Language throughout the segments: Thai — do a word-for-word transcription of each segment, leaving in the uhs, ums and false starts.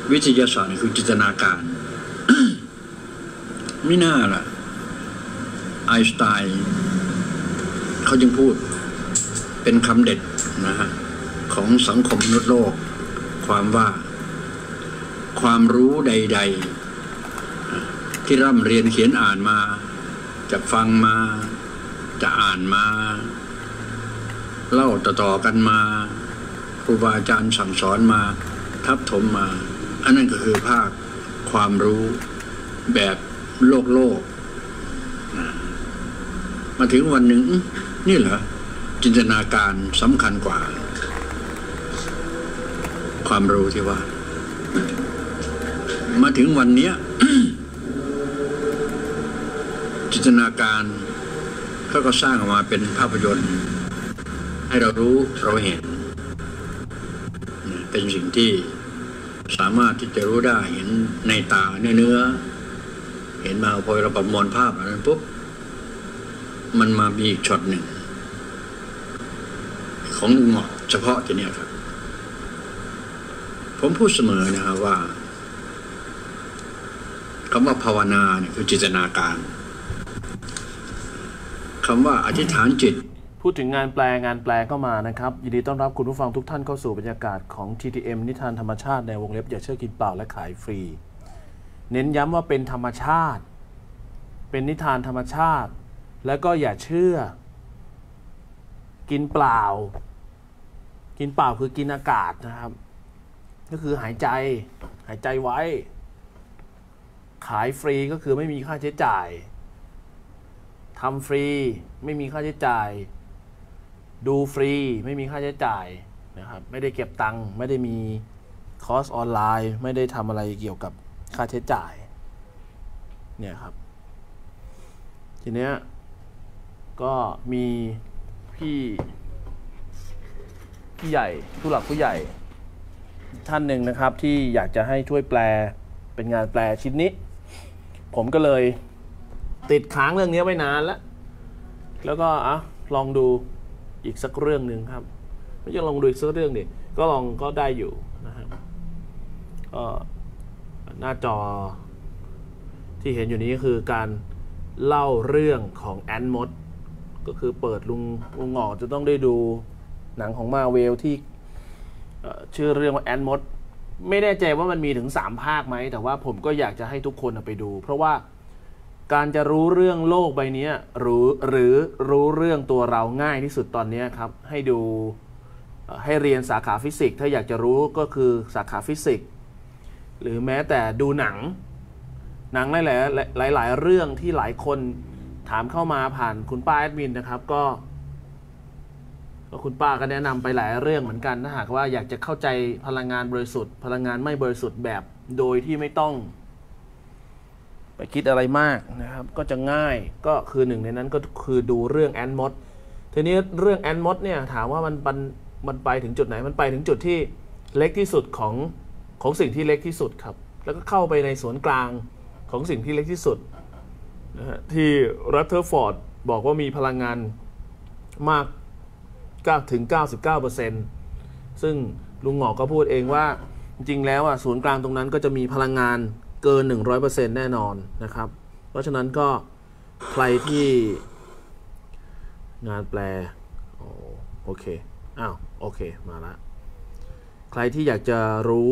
วิทยาศาสตร์คือจินตนาการ ไม่น่าล่ะไอน์สไตน์เขาจึงพูดเป็นคำเด็ดนะฮะของสังคมมนุษย์โลกความว่าความรู้ใดๆที่ร่ำเรียนเขียนอ่านมาจะฟังมาจะอ่านมาเล่าต่อๆกันมาครูบาอาจารย์สั่งสอนมาทับถมมาอันนั้นก็คือภาคความรู้แบบโลกโลกมาถึงวันหนึ่งนี่เหรอจินตนาการสำคัญกว่าความรู้ที่ว่ามาถึงวันนี้ จินตนาการเขาก็สร้างออกมาเป็นภาพยนตร์ให้เรารู้เราเห็นเป็นสิ่งที่สามารถที่จะรู้ได้เห็นในตาเนื้อเนื้อเห็นมาพอเราประมวลภาพอันนั้นปุ๊บมันมามีอีกช็อตหนึ่งของลุงหมอกเฉพาะทีเนี้ยครับผมพูดเสมอนะครับว่าคำว่าภาวนาเนี่ยคือจินตนาการคำว่าอธิษฐานจิตพูดถึงงานแปลงานแปลเข้ามานะครับยินดีต้อนรับคุณผู้ฟังทุกท่านเข้าสู่บรรยากาศของ ที ที เอ็ม นิทานธรรมชาติในวงเล็บอย่าเชื่อกินเปล่าและขายฟรีเน้นย้ำว่าเป็นธรรมชาติเป็นนิทานธรรมชาติแล้วก็อย่าเชื่อกินเปล่ากินเปล่าคือกินอากาศนะครับก็คือหายใจหายใจไว้ขายฟรีก็คือไม่มีค่าใช้จ่ายทำฟรีไม่มีค่าใช้จ่ายดูฟรีไม่มีค่าใช้จ่ายนะครับไม่ได้เก็บตังค์ไม่ได้มีคอร์สออนไลน์ไม่ได้ทำอะไรเกี่ยวกับค่าใช้จ่ายเนี่ยครับทีเนี้ยก็มีพี่พี่ใหญ่ผู้หลักผู้ใหญ่ท่านหนึ่งนะครับที่อยากจะให้ช่วยแปลเป็นงานแปลชิ้นนี้ผมก็เลยติดค้างเรื่องนี้ไว้นานแล้วแล้วก็อ่ะลองดูอีกสักเรื่องหนึ่งครับไม่ใช่ลองดูอีกสักเรื่องดิก็ลองก็ได้อยู่นะครับก็หน้าจอที่เห็นอยู่นี้ก็คือการเล่าเรื่องของแอนมดก็คือเปิดลุงลุงหงอกจะต้องได้ดูหนังของมาเวลที่ชื่อเรื่องว่าแอนมดไม่แน่ใจว่ามันมีถึงสามภาคไหมแต่ว่าผมก็อยากจะให้ทุกคนไปดูเพราะว่าการจะรู้เรื่องโลกใบนี้รู้หรือรู้เรื่องตัวเราง่ายที่สุดตอนนี้ครับให้ดูให้เรียนสาขาฟิสิกส์ถ้าอยากจะรู้ก็คือสาขาฟิสิกส์หรือแม้แต่ดูหนังหนังหลายๆหลายๆเรื่องที่หลายคนถามเข้ามาผ่านคุณป้าแอดมินนะครับก็คุณป้าก็แนะนำไปหลายเรื่องเหมือนกันถ้าหากว่าอยากจะเข้าใจพลังงานบริสุทธิ์พลังงานไม่บริสุทธิ์แบบโดยที่ไม่ต้องไปคิดอะไรมากนะครับก็จะง่ายก็คือหนึ่งในนั้นก็คือดูเรื่องแอนมดทีนี้เรื่องแอนมดเนี่ยถามว่ามันมันมันไปถึงจุดไหนมันไปถึงจุดที่เล็กที่สุดของของสิ่งที่เล็กที่สุดครับแล้วก็เข้าไปในศูนย์กลางของสิ่งที่เล็กที่สุดนะฮะที่รัตเทอร์ฟอร์ดบอกว่ามีพลังงานมากถึง เก้าสิบเก้าเปอร์เซ็นต์ ซึ่งลุงหงอกก็พูดเองว่าจริงๆแล้วอ่ะศูนย์กลางตรงนั้นก็จะมีพลังงานเกิน หนึ่งร้อยเปอร์เซ็นต์ แน่นอนนะครับเพราะฉะนั้นก็ใครที่งานแปลโอเคอ้าวโอเคมาละใครที่อยากจะรู้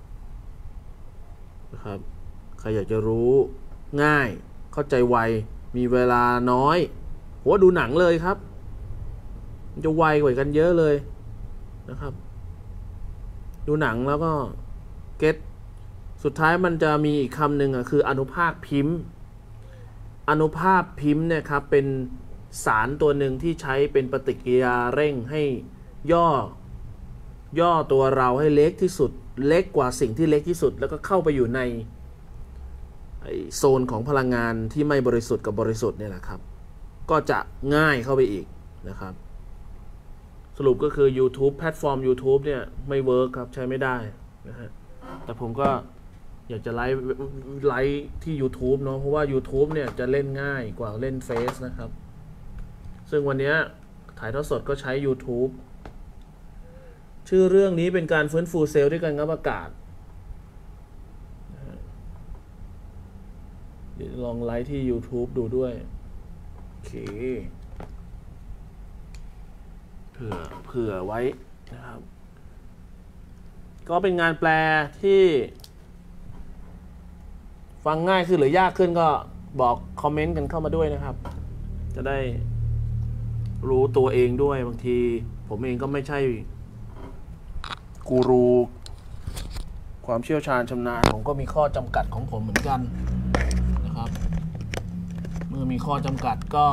นะครับใครอยากจะรู้ง่ายเข้าใจไวมีเวลาน้อยหัวดูหนังเลยครับจะไวกว่ากันเยอะเลยนะครับดูหนังแล้วก็เก็ตสุดท้ายมันจะมีอีกคำหนึ่งอ่ะคืออนุภาคพิมพ์อนุภาคพิมพ์เนี่ยครับเป็นสารตัวหนึ่งที่ใช้เป็นปฏิกิริยาเร่งให้ย่อย่อตัวเราให้เล็กที่สุดเล็กกว่าสิ่งที่เล็กที่สุดแล้วก็เข้าไปอยู่ในโซนของพลังงานที่ไม่บริสุทธิ์กับบริสุทธิ์เนี่ยแหละครับก็จะง่ายเข้าไปอีกนะครับสรุปก็คือ YouTube แพลตฟอร์ม YouTube เนี่ยไม่เวิร์คครับใช้ไม่ได้นะฮะแต่ผมก็อยากจะไลฟ์ไลฟ์ที่ YouTube เนาะเพราะว่า YouTube เนี่ยจะเล่นง่ายกว่าเล่น Face นะครับซึ่งวันนี้ถ่ายทอดสดก็ใช้ YouTube ชื่อเรื่องนี้เป็นการฟื้นฟูเซลล์ด้วยการงับอากาศเดี๋ยวลองไลฟ์ที่ YouTube ดูด้วยโอเคเผื่อเผื่อไว้นะครับก็เป็นงานแปลที่ฟังง่ายขึ้นหรือยากขึ้นก็บอกคอมเมนต์กันเข้ามาด้วยนะครับจะได้รู้ตัวเองด้วยบางทีผมเองก็ไม่ใช่กูรูความเชี่ยวชาญชำนาญผมก็มีข้อจำกัดของผมเหมือนกันนะครับเมื่อมีข้อจำกัดก็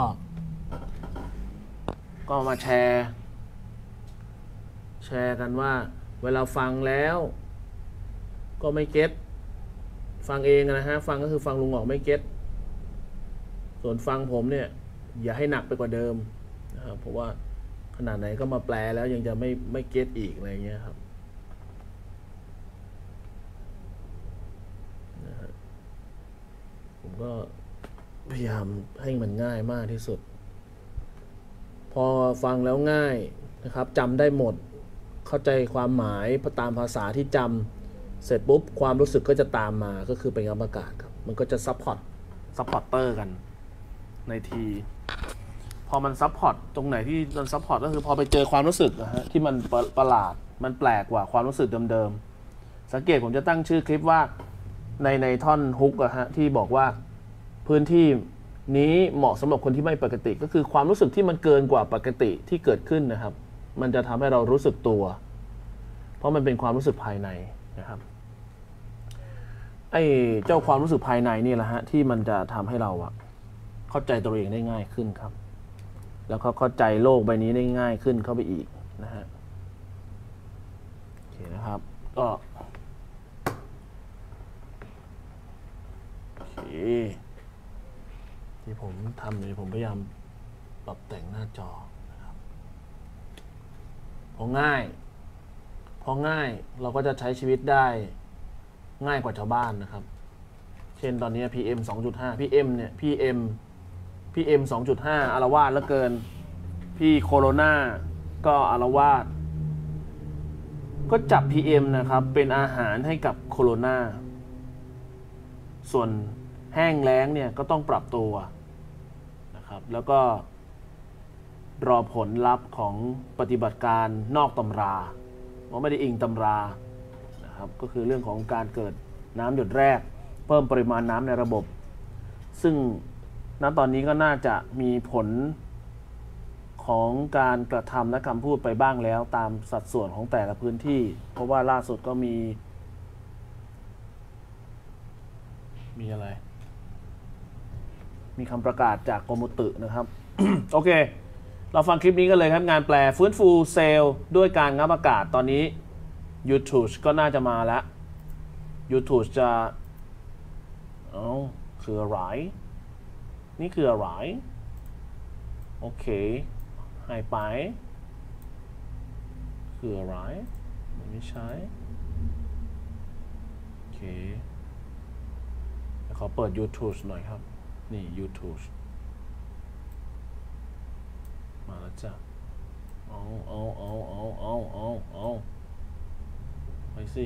ก็มาแชร์แชร์กันว่าเวลาฟังแล้วก็ไม่เก็ตฟังเองนะฮะฟังก็คือฟังลุงออกไม่เก็ตส่วนฟังผมเนี่ยอย่าให้หนักไปกว่าเดิมนะครับเพราะว่าขนาดไหนก็มาแปลแล้วยังจะไม่ไม่เก็ตอีกอะไรเงี้ยครับนะฮะผมก็พยายามให้มันง่ายมากที่สุดพอฟังแล้วง่ายนะครับจำได้หมดเข้าใจความหมายตามภาษาที่จำเสร็จปุ๊บความรู้สึกก็จะตามมาก็คือเป็นคำประกาศครับมันก็จะซัพพอร์ตซัพพอร์ตเตอร์กันในทีพอมันซัพพอร์ตตรงไหนที่มันซัพพอร์ตก็คือพอไปเจอความรู้สึกนะฮะที่มันประหลาดมันแปลกกว่าความรู้สึกเดิมๆสังเกตผมจะตั้งชื่อคลิปว่าในในท่อนฮุกอะฮะที่บอกว่าพื้นที่นี้เหมาะสำหรับคนที่ไม่ปกติก็คือความรู้สึกที่มันเกินกว่าปกติที่เกิดขึ้นนะครับมันจะทำให้เรารู้สึกตัวเพราะมันเป็นความรู้สึกภายในนะครับไอ้เจ้าความรู้สึกภายในนี่แหละฮะที่มันจะทำให้เราอะเข้าใจตัวเองได้ง่ายขึ้นครับแล้วก็เข้าใจโลกใบนี้ได้ง่ายขึ้นเข้าไปอีกนะฮะโอเคนะครับก็โอเคที่ผมทำเนี่ยผมพยายามปรับแต่งหน้าจอนะครับพอง่ายพอง่ายเราก็จะใช้ชีวิตได้ง่ายกว่าชาวบ้านนะครับเช่นตอนนี้ พี เอ็ม สองจุดห้า พี เอ็ม เนี่ย พี เอ็ม พี เอ็ม สองจุดห้า อาละวาดเหลือเกินพี่โคโรนาก็อาละวาดก็จับ พี เอ็ม นะครับเป็นอาหารให้กับโคโรนาส่วนแห้งแล้งเนี่ยก็ต้องปรับตัวนะครับแล้วก็รอผลลัพธ์ของปฏิบัติการนอกตำราว่าไม่ได้อิงตำรานะครับก็คือเรื่องของการเกิดน้ำหยดแรกเพิ่มปริมาณน้ำในระบบซึ่งณตอนนี้ก็น่าจะมีผลของการกระทำและคำพูดไปบ้างแล้วตามสัดส่วนของแต่ละพื้นที่เพราะว่าล่าสุดก็มีมีอะไรมีคำประกาศจากกรมอุตุนะครับ โอเคเราฟังคลิปนี้กันเลยครับงานแปลฟื้นฟูเซลล์ด้วยการงับอากาศตอนนี้ YouTube ก็น่าจะมาแล้ว YouTube จะเอ้าคืออะไรนี่คืออะไรโอเคหายไปคืออะไรไม่ใช่โอเคขอเปิด YouTube หน่อยครับนี่ YouTube มาแล้วจ้ะเอาเอาเอาเอาเอาเอาเอาไปสิ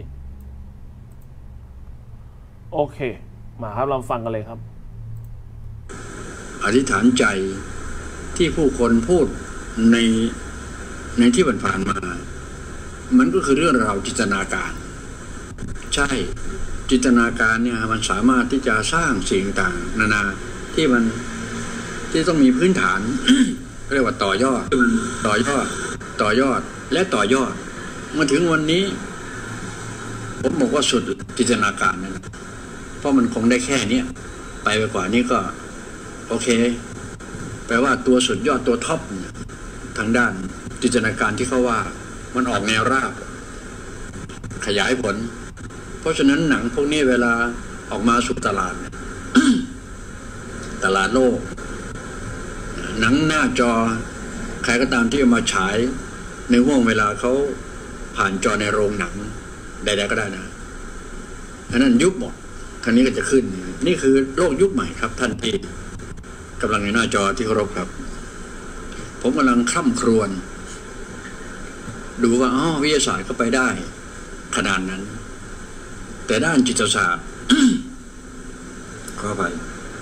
โอเคมาครับเราฟังกันเลยครับอธิษฐานใจที่ผู้คนพูดในในที่ผ่านๆมามันก็คือเรื่องราวจินตนาการใช่จินตนาการเนี่ยมันสามารถที่จะสร้างสิ่งต่างนานาที่มันที่ต้องมีพื้นฐาน เรียกว่าต่อยอดต่อยอดต่อยอดและต่อยอดมาถึงวันนี้ผมบอกว่าสุดจินตนาการนะเพราะมันคงได้แค่นี้ไปไปกว่านี้ก็โอเคแปลว่าตัวสุดยอดตัวท็อปทางด้านจินตนาการที่เขาว่ามันออกแนวราบขยายผลเพราะฉะนั้นหนังพวกนี้เวลาออกมาสู่ตลาด ตลาดโลกหนังหน้าจอใครก็ตามที่มาฉายในห่วงเวลาเขาผ่านจอในโรงหนังใดๆก็ได้นะฉะนั้นยุบหมดครั้นี้ก็จะขึ้นนี่คือโลกยุคใหม่ครับท่านที่กำลังในหน้าจอที่เคารพครับผมกำลังคร่ำครวญดูว่าอ๋อวิทยาศาสตร์ก็ไปได้ขนาดนั้นแต่ด้านจิตศาสตร์ ขอไป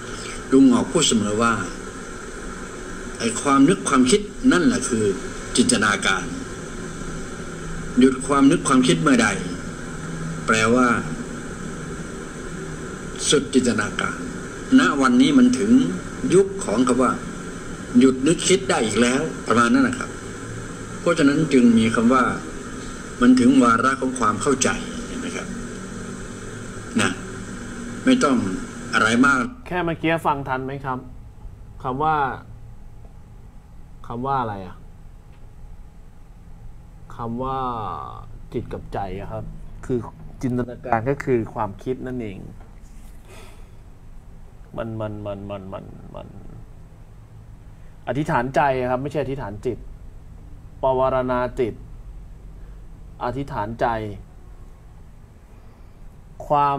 ลุงหงอกพูดเสมอว่าไอ้ความนึกความคิดนั่นแหละคือจินตนาการหยุดความนึกความคิดเมื่อใดแปลว่าสุดจินตนาการณวันนี้มันถึงยุคของคำว่าหยุดนึกคิดได้อีกแล้วประมาณนั้นนะครับเพราะฉะนั้นจึงมีคำว่ามันถึงวาระของความเข้าใจเห็นไหมครับนะไม่ต้องอะไรมากแค่เมื่อกี้ฟังทันไหมครับคำว่าคำว่าอะไรอะคำว่าจิตกับใจอะครับคือจินตนาการก็คือความคิดนั่นเองมันมันมันมันมันมันอธิษฐานใจครับไม่ใช่อธิษฐานจิตปวารณาจิตอธิษฐานใจความ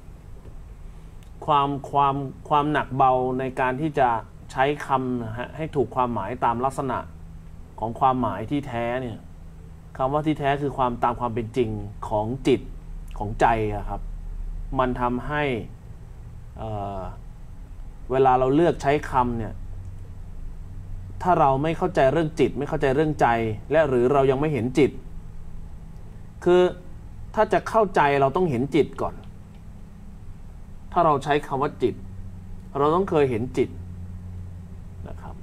ความความความหนักเบาในการที่จะใช้คำนะฮะให้ถูกความหมายตามลักษณะของความหมายที่แท้เนี่ยคำว่าที่แท้คือความตามความเป็นจริงของจิตของใจอะครับมันทำให้เอ่อเวลาเราเลือกใช้คำเนี่ยถ้าเราไม่เข้าใจเรื่องจิตไม่เข้าใจเรื่องใจและหรือเรายังไม่เห็นจิตคือถ้าจะเข้าใจเราต้องเห็นจิตก่อนถ้าเราใช้คำว่าจิตเราต้องเคยเห็นจิตนะครับ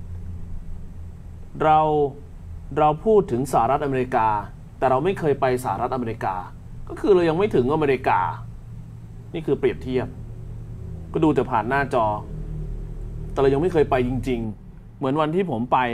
เราเราพูดถึงสหรัฐอเมริกาแต่เราไม่เคยไปสหรัฐอเมริกาก็คือเรายังไม่ถึงอเมริกานี่คือเปรียบเทียบก็ดูแต่ผ่านหน้าจอแต่เรายังไม่เคยไปจริงๆเหมือนวันที่ผมไป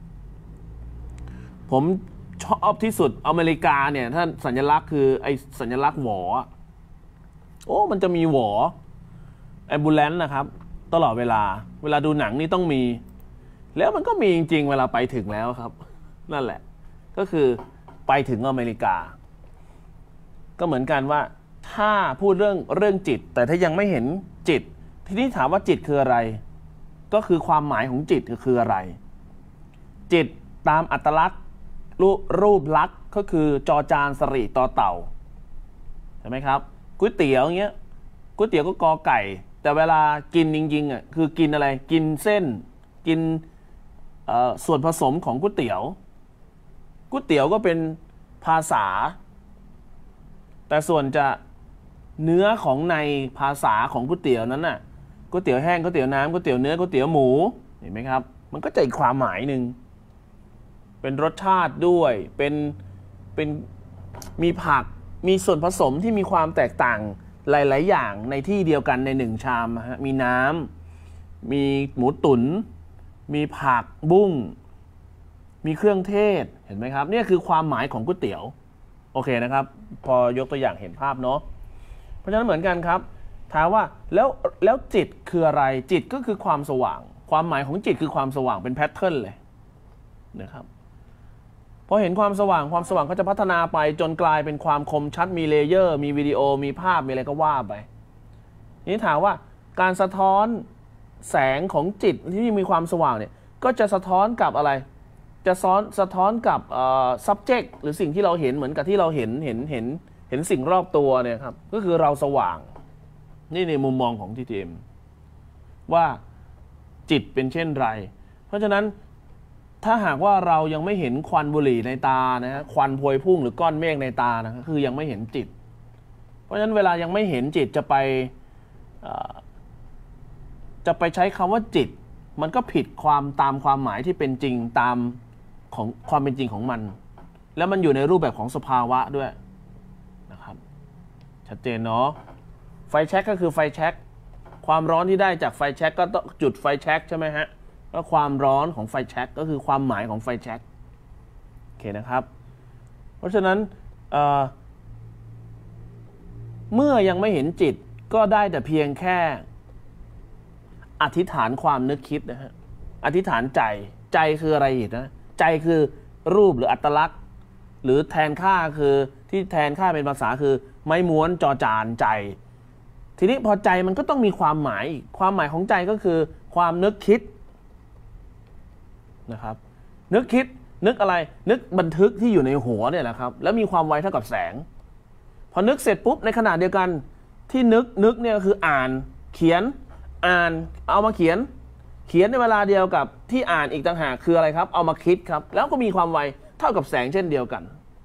ผมชอบที่สุดอเมริกาเนี่ยถ้าสัญลักษณ์คือไอสัญลักษณ์หวอโอ้มันจะมีหวอแอมบูเลนซ์นะครับตลอดเวลาเวลาดูหนังนี่ต้องมีแล้วมันก็มีจริงๆเวลาไปถึงแล้วครับนั่นแหละก็คือไปถึงอเมริกาก็เหมือนกันว่าถ้าพูดเรื่องเรื่องจิตแต่ถ้ายังไม่เห็นจิตทีนี้ถามว่าจิตคืออะไรก็คือความหมายของจิตคืออะไรจิตตามอัตลักษณ์รูปรูปลักษณ์ก็คือจอจานสระต่อเต่าใช่ไหมครับก๋วยเตี๋ยวอย่างเงี้ยก๋วยเตี๋ยวก็กอไก่แต่เวลากินจริงๆอ่ะคือกินอะไรกินเส้นกินส่วนผสมของก๋วยเตี๋ยวก๋วยเตี๋ยวก็เป็นภาษาแต่ส่วนจะเนื้อของในภาษาของก๋วยเตี๋ยวนั้นน่ะก๋วยเตี๋ยวแห้งก๋วยเตี๋ยวน้ำก๋วยเตี๋ยวเนื้อก๋วยเตี๋ยวหมูเห็นไหมครับมันก็จะอีกความหมายหนึ่งเป็นรสชาติด้วยเป็นเป็นมีผักมีส่วนผสมที่มีความแตกต่างหลายๆอย่างในที่เดียวกันในหนึ่งชามฮะมีน้ำมีหมูตุ๋นมีผักบุ้งมีเครื่องเทศเห็นไหมครับนี่คือความหมายของก๋วยเตี๋ยวโอเคนะครับพอยกตัวอย่างเห็นภาพเนาะเพราะฉะนั้นเหมือนกันครับถามว่าแล้วแล้วจิตคืออะไรจิตก็คือความสว่างความหมายของจิตคือความสว่างเป็นแพทเทิร์นเลยนะครับพอเห็นความสว่างความสว่างก็จะพัฒนาไปจนกลายเป็นความคมชัดมีเลเยอร์มีวิดีโอมีภาพมีอะไรก็ว่าไปนี่ถามว่าการสะท้อนแสงของจิตที่มีความสว่างเนี่ยก็จะสะท้อนกับอะไรจะซ้อนสะท้อนกับเอ่อ subject หรือสิ่งที่เราเห็นเหมือนกับที่เราเห็นเห็นเห็นเห็นสิ่งรอบตัวเนี่ยครับก็คือเราสว่างนี่ในมุมมองของทีทีเอ็มว่าจิตเป็นเช่นไรเพราะฉะนั้นถ้าหากว่าเรายังไม่เห็นควันบุหรี่ในตานะฮะควันพวยพุ่งหรือก้อนเมฆในตานะคือยังไม่เห็นจิตเพราะฉะนั้นเวลายังไม่เห็นจิตจะไปจะไปใช้คำว่าจิตมันก็ผิดความตามความหมายที่เป็นจริงตามของความเป็นจริงของมันแล้วมันอยู่ในรูปแบบของสภาวะด้วยนะครับชัดเจนเนาะไฟแช็กก็คือไฟแช็กความร้อนที่ได้จากไฟแช็กก็ต้องจุดไฟแช็กใช่ไหมฮะก็ความร้อนของไฟแช็กก็คือความหมายของไฟแช็กโอเคนะครับเพราะฉะนั้นเอ่อเมื่อยังไม่เห็นจิตก็ได้แต่เพียงแค่อธิษฐานความนึกคิดนะฮะอธิษฐานใจใจคืออะไรอีกนะใจคือรูปหรืออัตลักษณ์หรือแทนค่าคือที่แทนค่าเป็นภาษาคือไม้ม้วนจอจานใจทีนี้พอใจมันก็ต้องมีความหมายอีกความหมายของใจก็คือความนึกคิดนะครับนึกคิดนึกอะไรนึกบันทึกที่อยู่ในหัวเนี่ยแหละครับแล้วมีความไวเท่ากับแสงพอนึกเสร็จปุ๊บในขณะเดียวกันที่นึกนึกเนี่ยคืออ่านเขียนอ่านเอามาเขียนเขียนในเวลาเดียวกับที่อ่านอีกต่างหากคืออะไรครับเอามาคิดครับแล้วก็มีความไวเท่ากับแสงเช่นเดียวกัน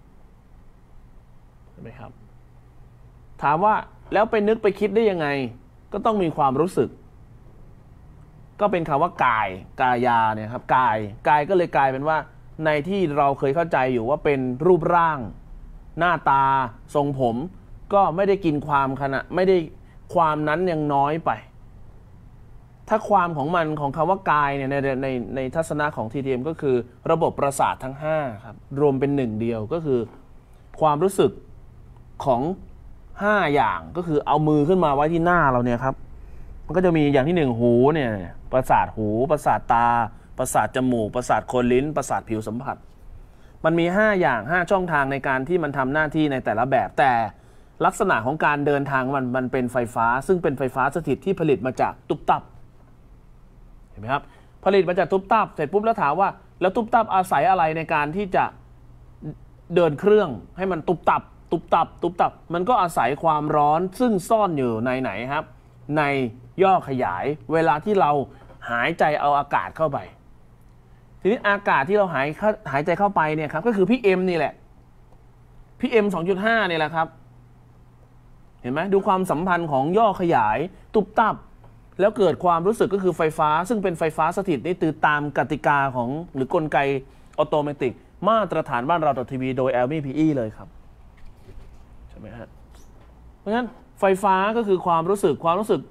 เห็นไหมครับถามว่าแล้วไปนึกไปคิดได้ยังไงก็ต้องมีความรู้สึกก็เป็นคำว่ากายกายาเนี่ยครับกายกายก็เลยกลายเป็นว่าในที่เราเคยเข้าใจอยู่ว่าเป็นรูปร่างหน้าตาทรงผมก็ไม่ได้กินความขณะไม่ได้ความนั้นยังน้อยไปถ้าความของมันของคำว่ากายเนี่ยในในในทัศนะของ ที ที เอ็ม ก็คือระบบประสาททั้งห้าครับรวมเป็นหนึ่งเดียวก็คือความรู้สึกของห้าอย่างก็คือเอามือขึ้นมาไว้ที่หน้าเราเนี่ยครับมันก็จะมีอย่างที่หนึ่งหูเนี่ยประสาทหูประสาทตาประสาทจมูกประสาทโคนลิ้นประสาทผิวสัมผัสมันมีห้าอย่างห้าช่องทางในการที่มันทำหน้าที่ในแต่ละแบบแต่ลักษณะของการเดินทางมันมันเป็นไฟฟ้าซึ่งเป็นไฟฟ้าสถิตที่ผลิตมาจากตุ๊บตับเห็นไหมครับผลิตมาจากตุ๊บตับเสร็จปุ๊บแล้วถามว่าแล้วตุ๊บตับอาศัยอะไรในการที่จะเดินเครื่องให้มันตุ๊บตับตุ๊บตับตุ๊บตับมันก็อาศัยความร้อนซึ่งซ่อนอยู่ในไหนครับในย่อขยายเวลาที่เราหายใจเอาอากาศเข้าไปทีนี้อากาศที่เราหายหายใจเข้าไปเนี่ยครับก็คือพี่เอ็มนี่แหละพี่เอ็ม สองจุดห้า นี่แหละครับเห็นไหมดูความสัมพันธ์ของย่อขยายตุบตับแล้วเกิดความรู้สึกก็คือไฟฟ้าซึ่งเป็นไฟฟ้าสถิตนี่ตือตามกติกาของหรือกลไกออโตเมติกมาตรฐานบ้านเราต่อทีวีโดย แอล เอ็ม อี พี อี เลยครับใช่ไหมฮะเพราะฉะนั้นไฟฟ้าก็คือความรู้สึกความรู้สึก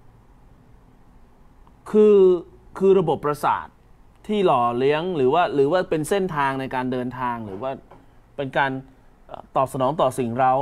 คือคือระบบประสาทที่หล่อเลี้ยงหรือว่าหรือว่าเป็นเส้นทางในการเดินทางหรือว่าเป็นการตอบสนองต่อสิ่งเร้า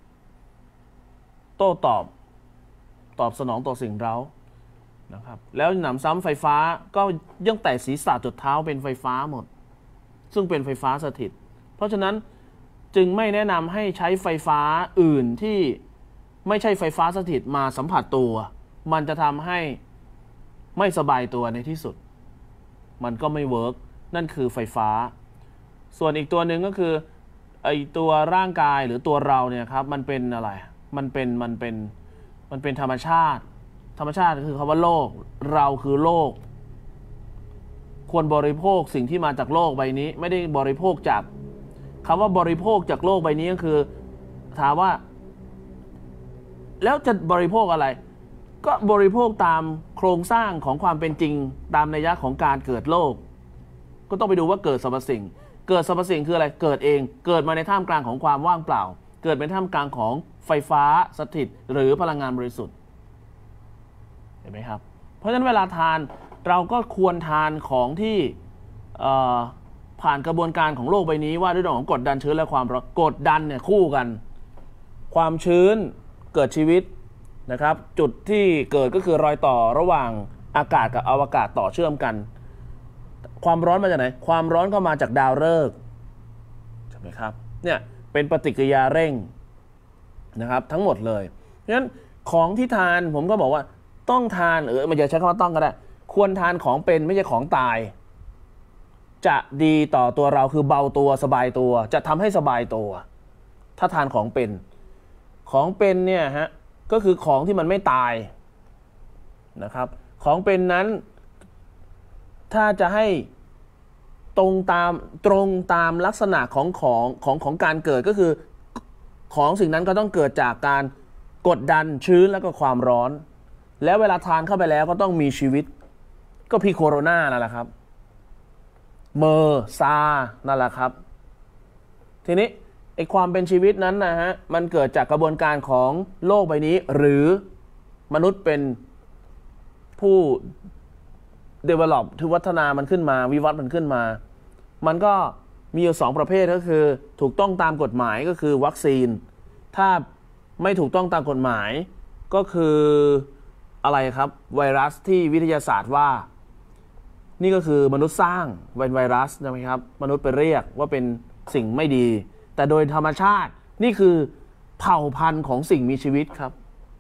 โต้ตอบตอบสนองต่อสิ่งเร้านะครับแล้วหนำซ้ำไฟฟ้าก็ยังแต่ศีรษะจดเท้าเป็นไฟฟ้าหมดซึ่งเป็นไฟฟ้าสถิตเพราะฉะนั้นจึงไม่แนะนำให้ใช้ไฟฟ้าอื่นที่ไม่ใช่ไฟฟ้าสถิตมาสัมผัสตัวมันจะทำให้ไม่สบายตัวในที่สุดมันก็ไม่เวิร์กนั่นคือไฟฟ้าส่วนอีกตัวหนึ่งก็คือไอตัวร่างกายหรือตัวเราเนี่ยครับมันเป็นอะไรมันเป็นมันเป็นมันเป็นธรรมชาติธรรมชาติคือคำว่าโลกเราคือโลกควรบริโภคสิ่งที่มาจากโลกใบนี้ไม่ได้บริโภคจากคำว่าบริโภคจากโลกใบนี้ก็คือถามว่าแล้วจะบริโภคอะไรก็บริโภคตามโครงสร้างของความเป็นจริงตามนัยยะของการเกิดโลกก็ต้องไปดูว่าเกิดสรรพสิ่งเกิดสรรพสิ่งคืออะไรเกิดเองเกิดมาในท่ามกลางของความว่างเปล่าเกิดในท่ามกลางของไฟฟ้าสถิตหรือพลังงานบริสุทธิ์เห็นไหมครับเพราะฉะนั้นเวลาทานเราก็ควรทานของที่ผ่านกระบวนการของโลกใบนี้ว่าด้วยเรื่องของกดดันชื้นและความร้อนกดดันเนี่ยคู่กันความชื้นเกิดชีวิตนะครับจุดที่เกิดก็คือรอยต่อระหว่างอากาศกับอวกาศต่อเชื่อมกันความร้อนมาจากไหนความร้อนก็มาจากดาวฤกษ์ใช่ไหมครับเนี่ยเป็นปฏิกิริยาเร่งนะครับทั้งหมดเลยเพราะฉะนั้นของที่ทานผมก็บอกว่าต้องทานเออไม่อยากใช้คำว่าต้องก็ได้ควรทานของเป็นไม่ใช่ของตายจะดีต่อตัวเราคือเบาตัวสบายตัวจะทำให้สบายตัวถ้าทานของเป็นของเป็นเนี่ยฮะก็คือของที่มันไม่ตายนะครับของเป็นนั้นถ้าจะให้ตรงตามตรงตามลักษณะของของของของการเกิดก็คือของสิ่งนั้นก็ต้องเกิดจากการกดดันชื้นแล้วก็ความร้อนแล้วเวลาทานเข้าไปแล้วก็ต้องมีชีวิตก็พีโคโรนานั่นแหละครับเมอร์ซานั่นแหละครับทีนี้ไอความเป็นชีวิตนั้นนะฮะมันเกิดจากกระบวนการของโลกใบนี้หรือมนุษย์เป็นผู้ develop คือวัฒนามันขึ้นมาวิวัฒน์มันขึ้นมามันก็มีอยู่สองประเภทก็คือถูกต้องตามกฎหมายก็คือวัคซีนถ้าไม่ถูกต้องตามกฎหมายก็คืออะไรครับไวรัสที่วิทยาศาสตร์ว่านี่ก็คือมนุษย์สร้างเป็นไวรัสใช่ไหมครับมนุษย์ไปเรียกว่าเป็นสิ่งไม่ดีแต่โดยธรรมชาตินี่คือเผ่าพันธุ์ของสิ่งมีชีวิตครับ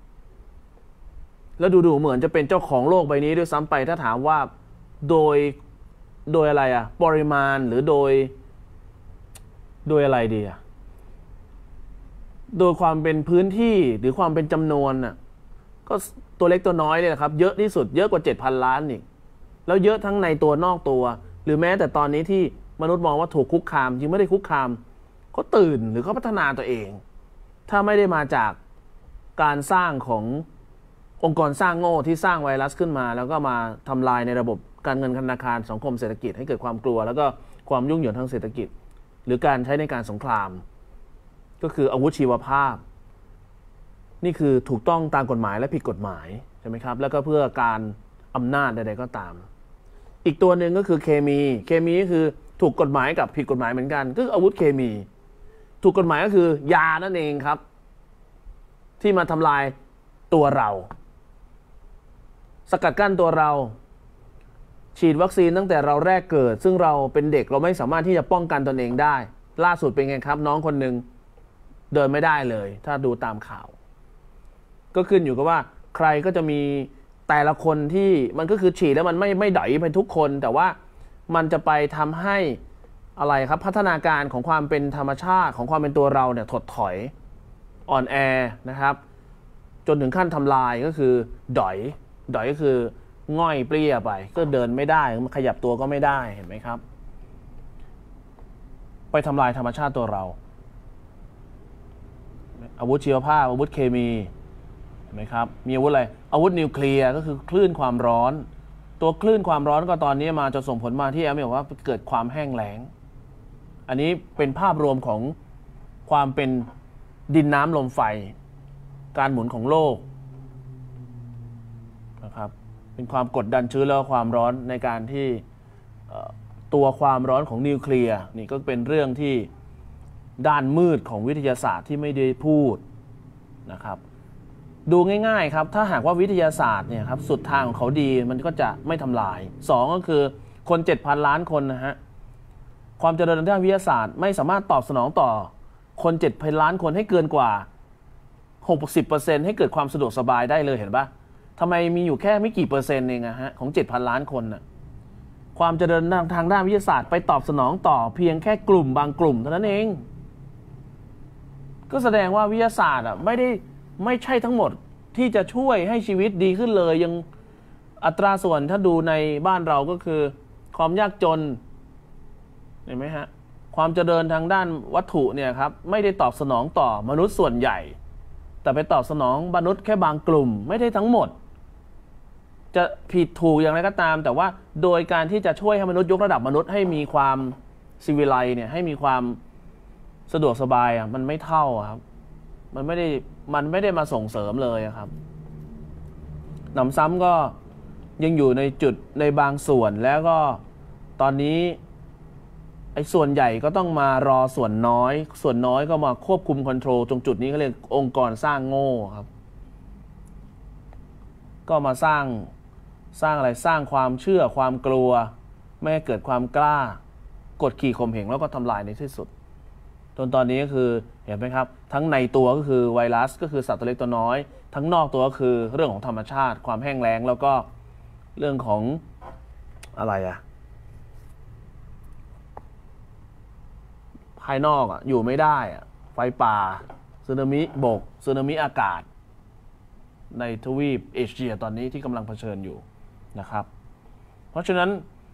แล้วดูๆเหมือนจะเป็นเจ้าของโลกใบนี้ด้วยซ้ำไปถ้าถามว่าโดยโดยอะไรอะปริมาณหรือโดยโดยอะไรดีอะโดยความเป็นพื้นที่หรือความเป็นจำนวนน่ะก็ตัวเล็กตัวน้อยเนี่ยนะครับเยอะที่สุดเยอะกว่า เจ็ดพัน ล้านอีกแล้วเยอะทั้งในตัวนอกตัวหรือแม้แต่ตอนนี้ที่มนุษย์มองว่าถูกคุกคามจริงไม่ได้คุกคามเขาตื่นหรือเขาพัฒนาตัวเองถ้าไม่ได้มาจากการสร้างขององค์กรสร้างโง่ที่สร้างไวรัสขึ้นมาแล้วก็มาทำลายในระบบการเงินธนาคารสังคมเศรษฐกิจให้เกิดความกลัวแล้วก็ความยุ่งเหยิงทางเศรษฐกิจหรือการใช้ในการสงครามก็คืออาวุธชีวภาพนี่คือถูกต้องตามกฎหมายและผิดกฎหมายใช่ไหมครับแล้วก็เพื่อการอำนาจใดๆก็ตามอีกตัวหนึ่งก็คือเคมีเคมีก็คือถูกกฎหมายกับผิดกฎหมายเหมือนกันก็คืออาวุธเคมีถูกกฎหมายก็คือยานั่นเองครับที่มาทำลายตัวเราสกัดกั้นตัวเราฉีดวัคซีนตั้งแต่เราแรกเกิดซึ่งเราเป็นเด็กเราไม่สามารถที่จะป้องกันตนเองได้ล่าสุดเป็นไงครับน้องคนหนึ่งเดินไม่ได้เลยถ้าดูตามข่าวก็ขึ้นอยู่กับว่าใครก็จะมีแต่ละคนที่มันก็คือฉีดแล้วมันไม่ไม่ด๋อยไปทุกคนแต่ว่ามันจะไปทำให้อะไรครับพัฒนาการของความเป็นธรรมชาติของความเป็นตัวเราเนี่ยถดถอยอ่อนแอนะครับจนถึงขั้นทำลายก็คือด๋อยด๋อยก็คือง่อยเปรี้ยไปก็เดินไม่ได้ขยับตัวก็ไม่ได้เห็นไหมครับไปทำลายธรรมชาติตัวเราอาวุธชีวภาพอาวุธเคมีเห็นไหมครับมีอาวุธอะไรอาวุธนิวเคลียร์ก็คือคลื่นความร้อนตัวคลื่นความร้อนก็ตอนนี้มาจะส่งผลมาที่แอมบอกว่าเกิดความแห้งแล้งอันนี้เป็นภาพรวมของความเป็นดินน้ำลมไฟการหมุนของโลกนะครับเป็นความกดดันชื้นแล้วความร้อนในการที่ตัวความร้อนของนิวเคลียร์นี่ก็เป็นเรื่องที่ด้านมืดของวิทยาศาสตร์ที่ไม่ได้พูดนะครับดูง่ายๆครับถ้าหากว่าวิทยาศาสตร์เนี่ยครับสุดทางของเขาดีมันก็จะไม่ทำลายสองก็คือคน เจ็ดพัน ล้านคนนะฮะความเจริญทางด้านวิทยาศาสตร์ไม่สามารถตอบสนองต่อคน เจ็ดพัน ล้านคนให้เกินกว่า หกสิบเปอร์เซ็นต์ ให้เกิดความสะดวกสบายได้เลยเห็นปะทำไมมีอยู่แค่ไม่กี่เปอร์เซ็นต์เองอะฮะของ เจ็ดพัน ล้านคนน่ะความเจริญทางด้านวิทยาศาสตร์ไปตอบสนองต่อเพียงแค่กลุ่มบางกลุ่มเท่านั้นเองก็แสดงว่าวิทยาศาสตร์อ่ะไม่ได้ไม่ใช่ทั้งหมดที่จะช่วยให้ชีวิตดีขึ้นเลยยังอัตราส่วนถ้าดูในบ้านเราก็คือความยากจนเห็นไหมฮะความเจริญทางด้านวัตถุเนี่ยครับไม่ได้ตอบสนองต่อมนุษย์ส่วนใหญ่แต่ไปตอบสนองมนุษย์แค่บางกลุ่มไม่ได้ทั้งหมดจะผิดถูกอย่างไรก็ตามแต่ว่าโดยการที่จะช่วยให้มนุษย์ยกระดับมนุษย์ให้มีความซีวิไลซ์เนี่ยให้มีความสะดวกสบายอ่ะมันไม่เท่าครับมันไม่ได้มันไม่ได้มาส่งเสริมเลยครับหนำซ้ำก็ยังอยู่ในจุดในบางส่วนแล้วก็ตอนนี้ไอ้ส่วนใหญ่ก็ต้องมารอส่วนน้อยส่วนน้อยก็มาควบคุมคอนโทรลตรงจุดนี้ก็เรียกองค์กรสร้างโง่ครับก็มาสร้างสร้างอะไรสร้างความเชื่อความกลัวไม่ให้เกิดความกล้ากดขี่ข่มเหงแล้วก็ทำลายในที่สุดจนตอนนี้ก็คือเห็นไหมครับทั้งในตัวก็คือไวรัสก็คือสัตว์ตัวเล็กตัวน้อยทั้งนอกตัวก็คือเรื่องของธรรมชาติความแห้งแล้งแล้วก็เรื่องของอะไรอะภายนอกอะอยู่ไม่ได้อะไฟป่าสึนามิบกสึนามิอากาศในทวีปเอเชียตอนนี้ที่กำลังเผชิญอยู่นะครับเพราะฉะนั้น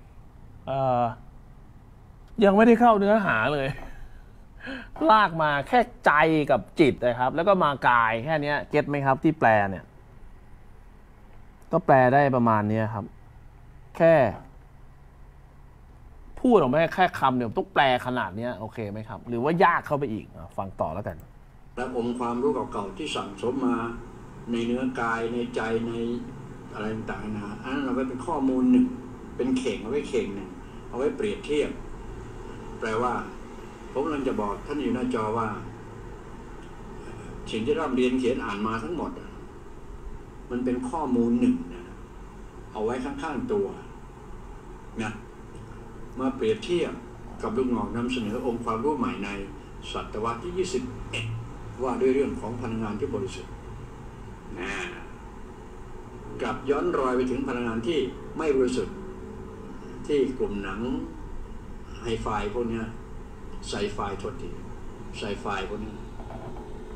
ยังไม่ได้เข้าเนื้อหาเลยลากมาแค่ใจกับจิตนะครับแล้วก็มากายแค่นี้เก็ตไหมครับที่แปลเนี่ยก็แปลได้ประมาณนี้ครับแค่พูดออกมาแค่คำเดียวต้องแปลขนาดนี้โอเคไหมครับหรือว่ายากเข้าไปอีกฟังต่อแล้วกันแล้วองค์ความรู้เก่าๆที่สั่งสมมาในเนื้อกายในใจในอะไรต่างๆนะอันนั้นเอาไว้เป็นข้อมูลหนึ่งเป็นเข่งเอาไว้เข่งหนึ่งเอาไว้เปรียบเทียบแปลว่าผมกำลังจะบอกท่านอยู่หน้าจอว่าสิ่งที่เราเรียนเขียนอ่านมาทั้งหมดมันเป็นข้อมูลหนึ่งนะเอาไว้ข้างๆตัวนะมาเปรียบเทียบกับลุงหงอกนำเสนอองค์ความรู้ใหม่ในศตวรรษที่ยี่สิบเอ็ดว่าด้วยเรื่องของพลังงานที่บริสุทธิ์นะกลับย้อนรอยไปถึงพลังงานที่ไม่บริสุทธิ์ที่กลุ่มหนังไฮไฟพวกนี้ไซไฟโทษทีไซไฟพวกนี้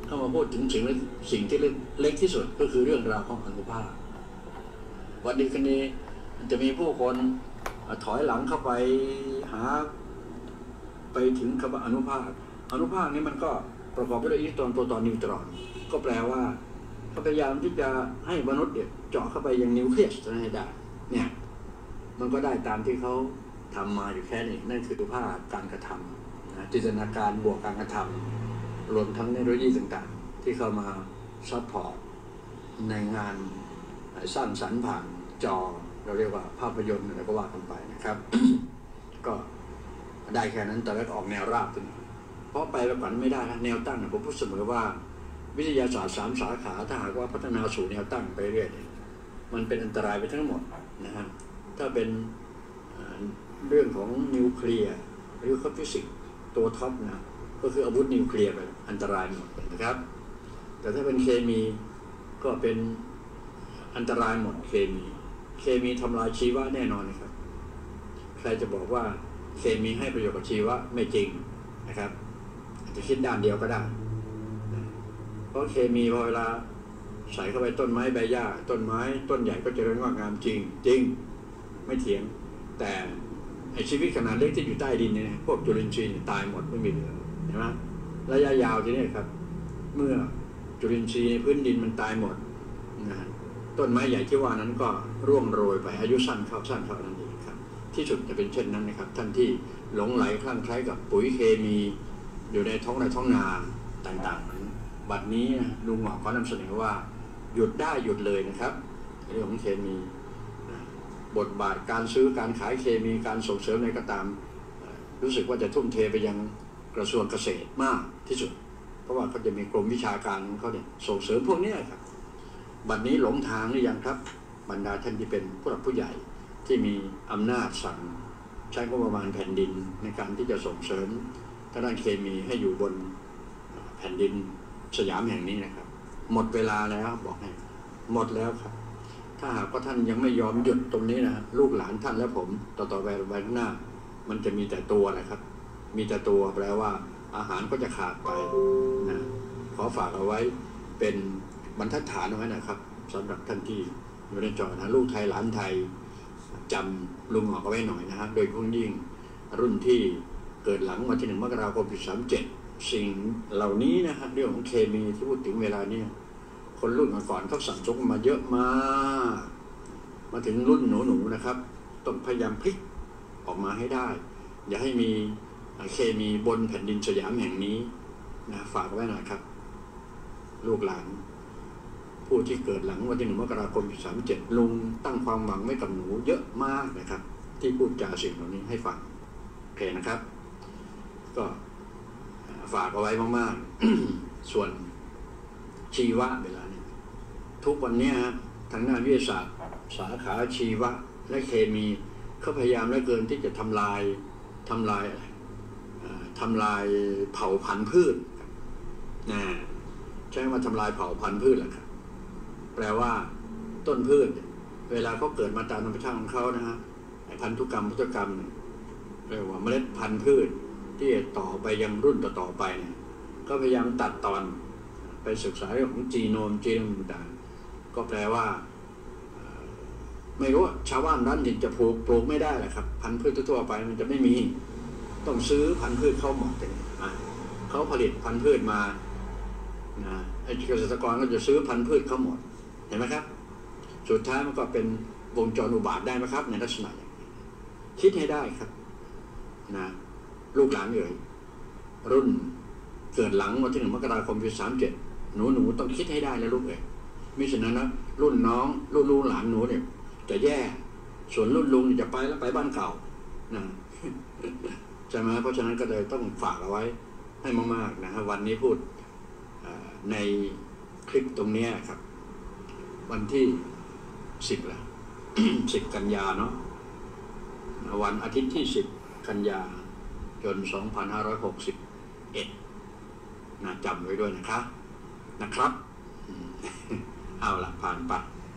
เข้ามาพูดถึงสิ่งสิ่งที่เล็กที่สุดก็คือเรื่องราวของอนุภาควันนี้คืนนี้จะมีผู้คนถอยหลังเข้าไปหาไปถึงคำว่าอนุภาคอนุภาคนี้มันก็ประกอบไปด้วยอิเล็กตรอนโปรตอนนิวตรอนก็แปลว่าเขาพยายามที่จะให้มนุษย์เนี่ยเจาะเข้าไปยังนิวเคลียสนั้นให้ได้เนี่ยมันก็ได้ตามที่เขาทำมาอยู่แค่นี้นั่นคือภาพการกระทำนะจินตนาการบวกการกระทำรวมทั้งเทคโนโลยีต่างๆที่เข้ามาซัพพอร์ตในงานสร้างสรรค์ผ่านจอเราเรียกว่าภาพยนตร์อะไรก็ว่ากันไปนะครับ ก็ได้แค่นั้นแต่แล้วออกแนวราบขึ้นเพราะไปแบบนั้นไม่ได้นะแนวตั้งผมพูดเสมอว่าวิทยาศาสตร์สามสาขาถ้าหากว่าพัฒนาสู่แนวตั้งไปเรื่อยมันเป็นอันตรายไปทั้งหมดนะฮะถ้าเป็นเรื่องของนิวเคลียร์หรือฟิสิกส์ตัวท็อปนะก็คืออาวุธนิวเคลียร์ไปอันตรายหมดนะครับแต่ถ้าเป็นเคมีก็เป็นอันตรายหมดเคมีเคมีทำลายชีวะแน่นอนนะครับใครจะบอกว่าเคมีให้ประโยชน์กับชีวะไม่จริงนะครับอาจจะคิดด้านเดียวก็ได้เพราะเคมีพอเวลาใส่เข้าไปต้นไม้ใบหญ้าต้นไม้ต้นใหญ่ก็เจริญงอกงามจริงจริงไม่เถียงแต่ไอชีวิตขนาดเล็กที่อยู่ใต้ดินเนี่ยพวกจุลินทรีย์ตายหมดไม่มีเหลือเห็นไหมระยะยาวทีนี้ครับเมื่อจุลินทรีย์ในพื้นดินมันตายหมดนะต้นไม้ใหญ่ที่ว่านั้นก็ร่วงโรยไปอายุสั้นเข้าสั้นเข้านั่นเองครับที่สุดจะเป็นเช่นนั้นนะครับท่านที่หลงไหลคลั่งไคล้กับปุ๋ยเคมีอยู่ในท้องไร่ท้องนาต่างๆนั้นบัดนี้ลุงหมอเขานำเสนอว่าหยุดได้หยุดเลยนะครับเรื่องของเคมีบทบาทการซื้อการขายเคมีการส่งเสริมอะไรก็ตามรู้สึกว่าจะทุ่มเทไปยังกระทรวงเกษตรมากที่สุดเพราะว่าเขาจะมีกรมวิชาการของเขาเนี่ยส่งเสริมพวกนี้ครับบัดนี้หลงทางหรือยังครับบรรดาท่านที่เป็นผู้หลักผู้ใหญ่ที่มีอำนาจสั่งใช้งบประมาณแผ่นดินในการที่จะส่งเสริมทางด้านเคมีให้อยู่บนแผ่นดินสยามแห่งนี้นะครับหมดเวลาแล้วบอกให้หมดแล้วครับถ้าหากว่าท่านยังไม่ยอมหยุดตรงนี้นะลูกหลานท่านและผมต่อต่อไปไปข้างหน้ามันจะมีแต่ตัวนะครับมีแต่ตัวแปลว่าอาหารก็จะขาดไปนะขอฝากเอาไว้เป็นบรรทัดฐานเอาไว้นะครับสำหรับท่านที่อยู่ในจอนะลูกไทยหลานไทยจำลุงหอกเอาไว้หน่อยนะฮะโดยพุ่งยิ่งรุ่นที่เกิดหลังวันที่หนึ่งมกราคมปีสามเจ็ดสิ่งเหล่านี้นะฮะเรื่องของเคมีที่พูดถึงเวลานี้คนรุ่นก่อนเขาสั่งสมมาเยอะมากมาถึงรุ่นหนูๆนะครับต้องพยายามพลิกออกมาให้ได้อย่าให้มีเคมีบนแผ่นดินสยามแห่งนี้นะฝากไว้หน่อยครับลูกหลานผู้ที่เกิดหลังวันที่หนึ่งมกราคมปีสามเจ็ดลุงตั้งความหวังไว้กับหนูเยอะมากนะครับที่พูดจาสิ่งเหล่านี้ให้ฟังโอเคนะครับก็ฝากเอาไว้มากๆ ส่วนชีวะเวลานี้ทุกวันนี้ฮะทางด้านวิทยาศาสตร์สาขาชีวะและเคมีเขาพยายามเหลือเกินที่จะทำลายทำลายอะไรทำลายเผ่าพันธุ์พืชนะใช้มาทำลายเผ่าพันธุ์พืชแหละครับแปลว่าต้นพืชเวลาเขาเกิดมาตามธรรมชาติของเขานะฮะพันธุกรรมพันธุกรรมเรียกว่าเมล็ดพันธุ์พืชที่ต่อไปยังรุ่นต่อๆไปเนี่ยก็พยายามตัดตอนไปศึกษาเรื่องของจีโนมจีโนมต่างก็แปลว่าไม่รู้ชาวบ้านร้านดินจะปลูกปลูกไม่ได้แหละครับพันธุ์พืชทั่วไปมันจะไม่มีต้องซื้อพันธุ์พืชเข้าหมอกเลยเขาผลิตพันธุ์พืชมานะไอ้เกษตรกรก็จะซื้อพันธุ์พืชเข้าหมดเห็นไหมครับสุดท้ายมันก็เป็นวงจรอุบาทได้ไหมครับในลักษณะอย่างนี้คิดให้ได้ครับนะลูกหลานเอ่ยรุ่นเกิดหลังวันที่หนึ่งมกราคมปีสามเจ็ดหนูหนูต้องคิดให้ได้แล้วลูกเอ่ยมิฉะนั้นนะรุ่นน้องรุ่นลูกหลานหนูเนี่ยจะแย่ส่วนรุ่นลุงจะไปแล้วไปบ้านเก่านะใช่ไหมเพราะฉะนั้นก็เลยต้องฝากเอาไว้ให้มากๆนะฮะวันนี้พูดในคลิปตรงนี้ครับวันที่สิบละ สิบกันยาเนาะวันอาทิตย์ที่สิบกันยาจนสองพันห้าร้อยหกสิบเอ็ดนะจำไว้ด้วยนะครับนะครับเอาละผ่านไป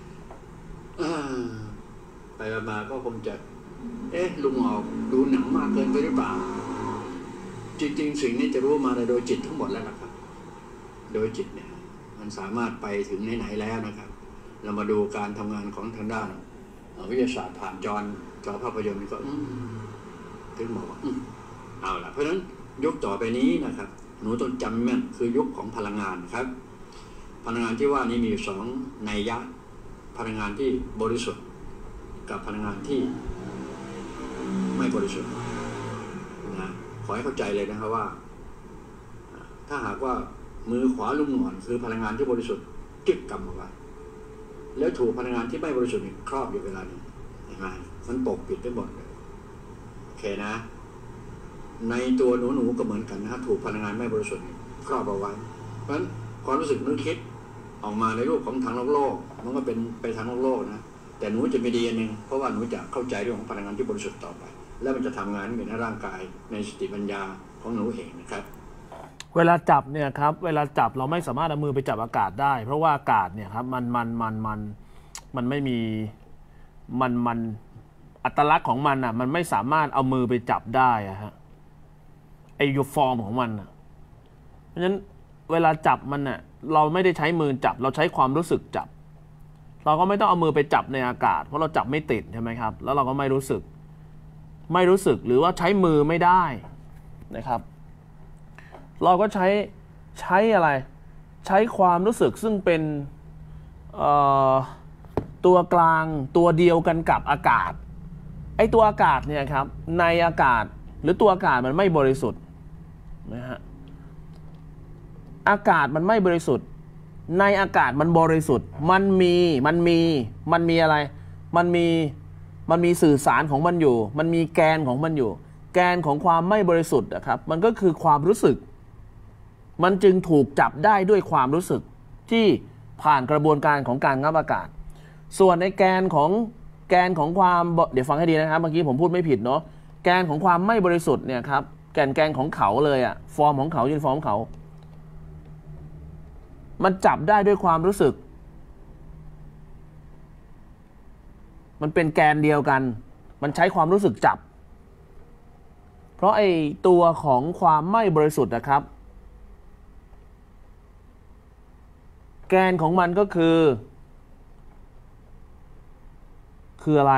ไปมาก็คงจะเอ๊ะลุงออกดูหนังมากเกินไปหรือเปล่าจริงๆสิ่งนี้จะรู้มาโดยจิตทั้งหมดแล้วนะครับโดยจิตเนี่ยมันสามารถไปถึงไหนๆแล้วนะครับเรามาดูการทำงานของทางด้านวิทยาศาสตร์ผ่านจอจอภาพยนตร์ก็ถึงบอกว่าเอาละเพราะฉะนั้นยุคต่อไปนี้นะครับหนูต้องจำแม่นคือยุคของพลังงานครับพลังงานที่ว่านี้มีสองนัยยะพลังงานที่บริสุทธิ์กับพลังงานที่ไม่บริสุทธิ์นะขอให้เข้าใจเลยนะครับว่าถ้าหากว่ามือขวาลุ่มหนอนคือพลังงานที่บริสุทธิ์จึกกำเอาไว้แล้วถูกพลังงานที่ไม่บริสุทธิ์ครอบอยู่เวลานี้เห็นไหมมันปกปิดไปหมดเลยโอเคนะในตัวหนูหนูก็เหมือนกันนะถูกพลังงานไม่บริสุทธิ์ครอบเอาไว้เพราะฉะนั้นความรู้สึกนึกคิดออกมาในรูปของทางโลกโลกมันก็เป็นไปทางโลกโลกนะแต่หนูจะมีดีอันหนึ่งเพราะว่าหนูจะเข้าใจเรื่องของพลังงานที่บริสุทธิ์ต่อไปแล้วมันจะทำงานเป็นร่างกายในสติปัญญาของหนูเองนะครับเวลาจับเนี่ยครับเวลาจับเราไม่สามารถเอามือไปจับอากาศได้เพราะว่าอากาศเนี่ยครับมันมันมันมันมันไม่มีมันมันอัตลักษณ์ของมันอ่ะมันไม่สามารถเอามือไปจับได้อะฮะไอยูฟอร์มของมันอ่ะเพราะฉะนั้นเวลาจับมันอ่ะเราไม่ได้ใช้มือจับเราใช้ความรู้สึกจับเราก็ไม่ต้องเอามือไปจับในอากาศเพราะเราจับไม่ติดใช่ไหมครับแล้วเราก็ไม่รู้สึกไม่รู้สึกหรือว่าใช้มือไม่ได้นะครับเราก็ใช้ใช้อะไรใช้ความรู้สึกซึ่งเป็นตัวกลางตัวเดียวกันกับอากาศไอตัวอากาศเนี่ยครับในอากาศหรือตัวอากาศมันไม่บริสุทธิ์นะฮะอากาศมันไม่บริสุทธิ์ในอากาศมันบริสุทธิ์มันมีมันมีมันมีอะไรมันมีมันมีสื่อสารของมันอยู่มันมีแกนของมันอยู่แกนของความไม่บริสุทธิ์นะครับมันก็คือความรู้สึกมันจึงถูกจับได้ด้วยความรู้สึกที่ผ่านกระบวนการของการงับอากาศส่วนในแกนของแกนของความเดี๋ยวฟังให้ดีนะครับเมื่อกี้ผมพูดไม่ผิดเนาะแกนของความไม่บริสุทธิ์เนี่ยครับแกนแกนของเขาเลยอะฟอร์มของเขายูนิฟอร์มของเขามันจับได้ด้วยความรู้สึกมันเป็นแกนเดียวกันมันใช้ความรู้สึกจับเพราะไอ้ตัวของความไม่บริสุทธิ์นะครับแกนของมันก็คือคืออะไร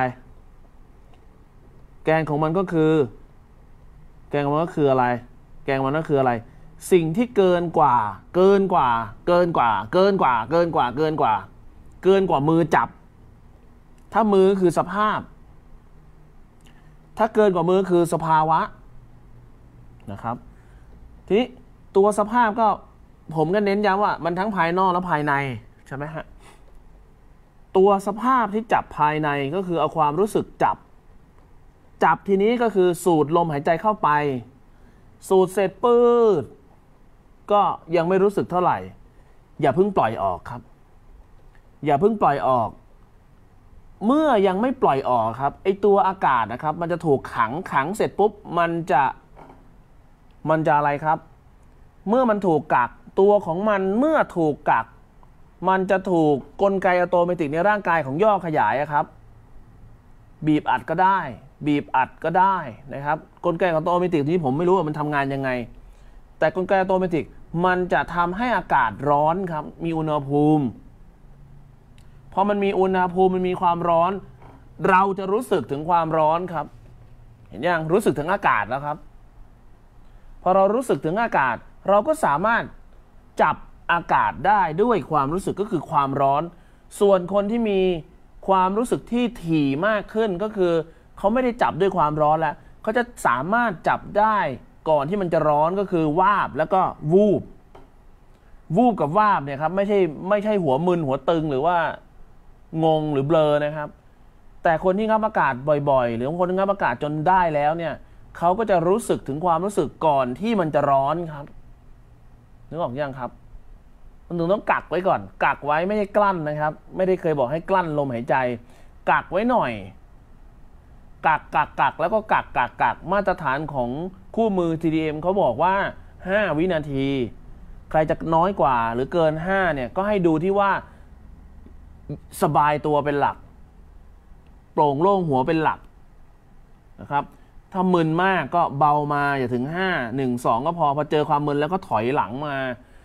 แกนของมันก็คือแกนของมันก็คืออะไรแกนของมันก็คืออะไรสิ่งที่เกินกว่าเกินกว่าเกินกว่าเกินกว่าเกินกว่าเกินกว่าเกินกว่ามือจับถ้ามือคือสภาพถ้าเกินกว่ามือคือสภาวะนะครับทีนี้ตัวสภาพก็ผมก็เน้นย้ำว่ามันทั้งภายนอกและภายในใช่ไหมฮะตัวสภาพที่จับภายในก็คือเอาความรู้สึกจับจับทีนี้ก็คือสูดลมหายใจเข้าไปสูดเสร็จปื๊ดก็ยังไม่รู้สึกเท่าไหร่อย่าเพิ่งปล่อยออกครับอย่าเพิ่งปล่อยออกเมื่อยังไม่ปล่อยออกครับไอตัวอากาศนะครับมันจะถูกขังขังเสร็จปุ๊บมันจะมันจะอะไรครับเมื่อมันถูกกักตัวของมันเมื่อถูกกักมันจะถูกกลไกอัตโนมัติในร่างกายของย่อขยายครับบีบอัดก็ได้บีบอัดก็ได้นะครับกลไกอัตโนมัติที่ผมไม่รู้ว่ามันทำงานยังไงแต่กลไกอัตโนมัติมันจะทำให้อากาศร้อนครับมีอุณหภูมิพอมันมีอุณหภูมิมันมีความร้อนเราจะรู้สึกถึงความร้อนครับเห็นยังรู้สึกถึงอากาศแล้วครับพอเรารู้สึกถึงอากาศเราก็สามารถจับอากาศได้ด้วยความรู้สึกก็คือความร้อนส่วนคนที่มีความรู้สึกที่ถี่มากขึ้นก็คือเขาไม่ได้จับด้วยความร้อนแล้วเขาจะสามารถจับได้ก่อนที่มันจะร้อนก็คือวาบแล้วก็วูบวูบกับวาบเนี่ยครับไม่ใช่ไม่ใช่หัวมึนหัวตึงหรือว่างงหรือเบลอนะครับแต่คนที่งับอากาศบ่อยๆหรือคนที่งับอากาศจนได้แล้วเนี่ยเขาก็จะรู้สึกถึงความรู้สึกก่อนที่มันจะร้อนครับนึกออกยังครับมันถึงต้องกักไว้ก่อนกักไว้ไม่ใช่กลั้นนะครับไม่ได้เคยบอกให้กลั้นลมหายใจกักไว้หน่อยกักกักกักแล้วก็กักกักกักมาตรฐานของคู่มือ ที ดี เอ็ม เขาบอกว่าห้าวินาทีใครจะน้อยกว่าหรือเกินห้าเนี่ยก็ให้ดูที่ว่าสบายตัวเป็นหลักโปร่งโล่งหัวเป็นหลักนะครับถ้ามึนมากก็เบามาอย่าถึงห้า หนึ่ง สองก็พอพอเจอความมึนแล้วก็ถอยหลังมา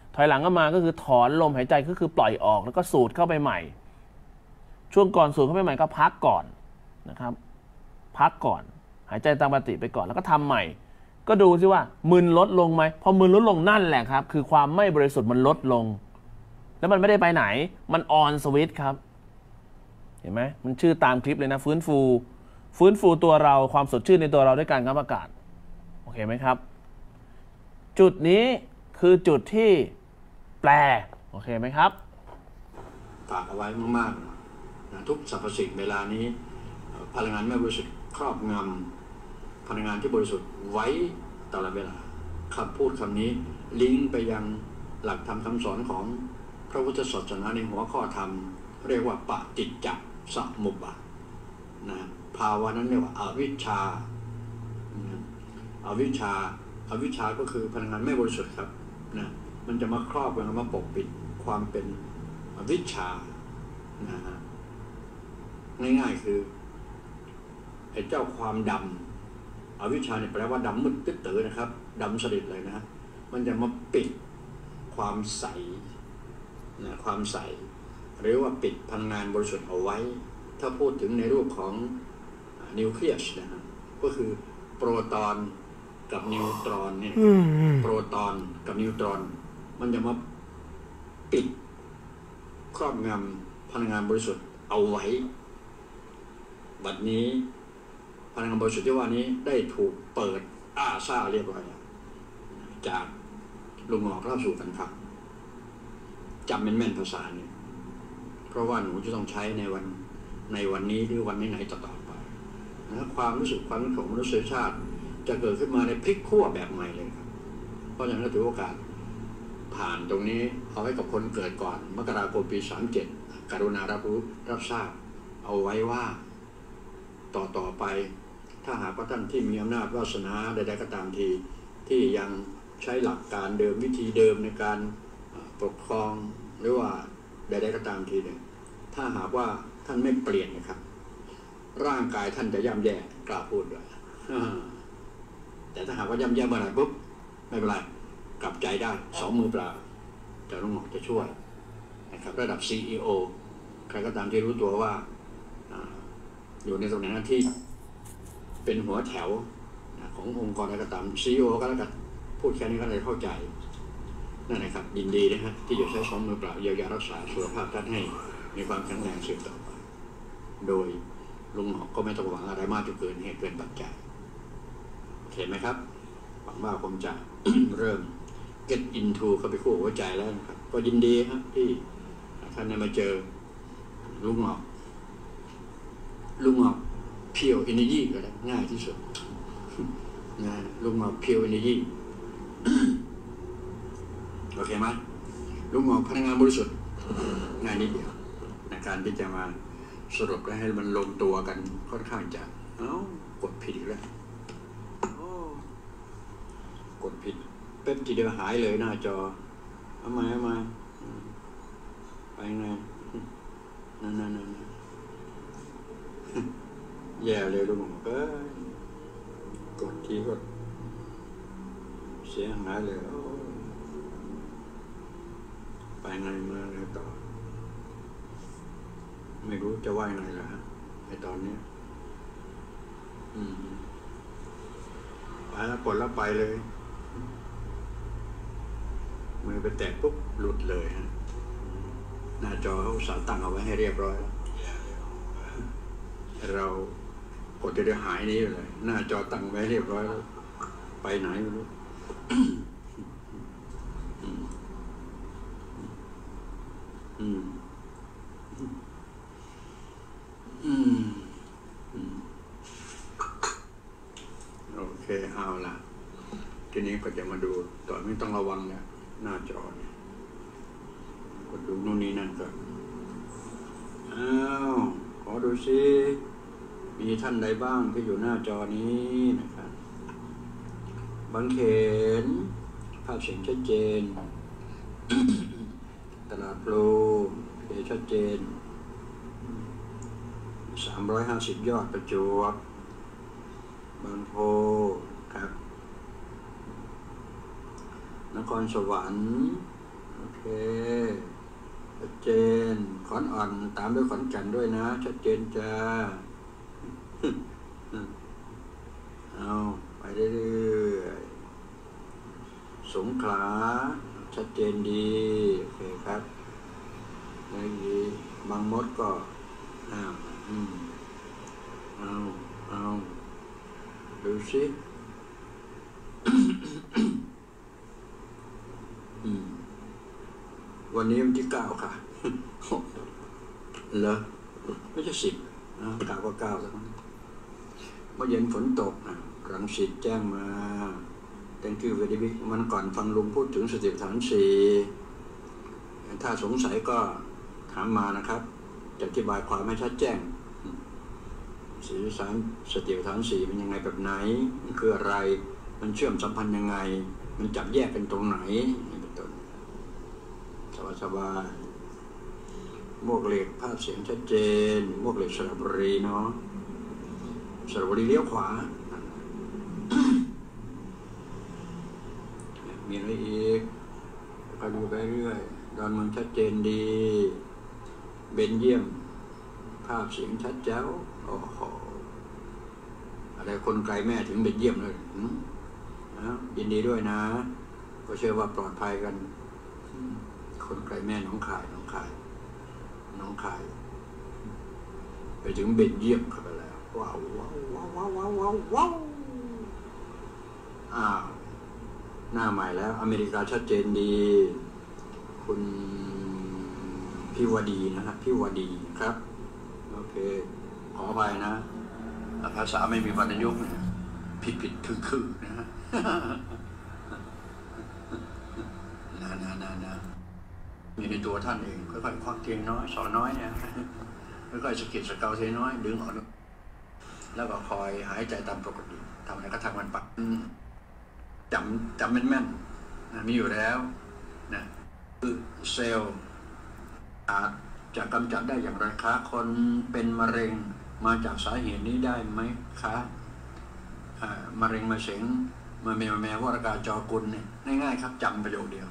ถอยหลังก็มาก็คือถอนลมหายใจก็คือปล่อยออกแล้วก็สูดเข้าไปใหม่ช่วงก่อนสูดเข้าไปใหม่ก็พักก่อนนะครับพักก่อนหายใจตามปกติไปก่อนแล้วก็ทำใหม่ก็ดูซิว่ามึนลดลงไหมพอมึนลดลงนั่นแหละครับคือความไม่บริสุทธิ์มันลดลงแล้วมันไม่ได้ไปไหนมันออนสวิตช์ครับเห็นไหมมันชื่อตามคลิปเลยนะฟื้นฟูฟื้นฟูตัวเราความสดชื่นในตัวเราด้วยการขับอากาศโอเคไหมครับจุดนี้คือจุดที่แปลโอเคไหมครับฝากเอาไว้มากๆนะทุกสรรพสิ่งเวลานี้พลังงานไม่บริสุทธิ์ครอบงำพลังงานที่บริสุทธิ์ไว้ตลอดเวลาคำพูดคำนี้ลิงก์ไปยังหลักธรรมคำสอนของพระพุทธศาสนาในหัวข้อธรรมเรียกว่าปฏิจจสมุปบาทนะภาวะนั้นเรียกว่าอวิชชาอวิชชาอวิชชาก็คือพลังงานไม่บริสุทธิ์ครับนะมันจะมาครอบมันมาปกปิดความเป็นอวิชชานะฮะง่ายๆคือไอ้เจ้าความดำอวิชชาเนี่ยแปลว่าดำมืดตึ๊ดตื้อนะครับดำสนิทเลยนะมันจะมาปิดความใสนะความใสหรือว่าปิดพลังงานบริสุทธิ์เอาไว้ถ้าพูดถึงในรูปของนิวเคลียสนะฮะก็คือโปรตอนกับนิวตรอนเนี่ยโปรตอนกับนิวตรอนมันจะมาปิดครอบงำพลังงานบริสุทธิ์เอาไว้บัดนี้พลังงานบริสุทธิ์ที่ว่านี้ได้ถูกเปิดอ้าซ่าเรียบร้อยจากลุงหมอเข้าสู่กันฟังจำแม่นๆภาษาเนี่ยเพราะว่าหนูจะต้องใช้ในวันในวันนี้หรือวันไหนๆต่อๆไปนะความรู้สึกความรู้ของมนุษยชาติจะเกิดขึ้นมาในพลิกขั้วแบบใหม่เลยครับเพราะฉะนั้นก็ถือโอกาสผ่านตรงนี้เอาไว้กับคนเกิดก่อนมกราคมปีสามเจ็ดกรุณารับรู้รับทราบเอาไว้ว่าต่อต่อไปถ้าหากว่าท่านที่มีอำนาจวาสนาใดๆก็ตามทีที่ยังใช้หลักการเดิมวิธีเดิมในการปกครองหรือว่าใดๆก็ตามทีหนึ่งถ้าหากว่าท่านไม่เปลี่ยนนะครับร่างกายท่านจะย่ำแย่กล้าพูดด้วยแต่ถ้าหากว่าย่ำแย่เมื่อไหร่ปุ๊บไม่เป็นไรกลับใจได้สองมือเปล่าแต่ลุงหมอจะช่วยนะครับระดับ ซี อี โอ ใครก็ตามที่รู้ตัวว่าอยู่ในตำแหน่งหน้าที่เป็นหัวแถวขององค์กรใดก็ตาม ซี อี โอ ก็แล้วกันพูดแค่นี้ก็เลยเข้าใจนั่นนะครับยินดีนะฮะที่จะใช้สองมือเปล่าเยียวยารักษาสุขภาพท่านให้มีความแข็งแรงสืบต่อไปโดยลุงหมอก็ไม่ต้องหวังอะไรมากจนเกินเหตุเกินปัจจัยเห็นไหมครับหวังว่าผมจะ เริ่ม get into เข้าไปคู่หัวใจแล้วนะครับก็ยินดีครับที่ท่านได้มาเจอลุงหมอลุงหมอเพียวเอเนจีก็ได้ง่ายที่สุดนะลุงหมอเพียวเอเนจีโอเคไหมลุงหมอพลังงานบริสุทธิ์ง่ายนิดเดียวในการที่จะมาสรุปและให้มันลงตัวกันค่อนข้างจะเอ้ากดผิดแล้วกดผิดเป๊บทีเดียวหายเลยหน้าจอเอามาเอามาไปไงนั่นนั่นนั่นแย่เลยลุงเอ้ยกดทีก็เสียหายเลยไปไงมาไงต่อไม่รู้จะว่าไงล่ะฮะในตอนนี้อืมไปแล้วกดแล้วไปเลยมือไปแตะปุ๊บหลุดเลยฮะหน้าจอเขาสั่งตั้งเอาไว้ให้เรียบร้อยแล้วเรากดจะได้หายนี้เลยหน้าจอตั้งไว้เรียบร้อยแล้วไปไหนไม่รู้อืมอืมอืมโอเคเอาล่ะทีนี้ก็จะมาดูต่อไม่ต้องระวังเนี่ยหน้าจอเนี่ยกดดูนู่นนี่นั่นก่อนอ้าวขอดูซิมีท่านใดบ้างที่อยู่หน้าจอนี้นะครับบางเขนภาพเสียงชัดเจน ตลาดโปรเสียงชัดเจนสามร้อยห้าสิบยอดประจวบบางโพครับนครสวรรค์เคชัดเจนขอนอ่อนตามด้วยขอนแก่นด้วยนะชัดเจนจ้าเอาไปเรื่อยๆสงขลาชัดเจนดีโอเคครับแล้วดีบางมดก็อ้าวอืมเอาเอาดูสิอืมวันนี้วันที่เก้าค่ะเหรอไม่ใช่สิบนะเก้าก็เก้าแล้วเมื่อเย็นฝนตกนะรังสิตแจ้งมาแต่งคือเวทีมันก่อนฟังลุงพูดถึงสติปัฏฐานสี่ถ้าสงสัยก็ถามมานะครับจะอธิบายความให้ชัดแจ้งสีสารสติปัฏฐานสี่เป็นยังไงแบบไหนมันคืออะไรมันเชื่อมสัมพันธ์ยังไงมันจับแยกเป็นตรงไหนเป็นต้นสบายสบายมวกเหล็กภาพเสียงชัดเจนมวกเหล็กสระบุรีเนาะสระบุรีเลี้ยวขวามีอะไรอีกก็ดูไปเรื่อยดอนเมืองชัดเจนดีเบนเยี่ยมภาพเสียงชัดแจ๋วโอ้โหอะไรคนไกลแม่ถึงเบนเยี่ยมเลยนะยินดีด้วยนะก็เชื่อว่าปลอดภัยกันคนไกลแม่น้องขายน้องขายน้องขายไปถึงเบนเยี่ยมเข้าไปแล้วว้าวว้าวว้าวว้าวว้าวว้าวอ้าวหน้าใหม่แล้วอเมริกาชัดเจนดีคุณพี่วดีนะครับพี่วดีครับโอเคขออภัยนะภาษาไม่มีวรรณยุกต์ผิดผิดคือคือนะฮะนะนะนะนะอยู่ในตัวท่านเองค่อยๆควักเทียนน้อยสอนน้อยเนี่ยค่อยๆสะกิดสะเกาเทียนน้อยดึงออกแล้วก็คอยหายใจตามปกติทำอะไรก็ทำมันปะจำจำแม่นๆนะมีอยู่แล้วนะคือเซลล์อาจจะกำจัดได้อย่างไรคะคนเป็นมะเร็งมาจากสาเหตุนี้ได้ไหมคะมะเร็งมะเสงมาเมลแมววรกาจอกุลเนี่ยง่ายๆครับจำประโยคเดียว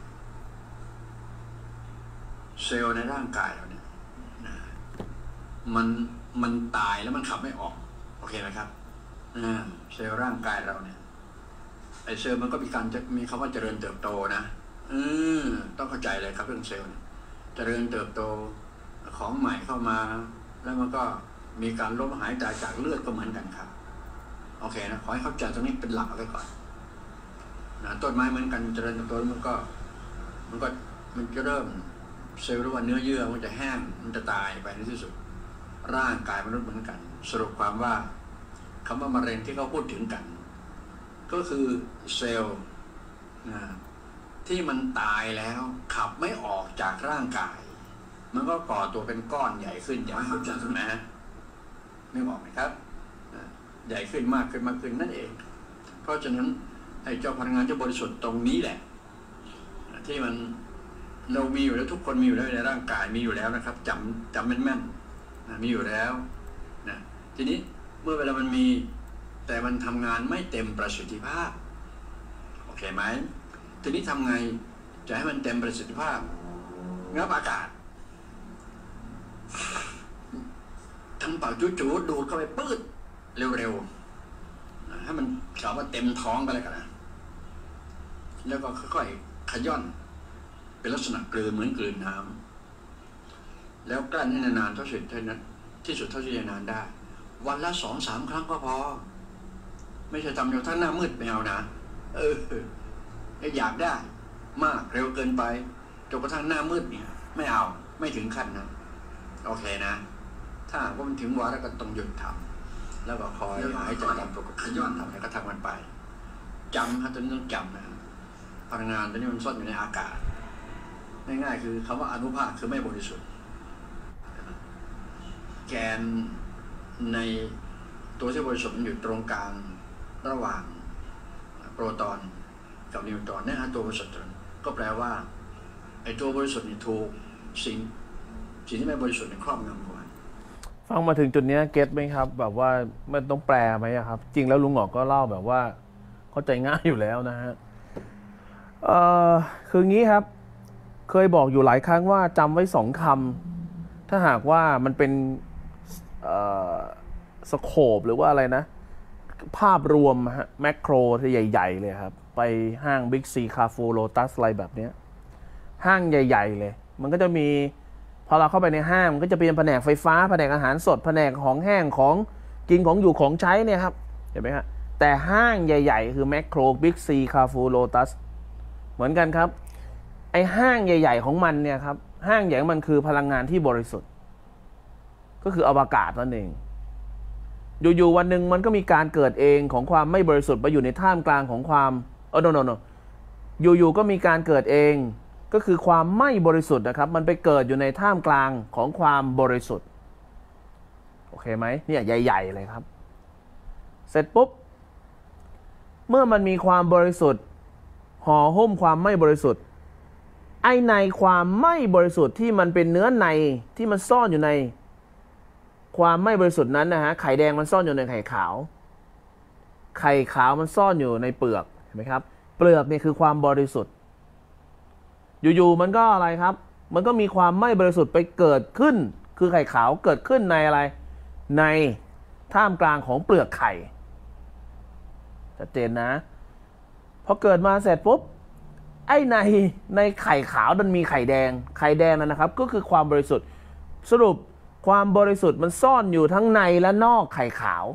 เซลล์ในร่างกายเราเนี่ยนะมันมันตายแล้วมันขับไม่ออกโอเคไหมครับเซลล์ร่างกายเราเนี่ยไอเซลล์มันก็มีการจะมีคำว่าเจริญเติบโตนะเออต้องเข้าใจเลยครับเรื่องเซลล์เจริญเติบโตของใหม่เข้ามาแล้วมันก็มีการล้มหายตายจากเลือดก็เหมือนกันครับโอเคนะขอให้เข้าใจตรงนี้เป็นหลักไว้ก่อนนะต้นไม้เหมือนกันเจริญเติบโตมันก็มันก็มันจะเริ่มเซลล์หรือว่าเนื้อเยื่อมันจะแห้งมันจะตายไปในที่สุดร่างกายมนุษย์เหมือนกันสรุปความว่าคำว่ามะเร็งที่เขาพูดถึงกันก็คือเซลล์นะที่มันตายแล้วขับไม่ออกจากร่างกายมันก็ก่อตัวเป็นก้อนใหญ่ขึ้นอย่างเข้าใจใช่ไหมไม่บอกไหมครับใหญ่ขึ้นมากขึ้นมากขึ้นนั่นเองเพราะฉะนั้นไอ้เจ้าพลังงานเจ้าบริสุทธิ์ตรงนี้แหละที่มันเรามีอยู่แล้วทุกคนมีอยู่แล้วในร่างกายมีอยู่แล้วนะครับจำจำแม่นๆมีอยู่แล้วนะทีนี้เมื่อเวลามันมีแต่มันทำงานไม่เต็มประสิทธิภาพโอเคไหมทีนี้ทำไงจะให้มันเต็มประสิทธิภาพงับอากาศทำปากจู่ๆดูดเข้าไปปื้ดเร็วๆให้มันกล่าวว่าเต็มท้องกันเลยกันนะแล้วก็ค่อยๆขย่อนเป็นลักษณะกลืนเหมือนกลืนน้ำแล้วกลั้นให้นานๆเท่าสุดเท่านั้นที่สุดเท่าที่จะนานได้วันละสองสามครั้งก็พอไม่ใช่ทำอยู่ทั้งหน้ามืดไม่เอานะเอออยากได้มากเร็วเกินไปจนกระทั่งหน้ามืดเนี่ยไม่เอาไม่ถึงขั้นนะโอเคนะถ้าว่ามันถึงวาระก็ต้องหยุดทำแล้วก็คอยหายใจตามปกติขย้อนทำแล้วก็ทำมันไปจำครับตัวนี้ต้องจำนะพลังงานตัวนี้มันซ่อนอยู่ในอากาศง่ายๆคือคำว่าอนุภาคคือไม่บริสุทธิ์แกนในตัวที่บริสุทธิ์มันอยู่ตรงกลางระหว่างโปรตอนกับนิวตรอนนี่ฮะตัวบริสุทธิ์ก็แปลว่าไอ้ตัวบริสุทธิ์นี่ถูกสิ่งสิ่งที่ไม่บริสุทธิ์ครอบงำไว้ฟังมาถึงจุดนี้เก็ตไหมครับแบบว่ามันต้องแปลไหมครับจริงแล้วลุงหงอกก็เล่าแบบว่าเข้าใจง่ายอยู่แล้วนะฮะเอ่อคืองี้ครับเคยบอกอยู่หลายครั้งว่าจำไว้สองคำถ้าหากว่ามันเป็นสโคปหรือว่าอะไรนะภาพรวมฮะแมคโครที่ใหญ่ๆเลยครับไปห้างบิ๊กซีคาฟูโลตัสอะไรแบบนี้ห้างใหญ่ๆเลยมันก็จะมีพอเราเข้าไปในห้างมันก็จะเป็นแผนกไฟฟ้าแผนกอาหารสดแผนกของแห้งของกินของอยู่ของใช้เนี่ยครับเห็นไหมครับแต่ห้างใหญ่ๆคือแมคโครบิ๊กซีคาฟูโลตัสเหมือนกันครับไอห้างใหญ่ๆของมันเนี่ยครับห้างใหญ่ของมันคือพลังงานที่บริสุทธิ์ก็คืออวกาศนั่นเองอยู่ๆวันหนึ่งมันก็มีการเกิดเองของความไม่บริสุทธิ์ไปอยู่ในท่ามกลางของความเออโนโนโนอยู่ๆก็มีการเกิดเองก็คือความไม่บริสุทธิ์นะครับมันไปเกิดอยู่ในท่ามกลางของความบริสุทธิ์โอเคไหมเนี่ยใหญ่ๆเลยครับเสร็จปุ๊บเมื่อมันมีความบริสุทธิ์ห่อหุ้มความไม่บริสุทธิ์ไอในความไม่บริสุทธิ์ที่มันเป็นเนื้อในที่มันซ่อนอยู่ในความไม่บริสุทธิ์นั้นนะฮะไข่แดงมันซ่อนอยู่ในไข่ขาวไข่ขาวมันซ่อนอยู่ในเปลือกเห็นไหมครับเปลือกเนี่ยคือความบริสุทธิ์อยู่ๆมันก็อะไรครับมันก็มีความไม่บริสุทธิ์ไปเกิดขึ้นคือไข่ขาวเกิดขึ้นในอะไรในท่ามกลางของเปลือกไข่ชัดเจนนะพอเกิดมาเสร็จปุ๊บไอ้ในในไข่ขาวมันมีไข่แดงไข่แดงนั่นนะครับก็คือความบริสุทธิ์สรุปความบริสุทธิ์มันซ่อนอยู่ทั้งในและนอกไข่ขาว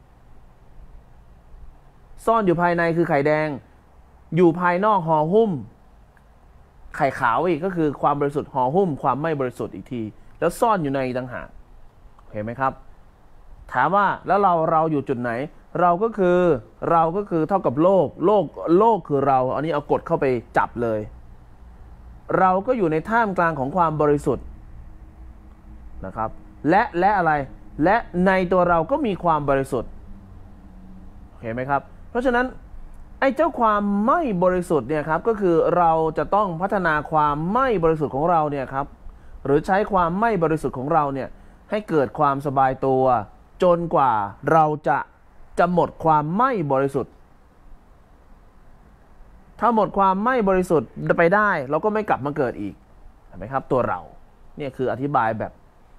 ซ่อนอยู่ภายในคือไข่แดงอยู่ภายนอกห่อหุ้มไข่ขาวอีกก็คือความบริสุทธิ์ห่อหุ้มความไม่บริสุทธิ์อีกทีแล้วซ่อนอยู่ในต่างหากเห็นไหมครับถามว่าแล้วเราเราอยู่จุดไหนเราก็คือเราก็คือเท่ากับโลกโลกโลกคือเราอันนี้เอากดเข้าไปจับเลยเราก็อยู่ในท่ามกลางของความบริสุทธิ์นะครับและและอะไรและในตัวเราก็มีความบริสุทธิ์เห็นไหมครับเพราะฉะนั้นไอ้เจ้าความไม่บริสุทธิ์เนี่ยครับก็คือเราจะต้องพัฒนาความไม่บริสุทธิ์ของเราเนี่ยครับหรือใช้ความไม่บริสุทธิ์ของเราเนี่ยให้เกิดความสบายตัวจนกว่าเราจะจะหมดความไม่บริสุทธิ์ถ้าหมดความไม่บริสุทธิ์ไปได้เราก็ไม่กลับมาเกิดอีกเห็นไหมครับตัวเราเนี่ยคืออธิบายแบบ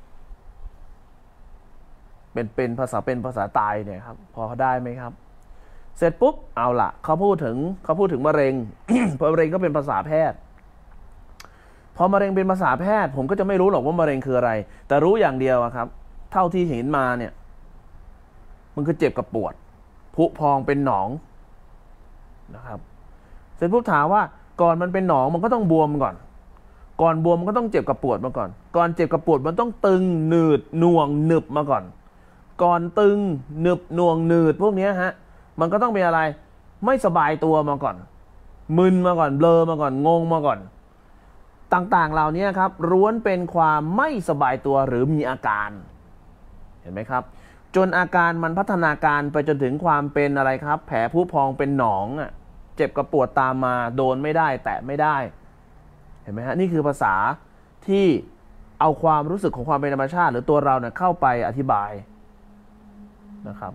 เป็นเป็นภาษาเป็นภาษาตายเนี่ยครับพอได้ไหมครับเสร็จปุ๊บเอาล่ะเขาพูดถึงเขาพูดถึงมะเร็ง เพราะมะเร็งก็เป็นภาษาแพทย์พอมะเร็งเป็นภาษาแพทย์ผมก็จะไม่รู้หรอกว่ามะเร็งคืออะไรแต่รู้อย่างเดียวครับเท่าที่เห็นมาเนี่ยมันคือเจ็บกับปวดผุพองเป็นหนองนะครับเสร็จปุ๊บถามว่าก่อนมันเป็นหนองมันก็ต้องบวมก่อนก่อนบวมมันก็ต้องเจ็บกับปวดมาก่อนก่อนเจ็บกับปวดมันต้องตึงหนืดหน่วงหนึบมาก่อนก่อนตึงหนึบหน่วงหนืดพวกนี้ฮะมันก็ต้องเป็นอะไรไม่สบายตัวมาก่อนมึนมาก่อนเบลอมาก่อนงงมาก่อนต่างๆเหล่านี้ครับล้วนเป็นความไม่สบายตัวหรือมีอาการเห็นไหมครับจนอาการมันพัฒนาการไปจนถึงความเป็นอะไรครับแผลผุพองเป็นหนองอ่ะเจ็บกับปวดตามมาโดนไม่ได้แตะไม่ได้เห็นไหมฮะนี่คือภาษาที่เอาความรู้สึกของความเป็นธรรมชาติหรือตัวเราเนี่ยเข้าไปอธิบายนะครับ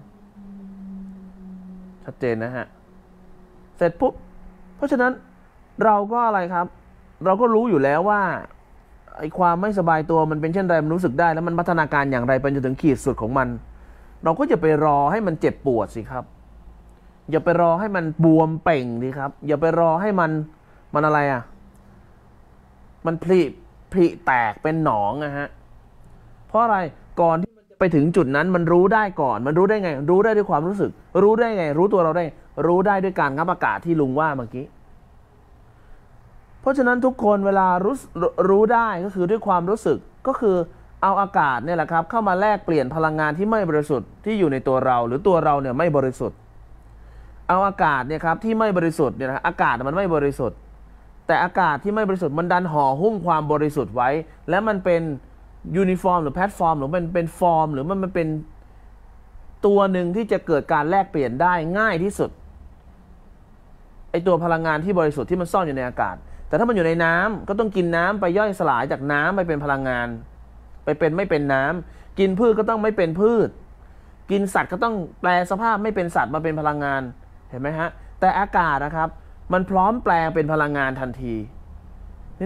ชัดเจนนะฮะเสร็จปุ๊บเพราะฉะนั้นเราก็อะไรครับเราก็รู้อยู่แล้วว่าไอ้ความไม่สบายตัวมันเป็นเช่นไรมันรู้สึกได้แล้วมันพัฒนาการอย่างไรไปจนถึงขีดสุดของมันเราก็อย่าไปรอให้มันเจ็บปวดสิครับอย่าไปรอให้มันบวมเป่งดิครับอย่าไปรอให้มันมันอะไรอ่ะมันผลิผลิแตกเป็นหนองนะฮะเพราะอะไรก่อนที่มันจะไปถึงจุดนั้นมันรู้ได้ก่อนมันรู้ได้ไงรู้ได้ด้วยความรู้สึกรู้ได้ไงรู้ตัวเราได้รู้ได้ด้วยการงับอากาศที่ลุงว่าเมื่อกี้เพราะฉะนั้นทุกคนเวลารู้รู้ได้ก็คือด้วยความรู้สึกก็คือเอาอากาศเนี่ยแหละครับเข้ามาแลกเปลี่ยนพลังงานที่ไม่บริสุทธิ์ที่อยู่ในตัวเราหรือตัวเราเนี่ยไม่บริสุทธิ์เอาอากาศเนี่ยครับที่ไม่บริสุทธิ์เนี่ยนะอากาศมันไม่บริสุทธิ์แต่อากาศที่ไม่บริสุทธิ์มันดันห่อหุ้มความบริสุทธิ์ไว้และมันเป็นยูนิฟอร์มหรือแพลตฟอร์มหรือมันเป็นฟอร์มหรือมันมันเป็นตัวหนึ่งที่จะเกิดการแลกเปลี่ยนได้ง่ายที่สุดไอตัวพลังงานที่บริสุทธิ์ที่มันซ่อนอยู่ในอากาศแต่ถ้ามันอยู่ในน้ำก็ต้องกินน้ำไปย่อยสลายจากน้ำไปเป็นพลังงานไปเป็นไม่เป็นน้ำกินพืชก็ต้องไม่เป็นพืชกินสัตว์ก็ต้องแปลสภาพไม่เป็นสัตว์มาเป็นพลังงานเห็นไหมฮะแต่อากาศนะครับมันพร้อมแปลงเป็นพลังงานทันทีทีนี้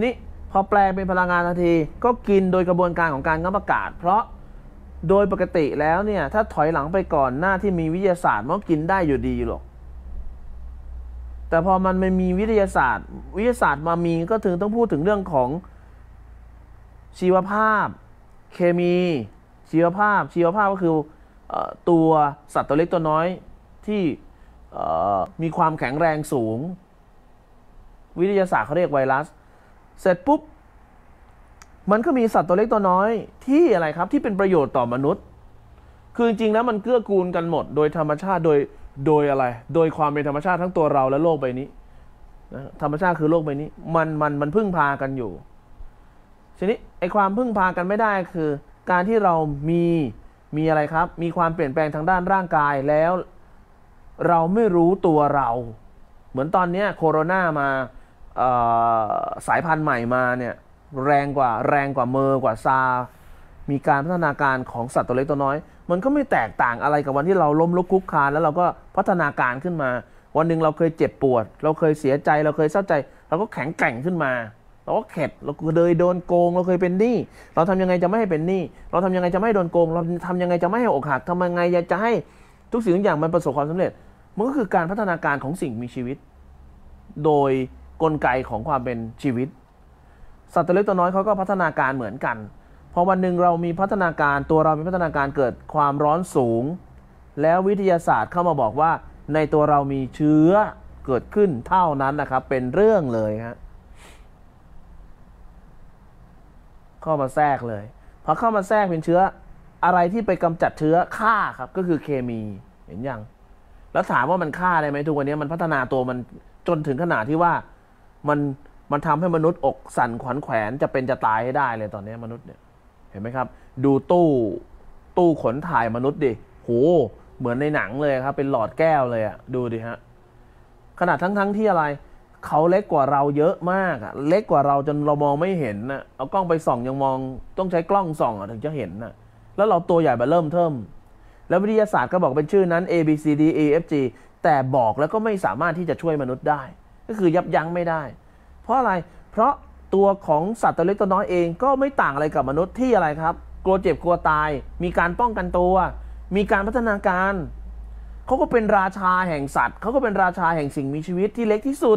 พอแปลเป็นพลังงานทันทีก็กินโดยกระบวนการของการงับอากาศเพราะโดยปกติแล้วเนี่ยถ้าถอยหลังไปก่อนหน้าที่มีวิทยาศาสตร์มันก็กินได้อยู่ดีหรอกแต่พอมันไม่มีวิทยาศาสตร์วิทยาศาสตร์มามีก็ถึงต้องพูดถึงเรื่องของชีวภาพเคมีชีวภาพชีวภาพก็คือตัวสัตว์ตัวเล็กตัวน้อยที่มีความแข็งแรงสูงวิทยาศาสตร์เขาเรียกไวรัสเสร็จปุ๊บมันก็มีสัตว์ตัวเล็กตัวน้อยที่อะไรครับที่เป็นประโยชน์ต่อมนุษย์คือจริงๆแล้วมันเกื้อกูลกันหมดโดยธรรมชาติโดยโดยอะไรโดยความเป็นธรรมชาติทั้งตัวเราและโลกใบนี้นะธรรมชาติคือโลกใบนี้มันมันมันพึ่งพากันอยู่ทีนี้ไอความพึ่งพากันไม่ได้คือการที่เรามีมีอะไรครับมีความเปลี่ยนแปลงทางด้านร่างกายแล้วเราไม่รู้ตัวเราเหมือนตอนนี้โคโรนามาสายพันธุ์ใหม่มาเนี่ยแรงกว่าแรงกว่าเมอร์กว่าซามีการพัฒนาการของสัตว์ตัวเล็กตัวน้อยมันก็ไม่แตกต่างอะไรกับวันที่เราล้มลุกคลุกคลานแล้วเราก็พัฒนาการขึ้นมาวันหนึ่งเราเคยเจ็บปวดเราเคยเสียใจเราเคยเศร้าใจเราก็แข็งแกร่งขึ้นมาเราก็เข็ดเราเคยโดนโกงเราเคยเป็นหนี้เราทำยังไงจะไม่ให้เป็นหนี้เราทำยังไงจะไม่ให้โดนโกงเราทำยังไงจะไม่ให้อกหักทำยังไงจะให้ทุกสิ่งทุกอย่างมันประสบความสำเร็จมันก็คือการพัฒนาการของสิ่งมีชีวิตโดยกลไกของความเป็นชีวิตสัตว์ตัวเล็กตัวน้อยเขาก็พัฒนาการเหมือนกันพอวันหนึ่งเรามีพัฒนาการตัวเรามีพัฒนาการเกิดความร้อนสูงแล้ววิทยาศาสตร์เข้ามาบอกว่าในตัวเรามีเชื้อเกิดขึ้นเท่านั้นนะครับเป็นเรื่องเลยฮะเข้ามาแทรกเลยพอเข้ามาแทรกเป็นเชื้ออะไรที่ไปกำจัดเชื้อฆ่าครับก็คือเคมีเห็นยังแล้วถามว่ามันฆ่าได้ไหมทุกวันนี้มันพัฒนาตัวมันจนถึงขนาดที่ว่ามันมันทำให้มนุษย์อกสั่นขวัญแขวนจะเป็นจะตายให้ได้เลยตอนนี้มนุษย์เนี่ยเห็นไหมครับดูตู้ตู้ขนถ่ายมนุษย์ดิโหเหมือนในหนังเลยครับเป็นหลอดแก้วเลยอะดูดิฮะขนาดทั้งๆที่อะไรเขาเล็กกว่าเราเยอะมากอะเล็กกว่าเราจนเรามองไม่เห็นนะเอากล้องไปส่องยังมองต้องใช้กล้องส่องถึงจะเห็นนะแล้วเราตัวใหญ่แบบเริ่มเทิมแล้ววิทยาศาสตร์ก็บอกเป็นชื่อนั้น A B C D E F G แต่บอกแล้วก็ไม่สามารถที่จะช่วยมนุษย์ได้ก็คือยับยั้งไม่ได้เพราะอะไรเพราะตัวของสัตว์ตัวเล็กตัวน้อยเองก็ไม่ต่างอะไรกับมนุษย์ที่อะไรครับกลัวเจ็บกลัวตายมีการป้องกันตัวมีการพัฒนาการเขาก็เป็นราชาแห่งสัตว์เขาก็เป็นราชาแห่งสิ่งมีชีวิตที่เล็กที่สุด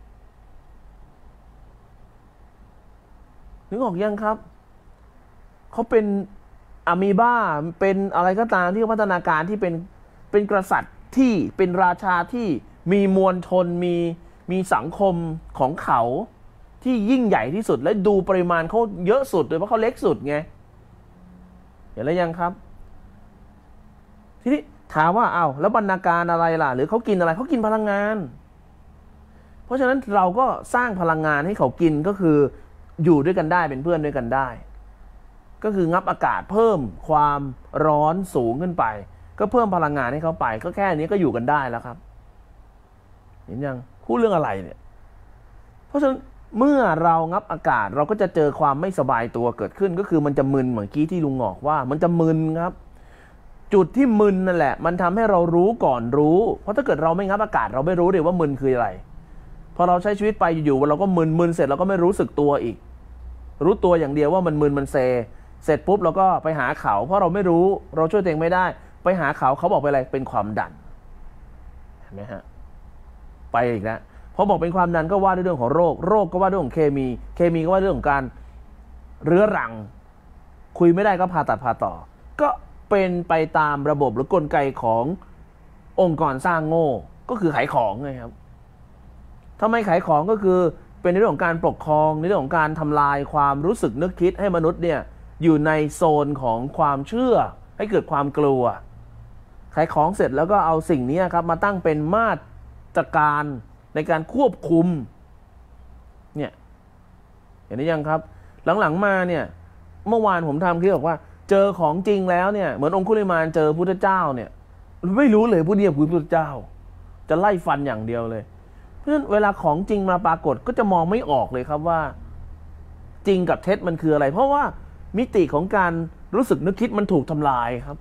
นึกออกยังครับเขาเป็นอะมีบ้าเป็นอะไรก็ตามที่พัฒนาการที่เป็นเป็นกษัตริย์ที่เป็นราชาที่มีมวลชนมีมีสังคมของเขาที่ยิ่งใหญ่ที่สุดและดูปริมาณเขาเยอะสุดโดยเพราะเขาเล็กสุดไงเห็นแล้วยังครับทีนี้ถามว่าอ้าวแล้วบรรณาการอะไรล่ะหรือเขากินอะไรเขากินพลังงานเพราะฉะนั้นเราก็สร้างพลังงานให้เขากินก็คืออยู่ด้วยกันได้เป็นเพื่อนด้วยกันได้ก็คืองับอากาศเพิ่มความร้อนสูงขึ้นไปก็เพิ่มพลังงานให้เขาไปก็แค่นี้ก็อยู่กันได้แล้วครับเห็นยังพูดเรื่องอะไรเนี่ยเพราะฉะนั้นเมื่อเรางับอากาศเราก็จะเจอความไม่สบายตัวเกิดขึ้นก็คือมันจะมึนเหมือนกี้ที่ลุงงอกว่ามันจะมึนครับจุดที่มึนนั่นแหละมันทำให้เรารู้ก่อนรู้เพราะถ้าเกิดเราไม่งับอากาศเราไม่รู้เลยว่ามึนคืออะไรพอเราใช้ชีวิตไปอยู่ๆเราก็มึนมึนเสร็จเราก็ไม่รู้สึกตัวอีกรู้ตัวอย่างเดียวว่ามันมึนมันเซเสร็จปุ๊บเราก็ไปหาเขาเพราะเราไม่รู้เราช่วยตัวเองไม่ได้ไปหาเขาเขาบอกไปอะไรเป็นความดันเห็นไหมฮะไปอีกแล้วพอบอกเป็นความดันก็ว่าด้วยเรื่องของโรคโรคก็ว่าด้วยของเคมีเคมีก็ว่าเรื่องของการเรื้อรังคุยไม่ได้ก็ผ่าตัดผ่าต่อก็เป็นไปตามระบบหรือกลไกขององค์กรสร้างโง่ก็คือขายของไงครับทำไมขายของก็คือเป็นในเรื่องของการปกครองในเรื่องของการทำลายความรู้สึกนึกคิดให้มนุษย์เนี่ยอยู่ในโซนของความเชื่อให้เกิดความกลัวขายของเสร็จแล้วก็เอาสิ่งนี้ครับมาตั้งเป็นมาตรการในการควบคุมเนี่ยเห็นหรือยังครับหลังๆมาเนี่ยเมื่อวานผมทำคลิปบอกว่าเจอของจริงแล้วเนี่ยเหมือนองคุลิมานเจอพุทธเจ้าเนี่ยไม่รู้เลยผู้เดียวคือพุทธเจ้าจะไล่ฟันอย่างเดียวเลยเพราะฉะนั้นเวลาของจริงมาปรากฏก็จะมองไม่ออกเลยครับว่าจริงกับเท็จมันคืออะไรเพราะว่ามิติของการรู้สึกนึกคิดมันถูกทำลายครับ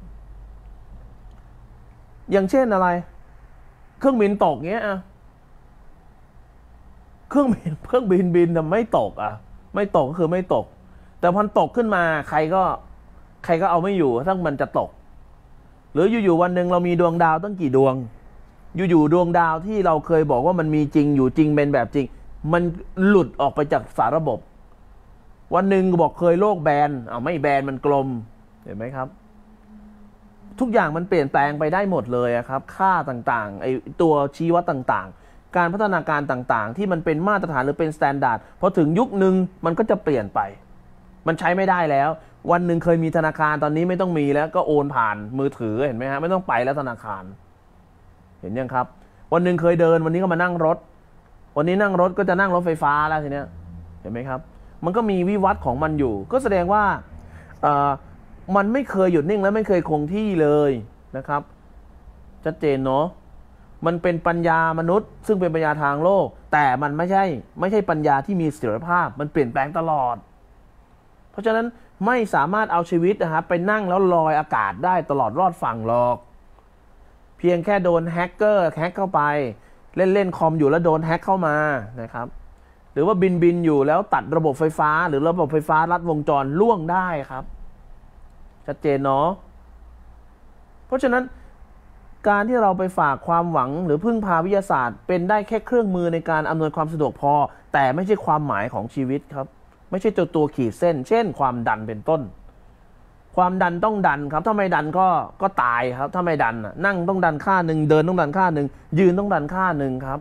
อย่างเช่นอะไรเครื่องบินตกเงี้ยอะเครื่องบินเครื่องบินบินทำไม่ตกอ่ะไม่ตกก็คือไม่ตกแต่พอตกขึ้นมาใครก็ใครก็เอาไม่อยู่ถ้ามันจะตกหรืออยู่ๆวันหนึ่งเรามีดวงดาวตั้งกี่ดวงอยู่ๆดวงดาวที่เราเคยบอกว่ามันมีจริงอยู่จริงเป็นแบบจริงมันหลุดออกไปจากสารระบบวันหนึ่งบอกเคยโลกแบนเอาไม่แบนมันกลมเห็นไหมครับทุกอย่างมันเปลี่ยนแปลงไปได้หมดเลยครับค่าต่างๆไอตัวชี้วัดต่างๆการพัฒนาการต่างๆที่มันเป็นมาตรฐานหรือเป็นสแตนดาร์ดพอถึงยุคนึงมันก็จะเปลี่ยนไปมันใช้ไม่ได้แล้ววันหนึ่งเคยมีธนาคารตอนนี้ไม่ต้องมีแล้วก็โอนผ่านมือถือเห็นไหมฮะไม่ต้องไปแล้วธนาคารเห็นยังครับวันหนึ่งเคยเดินวันนี้ก็มานั่งรถวันนี้นั่งรถก็จะนั่งรถไฟฟ้าแล้วทีเนี้ยเห็นไหมครับมันก็มีวิวัฒน์ของมันอยู่ก็แสดงว่าเอ่อมันไม่เคยหยุดนิ่งและไม่เคยคงที่เลยนะครับชัดเจนเนาะมันเป็นปัญญามนุษย์ซึ่งเป็นปัญญาทางโลกแต่มันไม่ใช่ไม่ใช่ปัญญาที่มีเสถียรภาพมันเปลี่ยนแปลงตลอดเพราะฉะนั้นไม่สามารถเอาชีวิตนะครับไปนั่งแล้วลอยอากาศได้ตลอดรอดฝั่งหรอกเพียงแค่โดนแฮกเกอร์แฮกเข้าไปเล่นเล่นคอมอยู่แล้วโดนแฮกเข้ามานะครับหรือว่าบินบินอยู่แล้วตัดระบบไฟฟ้าหรือระบบไฟฟ้าลัดวงจรล่วงได้ครับชัดเจนเนาะเพราะฉะนั้นการที่เราไปฝากความหวังหรือพึ่งพาวิทยาศาสตร์เป็นได้แค่เครื่องมือในการอำนวยความสะดวกพอแต่ไม่ใช่ความหมายของชีวิตครับไม่ใช่ตัวตัวขีดเส้นเช่นความดันเป็นต้นความดันต้องดันครับถ้าไม่ดันก็ก็ตายครับถ้าไม่ดันนั่งต้องดันค่าหนึ่งเดินต้องดันค่าหนึ่งยืนต้องดันค่าหนึ่งครับ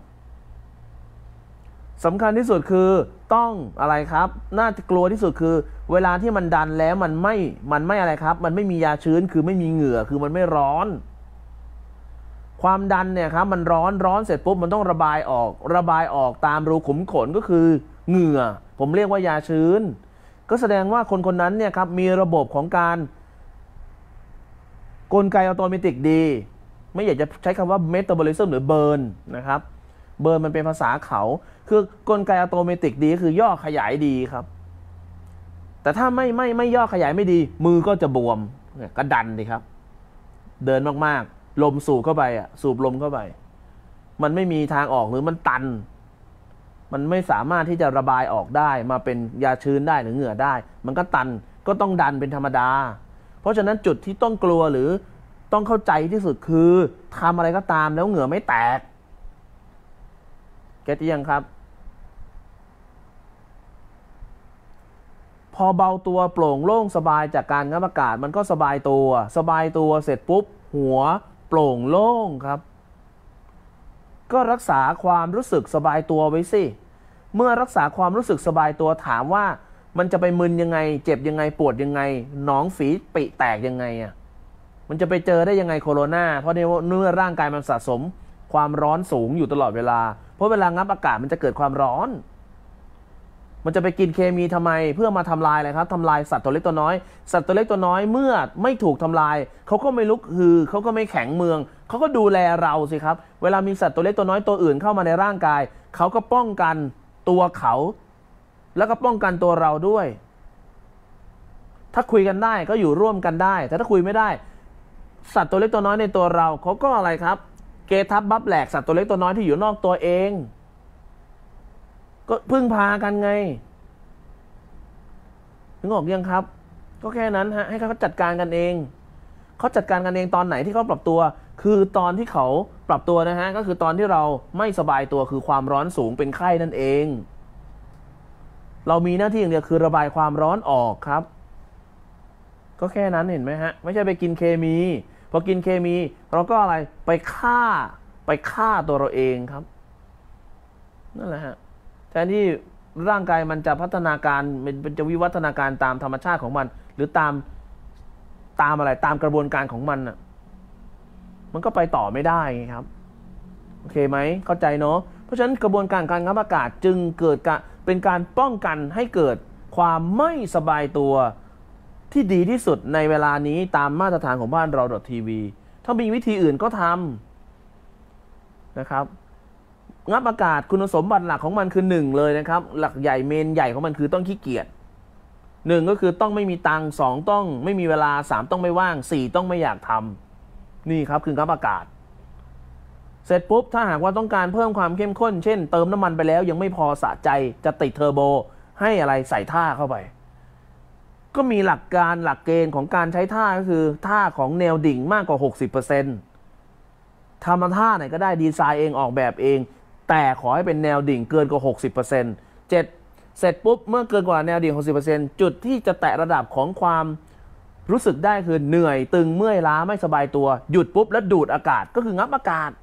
สำคัญที่สุดคือต้องอะไรครับน่าจะกลัวที่สุดคือเวลาที่มันดันแล้วมันไม่มันไม่อะไรครับมันไม่มียาชื้นคือไม่มีเหงื่อคือมันไม่ร้อนความดันเนี่ยครับมันร้อนร้อนเสร็จปุ๊บมันต้องระบายออกระบายออกตามรูขุมขนก็คือเหงื่อผมเรียกว่ายาชื้นก็แสดงว่าคนคนนั้นเนี่ยครับมีระบบของการกลไกอัตโนมัติดีไม่อยากจะใช้คำว่าเมตาบอลิซึมหรือเบิร์นนะครับเบิร์นมันเป็นภาษาเขาคือกลไกอัตโนมัติดีคือย่อขยายดีครับแต่ถ้าไม่ไม่ไม่ย่อขยายไม่ดีมือก็จะบวมก็ดันดีครับเดินมากๆลมสูบเข้าไปอ่ะสูบลมเข้าไปมันไม่มีทางออกหรือมันตันมันไม่สามารถที่จะระบายออกได้มาเป็นยาชื้นได้หรือเหงื่อได้มันก็ตันก็ต้องดันเป็นธรรมดาเพราะฉะนั้นจุดที่ต้องกลัวหรือต้องเข้าใจที่สุดคือทำอะไรก็ตามแล้วเหงื่อไม่แตกเก็ตยังครับพอเบาตัวโปร่งโล่งสบายจากการงับอากาศมันก็สบายตัวสบายตัวเสร็จปุ๊บหัวโปร่งโล่งครับก็รักษาความรู้สึกสบายตัวไว้สิเมื่อรักษาความรู้สึกสบายตัวถามว่ามันจะไปมึนยังไงเจ็บยังไงปวดยังไงหนองฝีปีแตกยังไงอ่ะมันจะไปเจอได้ยังไงโคโรนาเพราะในเมื่อร่างกายมันสะสมความร้อนสูงอยู่ตลอดเวลาเพราะเวลางับอากาศมันจะเกิดความร้อนมันจะไปกินเคมีทำไมเพื่อมาทำลายอะไรครับทำลายสัตว์ตัวเล็กตัวน้อยสัตว์ตัวเล็กตัวน้อยเมื่อไม่ถูกทำลายเขาก็ไม่ลุกฮือเขาก็ไม่แข็งเมืองเขาก็ดูแลเราสิครับเวลามีสัตว์ตัวเล็กตัวน้อยตัวอื่นเข้ามาในร่างกายเขาก็ป้องกันตัวเขาแล้วก็ป้องกันตัวเราด้วยถ้าคุยกันได้ก็อยู่ร่วมกันได้แต่ถ้าคุยไม่ได้สัตว์ตัวเล็กตัวน้อยในตัวเราเขาก็อะไรครับเกทับบับแหลกสัตว์ตัวเล็กตัวน้อยที่อยู่นอกตัวเองก็พึ่งพากันไงถึงออกยังครับก็แค่นั้นฮะให้เขาจัดการกันเองเขาจัดการกันเองตอนไหนที่เขาปรับตัวคือตอนที่เขาปรับตัวนะฮะก็คือตอนที่เราไม่สบายตัวคือความร้อนสูงเป็นไข้นั่นเองเรามีหน้าที่อย่างเดียวคือระบายความร้อนออกครับก็แค่นั้นเห็นไหมฮะไม่ใช่ไปกินเคมีพอกินเคมีเราก็อะไรไปฆ่าไปฆ่าตัวเราเองครับนั่นแหละฮะแทนที่ร่างกายมันจะพัฒนาการมันจะวิวัฒนาการตามธรรมชาติของมันหรือตามตามอะไรตามกระบวนการของมันอ่ะมันก็ไปต่อไม่ได้ครับโอเคไหมเข้าใจเนาะเพราะฉะนั้นกระบวนการการงับอากาศจึงเกิดการเป็นการป้องกันให้เกิดความไม่สบายตัวที่ดีที่สุดในเวลานี้ตามมาตรฐานของบ้านเราทีวีถ้ามีวิธีอื่นก็ทำนะครับงับอากาศคุณสมบัติหลักของมันคือหนึ่งเลยนะครับหลักใหญ่เมนใหญ่ของมันคือต้องขี้เกียจหนึ่งก็คือต้องไม่มีตังค์สองต้องไม่มีเวลาสามต้องไม่ว่างสี่ต้องไม่อยากทำนี่ครับคืองับอากาศเสร็จปุ๊บถ้าหากว่าต้องการเพิ่มความเข้มข้นเช่นเติมน้ำมันไปแล้วยังไม่พอสะใจจะติดเทอร์โบให้อะไรใส่ท่าเข้าไปก็มีหลักการหลักเกณฑ์ของการใช้ท่าก็คือท่าของแนวดิ่งมากกว่า หกสิบเปอร์เซ็นต์ ทำท่าไหนก็ได้ดีไซน์เองออกแบบเองแต่ขอให้เป็นแนวดิ่งเกินกว่า หกสิบเปอร์เซ็นต์ เจ็ดเสร็จปุ๊บเมื่อเกินกว่าแนวดิ่ง หกสิบเปอร์เซ็นต์ จุดที่จะแตะระดับของความรู้สึกได้คือเหนื่อยตึงเมื่อยล้าไม่สบายตัวหยุดปุ๊บแล้วดูดอากาศก็คืองับอากาศ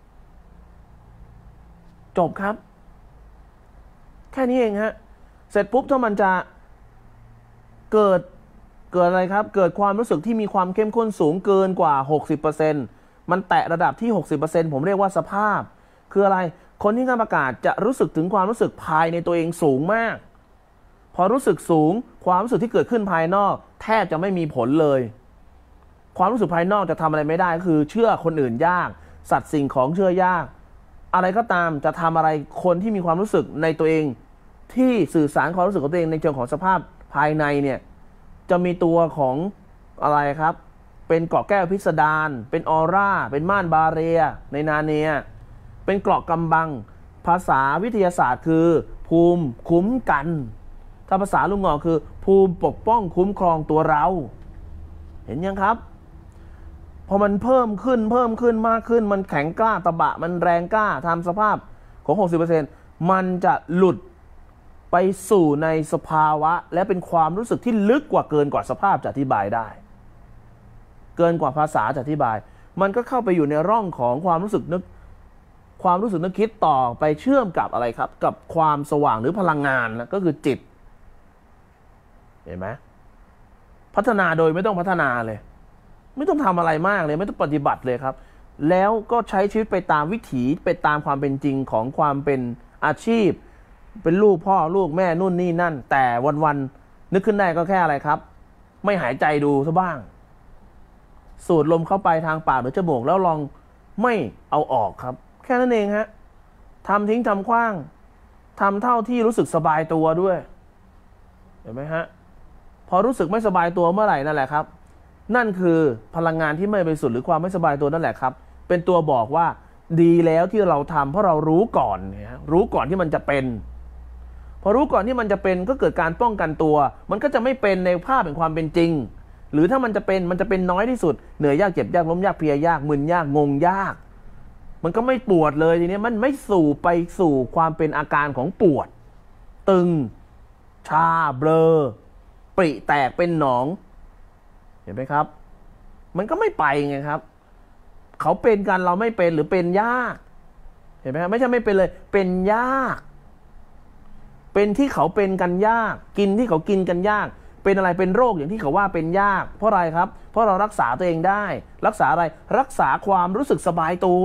จบครับแค่นี้เองฮะเสร็จปุ๊บถ้ามันจะเกิดเกิดอะไรครับเกิดความรู้สึกที่มีความเข้มข้นสูงเกินกว่า หกสิบเปอร์เซ็นต์ มันแตะระดับที่ หกสิบเปอร์เซ็นต์ ผมเรียกว่าสภาพคืออะไรคนที่งับอากาศจะรู้สึกถึงความรู้สึกภายในตัวเองสูงมากพอรู้สึกสูงความรู้สึกที่เกิดขึ้นภายนอกแทบจะไม่มีผลเลยความรู้สึกภายนอกจะทำอะไรไม่ได้ก็คือเชื่อคนอื่นยากสัตว์สิ่งของเชื่อยากอะไรก็ตามจะทำอะไรคนที่มีความรู้สึกในตัวเองที่สื่อสารความรู้สึกของตัวเองในเชิงของสภาพภายในเนี่ยจะมีตัวของอะไรครับเป็นเกราะแก้วพิสดารเป็นออร่าเป็นม่านบาเรียในนาเนียเป็นเกราะกำบังภาษาวิทยาศาสตร์คือภูมิคุ้มกันถ้าภาษาลุงงอคือภูมิปกป้องคุ้มครองตัวเราเห็นยังครับพอมันเพิ่มขึ้นเพิ่มขึ้นมากขึ้นมันแข็งกล้าตะบะมันแรงกล้าทำสภาพของ หกสิบเปอร์เซ็นต์ มันจะหลุดไปสู่ในสภาวะและเป็นความรู้สึกที่ลึกกว่าเกินกว่าสภาพจะอธิบายได้เกินกว่าภาษาจะอธิบายมันก็เข้าไปอยู่ในร่องของความรู้สึกนึกความรู้สึกนึกคิดต่อไปเชื่อมกับอะไรครับกับความสว่างหรือพลังงานนะก็คือจิตเห็นไหมพัฒนาโดยไม่ต้องพัฒนาเลยไม่ต้องทำอะไรมากเลยไม่ต้องปฏิบัติเลยครับแล้วก็ใช้ชีวิตไปตามวิถีไปตามความเป็นจริงของความเป็นอาชีพเป็นลูกพ่อลูกแม่นู่นนี่นั่นแต่วันๆนึกขึ้นได้ก็แค่อะไรครับไม่หายใจดูซะบ้างสูดลมเข้าไปทางปากหรือจมูกแล้วลองไม่เอาออกครับแค่นั้นเองฮะทำทิ้งทำขว้างทำเท่าที่รู้สึกสบายตัวด้วยเห็นไหมฮะพอรู้สึกไม่สบายตัวเมื่อไหร่นั่นแหละครับนั่นคือพลังงานที่ไม่บริสุทธิ์หรือความไม่สบายตัวนั่นแหละครับเป็นตัวบอกว่าดีแล้วที่เราทำเพราะเรารู้ก่อนเนี่ยรู้ก่อนที่มันจะเป็นพอรู้ก่อนที่มันจะเป็นก็เกิดการป้องกันตัวมันก็จะไม่เป็นในภาพแห่งความเป็นจริงหรือถ้ามันจะเป็นมันจะเป็นน้อยที่สุดเหนื่อยยากเจ็บยากล้มยากเพลียยากมึนยากงงยากมันก็ไม่ปวดเลยทีนี้มันไม่สู่ไปสู่ความเป็นอาการของปวดตึงชาเบลอปริแตกเป็นหนองเห็นไหมครับมันก็ไม่ไปไงครับเขาเป็นกันเราไม่เป็นหรือเป็นยากเห็นไหมครับไม่ใช่ไม่เป็นเลยเป็นยากเป็นที่เขาเป็นกันยากกินที่เขากินกันยากเป็นอะไรเป็นโรคอย่างที่เขาว่าเป็นยากเพราะอะไรครับเพราะเรารักษาตัวเองได้รักษาอะไรรักษาความรู้สึกสบายตัว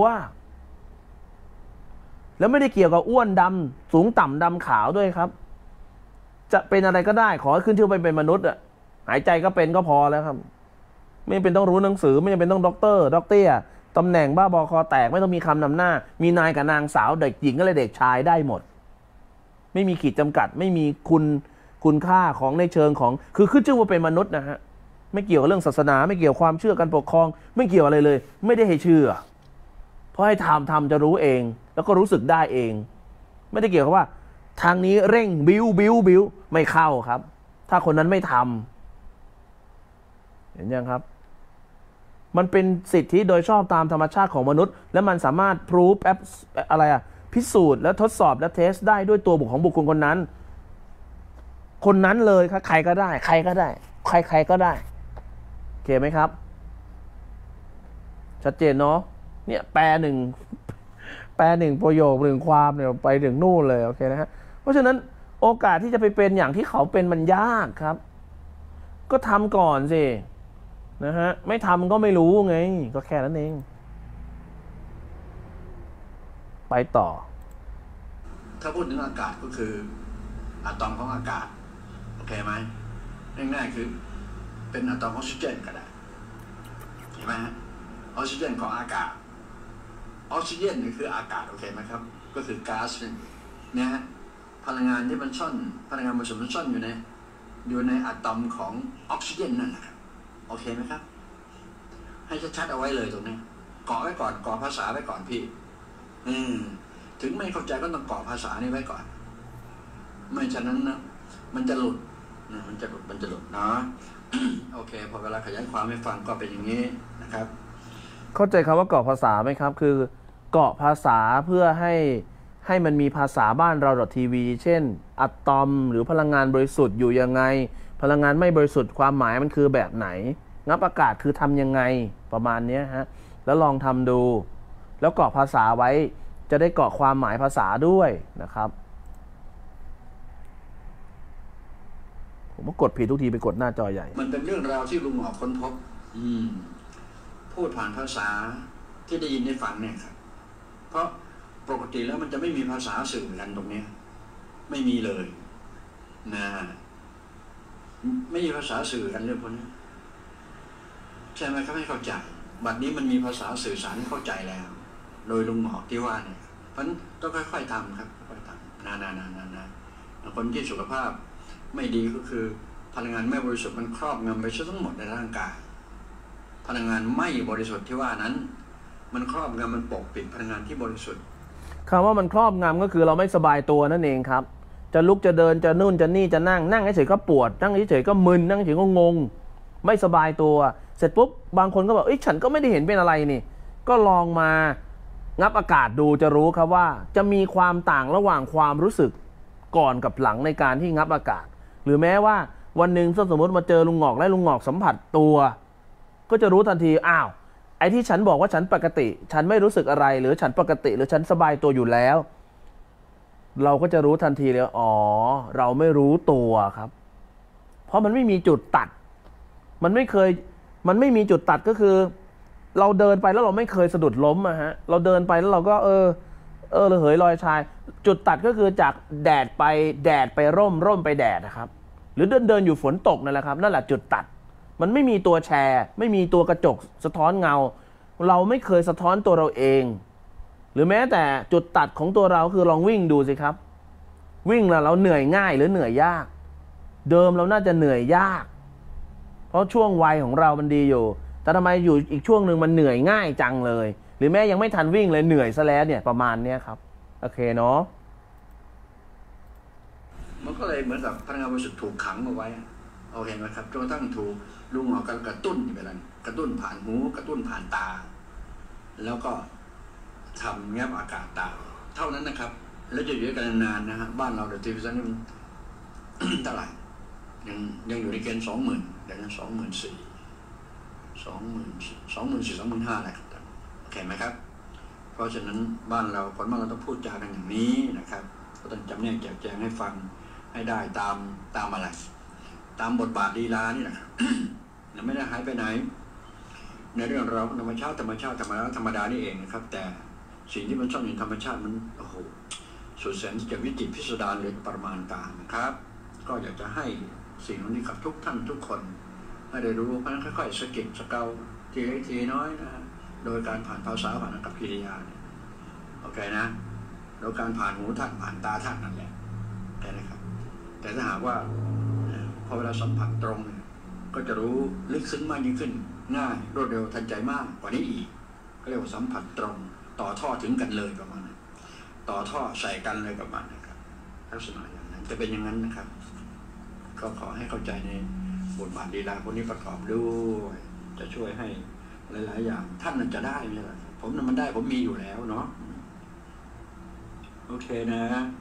แล้วไม่ได้เกี่ยวกับอ้วนดำสูงต่ำดำขาวด้วยครับจะเป็นอะไรก็ได้ขอให้ขึ้นชื่อไปเป็นมนุษย์อะหายใจก็เป็นก็พอแล้วครับไม่เป็นต้องรู้หนังสือไม่จำเป็นต้องด็อกเตอร์ด็อกเตอร์ตำแหน่งบ้าบอคอแตกไม่ต้องมีคำนำหน้ามีนายกับนางสาวเด็กหญิงก็เลยเด็กชายได้หมดไม่มีขีดจำกัดไม่มีคุณคุณค่าของในเชิงของคือขึ้นชื่อว่าเป็นมนุษย์นะฮะไม่เกี่ยวกับเรื่องศาสนาไม่เกี่ยวความเชื่อการปกครองไม่เกี่ยวอะไรเลยไม่ได้ให้เชื่อเพราะให้ทำทำจะรู้เองแล้วก็รู้สึกได้เองไม่ได้เกี่ยวกับว่าทางนี้เร่งบิ้วบิ้วบิ้วไม่เข้าครับถ้าคนนั้นไม่ทำเห็นยังครับมันเป็นสิทธิโดยชอบตามธรรมชาติของมนุษย์และมันสามารถพิสูจน์แอปอะไรอะพิสูจน์และทดสอบและเทสได้ด้วยตัวบุคคลของบุคคลคนนั้นคนนั้นเลยครับใครก็ได้ใครก็ได้ใครใครก็ได้โอเคไหมครับชัดเจนเนาะเนี่ยแปลหนึ่งแปลหนึ่งประโยคหนึ่งความเนี่ยไปถึงนู่นเลยโอเคนะฮะเพราะฉะนั้นโอกาสที่จะไปเป็นอย่างที่เขาเป็นมันยากครับก็ทำก่อนสินะฮะไม่ทำก็ไม่รู้ไงก็แค่นั้นเองไปต่อถ้าพูดถึงอากาศก็คืออะตอมของอากาศโอเคไหมง่ายๆคือเป็นอะตอมออกซิเจนก็ได้เห็นไหมฮะออกซิเจนของอากาศออกซิเจนนี่คืออากาศโอเคไหมครับก็คือก๊าซเนี่ยฮะพลังงานที่มันซ่อนพลังงานผสมมันซ่อนอยู่ในอยู่ในอะตอมของออกซิเจนนั่นแหละครับโอเคไหมครับให้ชัดๆเอาไว้เลยตรงนี้เกาะไว้ก่อนเกาะภาษาไว้ก่อนพี่อืมถึงไม่เข้าใจก็ต้องเกาะภาษานี้ไว้ก่อนไม่ฉะนั้นนะมันจะหลุดนะมันจะหลุดมันจะหลุดเนาะ โอเคพอเวลาขยายความให้ฟังก็เป็นอย่างนี้นะครับเข้าใจคำว่าเกาะภาษาไหมครับคือเกาะภาษาเพื่อให้ให้มันมีภาษาบ้านเราทีวีเช่นอะตอมหรือพลังงานบริสุทธิ์อยู่ยังไงพลังงานไม่บริสุทธิ์ความหมายมันคือแบบไหนงับอากาศคือทำยังไงประมาณนี้ฮะแล้วลองทำดูแล้วเกาะภาษาไว้จะได้เกาะความหมายภาษาด้วยนะครับผมก็กดผิดทุกทีไปกดหน้าจอใหญ่มันเป็นเรื่องราวที่ลุงหมอค้นพบอืมพูดผ่านภาษาที่ได้ยินได้ฟังเนี่ยครับเพราะปกติแล้วมันจะไม่มีภาษาสื่อกันตรงนี้ไม่มีเลยนะไม่มีภาษาสื่อกันเรื่องพวกนี้ใช่ไหมครับให้เข้าใจบัดนี้มันมีภาษาสื่อสารให้เข้าใจแล้วโดยลุงหมอที่ว่าเนี่ยเพราะฉะนั้นก็ค่อยๆทำครับค่อยๆทำนานๆๆๆคนที่สุขภาพไม่ดีก็คือพลังงานไม่บริสุทธิ์มันครอบงำไปทั้งหมดในร่างกายพลังงานไม่บริสุทธิ์ที่ว่านั้นมันครอบงำมันปกปิดพลังงานที่บริสุทธิ์คำว่ามันครอบงำก็คือเราไม่สบายตัวนั่นเองครับจะลุกจะเดินจะนู่นจะนี่จะนั่งนั่งเฉยๆก็ปวดนั่งเฉยๆก็มึนนั่งเฉยๆก็งงไม่สบายตัวเสร็จปุ๊บบางคนก็บอกเอ้ยฉันก็ไม่ได้เห็นเป็นอะไรนี่ก็ลองมางับอากาศดูจะรู้ครับว่าจะมีความต่างระหว่างความรู้สึกก่อนกับหลังในการที่งับอากาศหรือแม้ว่าวันหนึ่งสมมติมาเจอลุงหงอกและลุงหงอกสัมผัสตัวก็จะรู้ทันทีอ้าวไอ้ที่ฉันบอกว่าฉันปกติฉันไม่รู้สึกอะไรหรือฉันปกติหรือฉันสบายตัวอยู่แล้วเราก็จะรู้ทันทีเลยอ๋อเราไม่รู้ตัวครับเพราะมันไม่มีจุดตัดมันไม่เคยมันไม่มีจุดตัดก็คือเราเดินไปแล้วเราไม่เคยสะดุดล้มอะฮะเราเดินไปแล้วเราก็เออเออระเหยลอยชายจุดตัดก็คือจากแดดไปแดดไปร่มร่มไปแดดนะครับหรือเดินเดินอยู่ฝนตกนั่นแหละครับนั่นแหละจุดตัดมันไม่มีตัวแชร์ไม่มีตัวกระจกสะท้อนเงาเราไม่เคยสะท้อนตัวเราเองหรือแม้แต่จุดตัดของตัวเราคือลองวิ่งดูสิครับวิ่งแล้วเราเหนื่อยง่ายหรือเหนื่อยยากเดิมเราน่าจะเหนื่อยยากเพราะช่วงวัยของเรามันดีอยู่แต่ทำไมอยู่อีกช่วงหนึ่งมันเหนื่อยง่ายจังเลยหรือแม้ยังไม่ทันวิ่งเลยเหนื่อยซะแล้วเนี่ยประมาณนี้ครับโอเคเนาะมันก็เลยเหมือนกับพลังงานบริสุทธิ์ถูกขังเอาไว้โอเคไหมครับจนกระทั่งถูกลุงหมอกันกระตุ้นไปแล้วกระตุ้นผ่านหูกระตุ้นผ่านตาแล้วก็ทำแงบอากาศตาเท่านั้นนะครับแล้วจะอยู่กันนานๆนะฮะบ้านเราเดี๋ยวทีวีซันนี่มัน เท่าไหร่ยังยังอยู่ในเกณฑ์สองหมื่นเดี๋ยวนั้นสองหมื่นสี่สองหมื่นสองหมื่นสี่สองหมื่นห้าอะไรครับโอเคไหมครับเพราะฉะนั้นบ้านเราคนบ้านเราต้องพูดจากันอย่างนี้นะครับก็ต้องจำแนกแจกแจงให้ฟังให้ได้ตามตามอะไรตามบทบาทลีลานี่แหละ ไม่ได้หายไปไหนในเรื่องเราธรรมชาติธรรมชาติธรรมดาธรรมดานี่เองนะครับแต่สิ่งที่มันซ่อนอยู่ในธรรมชาติมันโอ้โหสุดแสนจะวิจิตรพิสดารเลยประมาณการนะครับก็อยากจะให้สิ่งนี้กับทุกท่านทุกคนให้ได้รู้เพราะนั้นค่อยๆสกิดสเกาทีเล็กทีน้อยนะโดยการผ่านภาษาผ่านกับกิริยาโอเคนะโดยการผ่านหูท่านผ่านตาท่านนั่นแหละแค่นี้ครับแต่ถ้าหากว่าพอเวลาสัมผัสตรงก็จะรู้ลึกซึ้งมากยิ่งขึ้นง่ายรวดเร็วทันใจมากกว่านี้อีกก็เรียกว่าสัมผัสตรงต่อท่อถึงกันเลยประมาณนั้นต่อท่อใส่กันเลยประมาณนั้นครับลักษณะอย่างนั้นจะเป็นอย่างนั้นนะครับก็ขอให้เข้าใจในบทบาทลีลาพวกนี้ประกอบด้วยจะช่วยให้หลายๆอย่างท่านนั้นจะได้ไหมล่ะผมนั้นมันได้ผมมีอยู่แล้วเนาะโอเคนะ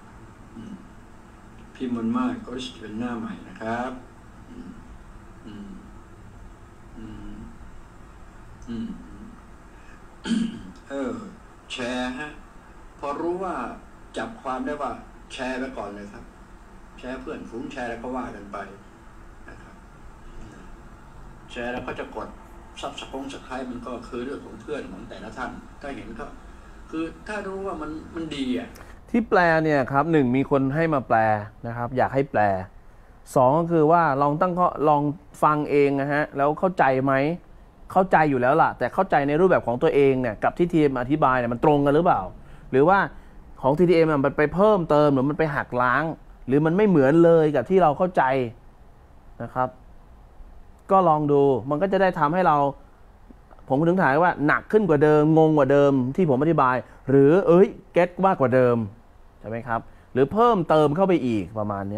พี่มนมากก็เป็นหน้าใหม่นะครับอืมอืมอืมอืมเออแชร์ฮะพอรู้ว่าจับความได้ว่าแชร์ไปก่อนเลยครับแชร์เพื่อนฝูงแชร์แล้วก็ว่ากันไปนะครับแชร์แล้วก็จะกดซับสไครต์สักใครมันก็คือเรื่องของเพื่อนของแต่ละท่านถ้าเห็นก็คือถ้ารู้ว่ามันมันดีอ่ะที่แปลเนี่ยครับหนึ่งมีคนให้มาแปลนะครับอยากให้แปลสองก็คือว่าลองตั้งข้อลองฟังเองนะฮะแล้วเข้าใจไหมเข้าใจอยู่แล้วล่ะแต่เข้าใจในรูปแบบของตัวเองเนี่ยกับที่ทีมอธิบายเนี่ยมันตรงกันหรือเปล่าหรือว่าของ ที ที เอ็ม มันไปเพิ่มเติมหรือมันไปหักล้างหรือมันไม่เหมือนเลยกับที่เราเข้าใจนะครับก็ลองดูมันก็จะได้ทำให้เราผมถึงถามว่าหนักขึ้นกว่าเดิมงงกว่าเดิมที่ผมอธิบายหรือเอ้ยเก็ตมากกว่าเดิมใช่ไหมครับหรือเพิ่มเติมเข้าไปอีกประมาณนี้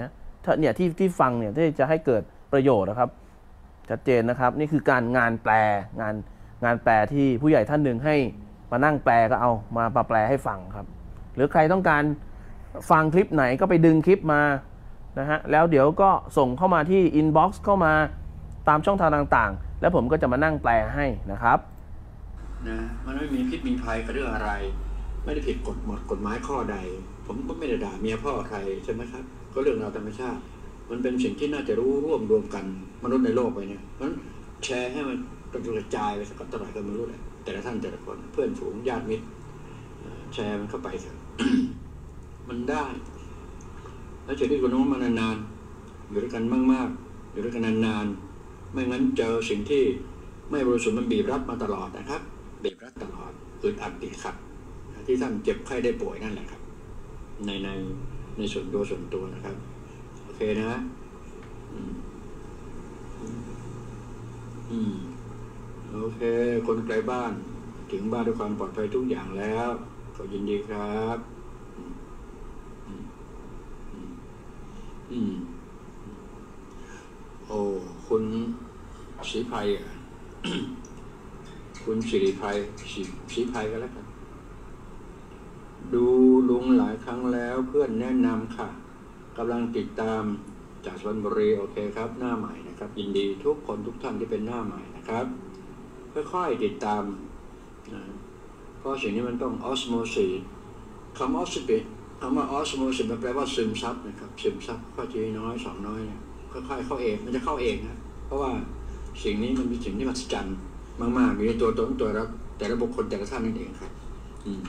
ถ้าเนี่ยที่ที่ฟังเนี่ยที่จะให้เกิดประโยชน์นะครับชัดเจนนะครับนี่คือการงานแปลงานงานแปลที่ผู้ใหญ่ท่านหนึ่งให้มานั่งแปลก็เอามาแปลให้ฟังครับหรือใครต้องการฟังคลิปไหนก็ไปดึงคลิปมานะฮะแล้วเดี๋ยวก็ส่งเข้ามาที่อินบ็อกซ์เข้ามาตามช่องทางต่างๆแล้วผมก็จะมานั่งแปลให้นะครับนะมันไม่มีพิษมีภัยกับเรื่องอะไรไม่ได้ผิดกฎหมดกฎหมายข้อใดผมก็ไม่ได้ด่าเมียพ่อใครใช่ไหมครับก็เรื่องราวธรรมชาติมันเป็นสิ่งที่น่าจะรู้ร่วมรวมกันมนุษย์ในโลกไปเนี่ยมันแชร์ให้มันกระจายไปสักเท่าไหร่ก็ไม่รู้แหละแต่ละท่านแต่ละคนเพื่อนฝูงญาติมิตรแชร์มันเข้าไปเถอะ มันได้แล้วจะได้กันน้องมานานๆอยู่ด้วยกันมากๆอยู่ด้วยกันนานๆไม่งั้นเจอสิ่งที่ไม่บริสุทธิ์มันบีบรัดมาตลอดนะครับบีบรัดตลอดอึดอัดติดขัดที่ท่านเจ็บไข้ได้ป่วยนั่นแหละครับในในในส่วนตัวส่วนตัวนะครับโอเคนะอืมอืมโอเคคนไกลบ้านถึงบ้านด้วยความปลอดภัยทุกอย่างแล้วก็ยินดีครับอืมอืมอืมโอ้คุณศรีภัย คุณสิริภัยศรีศรีภัยก็แล้วกันดูลุงหลายครั้งแล้วเพื่อนแนะนำค่ะกำลังติดตามจากชลบุรีโอเคครับหน้าใหม่นะครับยินดีทุกคนทุกท่านที่เป็นหน้าใหม่นะครับค่อยๆติดตามนะเพราะสิ่งนี้มันต้องออสโมซิสคำออสเปคำว่าออสโมซิสมันแปลว่าซึมซับนะครับซึมซับข้อจีน้อยสองน้อยเนี่ยค่อยๆเข้าเองมันจะเข้าเองนะเพราะว่าสิ่งนี้มันเป็นสิ่งที่มหัศจรรย์มากๆอยู่ในตัวตนตัวเราแต่ละบุคคลแต่ละท่านนั่นเองครับอืม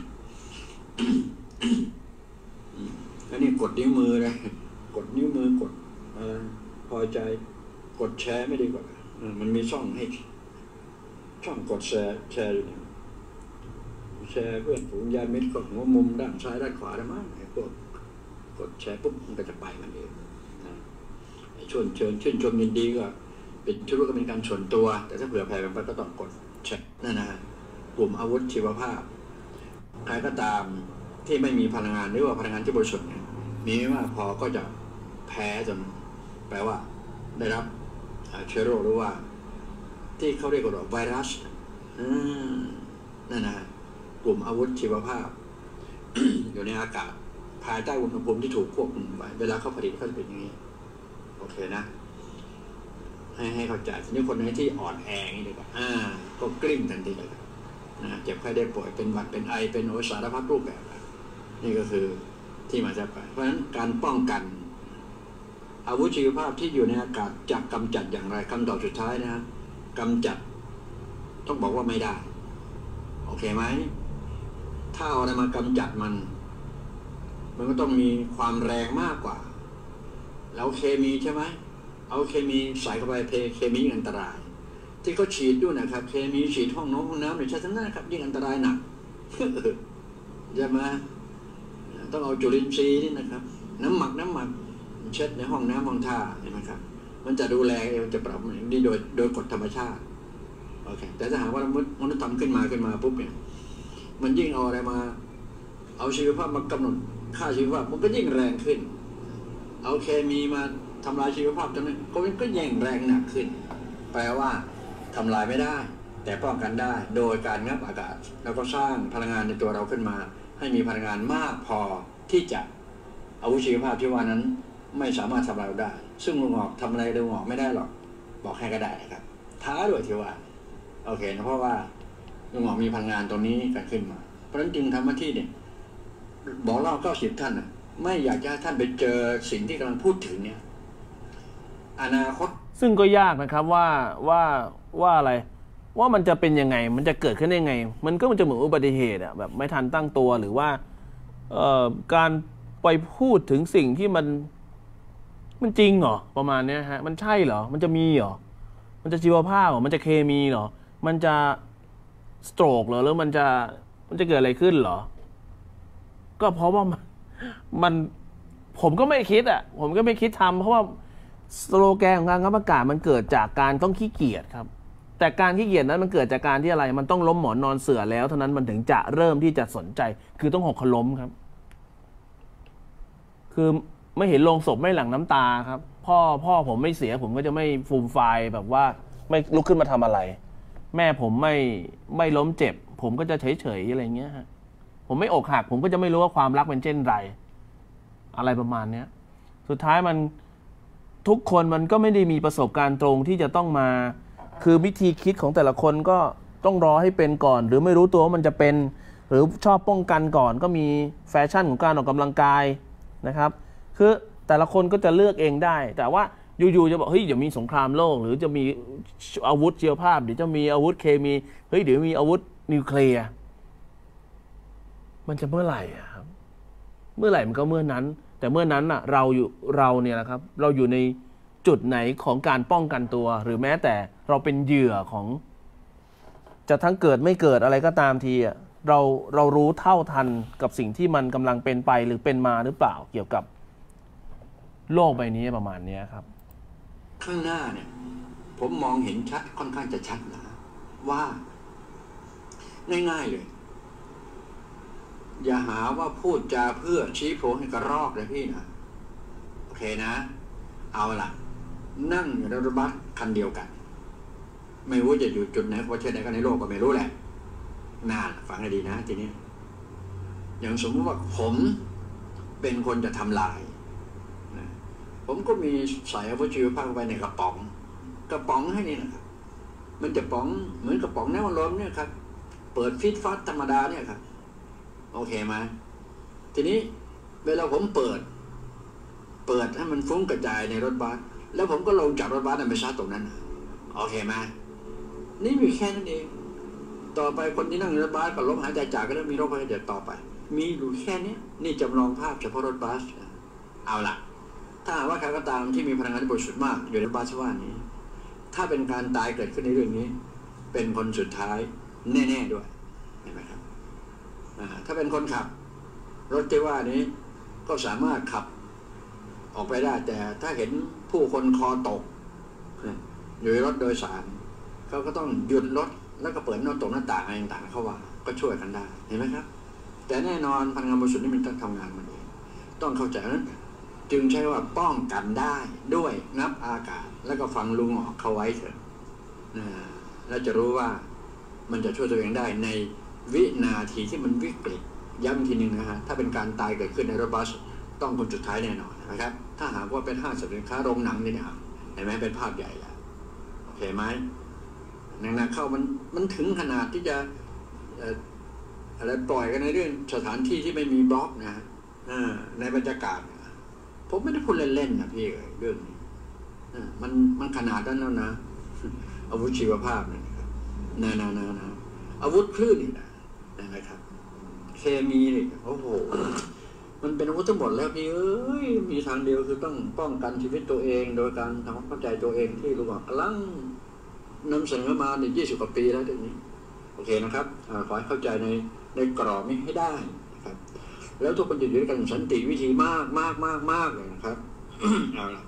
แล้วนี่กดนิ้วมือเลยกดนิ้วมือกดพอใจกดแชร์ไม่ดีกว่ามันมีช่องให้ช่องกดแชร์แชร์อยู่เนี่ยแชร์เพื่อนฝูงญาติมิตรกดหัวมุมด้านซ้ายด้านขวาได้มั้งไอ้พวกกดแชร์ปุ๊บมันก็จะไปมันเองชวนเชิญชื่นชมยินดีก็เป็นชุดก็เป็นการส่วนตัวแต่ถ้าเผื่อแผ่ไปก็ต้องกดแชร์นั่นนะกลุ่มอาวุธชีวภาพใครก็ตามที่ไม่มีพลังงานหรือว่าพลังงานที่บริสุทธิ์เนี่ยมีไม่มากพอก็จะแพ้จนแปลว่าได้รับเชื้อโรคหรือว่าที่เขาเรียกว่าไวรัสนั่นนะกลุ่มอาวุธชีวภาพ อยู่ในอากาศภายใต้อุณหภูมิที่ถูกควบคุมไว้เวลาเขาผลิตเขาจะเป็นอย่างนี้โอเคนะให้ให้เข้าใจทีนี้คนไหนที่อ่อนแอนี่ดีกว่าอ่าก็กลิ้งทันทีเลยนะเจ็บไข้ได้ป่วยเป็นหวัดเป็นไอเป็นโอสารพัดรูปแบบนี่ก็คือที่มาจากไปเพราะฉะนั้นการป้องกันอาวุธชีวภาพที่อยู่ในอากาศจะกำจัดอย่างไรคำตอบสุดท้ายนะกำจัดต้องบอกว่าไม่ได้โอเคไหมถ้าเอาอะไรมากำจัดมันมันก็ต้องมีความแรงมากกว่าแล้วเคมีใช่ไหมเอาเคมีใส่เข้าไปเพเคมีอันตรายที่เขาฉีดด้วยนะครับเคมีฉีดห้องน้ำห้องน้ำเนี่ยใช่ทั้งนั้นครับยิ่งอันตรายหนักใช่ไหมต้องเอาจุลินทรีย์นี่นะครับน้ำหมักน้ำหมักเช็ดในห้องน้ำห้องท่าเห็นไหมครับมันจะดูแลมันจะปรับนี่โดยโดยกฎธรรมชาติโอเคแต่ถ้าหากว่ามนุษย์ทำขึ้นมาขึ้นมาปุ๊บเนี่ยมันยิ่งเอาอะไรมาเอาชีวภาพมากำหนดค่าชีวภาพมันก็ยิ่งแรงขึ้นเอาเคมีมาทำลายชีวภาพตรงนั้นก็ก็ยิ่งแรงหนักขึ้นแปลว่าทำลายไม่ได้แต่ป้องกันได้โดยการงับอากาศแล้วก็สร้างพลังงานในตัวเราขึ้นมาให้มีพลังงานมากพอที่จะอาวุธชีวภาพที่ว่านั้นไม่สามารถทำลายได้ซึ่งลุงหอกทำอะไรลุงหอกไม่ได้หรอกบอกให้ก็ได้นะครับท้าด้วยที่ว่าโอเคนะเพราะว่าลุงหอกมีพลังงานตรงนี้กันขึ้นมาเพราะฉะนั้นจึงทำหน้าที่เนี่ยบอกเล่าเก้าสิบท่านนะไม่อยากจะให้ท่านไปเจอสิ่งที่กำลังพูดถึงเนี่ยอนาคตซึ่งก็ยากนะครับว่าว่าว่าอะไรว่ามันจะเป็นยังไงมันจะเกิดขึ้นได้ยังไงมันก็มันจะเหมือนอุบัติเหตุอะแบบไม่ทันตั้งตัวหรือว่าเอ่อการไปพูดถึงสิ่งที่มันมันจริงเหรอประมาณนี้ฮะมันใช่เหรอมันจะมีเหรอมันจะชีวภาพเหรอมันจะเคมีเหรอมันจะสโตรกเหรอหรือมันจะมันจะเกิดอะไรขึ้นเหรอก็เพราะว่ามันมันผมก็ไม่คิดอ่ะผมก็ไม่คิดทำเพราะว่าสโลแกนของการงับอากาศมันเกิดจากการต้องขี้เกียจครับแต่การขี้เกียจนั้นมันเกิดจากการที่อะไรมันต้องล้มหมอนนอนเสื่อแล้วเท่านั้นมันถึงจะเริ่มที่จะสนใจคือต้องหกล้มครับคือไม่เห็นโลงศพไม่หลั่งน้ำตาครับพ่อพ่อผมไม่เสียผมก็จะไม่ฟูมไฟล์แบบว่าไม่ลุกขึ้นมาทำอะไรแม่ผมไม่ไม่ล้มเจ็บผมก็จะเฉยเฉยอะไรเงี้ยฮะผมไม่อกหักผมก็จะไม่รู้ว่าความรักเป็นเช่นไรอะไรประมาณเนี้ยสุดท้ายมันทุกคนมันก็ไม่ได้มีประสบการณ์ตรงที่จะต้องมาคือวิธีคิดของแต่ละคนก็ต้องรอให้เป็นก่อนหรือไม่รู้ตัวว่ามันจะเป็นหรือชอบป้องกันก่อนก็มีแฟชั่นของการออกกำลังกายนะครับคือแต่ละคนก็จะเลือกเองได้แต่ว่าอยู่ๆจะบอกเฮ้ยเดี๋ยวมีสงครามโลกหรือจะมีอาวุธชีวภาพเดี๋ยวจะมีอาวุธเคมีเฮ้ยเดี๋ยวมีอาวุธนิวเคลียร์มันจะเมื่อไหร่อะครับเมื่อไหร่มันก็เมื่อนั้นแต่เมื่อนั้นอ่ะเราอยู่เราเนี่ยนะครับเราอยู่ในจุดไหนของการป้องกันตัวหรือแม้แต่เราเป็นเหยื่อของจะทั้งเกิดไม่เกิดอะไรก็ตามทีอ่ะเราเรารู้เท่าทันกับสิ่งที่มันกำลังเป็นไปหรือเป็นมาหรือเปล่าเกี่ยวกับโลกใบนี้ประมาณนี้ครับข้างหน้าเนี่ยผมมองเห็นชัดค่อนข้างจะชัดนะว่าง่ายๆเลยอย่าหาว่าพูดจาเพื่อชี้โพงให้กระรอกเลยพี่นะโอเคนะเอาล่ะนั่งอยู่ในรถบัสคันเดียวกันไม่รู้จะอยู่จุดไหนประเทศไหนกันในโลกก็ไม่รู้แหละน่าฟังให้ดีนะทีนี้อย่างสมมติว่าผมเป็นคนจะทำลายนะผมก็มีใส่อาวุธชีวภาพไว้ในกระป๋องกระป๋องให้นี่นะครับมันจะป๋องเหมือนกระป๋องน้ำมันลมเนี่ยครับเปิดฟิตฟัดธรรมดาเนี่ยครับโอเคไหมทีนี้เวลาผมเปิดเปิดให้มันฟุ้งกระจายในรถบัสแล้วผมก็ลงจากรถบัสไปซัดตรงนั้นโอเคไหมนี่มีแค่นั้นเองต่อไปคนที่นั่งในรถบัสก็ล้มหายใจจากก็ต้องมีโรคภัยไข้เจ็บต่อไปมีอยู่แค่นี้นี่จำลองภาพเฉพาะรถบัสเอาล่ะถ้าว่าใครก็ตามที่มีพลังงานที่บริสุทธิ์มากอยู่ในรถบัสว่านี้ถ้าเป็นการตายเกิดขึ้นในเรื่องนี้เป็นคนสุดท้ายแน่ๆด้วยเห็นไหมครับถ้าเป็นคนขับรถที่ว่านี้ก็สามารถขับออกไปได้แต่ถ้าเห็นผู้คนคอตกอยู่ในรถโดยสารเขาก็ต้องหยุดรถแล้วก็เปิดหน้าต่างหน้าต่างอะไรต่างๆเข้าว่าก็ช่วยกันได้เห็นไหมครับแต่แน่นอนพลังงานบริสุทธิ์นี่มันต้องทำงานมันเองต้องเข้าใจนั้นจึงใช้ว่าป้องกันได้ด้วยงับอากาศแล้วก็ฟังลุงออกเข้าไว้เถอะแล้วจะรู้ว่ามันจะช่วยตัวเองได้ในวินาทีที่มันวิกฤตย้ำทีหนึ่งนะฮะถ้าเป็นการตายเกิดขึ้นในรถบัสต้องคนสุดท้ายแน่นอนนะครับถ้าหากว่าเป็นห้างสรรพสินค้าโรงหนังนี่นะเห็นไหมเป็นภาพใหญ่แล้วโอเคไหมหนักๆเข้ามันมันถึงขนาดที่จะอะไรปล่อยกันในเรื่องสถานที่ที่ไม่มีบล็อกนะในบรรยากาศผมไม่ได้พูดเล่นๆนะพี่เรื่องนี้มันมันขนาดนั้นแล้วนะอาวุธชีวภาพนะครับนานานานาอาวุธคลื่นนี่นะนะครับเคมีนี่โอ้โหมันเป็นอาวุธทั้งหมดแล้วพี่เอ้ยมีทางเดียวคือต้องป้องกันชีวิตตัวเองโดยการทำความเข้าใจตัวเองที่รู้ว่ากำลังนำเสนอมาในยี่สิบกว่าปีแล้วเดี๋ยวนี้โอเคนะครับขอให้เข้าใจในในกรอบนี้ให้ได้นะครับแล้วทุกคนจะอยู่ด้วยกันสันติวิธีมากมากมากมากเลยนะครับ เอาละ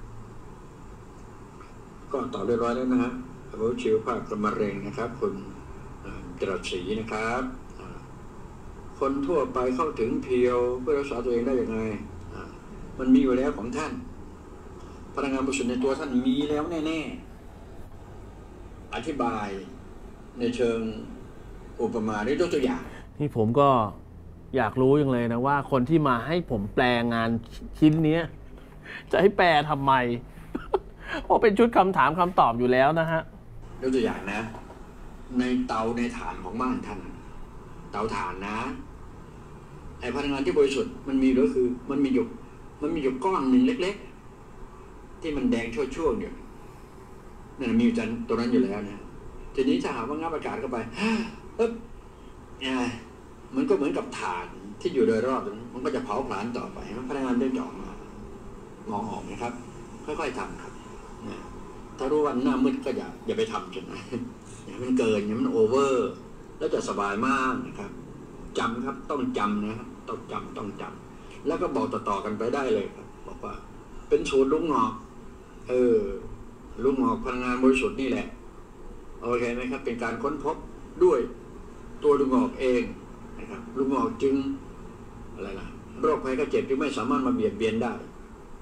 ก็ตอบเรียบร้อยแล้วนะฮะอาวุธชีวภาพกับมะเร็งนะครับคุณจรัสศรีนะครับคนทั่วไปเข้าถึงเพียวเพื่อรักษาตัวเองได้อย่างไรมันมีอยู่แล้วของท่านพลังงานบริสุทธิ์ในตัวท่านมีแล้วแน่ๆอธิบายในเชิงอุปมาด้วยตัวอย่างที่ผมก็อยากรู้อย่างเลยนะว่าคนที่มาให้ผมแปลงานชิ้นนี้จะให้แปลทำไม เพราะเป็นชุดคำถามคำตอบอยู่แล้วนะฮะยกตัวอย่างนะในเตาในฐานของบ้านท่านเตาถ่านนะไอพลังงานที่บริสุทธิ์มันมีก็คือมันมีอยู่มันมีอยู่ก้อนหนึ่งเล็กๆที่มันแดงชั่วๆอยู่นั่นมีอยู่จันตัวนั้นอยู่แล้วนะทีนี้ถ้าหากว่างับอากาศเข้าไปเอ๊บมันก็เหมือนกับถ่านที่อยู่โดยรอบมันก็จะเผาผลาญต่อไปพลังงานเดินออกมามองออกนะครับค่อยๆทำครับถ้ารู้ว่าหน้ามืดก็อย่าอย่าไปทำจนอย่ามันเกินอย่ามันโอเวอร์แล้วจะสบายมากนะครับจำครับต้องจำนะครับต้องจำต้องจำแล้วก็บอกต่อๆกันไปได้เลยครับบอกว่าเป็นสูตรลุงหงอกเออลุงหงอกพลังงานบริสุทธิ์นี่แหละโอเคไหมครับเป็นการค้นพบด้วยตัวลุงหงอกเองนะครับลุงหงอกจึงอะไรล่ะโรคภัยไข้เจ็บจึงไม่สามารถมาเบียดเบียนได้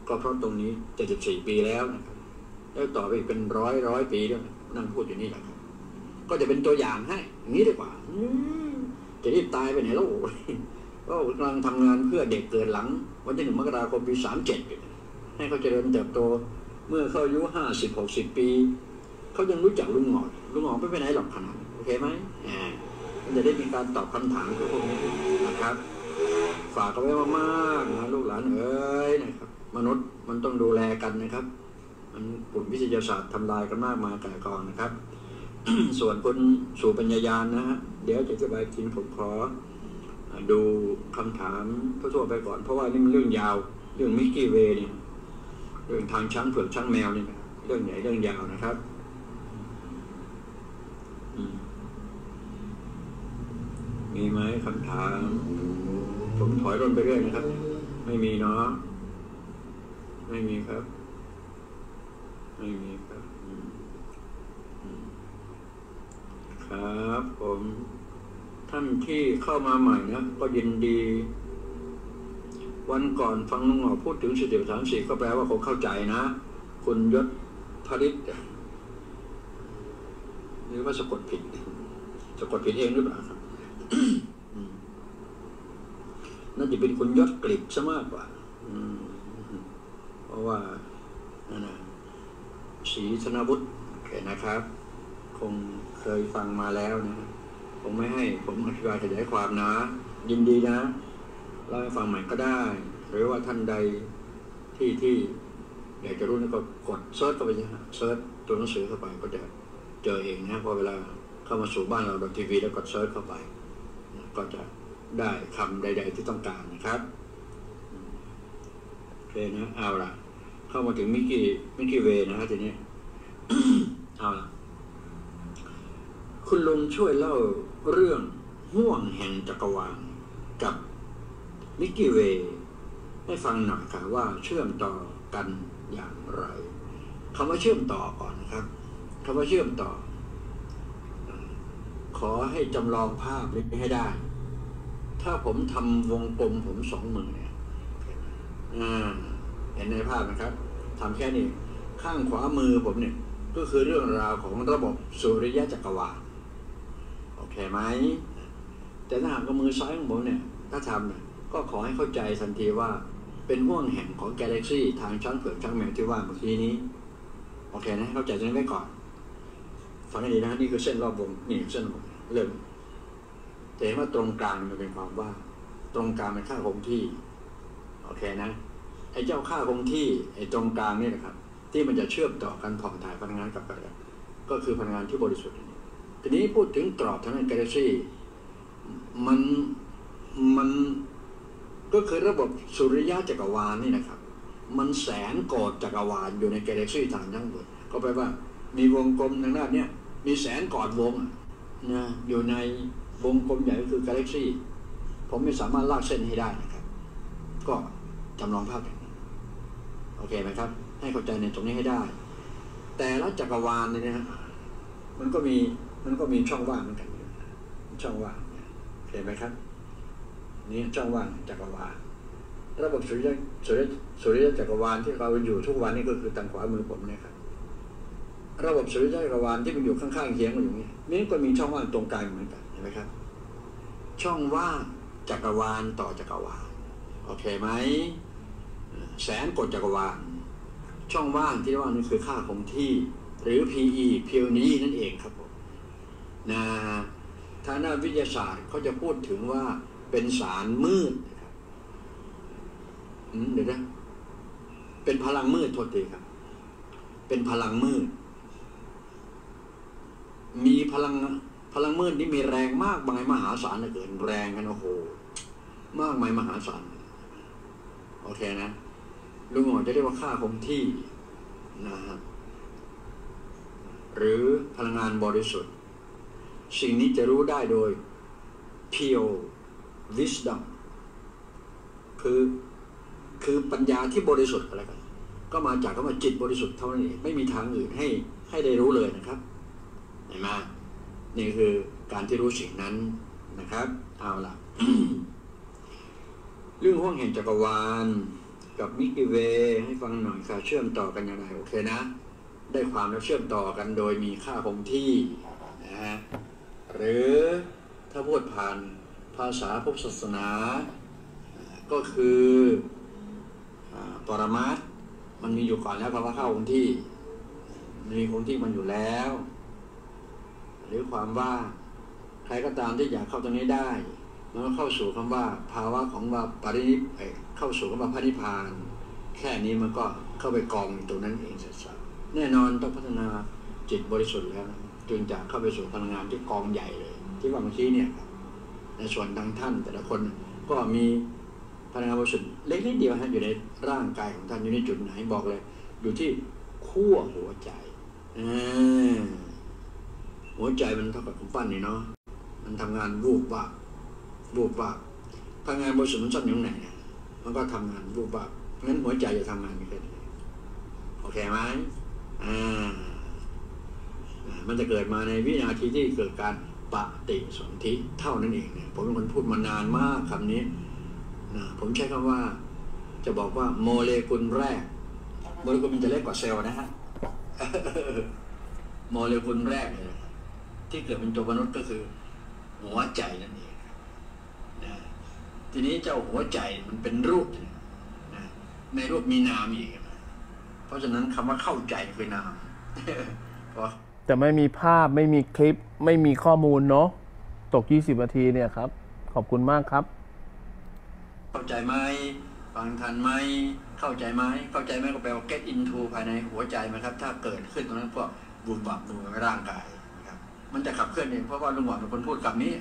ก็เพราะตรงนี้เจ็ดสิบสี่ปีแล้วนะครับแล้วต่อไปอีกเป็นร้อยร้อยปีด้วยนั่งพูดอยู่นี่แหละครับก็จะเป็นตัวอย่างให้อย่างนี้ดีกว่าจะรีบตายไปไหนแล้วก็กำลังทำงานเพื่อเด็กเกิดหลังวันที่หนึ่งมกราคมปีสามเจ็ดให้เขาเจริญเติบโตเมื่อเขาอายุห้าสิบหกสิบปีเขายังรู้จักลุงหงอลุงหงอไม่ไปไหนหรอกขนาดโอเคไหมอ่ามันจะได้มีการตอบคำถามพวกนี้นะครับฝากเอาไว้มากๆนะลูกหลานเอ้ยนะครับมนุษย์มันต้องดูแลกันนะครับมันกลุ่มวิทยาศาสตร์ทำลายกันมากมายก่ายกองนะครับ ส่วนคนสู่ปัญญายาณนะฮะเดี๋ยวจะอธิบายทีผมขอดูคำถามทั่วๆไปก่อนเพราะว่านี่มันเรื่องยาวเรื่องมิกกี้เวย์เนี่ยเรื่องทางช้างเผือกช้างแมวนี่นะเรื่องใหญ่เรื่องยาวนะครับมีไหมคำถามผมถอยร่นไปเรื่อยนะครับไม่มีเนาะไม่มีครับไม่มีครับครับผมท่านที่เข้ามาใหม่นะก็ยินดีวันก่อนฟังลุงหงอพูดถึงสติปัฏฐานสี่ก็แปลว่าคงเข้าใจนะคุณยศพริตหรือว่าสะกดผิดสะกดผิดเองหรือเปล่าครับ น่าจะเป็นคุณยศกฤษซะมากกว่าเพราะว่านั่นนะศรีธนวุฒิแค่นะครับคงเคยฟังมาแล้วนะผมไม่ให้ผมอธิบายขยายความนะยินดีนะเล่าให้ฟังใหม่ก็ได้หรือว่าท่านใดที่ที่อยากจะรู้นี่ก็กดเซิร์ชเข้าไปนะฮะเซิร์ชตัวหนังสือเข้าไปก็จะเจอเองนะพอเวลาเข้ามาสู่บ้านเราดอททีวีแล้วกดเซิร์ชเข้าไปก็จะได้คำใดๆที่ต้องการนะครับโอเคนะเอาล่ะเข้ามาถึงมิกกี้มิกกี้เวย์นะฮะทีนี้ เอาล่ะคุณลุงช่วยเล่าเรื่องห่วงแห่งจักรวาลกับมิกกี้เวย์ให้ฟังหน่อยค่ะว่าเชื่อมต่อกันอย่างไรคำว่าเชื่อมต่อก่อนนะครับคำว่าเชื่อมต่อขอให้จำลองภาพนี้ให้ได้ถ้าผมทำวงกลมผมสองมือเนี่ยเห็นในภาพนะครับทำแค่นี้ข้างขวามือผมเนี่ยก็คือเรื่องราวของระบบสุริยะจักรวาลโอเคไหมแต่ถ้าหากกับมือซ้ายของผมเนี่ยถ้าทำเนี่ยก็ขอให้เข้าใจทันทีว่าเป็นห่วงแห่งของกาแล็กซี่ทางช้างเผือกช้างแมวที่ว่าเมื่อกี้นี้โอเคนะเข้าใจตรงนี้ไว้ก่อนฟังให้ดีนะนี่คือเส้นรอบวงนี่เส้นเริ่มจะเห็นว่าตรงกลางมันเป็นความว่าตรงกลางเป็นค่าคงที่โอเคนะไอ้เจ้าค่าคงที่ไอ้ตรงกลางนี่นะครับที่มันจะเชื่อมต่อกันผ่องถ่ายพลังงานกับกันก็คือพลังงานที่บริสุทธิ์ทีนี้พูดถึงกรอบทางด้านกาแล็กซี่มันมันก็คือระบบสุริยะจักรวาลนี่นะครับมันแสนโกฏจักรวาลอยู่ในกาแล็กซี่ทางทั้งหมดก็แปลว่ามีวงกลมทางด้านนี้มีแสนโกฏวงนะอยู่ในวงกลมใหญ่ก็คือกาแล็กซี่ผมไม่สามารถลากเส้นให้ได้นะครับก็จำลองภาพอย่างนี้โอเคไหมครับให้เข้าใจในตรงนี้ให้ได้แต่ละจักรวาลเนี่ยนะมันก็มีมันก็มีช่องว่างเหมือนกันช่องว่างเห็นไหมครับนี่ช่องว่างจักรวาลระบบสุริยะสุริยะสุริยะจักรวาลที่เราอยู่ทุกวันนี้ก็คือทางขวามือผมเนี่ยครับระบบสุริยะจักรวาลที่มันอยู่ข้างๆเคียงกันอยู่นี่นี่ก็มีช่องว่างตรงกลางเหมือนกันเห็นไหมครับช่องว่างจักรวาลต่อจักรวาลโอเคไหมแสนกฎจักรวาลช่องว่างที่ว่านี่คือค่าคงที่หรือ พี อี พี โอ นี้นั่นเองครับผมนะทางด้านวิทยาศาสตร์เขาจะพูดถึงว่าเป็นสารมืดนะครับเดี๋ยวนะเป็นพลังมืดโทษทีครับเป็นพลังมืดมีพลังพลังมืดนี่มีแรงมากมายมหาศาลเหลือเกินแรงกันโอ้โหมากมายมหาศาลโอเคนะลุงหมอจะเรียกว่าค่าคงที่นะครับหรือพลังงานบริสุทธิ์สิ่งนี้จะรู้ได้โดย pure wisdom คือคือปัญญาที่บริสุทธิ์อะไรกันก็มาจากคำว่าจิตบริสุทธิ์เท่านั้นเองไม่มีทางอื่นให้ให้ได้รู้เลยนะครับเห็นไหมนี่คือการที่รู้สิ่งนั้นนะครับเอาล่ะ เรื่องห้วงแห่งจักรวาลกับมิกกี้เวย์ให้ฟังหน่อยค่ะเชื่อมต่อกันอย่างไรโอเคนะได้ความแล้วเชื่อมต่อกันโดยมีค่าคงที่นะฮะหรือถ้าพูดผ่านภาษาพุทธศาสนาก็คือปรมัตถ์มันมีอยู่ก่อนแล้วคำว่าเข้าคงที่มีคงที่มันอยู่แล้วหรือความว่าใครก็ตามที่อยากเข้าตรงนี้ได้มันก็เข้าสู่คำว่าภาวะของว่าปรินิพพานเข้าสู่คำว่าพระนิพพานแค่นี้มันก็เข้าไปกองอยู่ตรงนั้นเองเสร็จสับแน่นอนต้องพัฒนาจิตบริสุทธิ์แล้วจึงจะเข้าไปสู่พลังงานที่กองใหญ่เลยที่ว่าเมื่อกี้เนี่ยในส่วนทางท่านแต่ละคนก็มีพลังงานบริสุทธิ์เล็กนิดเดียวฮะอยู่ในร่างกายของท่านอยู่ในจุดไหนบอกเลยอยู่ที่ขั้วหัวใจหัวใจมันเท่ากับกำปั้นนี่เนาะมันทำงานรูปว่ารูปว่าพลังงานบริสุทธิ์มันซ่อนอยู่ไหนมันก็ทำงานรูปว่างั้นหัวใจจะทำงานไม่เคยโอเคไหมอ่ามันจะเกิดมาในวินาทีที่เกิดการปฏิสนธิเท่านั้นเองเนี่ยผมเป็นคนพูดมานานมากคำนี้นะผมใช้คำว่าจะบอกว่าโมเลกุลแรกโมเลกุลมันจะเล็กกว่าเซลล์นะฮะโมเลกุลแรกเลยที่เกิดเป็นตัวมนุษย์ก็คือหัวใจนั่นเองนะทีนี้เจ้าหัวใจมันเป็นรูปนะในรูปมีนามอีกนะเพราะฉะนั้นคำว่าเข้าใจคือนามเพราะแต่ไม่มีภาพไม่มีคลิปไม่มีข้อมูลเนาะตกยี่สิบนาทีเนี่ยครับขอบคุณมากครับเข้าใจไหมฟังทันไหมเข้าใจไหมเข้าใจไหมก็แปลว่า get into ภายในหัวใจไหมครับถ้าเกิดขึ้นตรงนั้นพวกบุญบาปดูในร่างกายนะครับมันจะขับเคลื่อนเองเพราะว่าลุงหมอเป็นคนพูดคำนี้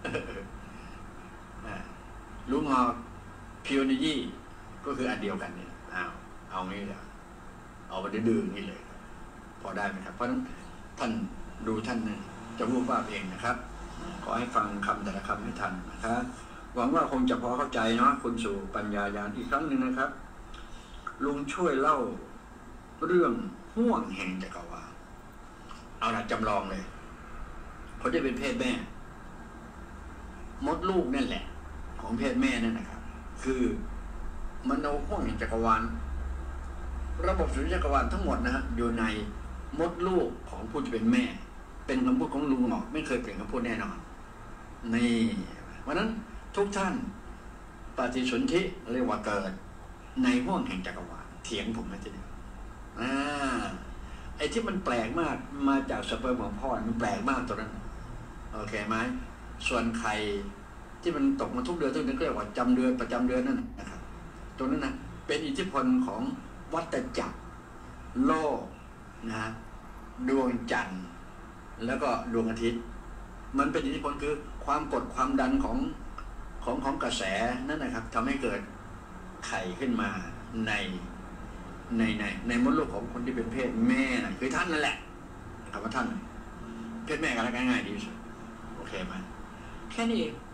ลุงหมอพิวนิยี่ก็คืออันเดียวกันเนี่ยเอาเอางี้เลยเอาไปดื้อๆนี่เลยพอได้ไหมครับเพราะฉะนั้นท่านดูท่านจะพูดว่าเองนะครับขอให้ฟังคำแต่ละคำให้ทันนะครับหวังว่าคงจะพอเข้าใจเนาะคุณสู่ปัญญาญาณอีกครั้งหนึ่งนะครับลุงช่วยเล่าเรื่องห่วงแห่งจักรวาลเอาละจำลองเลยเขาจะเป็นเพศแม่มดลูกนั่นแหละของเพศแม่นั่นนะครับคือมันเอาห่วงแห่งจักรวาลระบบสุริยจักรวาลทั้งหมดนะฮะอยู่ในมดลูกของผู้จะเป็นแม่เป็นคำพูดของลุงหมอไม่เคยเปลี่ยนคำพูดแน่นอนนี่วันนั้นทุกท่านปฏิสนธิเรียกว่าเกิดในห้วงแห่งจักรวาลเถียงผมนะทีเดียวอ่าไอ้ที่มันแปลกมากมาจากสเปิร์มของพ่อมันแปลกมากตัวนั้นโอเคไหมส่วนไข่ที่มันตกมาทุกเดือนทุกเดือนเรียกว่าจำเดือนประจำเดือนนั่นนะครับตัวนั้นนะเป็นอิทธิพลของวัฏจักรโลกนะดวงจันทร์แล้วก็ดวงอาทิตย์มันเป็นอิทธิพลคือความกดความดันของของของกระแสนั่นนะครับทำให้เกิดไข่ขึ้นมาในในในในมดลูกของคนที่เป็นเพศแม่นะคือท่านนั่นแหละคำว่าท่านเพศแม่กันแล้วง่ายๆดีสุดโอเคไหมแค่นี้เอง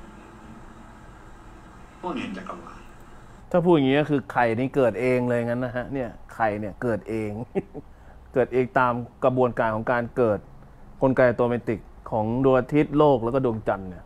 พวกนี้จักรวาลถ้าพูดอย่างนี้ก็คือไข่นี่เกิดเองเลยงั้นนะฮะเนี่ยไข่เนี่ยเกิดเอง เกิดเองตามกระบวนการของการเกิดกลไกอัตโนมัติของดวงอาทิตย์โลกแล้วก็ดวงจันทร์เนี่ย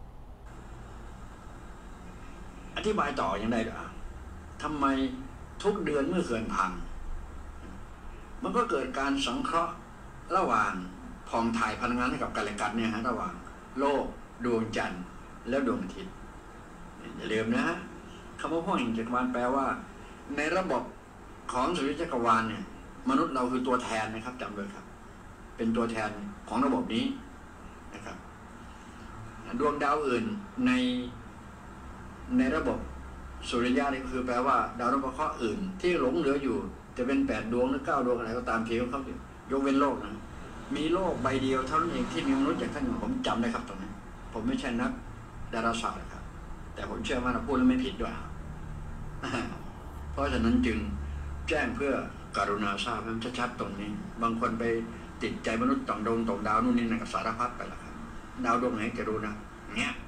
อธิบายต่อยังได้หรอทำไมทุกเดือนเมื่อเขื่อนพังมันก็เกิดการสังเคราะห์ระหว่างผ่องถ่ายพลังงานให้กับกันและกันเนี่ยฮะระหว่างโลกดวงจันทร์และดวงอาทิตย์อย่าลืมนะฮะคำว่าห้วงแห่งจักรวาลแปลว่าในระบบของสุริยจักรวาลเนี่ยมนุษย์เราคือตัวแทนนะครับจำเลยครับเป็นตัวแทนของระบบนี้นะครับดวงดาวอื่นในในระบบสุริยะนี่คือแปลว่าดาวนพเคราะห์อื่นที่หลงเหลืออยู่จะเป็นแปดดวงหรือเก้าดวงอะไรก็ตามเพียงเขายกเว้นโลกนะมีโลกใบเดียวเท่านั้นเองที่มีมนุษย์อย่างท่านผมจำได้ครับตรงนี้ผมไม่ใช่นักดาราศาสตร์ครับแต่ผมเชื่อว่าเราพูดแล้วไม่ผิดด้วยเพราะฉะนั้นจึงแจ้งเพื่อกรุณาทราบให้ชัดๆตรงนี้บางคนไปติดใจมนุษย์ต่างดวงต่างดาวนู่นนี่นั่นสารพัดไปแล้วครับดาวดวงไหนจะรู้นะเนี้ย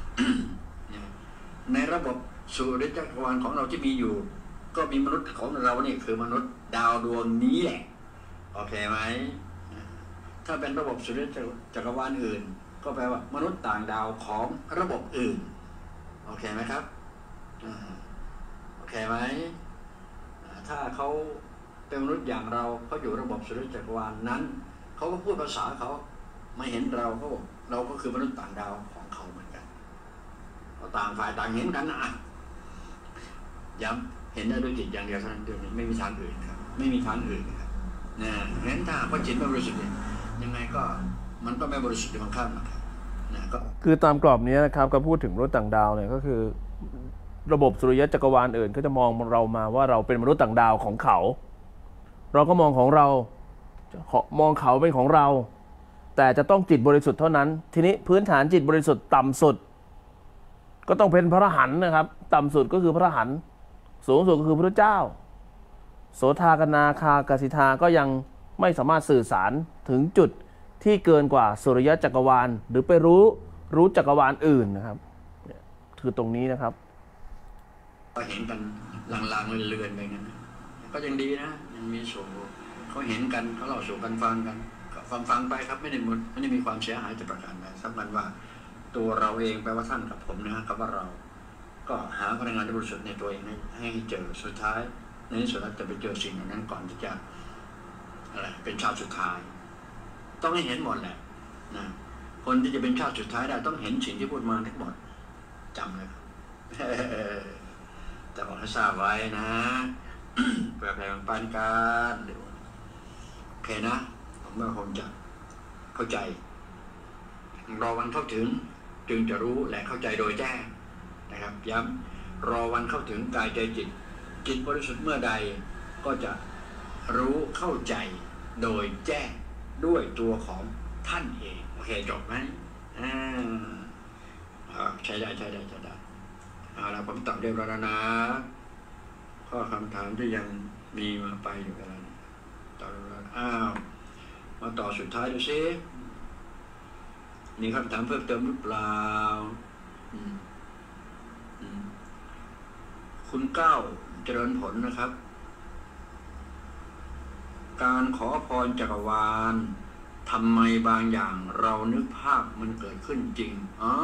ในระบบสุริยจักรวาลของเราที่มีอยู่ก็มีมนุษย์ของเราเนี่ยคือมนุษย์ดาวดวงนี้แหละโอเคไหมถ้าเป็นระบบสุริยจักรวาลอื่นก็แปลว่ามนุษย์ต่างดาวของระบบอื่นโอเคไหมครับโอเคเคไหมถ้าเขาเป็นมนุษย์อย่างเราเขาอยู่ระบบสุริยจักรวาลนั้นเขาก็พูดภาษาเขาไม่เห็นเราเขาเราก็คือมนุษย์ต่างดาวของเขาเหมือนกันเราต่างฝ่ายต่างเห็นกันนะย้ำเห็นได้ด้วยจิตอย่างเดียวเท่านั้นเดียวนี้ไม่มีทางอื่นครับไม่มีทางอื่นครับนะเห็นถ้าเพราะจิตไม่บริสุทธิ์ยังไงก็มันก็ไม่บริสุทธิ์บางขั้นนะครับนะก็คือตามกรอบนี้นะครับก็พูดถึงมนุษย์ต่างดาวเนี่ยก็คือระบบสุริยะจักรวาลอื่นก็จะมองเรามาว่าเราเป็นมนุษย์ต่างดาวของเขาเราก็มองของเรามองเขาเป็นของเราแต่จะต้องจิตบริสุทธิ์เท่านั้นทีนี้พื้นฐานจิตบริสุทธิ์ต่ำสุดก็ต้องเป็นพระอรหันต์นะครับต่ำสุดก็คือพระอรหันต์สูงสุดก็คือพระเจ้าโสทากนาคากสิทาก็ยังไม่สามารถสื่อสารถึงจุดที่เกินกว่าสุริยะจักรวาลหรือไปรู้รู้จักรวาลอื่นนะครับคือตรงนี้นะครับก็เห็นกันลางๆเลือนๆไปงั้นก็ยังดีนะยังมีส่วนเขาเห็นกันเขาเล่าสู่กันฟังกันฟังฟังไปครับไม่ได้หมดไม่ได้มีความเสียหายจะประการใดสำคัญว่าตัวเราเองแปลว่าท่านกับผมนะครับว่าเราก็หาพลังงานที่บริสุทธิ์ในตัวเองให้เจอสุดท้ายในที่สุดเราจะไปเจอสิ่งเหล่านั้นก่อนที่จะอะไรเป็นชาติสุดท้ายต้องให้เห็นหมดแหละนะคนที่จะเป็นชาติสุดท้ายได้ต้องเห็นสิ่งที่พูดมาทั้งหมดจำเลยแต่บอกให้ทราบไว้นะเพื่อแผ่ปันการเดี๋ยวโอเคนะผมว่าคงจะเข้าใจรอวันเข้าถึงจึงจะรู้และเข้าใจโดยแจ้งนะครับย้ำรอวันเข้าถึงกายใจจิตจิตบริสุทธิ์เมื่อใดก็จะรู้เข้าใจโดยแจ้งด้วยตัวของท่านเองโอเคจบไหมอ่าใช้ได้ใช้ได้ใช้ได้เอาละผมตอบเรียบร้อยแล้วนะข้อคำถามที่ยังมีมาไปอยู่กันต่อแล้วอ้าวมาต่อสุดท้ายดูซิมีคำถามเพิ่มเติมหรือเปล่าคุณเก้าเจริญผลนะครับ การขอพรจักรวาลทำไมบางอย่างเรานึกภาพมันเกิดขึ้นจริงอ๋อ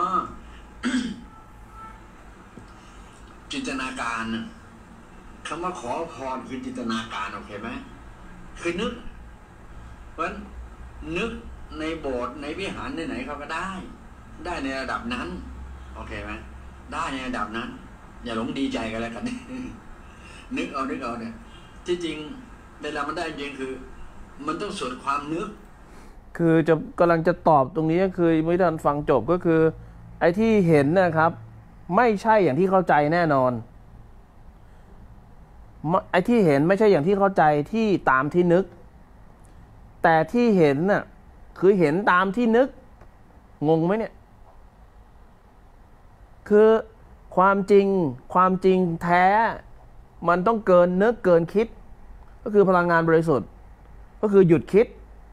จินตนาการคำว่าขอพรคือจินตนาการโอเคไหมคือนึกเพราะฉะนั้นนึกในโบสถ์ในวิหารไหนๆเขาก็ได้ได้ในระดับนั้นโอเคไหมได้ในระดับนั้นอย่าหลงดีใจกันแล้วกัน นึกเอานึกเอาเนี่ยที่จริงเวลามันได้จริงคือมันต้องสุดความนึกคือจะกำลังจะตอบตรงนี้ก็คือไม่ทันฟังจบก็คือไอ้ที่เห็นนะครับไม่ใช่อย่างที่เข้าใจแน่นอนไอ้ที่เห็นไม่ใช่อย่างที่เข้าใจที่ตามที่นึกแต่ที่เห็นน่ะคือเห็นตามที่นึกงงไหมเนี่ยคือความจริงความจริงแท้มันต้องเกินนึกเกินคิดก็คือพลังงานบริสุทธิ์ก็คือหยุดคิด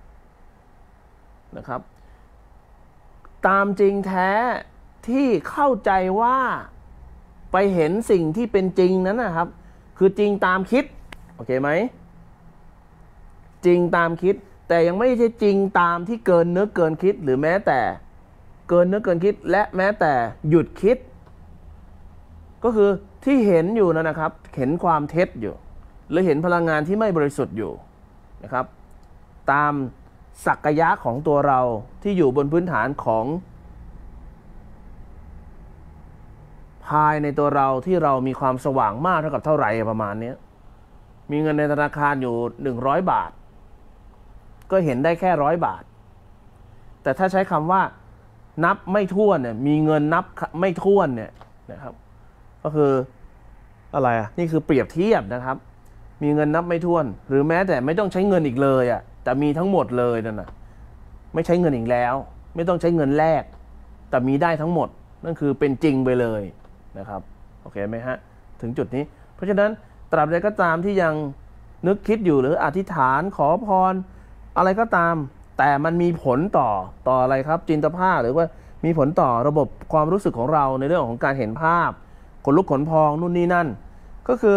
นะครับตามจริงแท้ที่เข้าใจว่าไปเห็นสิ่งที่เป็นจริงนั้นนะครับคือจริงตามคิดโอเคไหมจริงตามคิดแต่ยังไม่ใช่จริงตามที่เกินนึกเกินคิดหรือแม้แต่เกินนึกเกินคิดและแม้แต่หยุดคิดก็คือที่เห็นอยู่นั่นนะครับเห็นความเท็จอยู่หรือเห็นพลังงานที่ไม่บริสุทธิ์อยู่นะครับตามศักยะของตัวเราที่อยู่บนพื้นฐานของภายในตัวเราที่เรามีความสว่างมากเท่ากับเท่าไหร่ประมาณนี้มีเงินในธนาคารอยู่หนึ่งร้อยบาทก็เห็นได้แค่ร้อยบาทแต่ถ้าใช้คำว่านับไม่ถ้วนเนี่ยมีเงินนับไม่ถ้วนเนี่ยนะครับก็คืออะไรอ่ะนี่คือเปรียบเทียบนะครับมีเงินนับไม่ถ้วนหรือแม้แต่ไม่ต้องใช้เงินอีกเลยอ่ะแต่มีทั้งหมดเลยนั่นน่ะไม่ใช้เงินอีกแล้วไม่ต้องใช้เงินแลกแต่มีได้ทั้งหมดนั่นคือเป็นจริงไปเลยนะครับโอเคไหมฮะถึงจุดนี้เพราะฉะนั้นตราบใดก็ตามที่ยังนึกคิดอยู่หรืออธิษฐานขอพรอะไรก็ตามแต่มันมีผลต่อต่ออะไรครับจินตภาพหรือว่ามีผลต่อระบบความรู้สึกของเราในเรื่องของการเห็นภาพขนลุกขนพองนู่นนี่นั่นก็คือ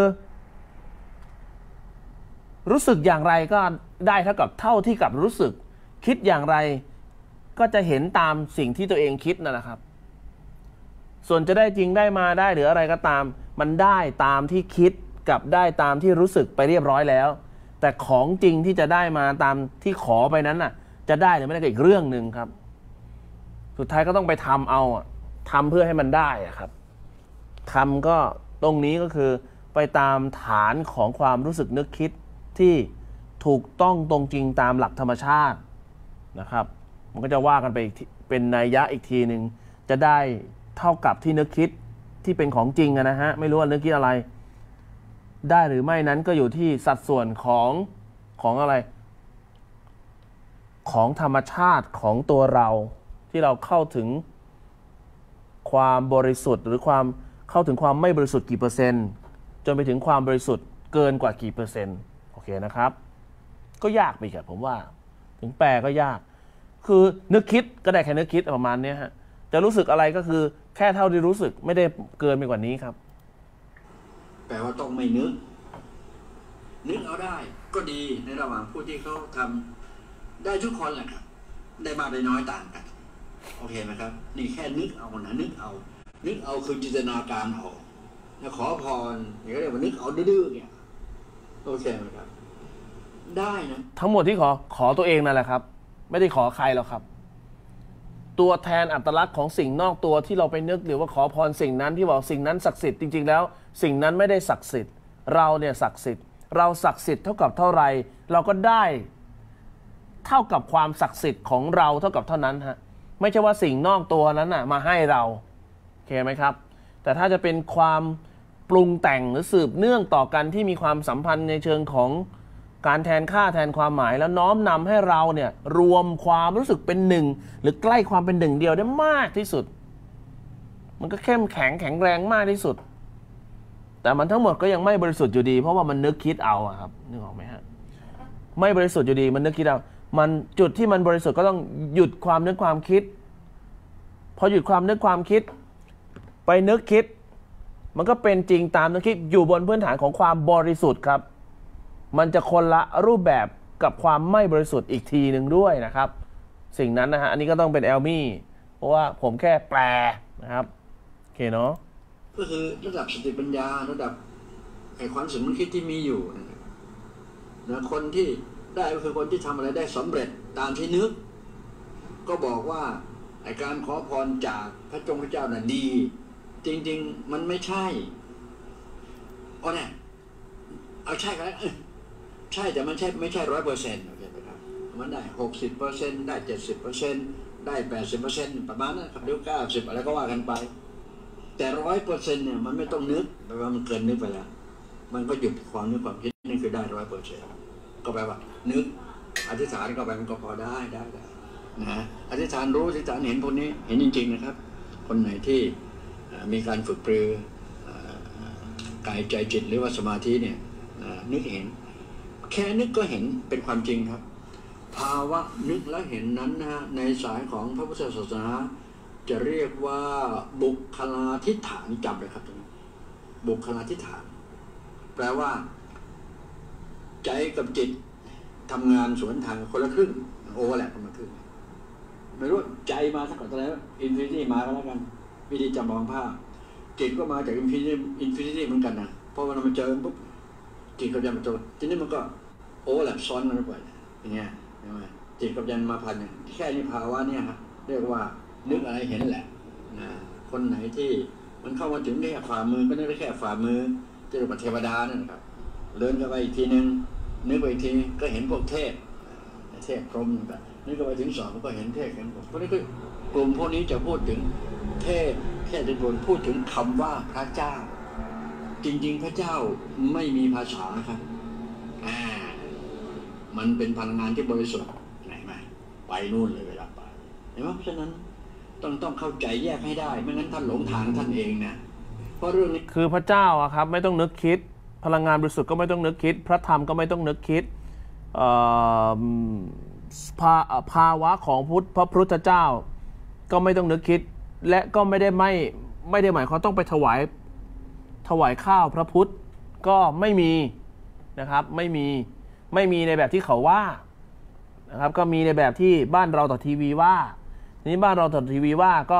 รู้สึกอย่างไรก็ได้เท่ากับเท่าที่กับรู้สึกคิดอย่างไรก็จะเห็นตามสิ่งที่ตัวเองคิดนั่นแหละครับส่วนจะได้จริงได้มาได้หรืออะไรก็ตามมันได้ตามที่คิดกับได้ตามที่รู้สึกไปเรียบร้อยแล้วแต่ของจริงที่จะได้มาตามที่ขอไปนั้นน่ะจะได้หรือไม่ได้ก็อีกเรื่องหนึ่งครับสุดท้ายก็ต้องไปทำเอาทำเพื่อให้มันได้ครับทำก็ตรงนี้ก็คือไปตามฐานของความรู้สึกนึกคิดที่ถูกต้องตรงจริงตามหลักธรรมชาตินะครับมันก็จะว่ากันไปเป็นนัยยะอีกทีหนึ่งจะได้เท่ากับที่นึกคิดที่เป็นของจริงนะฮะไม่รู้ว่านึกคิดอะไรได้หรือไม่นั้นก็อยู่ที่สัดส่วนของของอะไรของธรรมชาติของตัวเราที่เราเข้าถึงความบริสุทธิ์หรือความเข้าถึงความไม่บริสุทธิ์กี่เปอร์เซ็นต์จนไปถึงความบริสุทธิ์เกินกว่ากี่เปอร์เซ็นต์โอเคนะครับก็ยากไปครับผมว่าถึงแปลก็ยากคือนึกคิดก็ได้แค่นึกคิดประมาณนี้ฮะจะรู้สึกอะไรก็คือแค่เท่าที่รู้สึกไม่ได้เกินไปกว่านี้ครับแปลว่าต้องไม่นึกนึกเอาได้ก็ดีในระหว่างผู้ที่เขาทำได้ทุกคนแหละครับได้มากได้น้อยต่างกันโอเคไหมครับนี่แค่นึกเอานะนึกเอานึกเอาคือจินตนาการเอาแล้วขอพรอย่างเรียกว่านึกเอาดื้อๆเนี่ยโอเคไหมครับได้นะทั้งหมดที่ขอขอตัวเองนั่นแหละครับไม่ได้ขอใครหรอกครับตัวแทนอัตลักษณ์ของสิ่งนอกตัวที่เราไปนึกหรือว่าขอพรสิ่งนั้นที่บอกสิ่งนั้นศักดิ์สิทธิ์จริงๆแล้วสิ่งนั้นไม่ได้ศักดิ์สิทธิ์เราเนี่ยศักดิ์สิทธิ์เราศักดิ์สิทธิ์เท่ากับเท่าไรเราก็ได้เท่ากับความศักดิ์สิทธิ์ของเราเท่ากับเท่านั้นฮะไม่ใช่ว่าสิ่งนอกตัวนั้นน่ะมาให้เราโอเคไหมครับแต่ถ้าจะเป็นความปรุงแต่งหรือสืบเนื่องต่อกันที่มีความสัมพันธ์ในเชิงของการแทนค่าแทนความหมายแล้วน้อมนำให้เราเนี่ยรวมความรู้สึกเป็นหนึ่งหรือใกล้ความเป็นหนึ่งเดียวได้มากที่สุดมันก็เข้มแข็งแข็งแรงมากที่สุดแต่มันทั้งหมดก็ยังไม่บริสุทธิ์อยู่ดีเพราะว่ามันนึกคิดเอาครับนึกออกไหมฮะไม่บริสุทธิ์อยู่ดีมันนึกคิดเอามันจุดที่มันบริสุทธิ์ก็ต้องหยุดความนึกความคิดพอหยุดความนึกความคิดไปนึกคิดมันก็เป็นจริงตามนึกคิดอยู่บนพื้นฐานของความบริสุทธิ์ครับมันจะคนละรูปแบบกับความไม่บริสุทธิ์อีกทีหนึ่งด้วยนะครับสิ่งนั้นนะฮะอันนี้ก็ต้องเป็นแอลมี่เพราะว่าผมแค่แปลนะครับโอเคเนาะก็คือระดับสติปัญญาระดับไอ้ความสมนึกคิดที่มีอยู่นะคนที่ได้ก็คือคนที่ทำอะไรได้สำเร็จตามที่นึกก็บอกว่าไอ้การขอพรจากพระจงพระเจ้าน่ะดีจริงๆมันไม่ใช่เพราะเนี่ยเอาใช่กันแล้วใช่แต่มันใช่ไม่ใช่ร้อยเปอร์เซ็นต์โอเคไหมครับมันได้หกสิบเปอร์เซ็นต์ได้เจ็ดสิบเปอร์เซ็นต์ได้แปดสิบเปอร์เซ็นต์ประมาณนั้นครับเดี๋ยวเก้าสิบอะไรก็ว่ากันไปแต่ร้อยเปอร์เซ็นต์เนี่ยมันไม่ต้องนึกแปลว่ามันเกินนึกไปแล้วมันก็หยุดความนึกความคิดนี่คือได้ร้อยเปอร์เซ็นต์ก็แปลว่านึกอธิษฐานก็ไปมันก็พอได้ได้ได้นะอธิษฐานรู้อธิษฐานเห็นพวกนี้เห็นจริงๆนะครับคนไหนที่มีการฝึกปรือกายใจจิตหรือว่าสมาธิเนี่ยนึกเห็นแค่นึกก็เห็นเป็นความจริงครับภาวะนึกและเห็นนั้นนะในสายของพระพุทธศาสนาจะเรียกว่าบุคลาธิฐานจำเลยครับตรงนี้บุคลาธิฐานแปลว่าใจกับจิตทำงานสวนทางคนละครึ่งโอเวอร์แลปกันมาครึ่งไม่รู้ใจมาสักก่อนอะไรอินฟินิตี้มาก็แล้วกันวิธีจำลองภาพจิตก็มาจากอินฟินิตี้อินฟินิตี้เหมือนกันนะเพราะว่าเรามาเจอปุ๊บจิตกับยันมาเจอทีนี้มันก็โอเวอร์แลปซ้อนกันไปอย่างเงี้ยใช่ไหมจิตกับยันมาพันเนี่ยแค่นี้ภาวะเนี่ยครับเรียกว่านึกอะไรเห็นแหละนะคนไหนที่มันเข้ามาถึงแค่ฝ่ามือก็นึกได้แค่ฝ่ามือจะเรียกว่าเทวดานั่นครับเลื่อนกันไปอีกทีนึงนึกไปอีกทีก็เห็นพวกเทพเทพพรหมแบบนึกไปถึงสองก็เห็นเทพเห็นพวกนี้คือกลุ่มพวกนี้จะพูดถึงเทพแค่จะโดนพูดถึงคำว่าพระเจ้าจริงๆพระเจ้าไม่มีภาษาครับอ่ามันเป็นพลังงานที่บริสุทธิ์ไหนมาไปนู่นเลยเวลาไปเห็นไหมเพราะฉะนั้นต้องต้องเข้าใจแยกให้ได้ไม่งั้นท่านหลงทางท่านเองนะเพราะเรื่องนี้คือพระเจ้าอะครับไม่ต้องนึกคิดพลังงานบริสุทธิ์ก็ไม่ต้องนึกคิดพระธรรมก็ไม่ต้องนึกคิดภาภาวะของพุทธพระพุทธเจ้าก็ไม่ต้องนึกคิดและก็ไม่ได้ไม่ไม่ได้หมายความต้องไปถวายถวายข้าวพระพุทธก็ไม่มีนะครับไม่มีไม่มีในแบบที่เขาว่านะครับก็มีในแบบที่บ้านเราต่อทีวีว่าทีนี้บ้านเราต่อทีวีว่าก็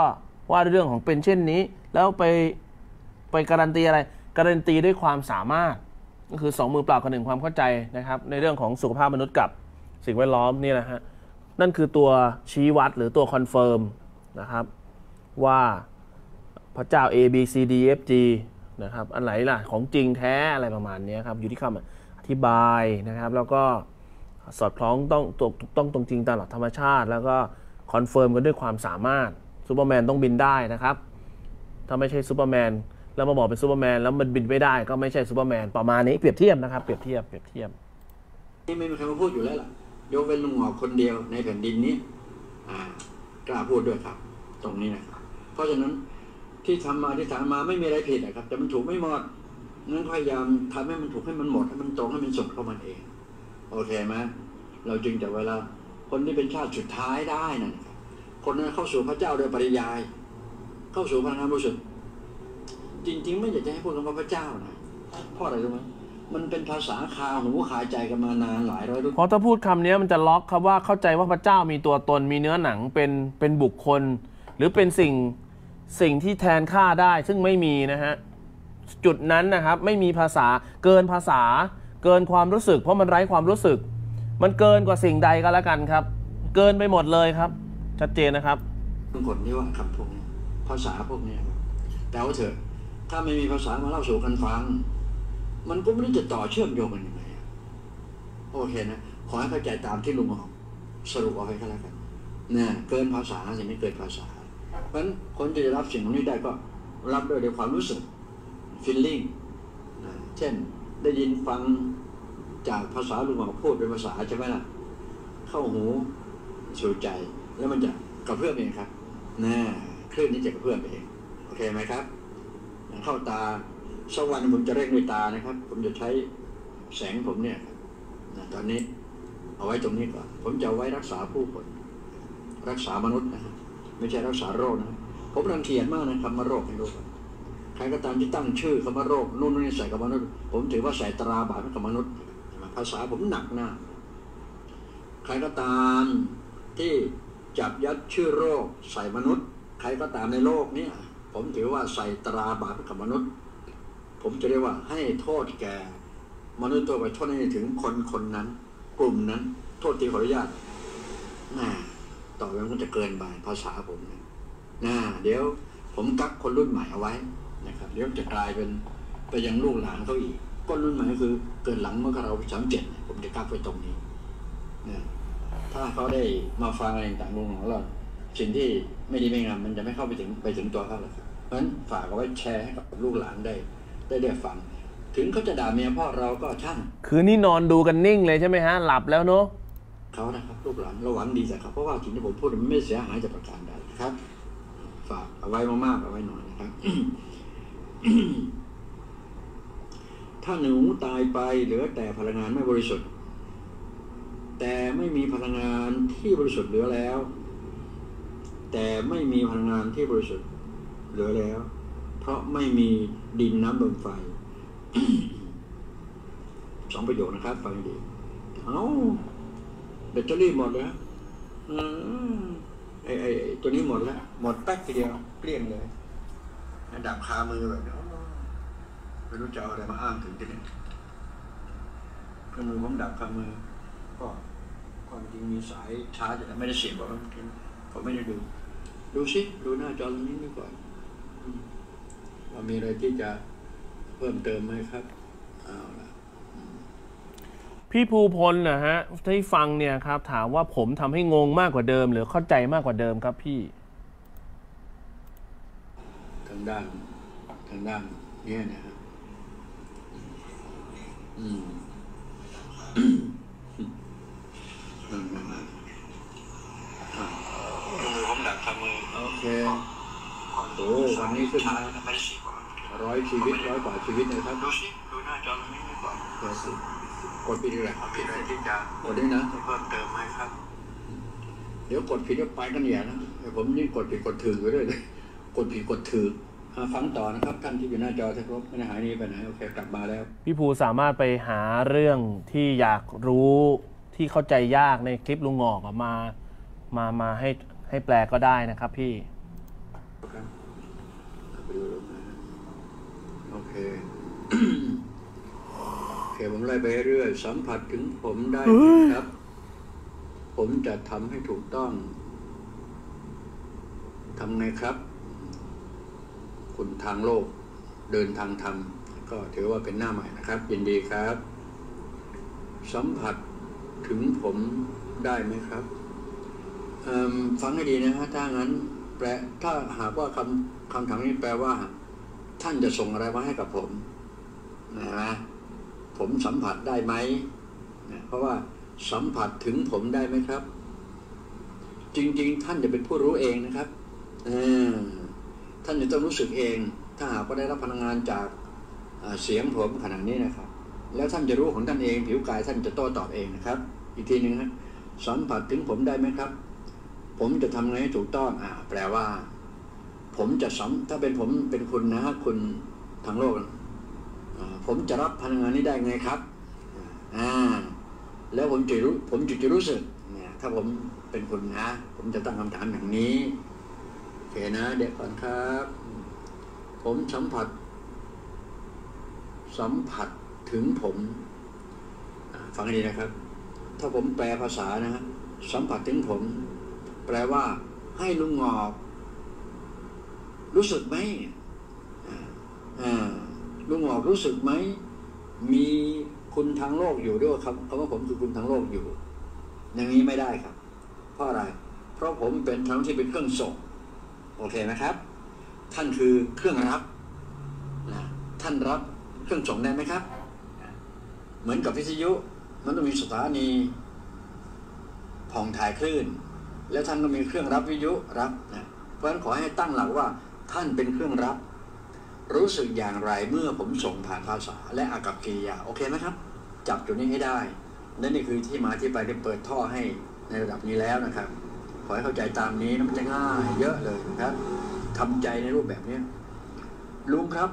ว่าเรื่องของเป็นเช่นนี้แล้วไปไปการันตีอะไรการันตีด้วยความสามารถก็คือสองมือเปล่ากับหนึ่งความเข้าใจนะครับในเรื่องของสุขภาพมนุษย์กับสิ่งแวดล้อมนี่แหละฮะนั่นคือตัวชี้วัดหรือตัวคอนเฟิร์มนะครับว่าพระเจ้า A B C D F G นะครับอันไหนล่ะของจริงแท้อะไรประมาณนี้ครับอยู่ที่คำอธิบายนะครับแล้วก็สอดคล้องต้องถูกต้องตรงจริงตามหลักธรรมชาติแล้วก็คอนเฟิร์มกันด้วยความสามารถซูเปอร์แมนต้องบินได้นะครับถ้าไม่ใช่ซูเปอร์แมนแล้วมาบอกเป็นซูเปอร์แมนแล้วมันบินไม่ได้ก็ไม่ใช่ซูเปอร์แมนประมาณนี้เปรียบเทียบนะครับเปรียบเทียบเปรียบเทียบนี่ไม่มีใครมาพูดอยู่แล้วล่ะยกเว้นลุงหงอกคนเดียวในแผ่นดินนี้กล้าพูดด้วยครับตรงนี้นะครับเพราะฉะนั้นที่ทำมาที่ฐานมาไม่มีอะไรผิดนะครับแต่มันถูกไม่หมดนั้นพยายามทำให้มันถูกให้มันหมดให้มันตรงให้มันสมเข้ามันเองโอเคไหมเราจึงจะเวลาคนที่เป็นชาติสุดท้ายได้นั่นคนนั้นเข้าสู่พระเจ้าโดยปริยายเข้าสู่พลังงานบริสุทธิ์จริงๆไม่อยากจะให้พูดคำว่าพระเจ้านะเพราะอะไรรู้ไหมมันเป็นภาษาคาหูคาใจกันมานานหลายร้อยรุ่นเพราะถ้าพูดคำนี้มันจะล็อกครับว่าเข้าใจว่าพระเจ้ามีตัวตนมีเนื้อหนังเป็นเป็นบุคคลหรือเป็นสิ่งสิ่งที่แทนค่าได้ซึ่งไม่มีนะฮะจุดนั้นนะครับไม่มีภาษาเกินภาษาเกินความรู้สึกเพราะมันไร้ความรู้สึกมันเกินกว่าสิ่งใดก็แล้วกันครับเกินไปหมดเลยครับชัดเจนนะครับบางคนที่ว่าคำพวกนี้ภาษาพวกนี้แต่ว่าเถอะถ้าไม่มีภาษามาเล่าสู่กันฟังมันก็ไม่รู้จะต่อเชื่อมโยงกันยังไงโอเคนะขอให้เข้าใจตามที่ลุงบอกสรุปเอาไว้ก็แล้วกันเนี่ยเกินภาษาสิ่งนี้เกินภาษาเพราะฉะนั้นคนที่จะรับสิ่งนี้ได้ก็รับด้วยด้วยความรู้สึก feeling เช่นได้ยินฟังจากภาษาลุงบอกพูดเป็นภาษาใช่ไหมล่ะเข้าหูสู่ใจแล้วมันจะกระเพื่อมเองครับน่าคลื่นนี้จะกระเพื่อมเองโอเคไหมครับเข้าตาสักวันผมจะเร่งด้วยตานะครับผมจะใช้แสงผมเนี่ยตอนนี้เอาไว้ตรงนี้ก่อนผมจะเอาไว้รักษาผู้คนรักษามนุษย์นะไม่ใช่รักษาโรคนะผมรังเกียจมากนะคำว่าโรคให้รู้ก่อนใครก็ตามที่ตั้งชื่อคำว่าโรคนู่นนี่ใส่กับมนุษย์ผมถือว่าใส่ตราบาปให้กับมนุษย์ภาษาผมหนักหน้าใครก็ตามที่จับยัดชื่อโรคใส่มนุษย์ใครก็ตามในโลกนี้ผมถือว่าใส่ตราบาปให้กับมนุษย์ผมจะเรียกว่าให้โทษแก่มนุษย์ตัวไปโทษให้ถึงคนคนนั้นกลุ่มนั้นโทษที่ขออนุญาตน่าต่อไปมันจะเกินไปภาษาผมนะน่าเดี๋ยวผมกักคนรุ่นใหม่เอาไว้นะครับเดี๋ยวจะกลายเป็นไปยังลูกหลานเขาอีกคนรุ่นใหม่ก็คือเกิดหลังเมื่อเราสามเจ็ดผมจะกักไว้ตรงนี้นะถ้าเขาได้มาฟังอะไรต่างๆของเราสิ่งที่ไม่ดีไม่งามมันจะไม่เข้าไปถึงไปถึงตัวเขาหรอกครับเพราะฉะนั้นฝากเอาไว้แชร์ให้กับลูกหลานได้ได้ได้ฟังถึงเขาจะด่าเมียพ่อเราก็ช่างคืนนี้นอนดูกันนิ่งเลยใช่ไหมฮะหลับแล้วเนาะเขานะครับลูกหลานเราหวังดีจากเขาเพราะว่าสิ่งที่ผมพูดมันไม่เสียหายจากประการใดครับฝากเอาไว้มากๆเอาไว้หน่อยนะครับ ถ้าหนูตายไปเหลือแต่พลังงานไม่บริสุทธิ์แต่ไม่มีพลังงานที่บริสุทธิ์เหลือแล้วแต่ไม่มีพลังงานที่บริสุทธิ์เหลือแล้วเพราะไม่มีดินน้ำลมไฟ สองประโยคนะครับฟังดีเอาแบตเตอรี่หมดแล้วไอ้ไอ้ตัวนี้หมดแล้วหมดแป๊กทีเดียวเกลี้ยงเลยดับคามือแบบไม่รู้จะเอาอะไรมาอ้างถึงที่นี่ก็มือผมดับคามือก็ความจริงมีสายชาร์จแต่ไม่ได้เสียบว่าผมไม่ได้ดูดูสิดูหน้าจอตรงนี้ดีกว่าว่ามีอะไรที่จะเพิ่มเติมไหมครับเอาละพี่ภูพลนะฮะที่ฟังเนี่ยครับถามว่าผมทำให้งงมากกว่าเดิมหรือเข้าใจมากกว่าเดิมครับพี่ทางด้านทางด้านนี้นะฮะอืมผมดักทำมือโอเคโอ้วันนี้ขึ้นมาร้อยชีวิตร้อยกว่าชีวิตเลยครับดูสิดูหน้าจอตรงนี้ดีกว่ากดผิดอะไรผิดอะไรที่จะกดด้วยนะเพิ่มเติมไหมครับเดี๋ยวกดผิดก็ไปกันเนี่ยนะผมนี่กดผิดกดถือไปด้วยเลยกดผิดกดถือฟังต่อนะครับท่านที่อยู่หน้าจอถ้าครบไม่ได้หายนี้ไปไหนโอเคกลับมาแล้วพี่ภูสามารถไปหาเรื่องที่อยากรู้ที่เข้าใจยากในคลิปลุงงอกมามามาให้ให้แปลก็ได้นะครับพี่ครับไปดูลงนะโอเค โอเคผมไล่ไปเรื่อยสัมผัสถึงผมได้ครับผมจะทำให้ถูกต้องทำไงครับคุณทางโลกเดินทางธรรมก็ถือว่าเป็นหน้าใหม่นะครับยินดีครับสัมผัสถึงผมได้ไหมครับฟังให้ดีนะฮะถ้างั้นแปลถ้าหากว่าคำคำถามนี้แปลว่าท่านจะส่งอะไรมาให้กับผมนะผมสัมผัสได้ไหมนะเพราะว่าสัมผัสถึงผมได้ไหมครับจริงๆท่านจะเป็นผู้รู้เองนะครับท่านจะต้องรู้สึกเองถ้าหากว่าได้รับพลังงานจากเสียงผมขนาดนี้นะครับแล้วท่านจะรู้ของท่านเองผิวกายท่านจะโต้ตอบเองนะครับอีกทีหนึ่งนะสัมผัสถึงผมได้ไหมครับผมจะทำไงให้ถูกต้องอ่าแปลว่าผมจะสัมถ้าเป็นผมเป็นคุณนะคุณทางโลกผมจะรับพลังงานนี้ได้ไงครับอ่าแล้วผมจะรู้ผมจะจะรู้สึกเนี่ยถ้าผมเป็นคุณนะผมจะตั้งคำถามอย่างนี้โอเคนะเด็กก่อนครับผมสัมผัสสัมผัสถึงผมฟังให้ดีนะครับถ้าผมแปลภาษานะสัมผัสถึงผมแปลว่าให้ลุงงอกรู้สึกไหมอ่าลุงงอกรู้สึกไหมมีคุณทางโลกอยู่ด้วยครับคำว่าผมคือคุณทางโลกอยู่อย่างนี้ไม่ได้ครับเพราะอะไรเพราะผมเป็นทั้งที่เป็นเครื่องส่งโอเคไหมครับท่านคือเครื่องรับนะท่านรับเครื่องส่งได้ไหมครับเหมือนกับวิทยุมันต้องมีสถานีผ่องถ่ายคลื่นแล้วท่านก็มีเครื่องรับวิทยุรับนะเพราะฉะนั้นขอให้ตั้งหลักว่าท่านเป็นเครื่องรับรู้สึกอย่างไรเมื่อผมส่งผ่านภาษาและอากัปกิริยาโอเคไหมครับจับจุดนี้ให้ได้และนี่คือที่มาที่ไปได้เปิดท่อให้ในระดับนี้แล้วนะครับขอให้เข้าใจตามนี้มันจะง่ายเยอะเลยนะครับทำใจในรูปแบบนี้ลุงครับ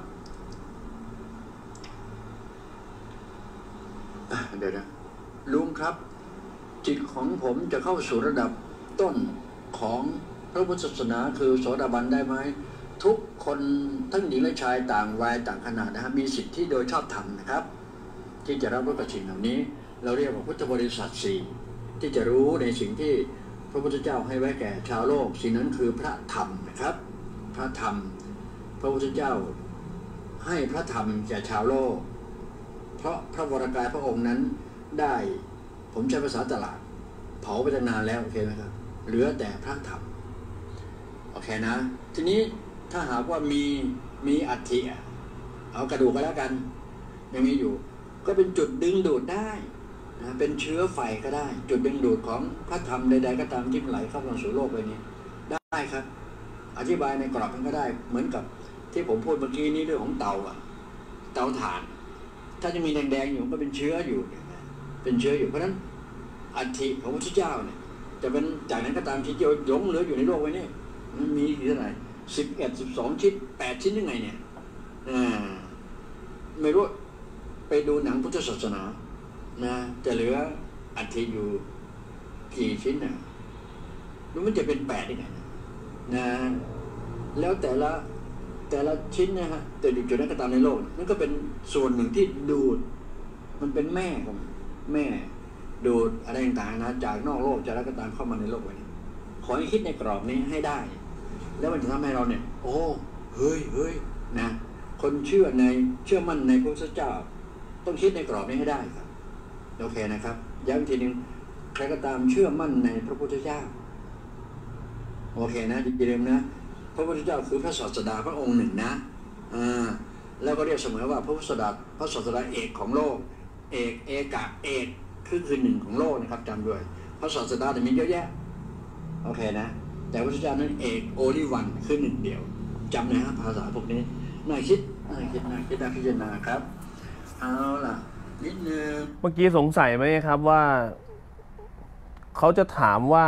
เดี๋ยวนะลุงครับจิตของผมจะเข้าสู่ระดับต้นของพระพุทธศาสนาคือโสดาบันได้ไหมทุกคนทั้งหญิงและชายต่างวัยต่างขนาดนะครับมีสิทธิโดยชอบธรรมนะครับที่จะรับรู้กับสิ่งเหล่านี้เราเรียกว่าพุทธบริษัทสี่ที่จะรู้ในสิ่งที่พระพุทธเจ้าให้ไว้แก่ชาวโลกสิ่งนั้นคือพระธรรมนะครับพระธรรมพระพุทธเจ้าให้พระธรรมแก่ชาวโลกเพราะพระวรากายพระองค์นั้นได้ผมใช้ภาษาตลาดเผาไปตั้งนานแล้วโอเคไหมครับเหลือแต่พระธรรมโอเคนะทีนี้ถ้าหากว่ามีมีอัฐิเอากระดูกก็แล้วกันยังมีอยู่ก็เป็นจุดดึงดูดได้นะเป็นเชื้อไฟก็ได้จุดดึงดูดของพระธรรมใดๆก็ตามที่ไหลเข้ามาสู่โลกใบนี้ได้ครับอธิบายในกรอบมันก็ได้เหมือนกับที่ผมพูดเมื่อกี้นี้เรื่องของเตาอะเตาถ่านถ้าจะมีแดงๆอยู่ก็เป็นเชื้ออยู่เป็นเชื้ออยู่เพราะฉะนั้นอัฐิของพระพุทธเจ้าเนี่ยจะเป็นจากนั้นก็ตามที่จะยงเหลืออยู่ในโลกไว้นี่มันมีเท่าไหร่สิบเอ็ดสิบสองชิ้นแปดชิ้นยังไงเนี่ยอ่าไม่รู้ไปดูหนังพุทธศาสนานะจะเหลืออัฐิอยู่กี่ชิ้นน่ะรู้มันจะเป็นแปดได้ไงนะแล้วแต่ละแต่ละชิ้นนะฮะแต่อยู่จุดนั้นก็ตามในโลกนั่นก็เป็นส่วนหนึ่งที่ดูดมันเป็นแม่ของแม่ดูดอะไรต่างๆนะจากนอกโลกจะแล้วก็ตามเข้ามาในโลกไว้ขอให้คิดในกรอบนี้ให้ได้แล้วมันจะทำให้เราเนี่ยโอ้เฮ้ยเฮ้ยนะคนเชื่อในเชื่อมั่นในพระพุทธเจ้าต้องคิดในกรอบนี้ให้ได้ครับโอเคนะครับย้ำอีกทีนึงใครก็ตามเชื่อมั่นในพระพุทธเจ้าโอเคนะอย่าลืมนะพระพุทธเจ้าคือพระศาสดาพระองค์หนึ่งนะอ่าแล้วก็เรียกเสมอว่าพระพุทธศาสดาพระศาสดาเอกของโลกเอกเอกะเอกคือคือหนึ่งของโลกนะครับจำด้วยพระศาสดาแต่มีเยอะแยะโอเคนะแต่พระพุทธเจ้านั้นเอกโอลิวันคือหนึ่งเดียวจำนะฮะภาษาพวกนี้น่าคิดน่าคิดน่าคิดน่าพิจารณาครับเอาล่ะนิดนึงเมื่อกี้สงสัยไหมครับว่าเขาจะถามว่า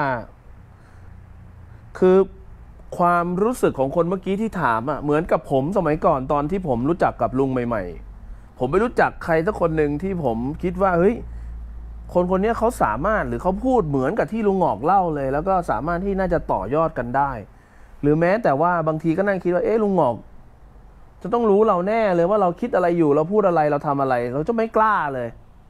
คือความรู้สึกของคนเมื่อกี้ที่ถามอ่ะเหมือนกับผมสมัยก่อนตอนที่ผมรู้จักกับลุงใหม่ๆผมไปรู้จักใครสักคนหนึ่งที่ผมคิดว่าเฮ้ยคนคนนี้เขาสามารถหรือเขาพูดเหมือนกับที่ลุงหงอกเล่าเลยแล้วก็สามารถที่น่าจะต่อยอดกันได้รือแม้แต่ว่าบางทีก็นั่งคิดว่าเอ๊ะลุงหงอกจะต้องรู้เราแน่เลยว่าเราคิดอะไรอยู่เราพูดอะไรเราทำอะไรเราจะไม่กล้าเลย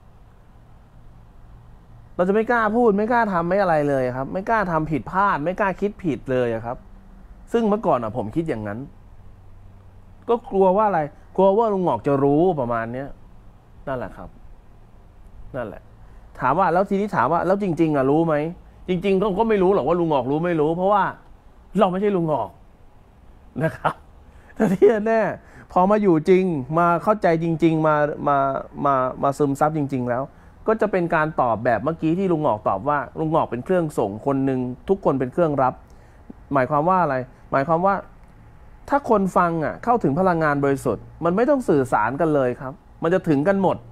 เราจะไม่กล้าพูดไม่กล้าทำไม่อะไรเลยครับไม่กล้าทำผิดพลาดไม่กล้าคิดผิดเลยครับซึ่งเมื่อก่อนอ่ะผมคิดอย่างนั้นก็กลัวว่าอะไรกลัวว่าลุงหงอกจะรู้ประมาณเนี้ยนั่นแหละครับนั่นแหละถามว่าแล้วทีนี้ถามว่าแล้วจริงๆอ่ะรู้ไหมจริงๆก็ก็ไม่รู้หรอกว่าลุงหงอกรู้ไม่รู้เพราะว่าเราไม่ใช่ลุงหงอกนะครับแต่ที่แน่พอมาอยู่จริงมาเข้าใจจริงๆมามามามาซึมซับจริงๆแล้วก็จะเป็นการตอบแบบเมื่อกี้ที่ลุงหงอกตอบว่าลุงหงอกเป็นเครื่องส่งคนหนึ่งทุกคนเป็นเครื่องรับหมายความว่าอะไรหมายความว่าถ้าคนฟังอ่ะเข้าถึงพลังงานบริสุทธิ์มันไม่ต้องสื่อสารกันเลยครับมันจะถึงกันหมด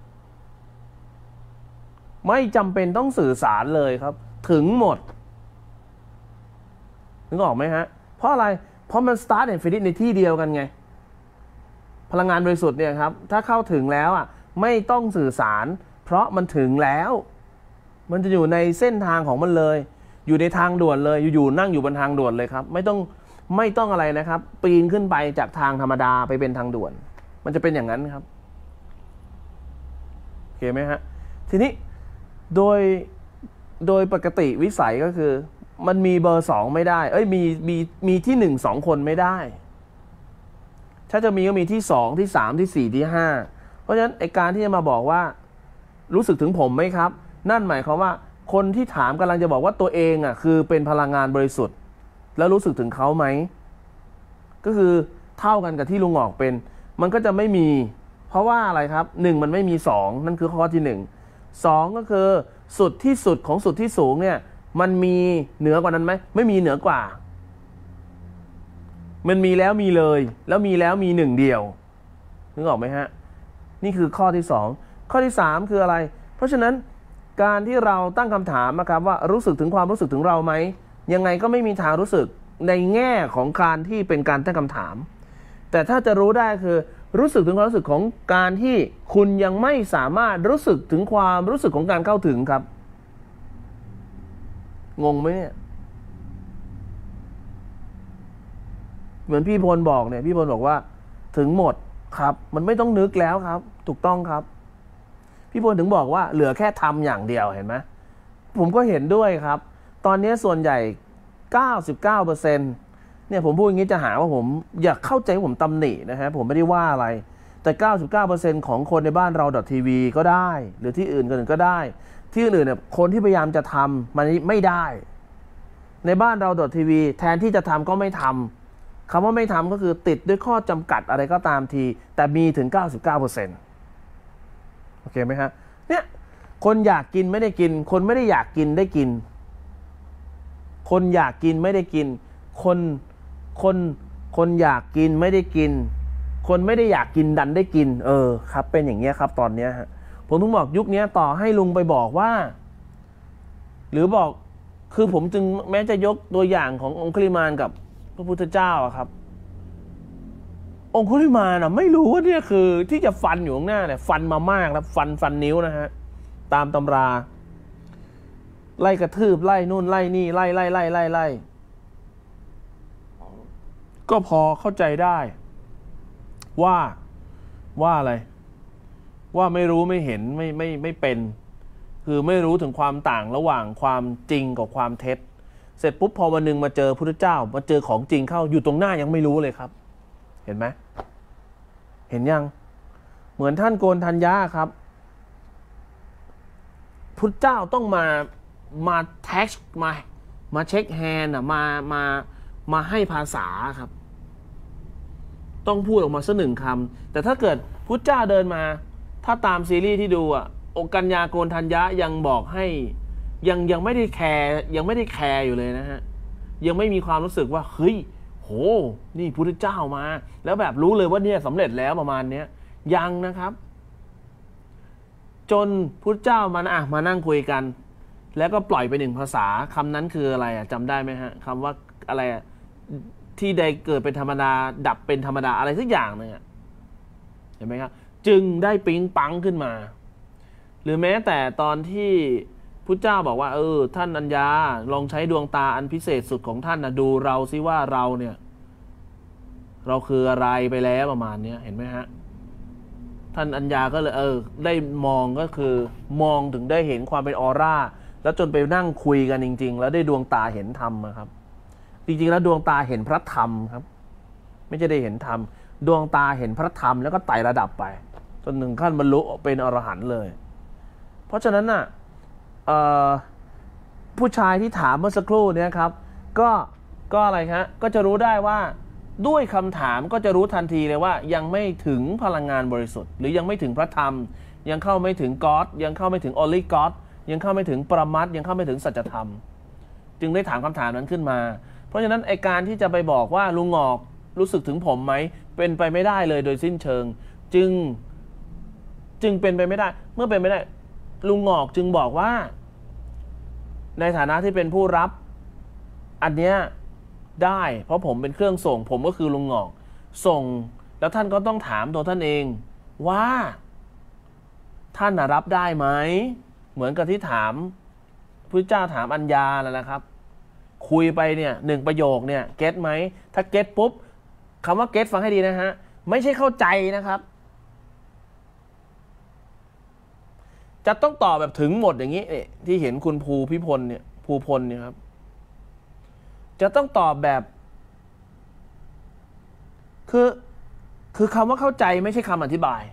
ไม่จำเป็นต้องสื่อสารเลยครับถึงหมดนึกออกไหมฮะเพราะอะไรเพราะมัน start and finish ในที่เดียวกันไงพลังงานบริสุทธิ์เนี่ยครับถ้าเข้าถึงแล้วอ่ะไม่ต้องสื่อสารเพราะมันถึงแล้วมันจะอยู่ในเส้นทางของมันเลยอยู่ในทางด่วนเลยอยู่ๆนั่งอยู่บนทางด่วนเลยครับไม่ต้องไม่ต้องอะไรนะครับปีนขึ้นไปจากทางธรรมดาไปเป็นทางด่วนมันจะเป็นอย่างนั้นครับโอเคไหมฮะทีนี้โดยโดยปกติวิสัยก็คือมันมีเบอร์สองไม่ได้เอ้ยมีมีมีที่หนึ่งสองคนไม่ได้ถ้าจะมีก็มีที่สองที่สามที่สี่ที่ห้าเพราะฉะนั้นไอการที่จะมาบอกว่ารู้สึกถึงผมไหมครับนั่นหมายความว่าคนที่ถามกำลังจะบอกว่าตัวเองอ่ะคือเป็นพลังงานบริสุทธิ์แล้วรู้สึกถึงเขาไหมก็คือเท่ากันกับที่ลุงหงอกเป็นมันก็จะไม่มีเพราะว่าอะไรครับหนึ่งมันไม่มีสองนั่นคือข้อที่หนึ่งสองก็คือสุดที่สุดของสุดที่สูงเนี่ยมันมีเหนือกว่านั้นไหมไม่มีเหนือกว่ามันมีแล้วมีเลยแล้วมีแล้วมีหนึ่งเดียวนึกออกไหมฮะนี่คือข้อที่สองข้อที่สามคืออะไรเพราะฉะนั้นการที่เราตั้งคำถามนะครับว่ารู้สึกถึงความรู้สึกถึงเราไหมยังไงก็ไม่มีทางรู้สึกในแง่ของการที่เป็นการตั้งคำถามแต่ถ้าจะรู้ได้คือรู้สึกถึงความรู้สึกของการที่คุณยังไม่สามารถรู้สึกถึงความรู้สึกของการเข้าถึงครับงงไหมเนี่ยเหมือนพี่พลบอกเนี่ยพี่พลบอกว่าถึงหมดครับมันไม่ต้องนึกแล้วครับถูกต้องครับพี่พลถึงบอกว่าเหลือแค่ทำอย่างเดียวเห็นไหมผมก็เห็นด้วยครับตอนนี้ส่วนใหญ่ เก้าสิบเก้าเปอร์เซ็นต์ เนี่ยผมพูดอย่างนี้จะหาว่าผมอยากเข้าใจผมตำหนินะฮะผมไม่ได้ว่าอะไรแต่ เก้าสิบเก้าเปอร์เซ็นต์ ของคนในบ้านเรา .tv ก็ได้หรือที่อื่นก็อื่นก็ได้ที่อื่นเนี่ยคนที่พยายามจะทำมันไม่ได้ในบ้านเรา .tv แทนที่จะทำก็ไม่ทำคำว่าไม่ทำก็คือติดด้วยข้อจำกัดอะไรก็ตามทีแต่มีถึง เก้าสิบเก้าเปอร์เซ็นต์ โอเคไหมฮะเนี่ยคนอยากกินไม่ได้กินคนไม่ได้อยากกินได้กินคนอยากกินไม่ได้กินคนคนคนอยากกินไม่ได้กินคนไม่ได้อยากกินดันได้กินเออครับเป็นอย่างเงี้ยครับตอนเนี้ยฮะผมถึงบอกยุคนี้ต่อให้ลุงไปบอกว่าหรือบอกคือผมจึงแม้จะยกตัวอย่างขององคุลิมานกับพระพุทธเจ้าอะครับองคุลิมานอะไม่รู้ว่าเนี่ยคือที่จะฟันอยู่ข้างหน้าเนี่ยฟันมามากแล้วฟันฟันนิ้วนะฮะตามตำราไล่กระทืบไล่นู่นไล่นี่ไล่ไล่ไล่ไล่ไล่ก็พอเข้าใจได้ว่าว่าอะไรว่าไม่รู้ไม่เห็นไม่ไม่ไม่เป็นคือไม่รู้ถึงความต่างระหว่างความจริงกับความเท็จเสร็จปุ๊บพอวันหนึ่งมาเจอพุทธเจ้ามาเจอของจริงเข้าอยู่ตรงหน้ายังไม่รู้เลยครับเห็นไหมเห็นยังเหมือนท่านโกณทัญญาครับพุทธเจ้าต้องมามาแท็กมามาเช็คแฮนด์อ่ะมามามาให้ภาษาครับต้องพูดออกมาสักหนึ่งคำแต่ถ้าเกิดพุทธเจ้าเดินมาถ้าตามซีรีส์ที่ดูอ่ะองค์กัญญาโกณทัญญะยังบอกให้ยังยังไม่ได้แคร์ยังไม่ได้แคร์อยู่เลยนะฮะยังไม่มีความรู้สึกว่าเฮ้ยโหนี่พุทธเจ้ามาแล้วแบบรู้เลยว่าเนี่ยสำเร็จแล้วประมาณเนี้ยยังนะครับจนพุทธเจ้ามาอ่ะมานั่งคุยกันแล้วก็ปล่อยไปหนึ่งภาษาคำนั้นคืออะไรอ่ะจำได้ไหมฮะคำว่าอะไรอ่ะที่ใดเกิดเป็นธรรมดาดับเป็นธรรมดาอะไรสักอย่างนึงอ่ะเห็นไหมครับจึงได้ปิ๊งปังขึ้นมาหรือแม้แต่ตอนที่พุทธเจ้าบอกว่าเออท่านอัญญาลองใช้ดวงตาอันพิเศษสุดของท่านนะดูเราซิว่าเราเนี่ยเราคืออะไรไปแล้วประมาณนี้เห็นไหมฮะท่านอัญญาก็เลยเออได้มองก็คือมองถึงได้เห็นความเป็นออร่าแล้วจนไปนั่งคุยกันจริงๆแล้วได้ดวงตาเห็นธรรมครับจริงๆแล้วดวงตาเห็นพระธรรมครับไม่ใช่ได้เห็นธรรมดวงตาเห็นพระธรรมแล้วก็ไต่ระดับไปจนหนึ่งขั้นบรรลุเป็นอรหันต์เลยเพราะฉะนั้นน่ะผู้ชายที่ถามเมื่อสักครู่นี้ครับก็ก็อะไรฮะก็จะรู้ได้ว่าด้วยคำถามก็จะรู้ทันทีเลยว่ายังไม่ถึงพลังงานบริสุทธิ์หรือยังไม่ถึงพระธรรมยังเข้าไม่ถึงก็อดยังเข้าไม่ถึงออลิก็อดยังเข้าไม่ถึงปรมัตถ์ยังเข้าไม่ถึงสัจธรรมจึงได้ถามคำถามนั้นขึ้นมาเพราะฉะนั้นไอการที่จะไปบอกว่าลุงงอกรู้สึกถึงผมไหมเป็นไปไม่ได้เลยโดยสิ้นเชิงจึงจึงเป็นไปไม่ได้เมื่อเป็นไม่ได้ลุงงอกจึงบอกว่าในฐานะที่เป็นผู้รับอันเนี้ยได้เพราะผมเป็นเครื่องส่งผมก็คือลุงงอกส่งแล้วท่านก็ต้องถามตัวท่านเองว่าท่านรับได้ไหมเหมือนกับที่ถามพระเจ้าถามอัญญาแล้วนะครับคุยไปเนี่ยหนึ่งประโยคเนี่ยเก็ตไหมถ้าเก็ตปุ๊บคำว่าเก็ตฟังให้ดีนะฮะไม่ใช่เข้าใจนะครับจะต้องตอบแบบถึงหมดอย่างนี้ที่เห็นคุณภูพิพลเนี่ยภูพลเนี่ยครับจะต้องตอบแบบคือคือคำว่าเข้าใจไม่ใช่คำอธิบาย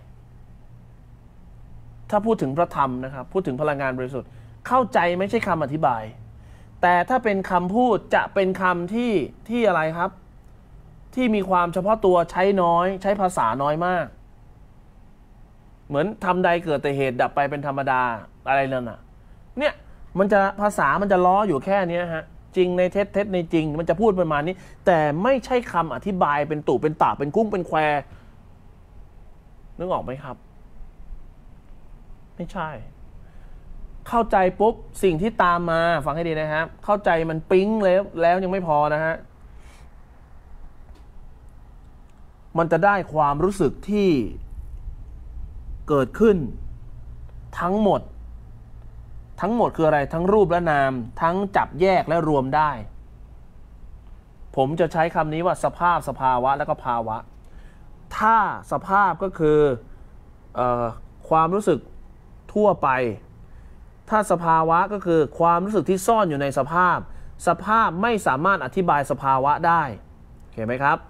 ถ้าพูดถึงพระธรรมนะครับพูดถึงพลังงานบริสุทธิ์เข้าใจไม่ใช่คำอธิบายแต่ถ้าเป็นคำพูดจะเป็นคำที่ที่อะไรครับที่มีความเฉพาะตัวใช้น้อยใช้ภาษาน้อยมากเหมือนทำใดเกิดแต่เหตุดับไปเป็นธรรมดาอะไรนั่นน่ะเนี่ยมันจะภาษามันจะล้ออยู่แค่นี้ฮะจริงในเท็จเท็จในจริงมันจะพูดประมาณนี้แต่ไม่ใช่คำอธิบายเป็นตุเป็นตาเป็นกุ้งเป็นแควนึกออกไหมครับไม่ใช่เข้าใจปุ๊บสิ่งที่ตามมาฟังให้ดีนะครับเข้าใจมันปิ๊งแล้วแล้วยังไม่พอนะฮะมันจะได้ความรู้สึกที่เกิดขึ้นทั้งหมดทั้งหมดคืออะไรทั้งรูปและนามทั้งจับแยกและรวมได้ผมจะใช้คำนี้ว่าสภาพสภาวะและก็ภาวะถ้าสภาพก็คือเอ่อความรู้สึกทั่วไปถ้าสภาวะก็คือความรู้สึกที่ซ่อนอยู่ในสภาพสภาพไม่สามารถอธิบายสภาวะได้เห็นไหมครับ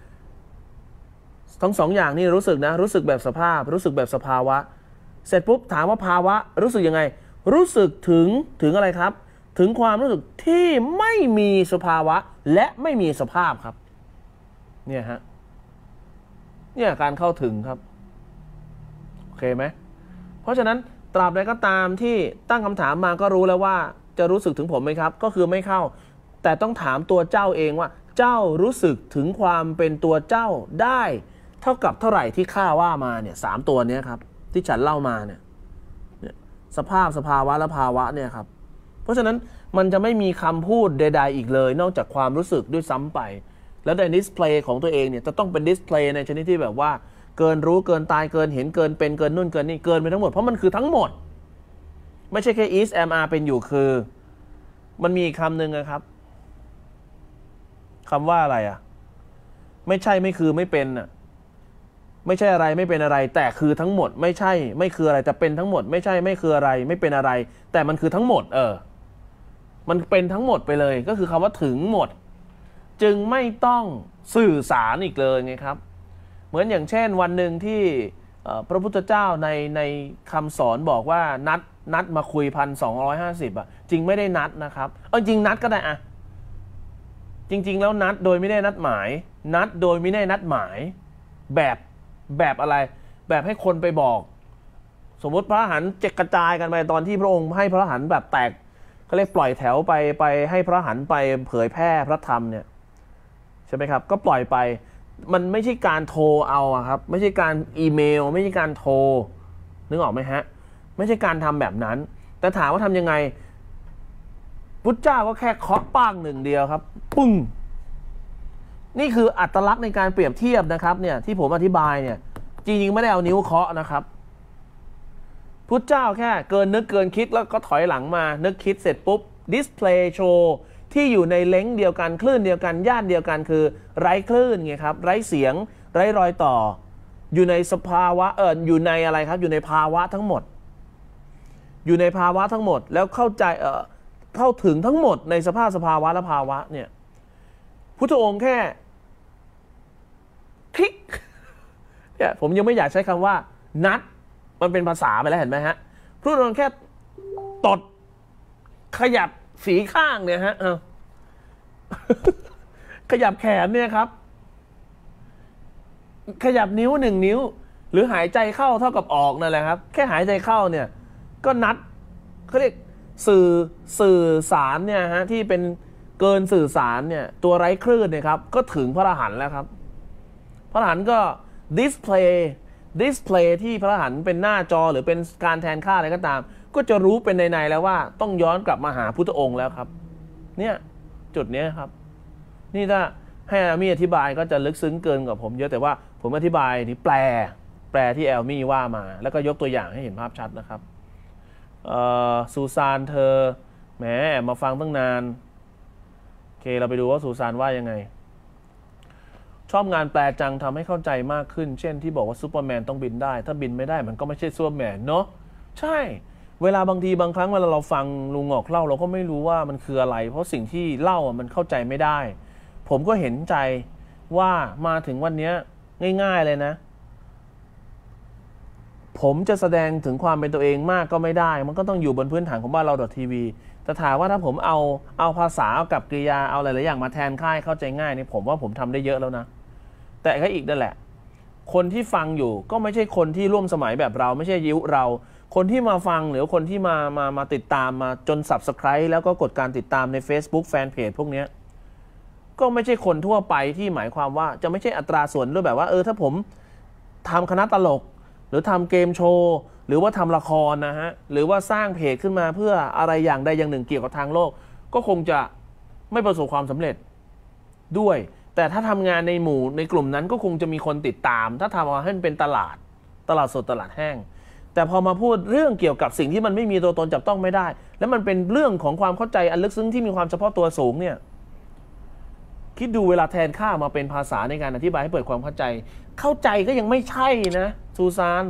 ทั้งสองอย่างนี่รู้สึกนะรู้สึกแบบสภาพรู้สึกแบบสภาวะเสร็จปุ๊บถามว่าภาวะรู้สึกยังไงรู้สึกถึงถึงอะไรครับถึงความรู้สึกที่ไม่มีสภาวะและไม่มีสภาพครับเนี่ยฮะเนี่ยการเข้าถึงครับโอเคไหมเพราะฉะนั้นตราบใดก็ตามที่ตั้งคำถามมาก็รู้แล้วว่าจะรู้สึกถึงผมไหมครับก็คือไม่เข้าแต่ต้องถามตัวเจ้าเองว่าเจ้ารู้สึกถึงความเป็นตัวเจ้าได้เท่ากับเท่าไหร่ที่ข้าว่ามาเนี่ยสามตัวนี้ครับที่ฉันเล่ามาเนี่ยสภาพสภาวะและภาวะเนี่ยครับเพราะฉะนั้นมันจะไม่มีคำพูดใดๆอีกเลยนอกจากความรู้สึกด้วยซ้ำไปแล้วในดิสเพลย์ของตัวเองเนี่ยจะต้องเป็นดิสเพลย์ในชนิดที่แบบว่าเกินรู้เกินตายเกินเห็นเกินเป็นเกินนู่นเกินนี่เกินไปทั้งหมดเพราะมันคือทั้งหมดไม่ใช่แค่ is am are เป็นอยู่คือมันมีคำหนึ่งนะครับคำว่าอะไรอ่ะไม่ใช่ไม่คือไม่เป็นอ่ะไม่ใช่อะไรไม่เป็นอะไรแต่คือทั้งหมดไม่ใช่ไม่คืออะไรแต่เป็นทั้งหมดไม่ใช่ไม่คืออะไรไม่เป็นอะไรแต่มันคือทั้งหมดเออมันเป็นทั้งหมดไปเลยก็คือคำว่าถึงหมดจึงไม่ต้องสื่อสารอีกเลยไงครับเหมือนอย่างเช่นวันหนึ่งที่พระพุทธเจ้าในในคำสอนบอกว่านัดนัดมาคุยพันสองร้อยห้าสิบอ่ะจริงไม่ได้นัดนะครับเออจริงนัดก็ได้อ่ะจริงๆแล้วนัดโดยไม่ได้นัดหมายนัดโดยไม่ได้นัดหมายแบบแบบอะไรแบบให้คนไปบอกสมมติพระอรหันต์จะกระจายกันไปตอนที่พระองค์ให้พระอรหันต์แบบแตกเขาเรียกปล่อยแถวไปไปให้พระอรหันต์ไปเผยแพร่พระธรรมเนี่ยใช่ไหมครับก็ปล่อยไปมันไม่ใช่การโทรเอาครับไม่ใช่การอีเมลไม่ใช่การโทรนึกออกไหมฮะไม่ใช่การทำแบบนั้นแต่ถามว่าทำยังไงพุทธเจ้าก็แค่เคาะป้างหนึ่งเดียวครับปึ้งนี่คืออัตลักษณ์ในการเปรียบเทียบนะครับเนี่ยที่ผมอธิบายเนี่ยจริงๆไม่ได้เอานิ้วเคาะนะครับพุทธเจ้าแค่เกินนึกเกินคิดแล้วก็ถอยหลังมานึกคิดเสร็จปุ๊บดิสเพลย์โชว์ที่อยู่ในเล้งเดียวกันคลื่นเดียวกันย่านเดียวกันคือไร้คลื่นไงครับไร้เสียงไร้รอยต่ออยู่ในสภาวะเอออยู่ในอะไรครับอยู่ในภาวะทั้งหมดอยู่ในภาวะทั้งหมดแล้วเข้าใจเออเข้าถึงทั้งหมดในสภาพสภาวะและภาวะเนี่ยพุทธองค์แค่คลิกเนี่ยผมยังไม่อยากใช้คำว่านัดมันเป็นภาษาไปแล้วเห็นไหมฮะพุทธองค์แค่ตดขยับสีข้างเนี่ยฮะขยับแขนเนี่ยครับขยับนิ้วหนึ่งนิ้วหรือหายใจเข้าเท่ากับออกนั่นแหละครับแค่หายใจเข้าเนี่ยก็นัดเขาเรียกสื่อสื่อสารเนี่ยฮะที่เป็นเกินสื่อสารเนี่ยตัวไร้คลื่นเนี่ยครับก็ถึงพระอรหันต์แล้วครับพระอรหันต์ก็ดิสเพลย์ดิสเพลย์ที่พระอรหันต์เป็นหน้าจอหรือเป็นการแทนค่าอะไรก็ตามก็จะรู้เป็นในๆแล้วว่าต้องย้อนกลับมาหาพุทธองค์แล้วครับเนี่ยจุดนี้ครับนี่ถ้าให้แอลมี่อธิบายก็จะลึกซึ้งเกินกว่าผมเยอะแต่ว่าผมอธิบายนี่แปลแปลที่แอลมี่ว่ามาแล้วก็ยกตัวอย่างให้เห็นภาพชัดนะครับซูซานเธอแหมมาฟังตั้งนานโอเคเราไปดูว่าซูซานว่ายังไงชอบงานแปลจังทำให้เข้าใจมากขึ้นเช่นที่บอกว่าซูเปอร์แมนต้องบินได้ถ้าบินไม่ได้มันก็ไม่ใช่ซูเปอร์แมนเนาะใช่เวลาบางทีบางครั้งเวลาเราฟังลุงหงอกเล่าเราก็ไม่รู้ว่ามันคืออะไรเพราะสิ่งที่เล่ามันเข้าใจไม่ได้ผมก็เห็นใจว่ามาถึงวันนี้ง่ายๆเลยนะผมจะแสดงถึงความเป็นตัวเองมากก็ไม่ได้มันก็ต้องอยู่บนพื้นฐานของบ้านเราทีวีแต่ถามว่าถ้าผมเอาเอาภาษาเอากับกริยาเอาหลายๆอย่างมาแทนค่ายเข้าใจง่ายนี่ผมว่าผมทำได้เยอะแล้วนะแต่ก็อีกนั่นแหละคนที่ฟังอยู่ก็ไม่ใช่คนที่ร่วมสมัยแบบเราไม่ใช่ยุคเราคนที่มาฟังหรือคนที่มามามาติดตามมาจน ซับสไครบ์ แล้วก็กดการติดตามใน Facebook แฟนเพจพวกนี้ก็ไม่ใช่คนทั่วไปที่หมายความว่าจะไม่ใช่อัตราส่วนด้วยแบบว่าเออถ้าผมทำคณะตลกหรือทำเกมโชว์หรือว่าทำละครนะฮะหรือว่าสร้างเพจขึ้นมาเพื่ออะไรอย่างใดอย่างหนึ่งเกี่ยวกับทางโลกก็คงจะไม่ประสบความสำเร็จด้วยแต่ถ้าทำงานในหมู่ในกลุ่มนั้นก็คงจะมีคนติดตามถ้าทำมาให้เป็นตลาดตลาดสดตลาดแห้งแต่พอมาพูดเรื่องเกี่ยวกับสิ่งที่มันไม่มีตัวตนจับต้องไม่ได้แล้วมันเป็นเรื่องของความเข้าใจอันลึกซึ้งที่มีความเฉพาะตัวสูงเนี่ยคิดดูเวลาแทนค่ามาเป็นภาษาในการอธิบายให้เปิดความเข้าใจเข้าใจก็ยังไม่ใช่นะซูซาน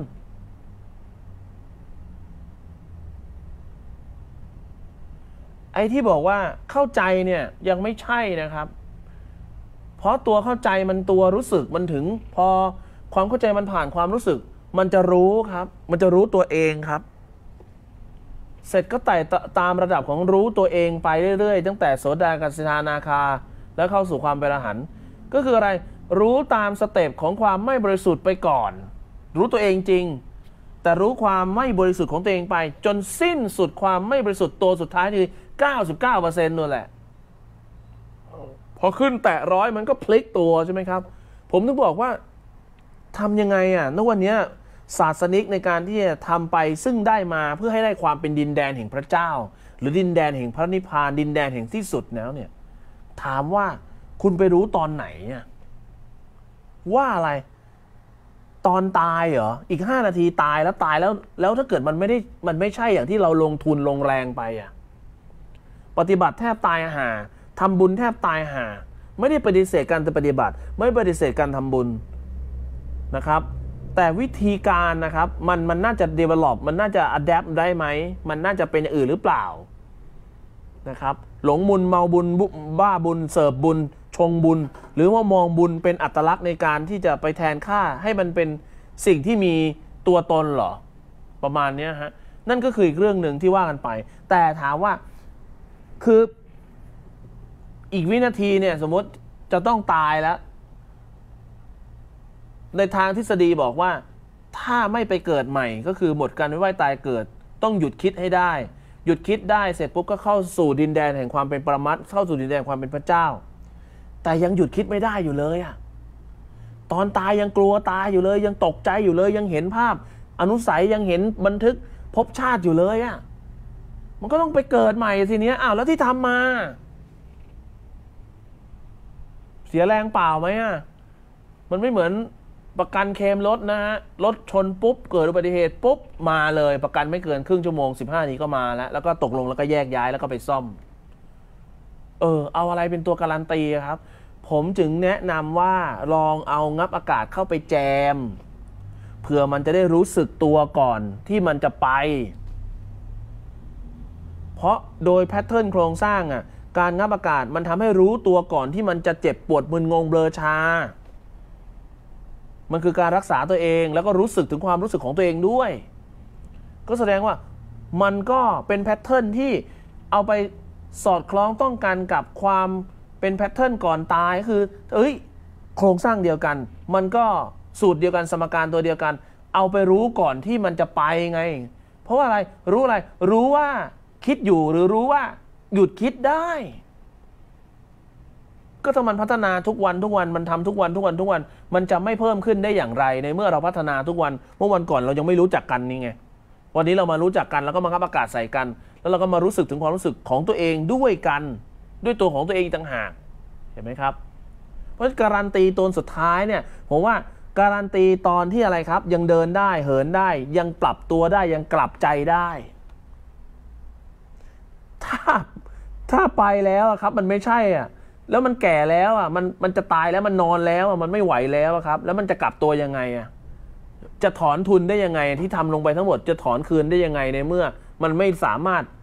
ไอ้ที่บอกว่าเข้าใจเนี่ยยังไม่ใช่นะครับเพราะตัวเข้าใจมันตัวรู้สึกมันถึงพอความเข้าใจมันผ่านความรู้สึกมันจะรู้ครับมันจะรู้ตัวเองครับเสร็จก็ไต่ตามระดับของรู้ตัวเองไปเรื่อยๆตั้งแต่โสดาปัตติอนาคาแล้วเข้าสู่ความเป็นอรหันต์ก็คืออะไรรู้ตามสเต็ปของความไม่บริสุทธิ์ไปก่อนรู้ตัวเองจริงแต่รู้ความไม่บริสุทธิ์ของตัวเองไปจนสิ้นสุดความไม่บริสุทธิ์ตัวสุดท้ายคือ เก้าสิบเก้าเปอร์เซ็นต์ นั่นแหละพอขึ้นแตะร้อยมันก็พลิกตัวใช่ไหมครับผมถึงบอกว่าทำยังไงอ่ะณวันนี้ศาสนิกในการที่จะทำไปซึ่งได้มาเพื่อให้ได้ความเป็นดินแดนแห่งพระเจ้าหรือดินแดนแห่งพระนิพพานดินแดนแห่งที่สุดแล้วเนี่ยถามว่าคุณไปรู้ตอนไหนอ่ะว่าอะไรตอนตายเหรออีกห้านาทีตายแล้วตายแล้วแล้วถ้าเกิดมันไม่ได้มันไม่ใช่อย่างที่เราลงทุนลงแรงไปอ่ะปฏิบัติแทบตายห่าทำบุญแทบตายห่าไม่ได้ปฏิเสธการปฏิบัติไม่ปฏิเสธการทำบุญนะครับแต่วิธีการนะครับมันมันน่าจะ develop มันน่าจะ adapt ได้ไหมมันน่าจะเป็นอย่างอื่นหรือเปล่านะครับหลงบุญเมาบุญบ้าบุญเสิร์ฟบุญชงบุญหรือว่ามองบุญเป็นอัตลักษณ์ในการที่จะไปแทนค่าให้มันเป็นสิ่งที่มีตัวตนเหรอประมาณนี้ฮะนั่นก็คืออีกเรื่องหนึ่งที่ว่ากันไปแต่ถามว่าคืออีกวินาทีเนี่ยสมมติจะต้องตายแล้วในทางทฤษฎีบอกว่าถ้าไม่ไปเกิดใหม่ก็คือหมดการไม่ว่ายตายเกิดต้องหยุดคิดให้ได้หยุดคิดได้เสร็จปุ๊บก็เข้าสู่ดินแดนแห่งความเป็นปรมัตถ์เข้าสู่ดินแดนความเป็นพระเจ้าแต่ยังหยุดคิดไม่ได้อยู่เลยอะตอนตายยังกลัวตายอยู่เลยยังตกใจอยู่เลยยังเห็นภาพอนุสัยยังเห็นบันทึกภพชาติอยู่เลยอะมันก็ต้องไปเกิดใหม่ทีนี้อ้าวแล้วที่ทำมาเสียแรงเปล่าไหมอะมันไม่เหมือนประกันเคลมรถนะฮะรถชนปุ๊บเกิดอุบัติเหตุปุ๊บมาเลยประกันไม่เกินครึ่งชั่วโมงสิบห้านาทีก็มาแล้วแล้วก็ตกลงแล้วก็แยกย้ายแล้วก็ไปซ่อมเออเอาอะไรเป็นตัวการันตีครับผมจึงแนะนำว่าลองเอางับอากาศเข้าไปแจมเผื่อมันจะได้รู้สึกตัวก่อนที่มันจะไปเพราะโดยแพทเทิร์นโครงสร้างอ่ะการงับอากาศมันทำให้รู้ตัวก่อนที่มันจะเจ็บปวดมึนงงเบลอชามันคือการรักษาตัวเองแล้วก็รู้สึกถึงความรู้สึกของตัวเองด้วยก็แสดงว่ามันก็เป็นแพทเทิร์นที่เอาไปสอดคล้องต้องกันกับความเป็นแพทเทิร์นก่อนตายคือเอ้ยโครงสร้างเดียวกันมันก็สูตรเดียวกันสมการตัวเดียวกันเอาไปรู้ก่อนที่มันจะไปไงเพราะว่าอะไรรู้อะไรรู้ว่าคิดอยู่หรือรู้ว่าหยุดคิดได้ก็ถ้ามันพัฒนาทุกวันทุกวันมันทำทุกวันทุกวันทุกวันมันจะไม่เพิ่มขึ้นได้อย่างไรในเมื่อเราพัฒนาทุกวันเมื่อวันก่อนเรายังไม่รู้จักกันนี่ไงวันนี้เรามารู้จักกันแล้วก็มางับอากาศใส่กันแล้วเราก็มารู้สึกถึงความรู้สึกของตัวเองด้วยกันด้วยตัวของตัวเองต่างหากเห็นไหมครับเพราะการันตีตัวสุดท้ายเนี่ยผมว่าการันตีตอนที่อะไรครับยังเดินได้เหินได้ยังปรับตัวได้ยังกลับใจได้ถ้าถ้าไปแล้วครับมันไม่ใช่อ่ะแล้วมันแก่แล้วอ่ะมันมันจะตายแล้วมันนอนแล้วอ่ะมันไม่ไหวแล้วครับแล้วมันจะกลับตัวยังไงอ่ะจะถอนทุนได้ยังไงที่ทำลงไปทั้งหมดจะถอนคืนได้ยังไงในเมื่อมันไม่สามารถ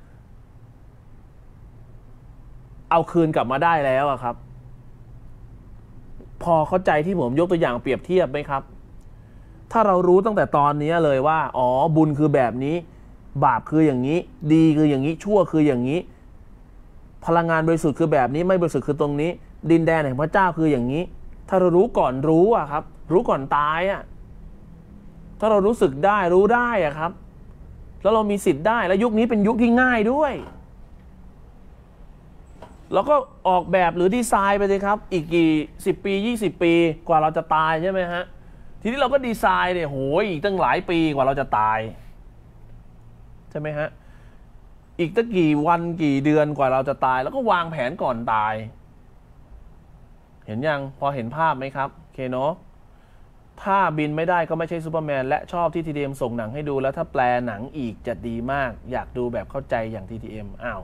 เอาคืนกลับมาได้แล้วอ่ะครับพอเข้าใจที่ผมยกตัวอย่างเปรียบเทียบไหมครับถ้าเรารู้ตั้งแต่ตอนนี้เลยว่าอ๋อบุญคือแบบนี้บาปคืออย่างนี้ดีคืออย่างนี้ชั่วคืออย่างนี้พลังงานบริสุทธิ์คือแบบนี้ไม่บริสุทธิ์คือตรงนี้ดินแดนแห่งพระเจ้าคืออย่างนี้ถ้าเรารู้ก่อนรู้อะครับรู้ก่อนตายอะถ้าเรารู้สึกได้รู้ได้อะครับแล้วเรามีสิทธิ์ได้แล้วยุคนี้เป็นยุคที่ง่ายด้วยเราก็ออกแบบหรือดีไซน์ไปเลยครับอีกกี่สิบปียี่สิบปีกว่าเราจะตายใช่ไหมฮะทีนี้เราก็ดีไซน์เนี่ยโหยอีกตั้งหลายปีกว่าเราจะตายใช่ไหมฮะอีกตั้งกี่วันกี่เดือนกว่าเราจะตายแล้วก็วางแผนก่อนตายเห็นยังพอเห็นภาพไหมครับโอเคเนาะถ้าบินไม่ได้ก็ไม่ใช่ซูเปอร์แมนและชอบที่ ที ที เอ็ม ส่งหนังให้ดูแล้วถ้าแปลหนังอีกจะดีมากอยากดูแบบเข้าใจอย่าง ที ที เอ็ม อ้าว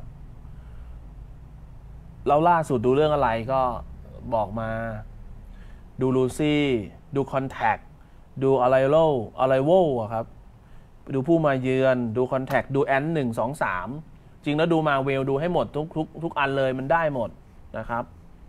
เราล่าสุดดูเรื่องอะไรก็บอกมาดูลูซี่ดูคอนแทคดูอะไรโลอะไรโวครับดูผู้มาเยือนดูคอนแทคดูแอนหนึ่งสองสามจริงแล้วดูมาเวลดูให้หมดทุกทุกทุกอันเลยมันได้หมดนะครับ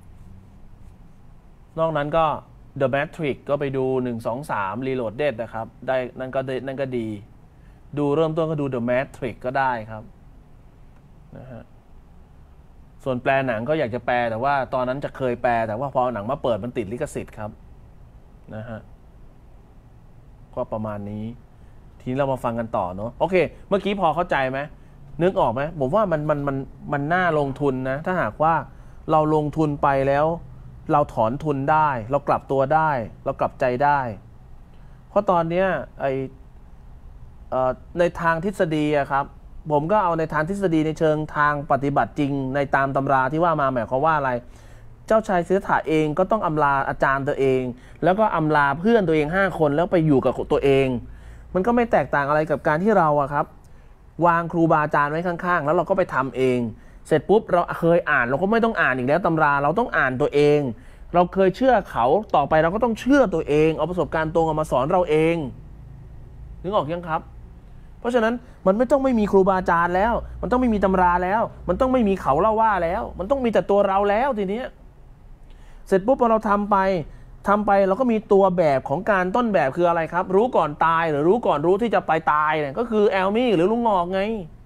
นอกนั้นก็ The Matrix ก็ไปดูหนึ่ง สอง สาม Reloaded นะครับได้นั่นก็นั่นก็ดีดูเริ่มต้นก็ดู The Matrix ก็ได้ครับนะฮะส่วนแปลหนังก็อยากจะแปลแต่ว่าตอนนั้นจะเคยแปลแต่ว่าพอหนังมาเปิดมันติดลิขสิทธิ์ครับนะฮะก็ประมาณนี้ทีนี้เรามาฟังกันต่อเนาะโอเคเมื่อกี้พอเข้าใจไหมนึกออกไหมผมว่ามันมันมันมันน่าลงทุนนะถ้าหากว่าเราลงทุนไปแล้วเราถอนทุนได้เรากลับตัวได้เรากลับใจได้เพราะตอนนี้ไอในทางทฤษฎีอะครับผมก็เอาในทางทฤษฎีในเชิงทางปฏิบัติจริงในตามตำราที่ว่ามาหมายความว่าอะไรเจ้าชายสิทธัตถะเองก็ต้องอำลาอาจารย์ตัวเองแล้วก็อำลาเพื่อนตัวเองห้าคนแล้วไปอยู่กับตัวเองมันก็ไม่แตกต่างอะไรกับการที่เราอะครับวางครูบาอาจารย์ไว้ข้างๆแล้วเราก็ไปทำเองเสร็จปุ๊บเราเคยอ่านเราก็ไม่ต้องอ่านอีกแล้วตำราเราต้องอ่านตัวเองเราเคยเชื่อเขาต่อไปเราก็ต้องเชื่อตัวเองเอาประสบการณ์ตรงมาสอนเราเองนึกออกยังครับเพราะฉะนั้นมันไม่ต้องไม่มีครูบาอาจารย์แล้วมันต้องไม่มีตำราแล้วมันต้องไม่มีเขาเล่าว่าแล้วมันต้องมีแต่ตัวเราแล้วทีนี้เสร็จปุ๊บพอเราทำไปทำไปเราก็มีตัวแบบของการต้นแบบคืออะไรครับรู้ก่อนตายหรือรู้ก่อนรู้ที่จะไปตายเนี่ยก็คือแอลมี่หรือลุงงอกไง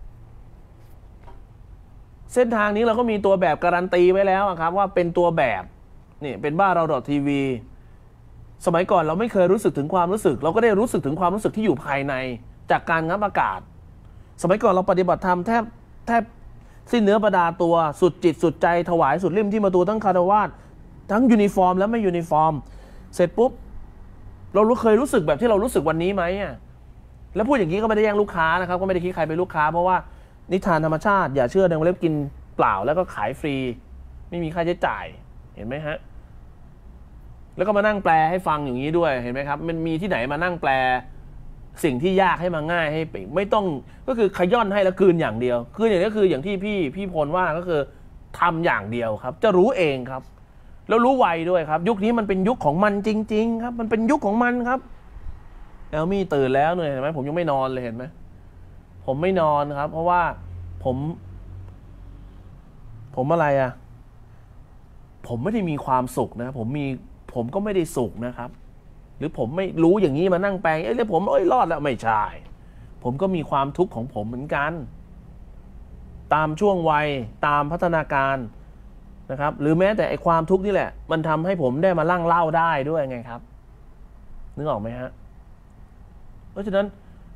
เส้นทางนี้เราก็มีตัวแบบการันตีไว้แล้วครับว่าเป็นตัวแบบนี่เป็นบ้าเราดอททีวีสมัยก่อนเราไม่เคยรู้สึกถึงความรู้สึกเราก็ได้รู้สึกถึงความรู้สึกที่อยู่ภายในจากการงับอากาศสมัยก่อนเราปฏิบัติธรรมแทบแทบสิ้นเนื้อประดาตัวสุดจิตสุดใจถวายสุดริมที่มาตูทั้งคารวาสทั้งยูนิฟอร์มและไม่ยูนิฟอร์มเสร็จปุ๊บเราเคยรู้สึกแบบที่เรารู้สึกวันนี้ไหมอ่ะแล้วพูดอย่างนี้ก็ไม่ได้แย่งลูกค้านะครับก็ไม่ได้คิดใครเป็นลูกค้าเพราะว่านิทานธรรมชาติอย่าเชื่อในวงเล็บกินเปล่าแล้วก็ขายฟรีไม่มีค่าใช้จ่ายเห็นไหมฮะแล้วก็มานั่งแปลให้ฟังอย่างนี้ด้วยเห็นไหมครับมันมีที่ไหนมานั่งแปลสิ่งที่ยากให้มาง่ายให้ไม่ต้องก็คือขย่อนให้แล้วคืนอย่างเดียวคืนอย่างนี้คืออย่างที่พี่พี่พลว่าก็คือทำอย่างเดียวครับจะรู้เองครับแล้วรู้ไวด้วยครับยุคนี้มันเป็นยุคของมันจริงๆครับมันเป็นยุคของมันครับแอลมี่ตื่นแล้วเนี่ยเห็นไหมผมยังไม่นอนเลยเห็นไหมผมไม่นอนครับเพราะว่าผมผมอะไรอะผมไม่ได้มีความสุขนะผมมีผมก็ไม่ได้สุขนะครับหรือผมไม่รู้อย่างนี้มานั่งแปลงเอ้ยแล้วผมเอ้ยรอดแล้วไม่ใช่ผมก็มีความทุกข์ของผมเหมือนกันตามช่วงวัยตามพัฒนาการนะครับหรือแม้แต่ไอความทุกข์นี่แหละมันทำให้ผมได้มาลั่งเล่าได้ด้วยไงครับนึกออกไหมฮะเพราะฉะนั้น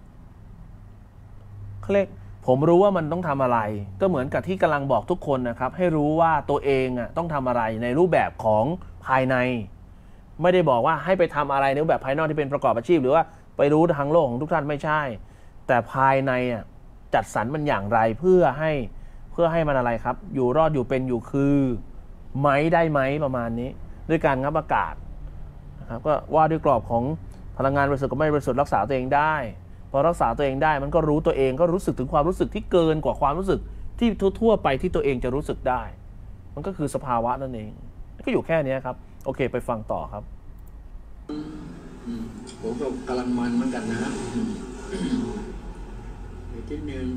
เขาเรียกผมรู้ว่ามันต้องทำอะไรก็เหมือนกับที่กำลังบอกทุกคนนะครับให้รู้ว่าตัวเองอ่ะต้องทำอะไรในรูปแบบของภายในไม่ได้บอกว่าให้ไปทำอะไรในรูปแบบภายนอกที่เป็นประกอบอาชีพหรือว่าไปรู้ทางโลกของทุกท่านไม่ใช่แต่ภายในอ่ะจัดสรรมันอย่างไรเพื่อให้เพื่อให้มันอะไรครับอยู่รอดอยู่เป็นอยู่คือไหมได้ไหมประมาณนี้ด้วยการงับอากาศนะครับก็ว่าด้วยกรอบของพลังงานบริสุทธิ์กับไม่บริสุทธิ์รักษาตัวเองได้พอรักษาตัวเองได้มันก็รู้ตัวเองก็รู้สึกถึงความรู้สึกที่เกินกว่าความรู้สึกที่ทั่วๆไปที่ตัวเองจะรู้สึกได้มันก็คือสภาวะนั่นเองก็อยู่แค่นี้ครับโอเคไปฟังต่อครับผมก็กำลังมันเหมือนกันนะอีกทีหนึ่ง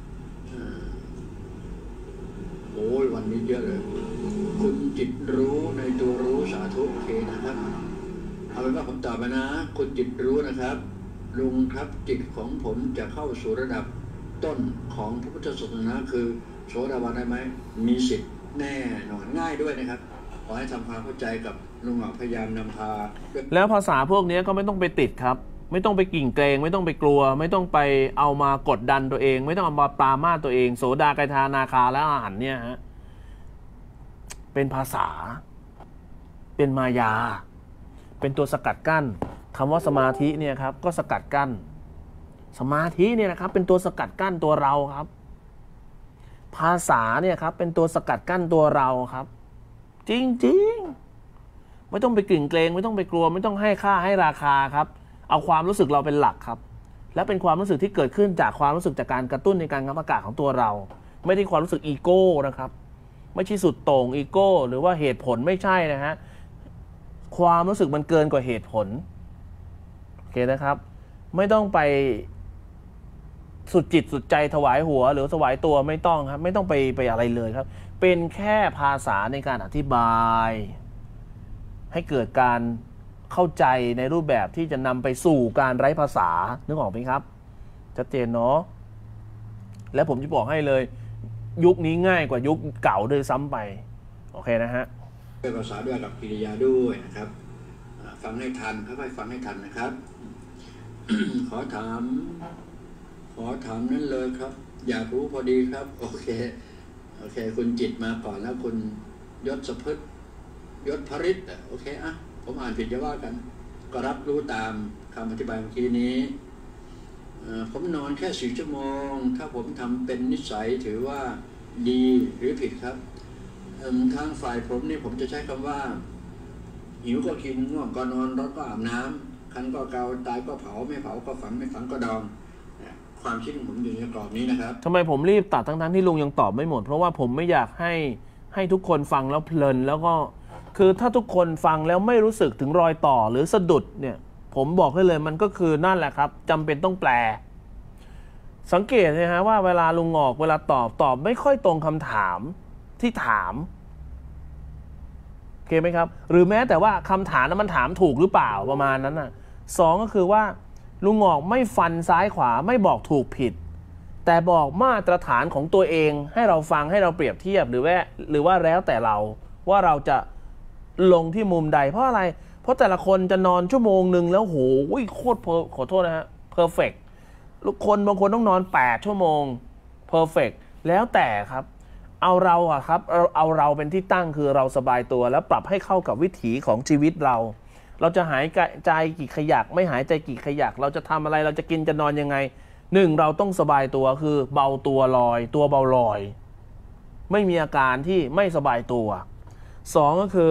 โอ้ยวันนี้เยอะเลยคุณจิตรู้ในตัวรู้สาธุโอเคนะครับเอาเป็นว่าผมตอบไปนะคุณจิตรู้นะครับลุงครับจิตของผมจะเข้าสู่ระดับต้นของพระพุทธศาสนาคือโสดาบันได้ไหมมีสิทธิ์แน่นอนง่ายด้วยนะครับขอให้ทำความเข้าใจกับลุงหงอกพยายามนำพาแล้วภาษาพวกนี้ก็ไม่ต้องไปติดครับไม่ต้องไปกิ่งเกรงไม่ต้องไปกลัวไม่ต้องไปเอามากดดันตัวเองไม่ต้องเอามาปรามาสตัวเองโสดากทานาคาและอาหารเนี่ยฮะเป็นภาษาเป็นมายาเป็นตัวสกัดกั้นคำว่าสมาธิเนี่ยครับก็สกัดกั้นสมาธิเนี่ยนะครับเป็นตัวสกัดกั้นตัวเราครับภาษาเนี่ยครับเป็นตัวสกัดกั้นตัวเราครับจริงๆไม่ต้องไปกลิ่นเกรงไม่ต้องไปกลัวไม่ต้องให้ค่าให้ราคาครับเอาความรู้สึกเราเป็นหลักครับและเป็นความรู้สึกที่เกิดขึ้นจากความรู้สึกจากการกระตุ้นในการงับอากาศของตัวเราไม่ได้ความรู้สึกอีโก้นะครับไม่ใช่สุดโต่งอีโก้หรือว่าเหตุผลไม่ใช่นะฮะความรู้สึกมันเกินกว่าเหตุผลโอเคนะครับไม่ต้องไปสุดจิตสุดใจถวายหัวหรือถวายตัวไม่ต้องครับไม่ต้องไปไปอะไรเลยครับเป็นแค่ภาษาในการอธิบายให้เกิดการเข้าใจในรูปแบบที่จะนำไปสู่การไร้ภาษานึกออกไหมครับชัดเจนเนาะและผมจะบอกให้เลยยุคนี้ง่ายกว่ายุคเก่าด้วยซ้ำไปโอเคนะฮะด้วยภาษาด้วยกับกิริยาด้วยนะครับฟังให้ทันค่อยๆฟังให้ทันนะครับ ขอถามขอถามนั่นเลยครับอยากรู้พอดีครับโอเคโอเคคุณจิตมาก่อนแล้วคุณยศสพฤทธิ์ยศพริตโอเคอ่ะผมอ่านผิดจะว่ากันก็รับรู้ตามคำอธิบายเมื่อกี้นี้ผมนอนแค่สี่ชั่วโมงถ้าผมทำเป็นนิสัยถือว่าดีหรือผิดครับทางฝ่ายผมนี่ผมจะใช้คำว่าหิวก็กินง่วงก็นอนร้อนก็อาบน้ำคันก็เกาตายก็เผาไม่เผาก็ฝังไม่ฝังก็ดองความคิดของผมอยู่ในกรอบนี้นะครับทำไมผมรีบตัดทั้งๆที่ลุงยังตอบไม่หมดเพราะว่าผมไม่อยากให้ให้ทุกคนฟังแล้วเพลินแล้วก็คือถ้าทุกคนฟังแล้วไม่รู้สึกถึงรอยต่อหรือสะดุดเนี่ยผมบอกให้เลยมันก็คือนั่นแหละครับจำเป็นต้องแปลสังเกตนะฮะว่าเวลาลุงออกเวลาตอบตอบไม่ค่อยตรงคำถามที่ถามโอเคไหมครับหรือแม้แต่ว่าคำถามนั้นมันถามถูกหรือเปล่าประมาณนั้นน่ะสองก็คือว่าลุงออกไม่ฟันซ้ายขวาไม่บอกถูกผิดแต่บอกมาตรฐานของตัวเองให้เราฟังให้เราเปรียบเทียบหรือว่าหรือว่าแล้วแต่เราว่าเราจะลงที่มุมใดเพราะอะไรเพราะแต่ละคนจะนอนชั่วโมงหนึ่งแล้วโหโคตรขอโทษนะฮะเพอร์เฟกต์ลูกคนบางคนต้องนอนแปดชั่วโมงเพอร์เฟกต์แล้วแต่ครับเอาเราอะครับเอาเอาเราเป็นที่ตั้งคือเราสบายตัวแล้วปรับให้เข้ากับวิถีของชีวิตเราเราจะหายใจกี่ขยักไม่หายใจกี่ขยักเราจะทำอะไรเราจะกินจะนอนยังไงหนึ่งเราต้องสบายตัวคือเบาตัวลอยตัวเบาลอยไม่มีอาการที่ไม่สบายตัวสองก็คือ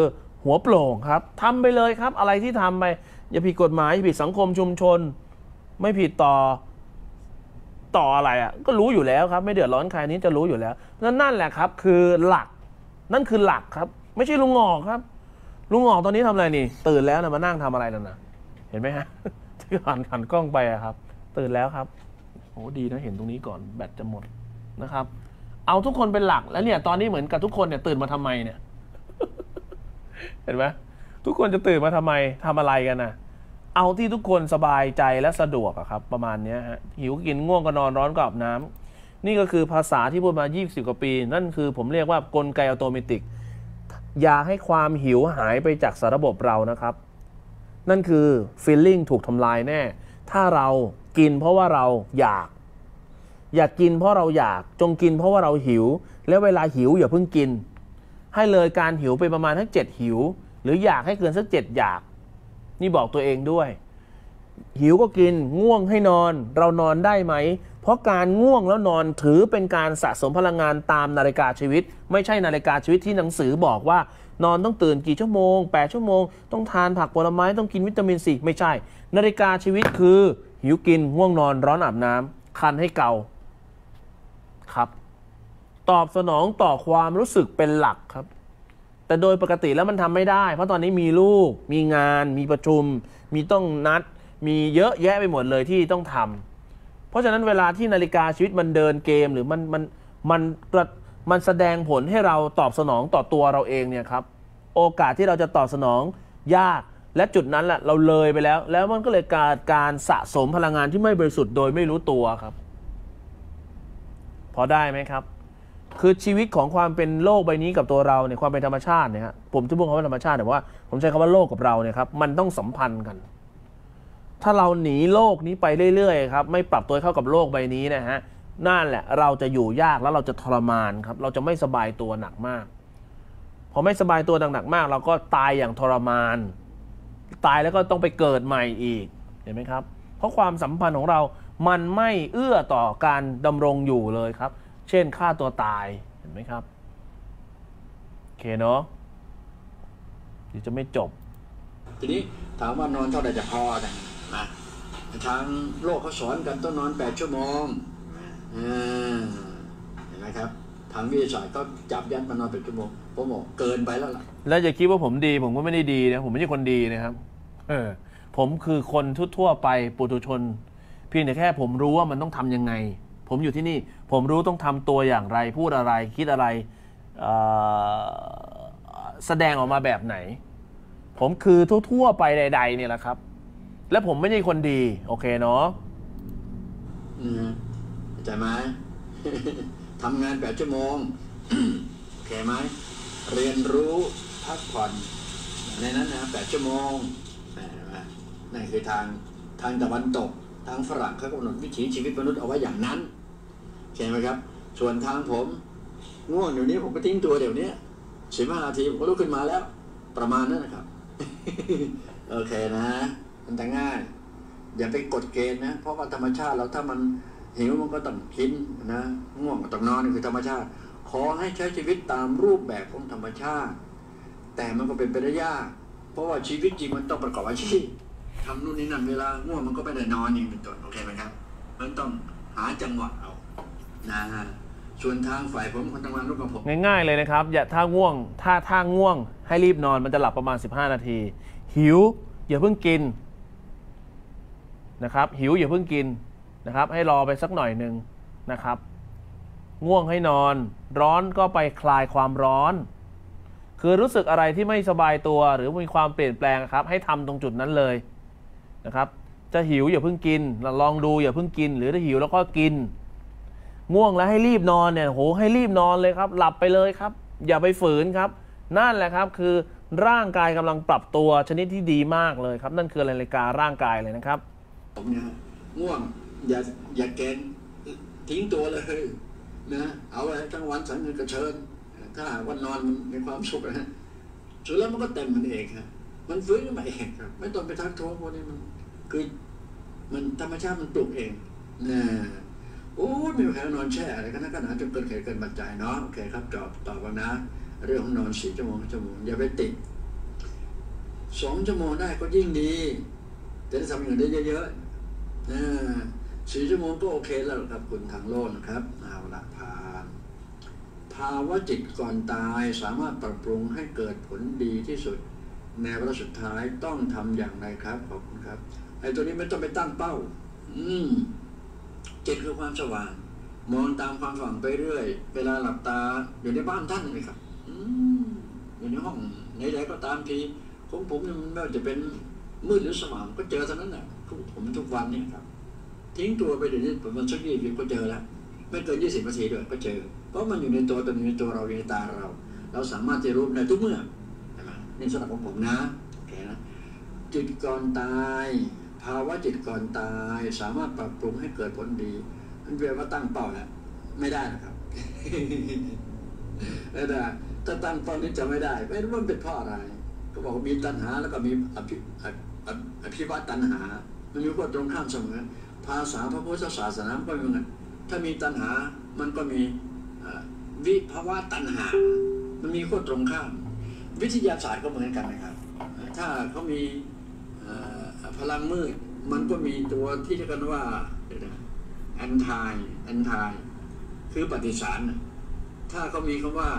หัวโปร่งครับทำไปเลยครับอะไรที่ทำไปอย่าผิดกฎหมายอย่าผิดสังคมชุมชนไม่ผิดต่อต่ออะไรอ่ะก็รู้อยู่แล้วครับไม่เดือดร้อนใครนี้จะรู้อยู่แล้วนั่นนั่นแหละครับคือหลักนั่นคือหลักครับไม่ใช่ลุงงอกครับลุงงอกตอนนี้ทำอะไรนี่ตื่นแล้วนะมานั่งทำอะไรนั่นนะเห็นไหมฮะที่หันหันกล้องไปอะครับตื่นแล้วครับโอ้ดีนะเห็นตรงนี้ก่อนแบตจะหมดนะครับเอาทุกคนเป็นหลักแล้วเนี่ยตอนนี้เหมือนกับทุกคนเนี่ยตื่นมาทำไมเนี่ย เห็นไหมทุกคนจะตื่นมาทำไมทำอะไรกันนะเอาที่ทุกคนสบายใจและสะดวกอะครับประมาณนี้ฮะหิวกินง่วงก็นอนร้อนก็อาบน้ำนี่ก็คือภาษาที่พูดมายี่สิบกว่าปีนั่นคือผมเรียกว่ากลไกอัตโนมัติอย่าให้ความหิวหายไปจากสารระบบเรานะครับนั่นคือ feeling ถูกทำลายแน่ถ้าเรากินเพราะว่าเราอยากอยากกินเพราะเราอยากจงกินเพราะว่าเราหิวแล้วเวลาหิวอย่าเพิ่งกินให้เลยการหิวไปประมาณทั้งเจ็ดหิวหรืออยากให้เกินสักเจ็ดอยากนี่บอกตัวเองด้วยหิวก็กินง่วงให้นอนเรานอนได้ไหมเพราะการง่วงแล้วนอนถือเป็นการสะสมพลังงานตามนาฬิกาชีวิตไม่ใช่นาฬิกาชีวิตที่หนังสือบอกว่านอนต้องตื่นกี่ชั่วโมงแปดชั่วโมงต้องทานผักผลไม้ต้องกินวิตามินซีไม่ใช่นาฬิกาชีวิตคือหิวกินง่วงนอนร้อนอาบน้ำคันให้เกาครับตอบสนองต่อความรู้สึกเป็นหลักครับแต่โดยปกติแล้วมันทำไม่ได้เพราะตอนนี้มีลูกมีงานมีประชุมมีต้องนัดมีเยอะแยะไปหมดเลยที่ต้องทำเพราะฉะนั้นเวลาที่นาฬิกาชีวิตมันเดินเกมหรือมันมันมันมันแสดงผลให้เราตอบสนองต่อตัวเราเองเนี่ยครับโอกาสที่เราจะตอบสนองยากและจุดนั้นแหละเราเลยไปแล้วแล้วมันก็เลยเกิดการสะสมพลังงานที่ไม่บริสุทธิ์โดยไม่รู้ตัวครับพอได้ไหมครับคือชีวิตของความเป็นโลกใบนี้กับตัวเราเนี่ยความเป็นธรรมชาติเนี่ยฮะผมจะพูดคำว่าธรรมชาติแต่ว่าผมใช้คำว่าโลกกับเราเนี่ยครับมันต้องสัมพันธ์กันถ้าเราหนีโลกนี้ไปเรื่อยๆครับไม่ปรับตัวเข้ากับโลกใบนี้นะฮะนั่นแหละเราจะอยู่ยากแล้วเราจะทรมานครับเราจะไม่สบายตัวหนักมากพอไม่สบายตัวหนักๆมากเราก็ตายอย่างทรมานตายแล้วก็ต้องไปเกิดใหม่อีกเห็นไหมครับเพราะความสัมพันธ์ของเรามันไม่เอื้อต่อการดำรงอยู่เลยครับเช่นฆ่าตัวตายเห็นไหมครับโอเคเนาะเดี๋ยวจะไม่จบทีนี้ถามว่านอนเท่าไหร่จะพอนะนะทางโลกเขาสอนกันต้องนอนแปดชั่วโมงเห็นไหมครับทางวิทยาศาสตร์ก็จับยัดมานอนแปดชั่วโมงผมบอกเกินไปแล้วล่ะแล้วอย่าคิดว่าผมดีผมก็ไม่ได้ดีนะผมไม่ใช่คนดีนะครับเออผมคือคนทั่วไปปุถุชนเพียงแต่แค่ผมรู้ว่ามันต้องทำยังไงผมอยู่ที่นี่ผมรู้ต้องทำตัวอย่างไรพูดอะไรคิดอะไรแสดงออกมาแบบไหนผมคือทั่วๆไปใดๆเนี่ยแหละครับและผมไม่ใช่คนดีโอเคเนาะอืมเข้าใจไหม ทำงานแปดชั่วโมง โอเคไหมเรียนรู้พักผ่อนในนั้นนะแปดชั่วโมงนั่นคือทางทางตะวันตกทางฝรั่งเขากำหนดวิถีชีวิตมนุษย์เอาไว้อย่างนั้นใช่ไหมครับส่วนทางผมง่วงเดี๋ยวนี้ผมก็ทิ้งตัวเดี๋ยวนี้สิบห้านาทีผมก็ลุกขึ้นมาแล้วประมาณนั้นนะครับ โอเคนะมันจะง่ายอย่าไปกดเกณฑ์นะเพราะว่าธรรมชาติเราถ้ามันหิวมันก็ต้องกินนะง่วงก็ต้องนอนนี่คือธรรมชาติขอให้ใช้ชีวิตตามรูปแบบของธรรมชาติแต่มันก็เป็นไปได้ยากเพราะว่าชีวิตจริงมันต้องประกอบอาชีพทำนู่นนี่นั่นเวลาง่วงมันก็ไม่ได้นอนอย่างเป็นต้นโอเคไหมครับมันต้องหาจังหวะเอานะฮะส่วนทางฝ่ายผมคนทำงานร่วมกับผมง่ายๆเลยนะครับอย่าถ้าง่วงถ้าถ้าง่วงให้รีบนอนมันจะหลับประมาณสิบห้านาทีหิวอย่าเพิ่งกินนะครับหิวอย่าเพิ่งกินนะครับให้รอไปสักหน่อยหนึ่งนะครับง่วงให้นอนร้อนก็ไปคลายความร้อนคือรู้สึกอะไรที่ไม่สบายตัวหรือมีความเปลี่ยนแปลงครับให้ทำตรงจุดนั้นเลยนะครับจะหิวอย่าเพิ่งกินลองดูอย่าเพิ่งกินหรือถ้าหิวแล้วก็กินง่วงแล้วให้รีบนอนเนี่ยโหให้รีบนอนเลยครับหลับไปเลยครับอย่าไปฝืนครับนั่นแหละครับคือร่างกายกำลังปรับตัวชนิดที่ดีมากเลยครับนั่นคือนาฬิการ่างกายเลยนะครับผมเนี่ยง่วงอย่าอย่าเกณฑ์ทิ้งตัวเลยนะเอาไว้ทั้งวันสังเงินกระเชิญถ้าวันนอนมันมีความสุขนะสุดแล้วมันก็เต็มมันเองครับมันฟื้นขึ้นมาเองครับไม่ต้องไปทักท้วงพวกนี้มันคือมันธรรมชาติมันปลุกเองนะโอ้ไม่มีใครนอนแช่อะไรก็น่าก็หนาจนเกินเหตุเกินปัจจัยเนาะโอเคครับจบต่อกันนะเรื่องของนอนสี่ชั่วโมงชั่วโมงอย่าไปติดสองชั่วโมงได้ก็ยิ่งดีจะได้ทำอย่างได้เยอะๆสี่ชั่วโมงก็โอเคแล้วครับคุณทางโลกนะครับเอาละผ่านภาวะจิตก่อนตายสามารถปรับปรุงให้เกิดผลดีที่สุดในวาระสุดท้ายต้องทำอย่างไรครับขอบคุณครับไอ้ตัวนี้ไม่ต้องไปตั้งเป้าอืมจิตคือความสว่างมองตามความสว่างไปเรื่อยเวลาหลับตาอยู่ในบ้านท่านเลยครับอืมอยู่ในห้องไหนๆก็ตามทีของผมเนี่ยมันไม่ว่าจะเป็นมืดหรือสว่างก็เจอเท่านั้นแหละทุกผมทุกวันเนี่ยครับทิ้งตัวไปเดี๋ยวนี้ประมาณสักยี่สิบก็เจอแล้วไม่เกินยี่สิบนาทีด้วยก็เจอเพราะมันอยู่ในตัวตนอยู่ในตัวเราอยู่ในตาเราเราสามารถจะรู้ได้ทุกเมื่อใช่ไหมนี่สำหรับของผมนะโอเคนะจิตก่อนตายภาวะจิตก่อนตายสามารถปรับปรุงให้เกิดผลดีมันแปลว่าตั้งเป้าแล้วไม่ได้นะครับไม่ได้ถ้าตั้งเป้านี้จะไม่ได้ไม่รู้ว่าเป็นเพราะอะไรก็บอกว่ามีตัณหาแล้วก็มีอภิอภิวัตตัณหามันมีขั้วตรงข้ามเสมอภาษาพระพุทธศาสนาก็มีเหมือนกันถ้ามีตัณหามันก็มีวิภาวะตัณหามันมีขั้วตรงข้ามวิทยาศาสตร์ก็เหมือนกันนะครับถ้าเขามีพลังมืดมันก็มีตัวที่เรียกกันว่าแอนทายแอนทายคือปฏิสารถ้าเขามีคำว่า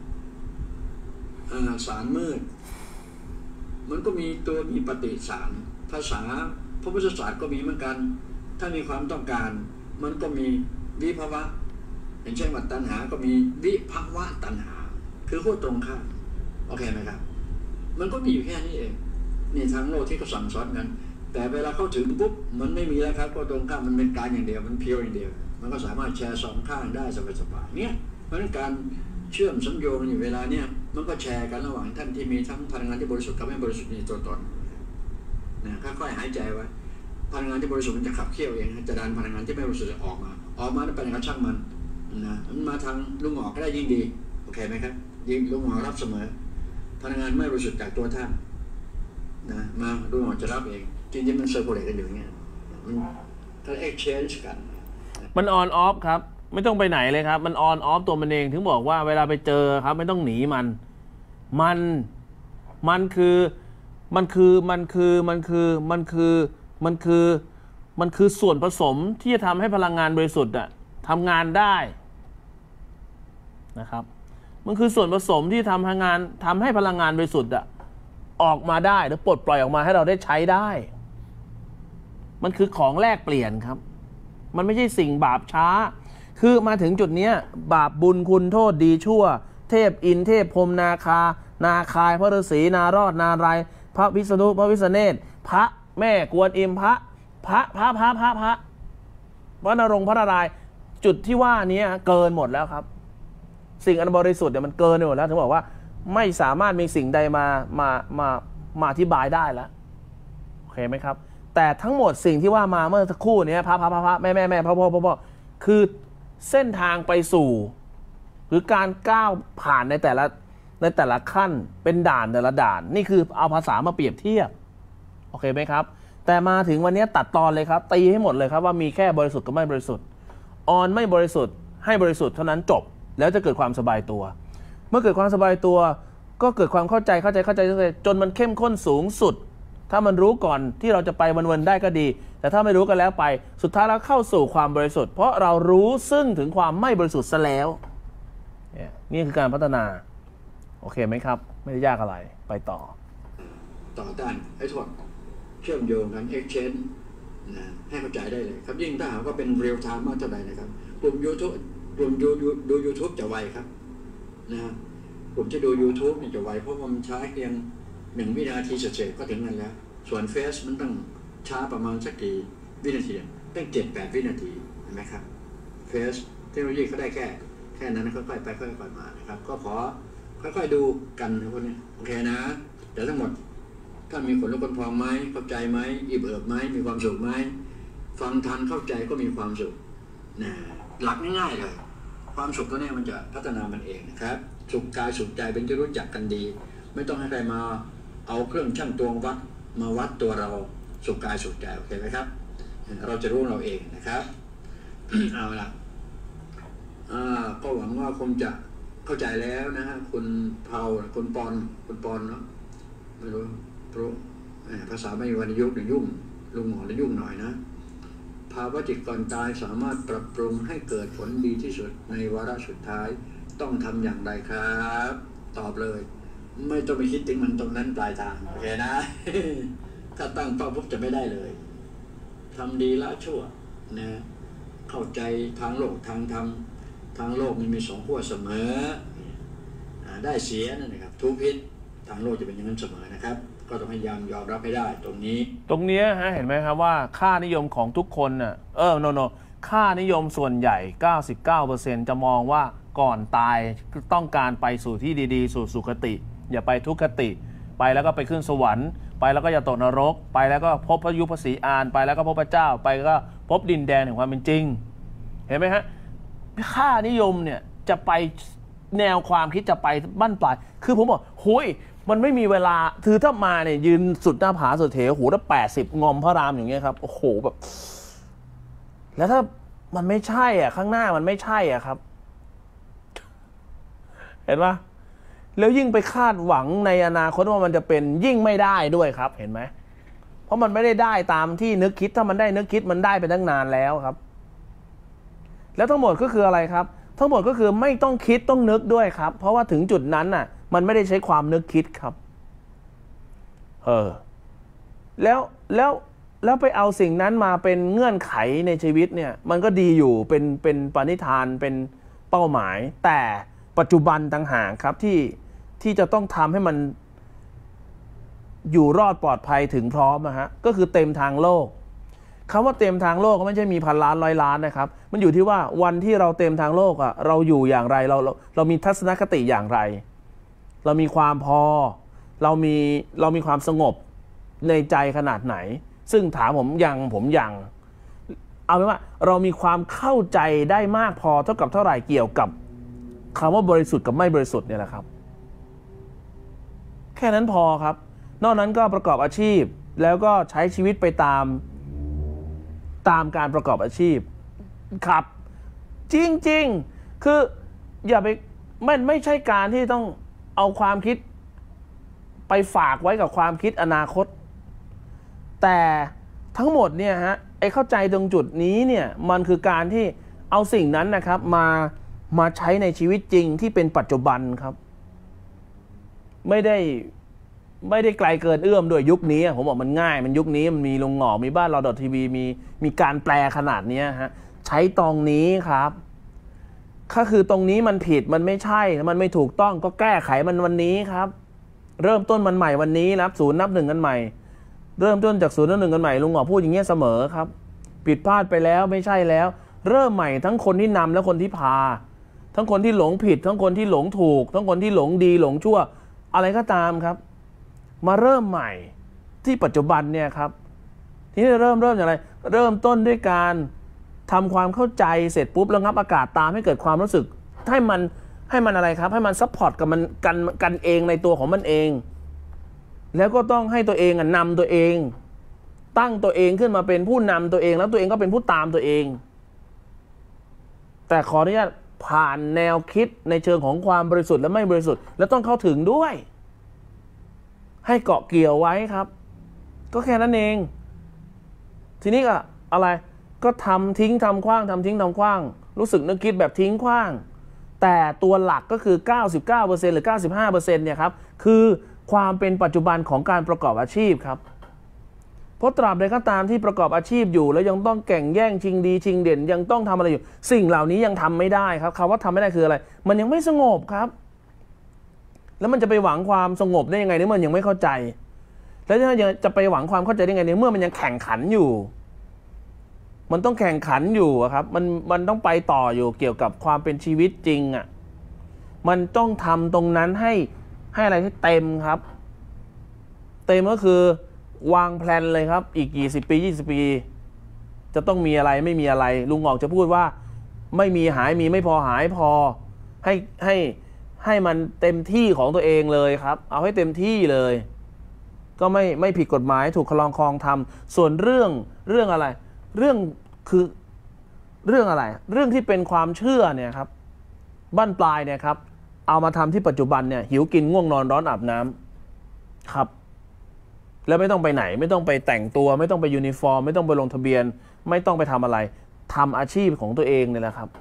สารมืดมันก็มีตัวมีปฏิสารภาษาพระพุทธศาสตร์ก็มีเหมือนกันถ้ามีความต้องการมันก็มีวิภาวะอย่างเช่นว่าตัณหาก็มีวิภาวะตัณหาคือขั้วตรงข้ามโอเคไหมครับมันก็มีอยู่แค่นี้เองนี่ทางโลกที่เขาสั่งสอนกันแต่เวลาเข้าถึงปุ๊บมันไม่มีแล้วครับขั้วตรงข้ามมันเป็นกายอย่างเดียวมันเพียวอย่างเดียวมันก็สามารถแชร์สองข้างได้สบายๆเนี่ยเพราะฉะนั้นการเชื่อมสัญญาณอยู่เวลาเนี่ยมันก็แชร์กันระหว่างท่านที่มีทั้งพลังงานที่บริสุทธิ์กับไม่บริสุทธิ์ในตัวตนนะค่อยๆหายใจไว้พลังงานที่บริสุทธิ์มันจะขับเคี่ยวเองจะดันพลังงานที่ไม่บริสุทธิ์ออกมาออกมาแล้วเป็นการช่างมันนะมันมาทางลุงหงอกก็ได้ยิ่งดีโอเคไหมครับยิ่งลุงหงอกรับเสมอพลังงานไม่บริสุทธิ์จากตัวท่านนะมาลุงหงอกจะรับเองจริงๆมันเซอร์คูลเลตกันอยู่อย่างเงี้ยมันถ้าเอ็กซ์เชนจ์กันมันออนออฟครับไม่ต้องไปไหนเลยครับมันออนออฟตัวมันเองถึงบอกว่าเวลาไปเจอครับไม่ต้องหนีมันมันมันคือมันคือมันคือมันคือมันคือมันคือมันคือส่วนผสมที่จะทำให้พลังงานบริสุทธิ์อะทำงานได้นะครับมันคือส่วนผสมที่ทำพลังงานทำให้พลังงานบริสุทธิ์อะออกมาได้หรือปลดปล่อยออกมาให้เราได้ใช้ได้มันคือของแลกเปลี่ยนครับมันไม่ใช่สิ่งบาปช้าคือมาถึงจุดนี้บาปบุญคุณโทษดีชั่วเทพอินเทพพรหมนาคานาคายพระฤาษีนารอดนารายณ์พระวิษณุพระวิษเนศพระแม่กวนอิมพระพระพระพระพระพระพระนรงค์พระนารายณ์จุดที่ว่านี้เกินหมดแล้วครับสิ่งอันบริสุทธิ์เนี่ยมันเกินหมดแล้วถึงบอกว่าไม่สามารถมีสิ่งใดมามามามาอธิบายได้แล้วโอเคไหมครับแต่ทั้งหมดสิ่งที่ว่ามาเมื่อสักครู่นี้พระพระพระพระแม่แม่แม่พ่อพ่อพ่อพ่อคือเส้นทางไปสู่หรือการก้าวผ่านในแต่ละในแต่ละขั้นเป็นด่านแต่ละด่านนี่คือเอาภาษามาเปรียบเทียบโอเคไหมครับแต่มาถึงวันนี้ตัดตอนเลยครับตีให้หมดเลยครับว่ามีแค่บริสุทธิ์กับไม่บริสุทธิ์ออนไม่บริสุทธิ์ให้บริสุทธิ์เท่านั้นจบแล้วจะเกิดความสบายตัวเมื่อเกิดความสบายตัวก็เกิดความเข้าใจเข้าใจเข้าใจจนมันเข้มข้นสูงสุดถ้ามันรู้ก่อนที่เราจะไปวันๆได้ก็ดีแต่ถ้าไม่รู้ก็แล้วไปสุดท้ายแล้วเข้าสู่ความบริสุทธิ์เพราะเรารู้ซึ่งถึงความไม่บริสุทธิ์ซะแล้วนี่คือการพัฒนาโอเคไหมครับไม่ได้ยากอะไรไปต่อต่อต้านไอ้ทวดเชื่อมโยงกัน exchange นะให้เข้าใจได้เลยครับยิ่งถ้าหากว่าเป็น real time มากเท่าไหร่นะครับกลุ่ม YouTube กลุ่มดูดู YouTube จะไวครับนะกลุ่มที่ดู YouTube เนี่ยจะไวเพราะว่ามันใช้เพียงหนึ่งวินาทีเศษๆก็ถึงนั้นแล้วส่วน Face มันต้องช้าประมาณสักกี่วินาทีตั้งเจ็ดแปดวินาทีเห็นไหมครับ Face เทคโนโลยีเขาได้แค่แค่นั้นค่อยๆไปค่อยๆมานะครับก็ขอค่อยๆดูกันนะพวกนี้โอเคนะแต่ทั้งหมดถ้ามีคนลุกคนพองไหมเข้าใจไหมอิ่มเอิบไหมมีความสุขไหมฟังทันเข้าใจก็มีความสุขนะหลักง่ายๆเลยความสุขตัวนี้มันจะพัฒนามันเองนะครับสุขกายสุขใจเป็นที่รู้จักกันดีไม่ต้องให้ใครมาเอาเครื่องชั่งตวงวัดมาวัดตัวเราสุขกายสุขใจโอเคไหมครับเราจะรู้เราเองนะครับเอาละก็หวังว่าคงจะเข้าใจแล้วนะฮะคุณเผาคุณปอนคุณปอนเนาะไม่รู้เพราะภาษาไม่วรรณยุกต์เนี่ยยุ่งลุงหมอเลยยุ่งหน่อยนะภาวะจิตก่อนตายสามารถปรับปรุงให้เกิดผลดีที่สุดในวาระสุดท้ายต้องทำอย่างไรครับตอบเลยไม่ต้องไปคิดถึงมันตรงนั้นปลายทางโอเคนะ ถ้าตั้งเป้าปุ๊บจะไม่ได้เลยทำดีละชั่วนะเข้าใจทางโลกทางธรรมทางโลกมันมีสองขั้วเสมอได้เสียนั่นนะครับทุกพิษทางโลกจะเป็นอย่างนั้นเสมอนะครับก็ต้องพยายามยอมรับให้ได้ตรงนี้ตรงนี้ฮะเห็นไหมครับว่าค่านิยมของทุกคนน่ะเออโนโนค่านิยมส่วนใหญ่ เก้าสิบเก้าเปอร์เซ็นต์ จะมองว่าก่อนตายต้องการไปสู่ที่ดีๆสู่สุคติอย่าไปทุกขติไปแล้วก็ไปขึ้นสวรรค์ไปแล้วก็อย่าตกนรกไปแล้วก็พบพระยุพสีอานไปแล้วก็พบพระเจ้าไปก็พบดินแดนแห่งความเป็นจริงเห็นไหมฮะค่านิยมเนี่ยจะไปแนวความคิดจะไปบั้นปลายคือผมบอกโห้ยมันไม่มีเวลาถือถ้ามาเนี่ยยืนสุดหน้าผาสุดเถวหูถ้าแปดสิบงอมพระรามอย่างเงี้ยครับโอ้โหแบบแล้วถ้ามันไม่ใช่อ่ะข้างหน้ามันไม่ใช่อ่ะครับเห็นปะแล้วยิ่งไปคาดหวังในอนาคตว่ามันจะเป็นยิ่งไม่ได้ด้วยครับเห็นไหมเพราะมันไม่ได้ได้ตามที่นึกคิดถ้ามันได้นึกคิดมันได้ไปตั้งนานแล้วครับแล้วทั้งหมดก็คืออะไรครับทั้งหมดก็คือไม่ต้องคิดต้องนึกด้วยครับเพราะว่าถึงจุดนั้นน่ะมันไม่ได้ใช้ความนึกคิดครับเออแล้วแล้วแล้วไปเอาสิ่งนั้นมาเป็นเงื่อนไขในชีวิตเนี่ยมันก็ดีอยู่เป็นเป็นปณิธานเป็นเป้าหมายแต่ปัจจุบันต่างหากครับที่ที่จะต้องทำให้มันอยู่รอดปลอดภัยถึงพร้อมนะฮะก็คือเต็มทางโลกคำว่าเต็มทางโลกก็ไม่ใช่มีพันล้านร้อยล้านนะครับมันอยู่ที่ว่าวันที่เราเต็มทางโลกอ่ะเราอยู่อย่างไรเราเราเรามีทัศนคติอย่างไรเรามีความพอเรามีเรามีความสงบในใจขนาดไหนซึ่งถามผมยังผมยังเอาเป็นว่าเรามีความเข้าใจได้มากพอเท่ากับเท่าไหร่เกี่ยวกับคำว่าบริสุทธิ์กับไม่บริสุทธิ์เนี่ยแหละครับแค่นั้นพอครับนอกนั้นก็ประกอบอาชีพแล้วก็ใช้ชีวิตไปตามตามการประกอบอาชีพครับจริงๆคืออย่าไปมันไม่ใช่การที่ต้องเอาความคิดไปฝากไว้กับความคิดอนาคตแต่ทั้งหมดเนี่ยฮะไอ้เข้าใจตรงจุดนี้เนี่ยมันคือการที่เอาสิ่งนั้นนะครับมามาใช้ในชีวิตจริงที่เป็นปัจจุบันครับไม่ได้ไม่ได้ไกลเกินเอื้อมด้วยยุคนี้ผมบอกมันง่ายมันยุคนี้มันมีลงหงอมีบ้านเราดอททีวีมีมีการแปลขนาดนี้ฮะใช้ตรงนี้ครับก็คือตรงนี้มันผิดมันไม่ใช่มันไม่ถูกต้องก็แก้ไขมันวันนี้ครับเริ่มต้นมันใหม่วันนี้นับศูนย์นับหนึ่งกันใหม่เริ่มต้นจากศูนย์นับหนึ่งกันใหม่ลุงหงอพูดอย่างเงี้ยเสมอครับผิดพลาดไปแล้วไม่ใช่แล้วเริ่มใหม่ทั้งคนที่นำและคนที่พาทั้งคนที่หลงผิดทั้งคนที่หลงถูกทั้งคนที่หลงดีหลงชั่วอะไรก็ตามครับมาเริ่มใหม่ที่ปัจจุบันเนี่ยครับทีนี้เริ่มเริ่มอย่างไรเริ่มต้นด้วยการทำความเข้าใจเสร็จปุ๊บแล้วงับอากาศตามให้เกิดความรู้สึกให้มันให้มันอะไรครับให้มันซัพพอร์ตกับมันกันกันเองในตัวของมันเองแล้วก็ต้องให้ตัวเองนำตัวเองตั้งตัวเองขึ้นมาเป็นผู้นำตัวเองแล้วตัวเองก็เป็นผู้ตามตัวเองแต่ขออนุญาตผ่านแนวคิดในเชิงของความบริสุทธิ์และไม่บริสุทธิ์และต้องเข้าถึงด้วยให้เกาะเกี่ยวไว้ครับก็แค่นั้นเองทีนี้ก็อะไรก็ทำทิ้งทำขว้างทำทิ้งทำขว้างรู้สึกนึกคิดแบบทิ้งขว้างแต่ตัวหลักก็คือ เก้าสิบเก้าเปอร์เซ็นต์ หรือ เก้าสิบห้าเปอร์เซ็นต์ เนี่ยครับคือความเป็นปัจจุบันของการประกอบอาชีพครับเพราะตราบใดก็ตามที่ประกอบอาชีพอยู่แล้วยังต้องแข่งแย่งชิงดีชิงเด่นยังต้องทำอะไรอยู่สิ่งเหล่านี้ยังทำไม่ได้ครับคำว่าทำไม่ได้คืออะไรมันยังไม่สงบครับแล้วมันจะไปหวังความสงบได้ยังไงเนี่ยมันยังไม่เข้าใจแล้วจะไปหวังความเข้าใจได้ยังไงเนี่ยเมื่อมันยังแข่งขันอยู่มันต้องแข่งขันอยู่ครับมันมันต้องไปต่ออยู่เกี่ยวกับความเป็นชีวิตจริงอ่ะมันต้องทำตรงนั้นให้ให้อะไรที่เต็มครับเต็มก็คือวางแผนเลยครับอีกกี่สิบปียี่สิบปีจะต้องมีอะไรไม่มีอะไรลุงหงอกจะพูดว่าไม่มีหายมีไม่พอหายพอให้ให้ให้มันเต็มที่ของตัวเองเลยครับเอาให้เต็มที่เลยก็ไม่ไม่ผิดกฎหมายถูกคลองคลองทำส่วนเรื่องเรื่องอะไรเรื่องคือเรื่องอะไรเรื่องที่เป็นความเชื่อเนี่ยครับบั้นปลายเนี่ยครับเอามาทำที่ปัจจุบันเนี่ยหิวกินง่วงนอนร้อนอาบน้ำครับแล้วไม่ต้องไปไหนไม่ต้องไปแต่งตัวไม่ต้องไปยูนิฟอร์มไม่ต้องไปลงทะเบียนไม่ต้องไปทำอะไรทำอาชีพของตัวเองเนี่ยแหละครับ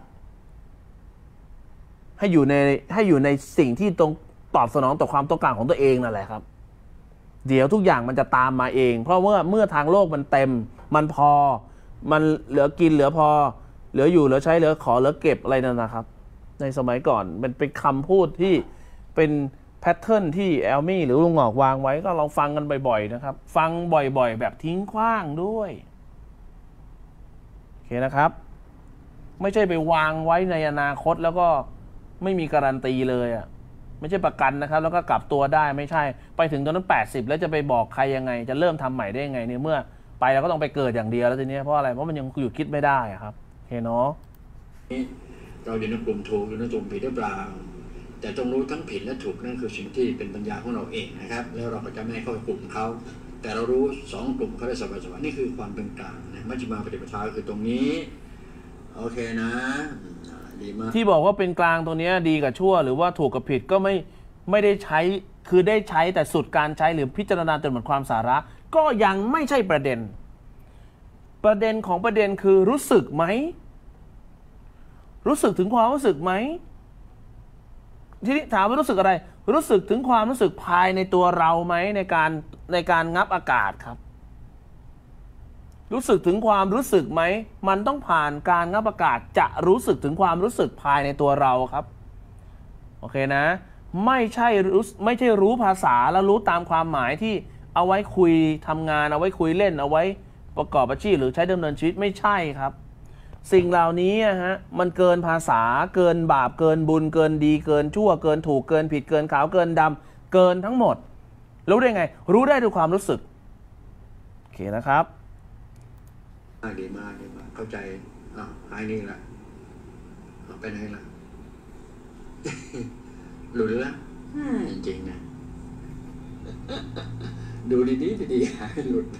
ให้อยู่ในให้อยู่ในสิ่งที่ตรงตอบสนองต่อความต้องการของตัวเองนั่นแหละครับเดี๋ยวทุกอย่างมันจะตามมาเองเพราะว่าเมื่อทางโลกมันเต็มมันพอมันเหลือกินเหลือพอเหลืออยู่เหลือใช้เหลือขอเหลือเก็บอะไรนั่นนะครับในสมัยก่อนมันเป็นคำพูดที่เป็นแพทเทิร์นที่แอลมี่หรือลุงหงอกวางไว้ก็ลองฟังกันบ่อยๆนะครับฟังบ่อยๆแบบทิ้งขว้างด้วยโอเคนะครับไม่ใช่ไปวางไว้ในอนาคตแล้วก็ไม่มีการันตีเลยอ่ะไม่ใช่ประกันนะครับแล้วก็กลับตัวได้ไม่ใช่ไปถึงตอนนั้นแปดสิบแล้วจะไปบอกใครยังไงจะเริ่มทำใหม่ได้ยังไงเนี่ยเมื่อไปเราก็ต้องไปเกิดอย่างเดียวแล้วทีนี้เพราะอะไรเพราะมันยังหยุดคิดไม่ได้ครับโอเคเนาะเราอยู่ในกลุ่มถูกหรือในกลุ่มผิดหรือเปล่าแต่ต้องรู้ทั้งผิดและถูกนั่นคือสิ่งที่เป็นปัญญาของเราเองนะครับแล้วเราก็จะไม่เข้าไปกลุ่มเขาแต่เรารู้สองกลุ่มเขาได้สบายๆนี่คือความเป็นกลางนะมัชฌิมาปฏิปทาคือตรงนี้โอเคนะดีมากที่บอกว่าเป็นกลางตัวนี้ดีกับชั่วหรือว่าถูกกับผิดก็ไม่ไม่ได้ใช้คือได้ใช้แต่สุดการใช้หรือพิจารณาจนหมดความสาระก็ยังไม่ใช่ประเด็นประเด็นของประเด็นคือรู้สึกไหมรู้สึกถึงความรู้สึกไหมทีนี้ถามว่ารู้สึกอะไรรู้สึกถึงความรู้สึกภายในตัวเราไหมในการในการงับอากาศครับรู้สึกถึงความรู้สึกไหมมันต้องผ่านการงับอากาศจะรู้สึกถึงความรู้สึกภายในตัวเราครับโอเคนะไม่ใช่รู้ไม่ใช่รู้ภาษาแล้วรู้ตามความหมายที่เอาไว้คุยทำงานเอาไว้คุยเล่นเอาไว้ประกอบอาชีพหรือใช้ดำเนินชีวิตไม่ใช่ครับสิ่งเหล่านี้ฮะมันเกินภาษาเกินบาปเกินบุญเกินดีเกินชั่วเกินถูกเกินผิดเกินขาวเกินดำเกินทั้งหมดรู้ได้ไงรู้ได้ด้วยความรู้สึกโอเคนะครับดีมากดีมากเข้าใจอ่าหายนี่แหละไปไหนล่ะหลุดแล้วจริงๆนะดูดีๆดีๆหายหลุด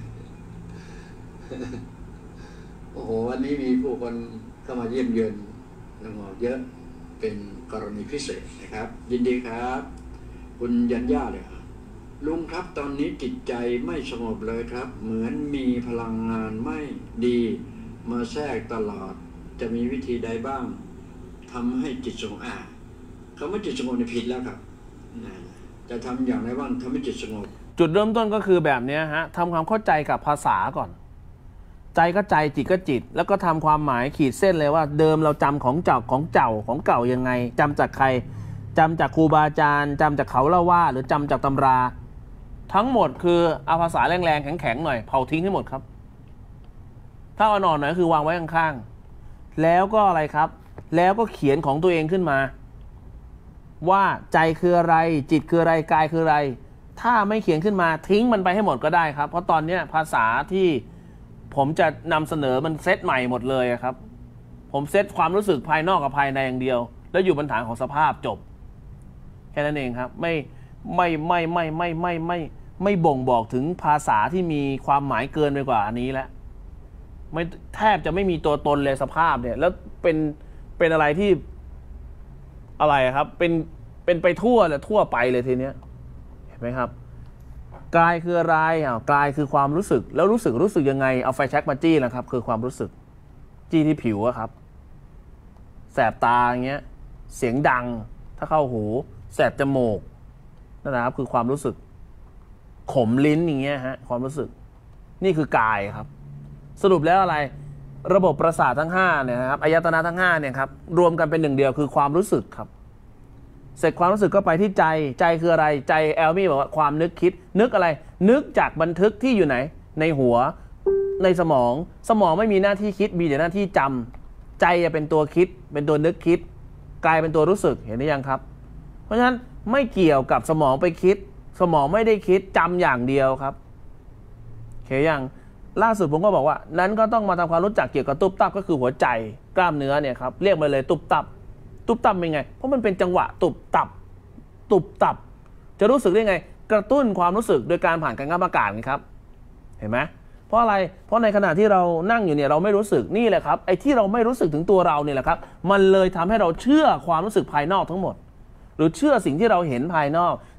โอ้โหวันนี้มีผู้คนเข้ามาเยี่ยมเยือนลุงหงอกเยอะเป็นกรณีพิเศษนะครับยินดีครับคุณยันย่าเลยลุงครับตอนนี้จิตใจไม่สงบเลยครับเหมือนมีพลังงานไม่ดีมาแทรกตลอดจะมีวิธีใดบ้างทำให้จิตสงบอ่าคำว่าจิตสงบในผิดแล้วครับจะทำอย่างไรบ้างทำให้จิตสงบจุดเริ่มต้นก็คือแบบนี้ฮะทำความเข้าใจกับภาษาก่อนใจก็ใจจิตก็จิตแล้วก็ทำความหมายขีดเส้นเลยว่าเดิมเราจำของเจ้าของเจ้าของเก่ายังไงจำจากใครจำจากครูบาอาจารย์จำจากเขาเล่าว่าหรือจำจากตำราทั้งหมดคือเอาภาษาแรงๆแข็งๆหน่อยเผาทิ้งให้หมดครับถ้าอ่อนๆหน่อยคือวางไว้ข้างๆแล้วก็อะไรครับแล้วก็เขียนของตัวเองขึ้นมาว่าใจคืออะไรจิตคืออะไรกายคืออะไรถ้าไม่เขียนขึ้นมาทิ้งมันไปให้หมดก็ได้ครับเพราะตอนนี้ภาษาที่ผมจะนำเสนอมันเซตใหม่หมดเลยครับผมเซตความรู้สึกภายนอกกับภายในอย่างเดียวแล้วอยู่บนฐานของสภาพจบแค่นั้นเองครับไม่ไม่ไม่ไม่ไม่ไม่ไม่ไม่บ่งบอกถึงภาษาที่มีความหมายเกินไปกว่าอันนี้แล้วไม่แทบจะไม่มีตัวตนเลยสภาพเนี่ยแล้วเป็นเป็นอะไรที่อะไรครับเป็นเป็นไปทั่วเลยทั่วไปเลยทีเนี้ยเห็นไหมครับกายคืออะไรอ่ะกายคือความรู้สึกแล้วรู้สึกรู้สึกยังไงเอาไฟแช็กมาจี้นะครับคือความรู้สึกจี้ที่ผิวอะครับแสบตาอย่างเงี้ยเสียงดังถ้าเข้าหูแสบจมูกนั่นนะครับคือความรู้สึกขมลิ้นอย่างเงี้ยฮะความรู้สึกนี่คือกายครับสรุปแล้วอะไรระบบประสาททั้งห้าเนี่ยนะครับอายตนะทั้งห้าเนี่ยครับรวมกันเป็นหนึ่งเดียวคือความรู้สึกครับเสร็จความรู้สึกก็ไปที่ใจใจคืออะไรใจแอลมี่บอกว่าความนึกคิดนึกอะไรนึกจากบันทึกที่อยู่ไหนในหัวในสมองสมองไม่มีหน้าที่คิดมีแต่หน้าที่จำใจจะเป็นตัวคิดเป็นตัวนึกคิดกายเป็นตัวรู้สึกเห็นหรือยังครับเพราะฉะนั้นไม่เกี่ยวกับสมองไปคิดสมองไม่ได้คิดจำอย่างเดียวครับเห็นยังล่าสุดผมก็บอกว่านั้นก็ต้องมาทำความรู้จักเกี่ยวกับตุ๊บตับก็คือหัวใจกล้ามเนื้อเนี่ยครับเรียกมาเลยตุ๊บตับตุบตับเป็นไงเพราะมันเป็นจังหวะตุบตับตุบตับจะรู้สึกได้ไงกระตุ้นความรู้สึกโดยการผ่านการงับอากาศครับเห็นไหมเพราะอะไรเพราะในขณะที่เรานั่งอยู่เนี่ยเราไม่รู้สึกนี่แหละครับไอ้ที่เราไม่รู้สึกถึงตัวเราเนี่ยแหละครับมันเลยทำให้เราเชื่อความรู้สึกภายนอกทั้งหมดหรือเชื่อสิ่งที่เราเห็นภายนอก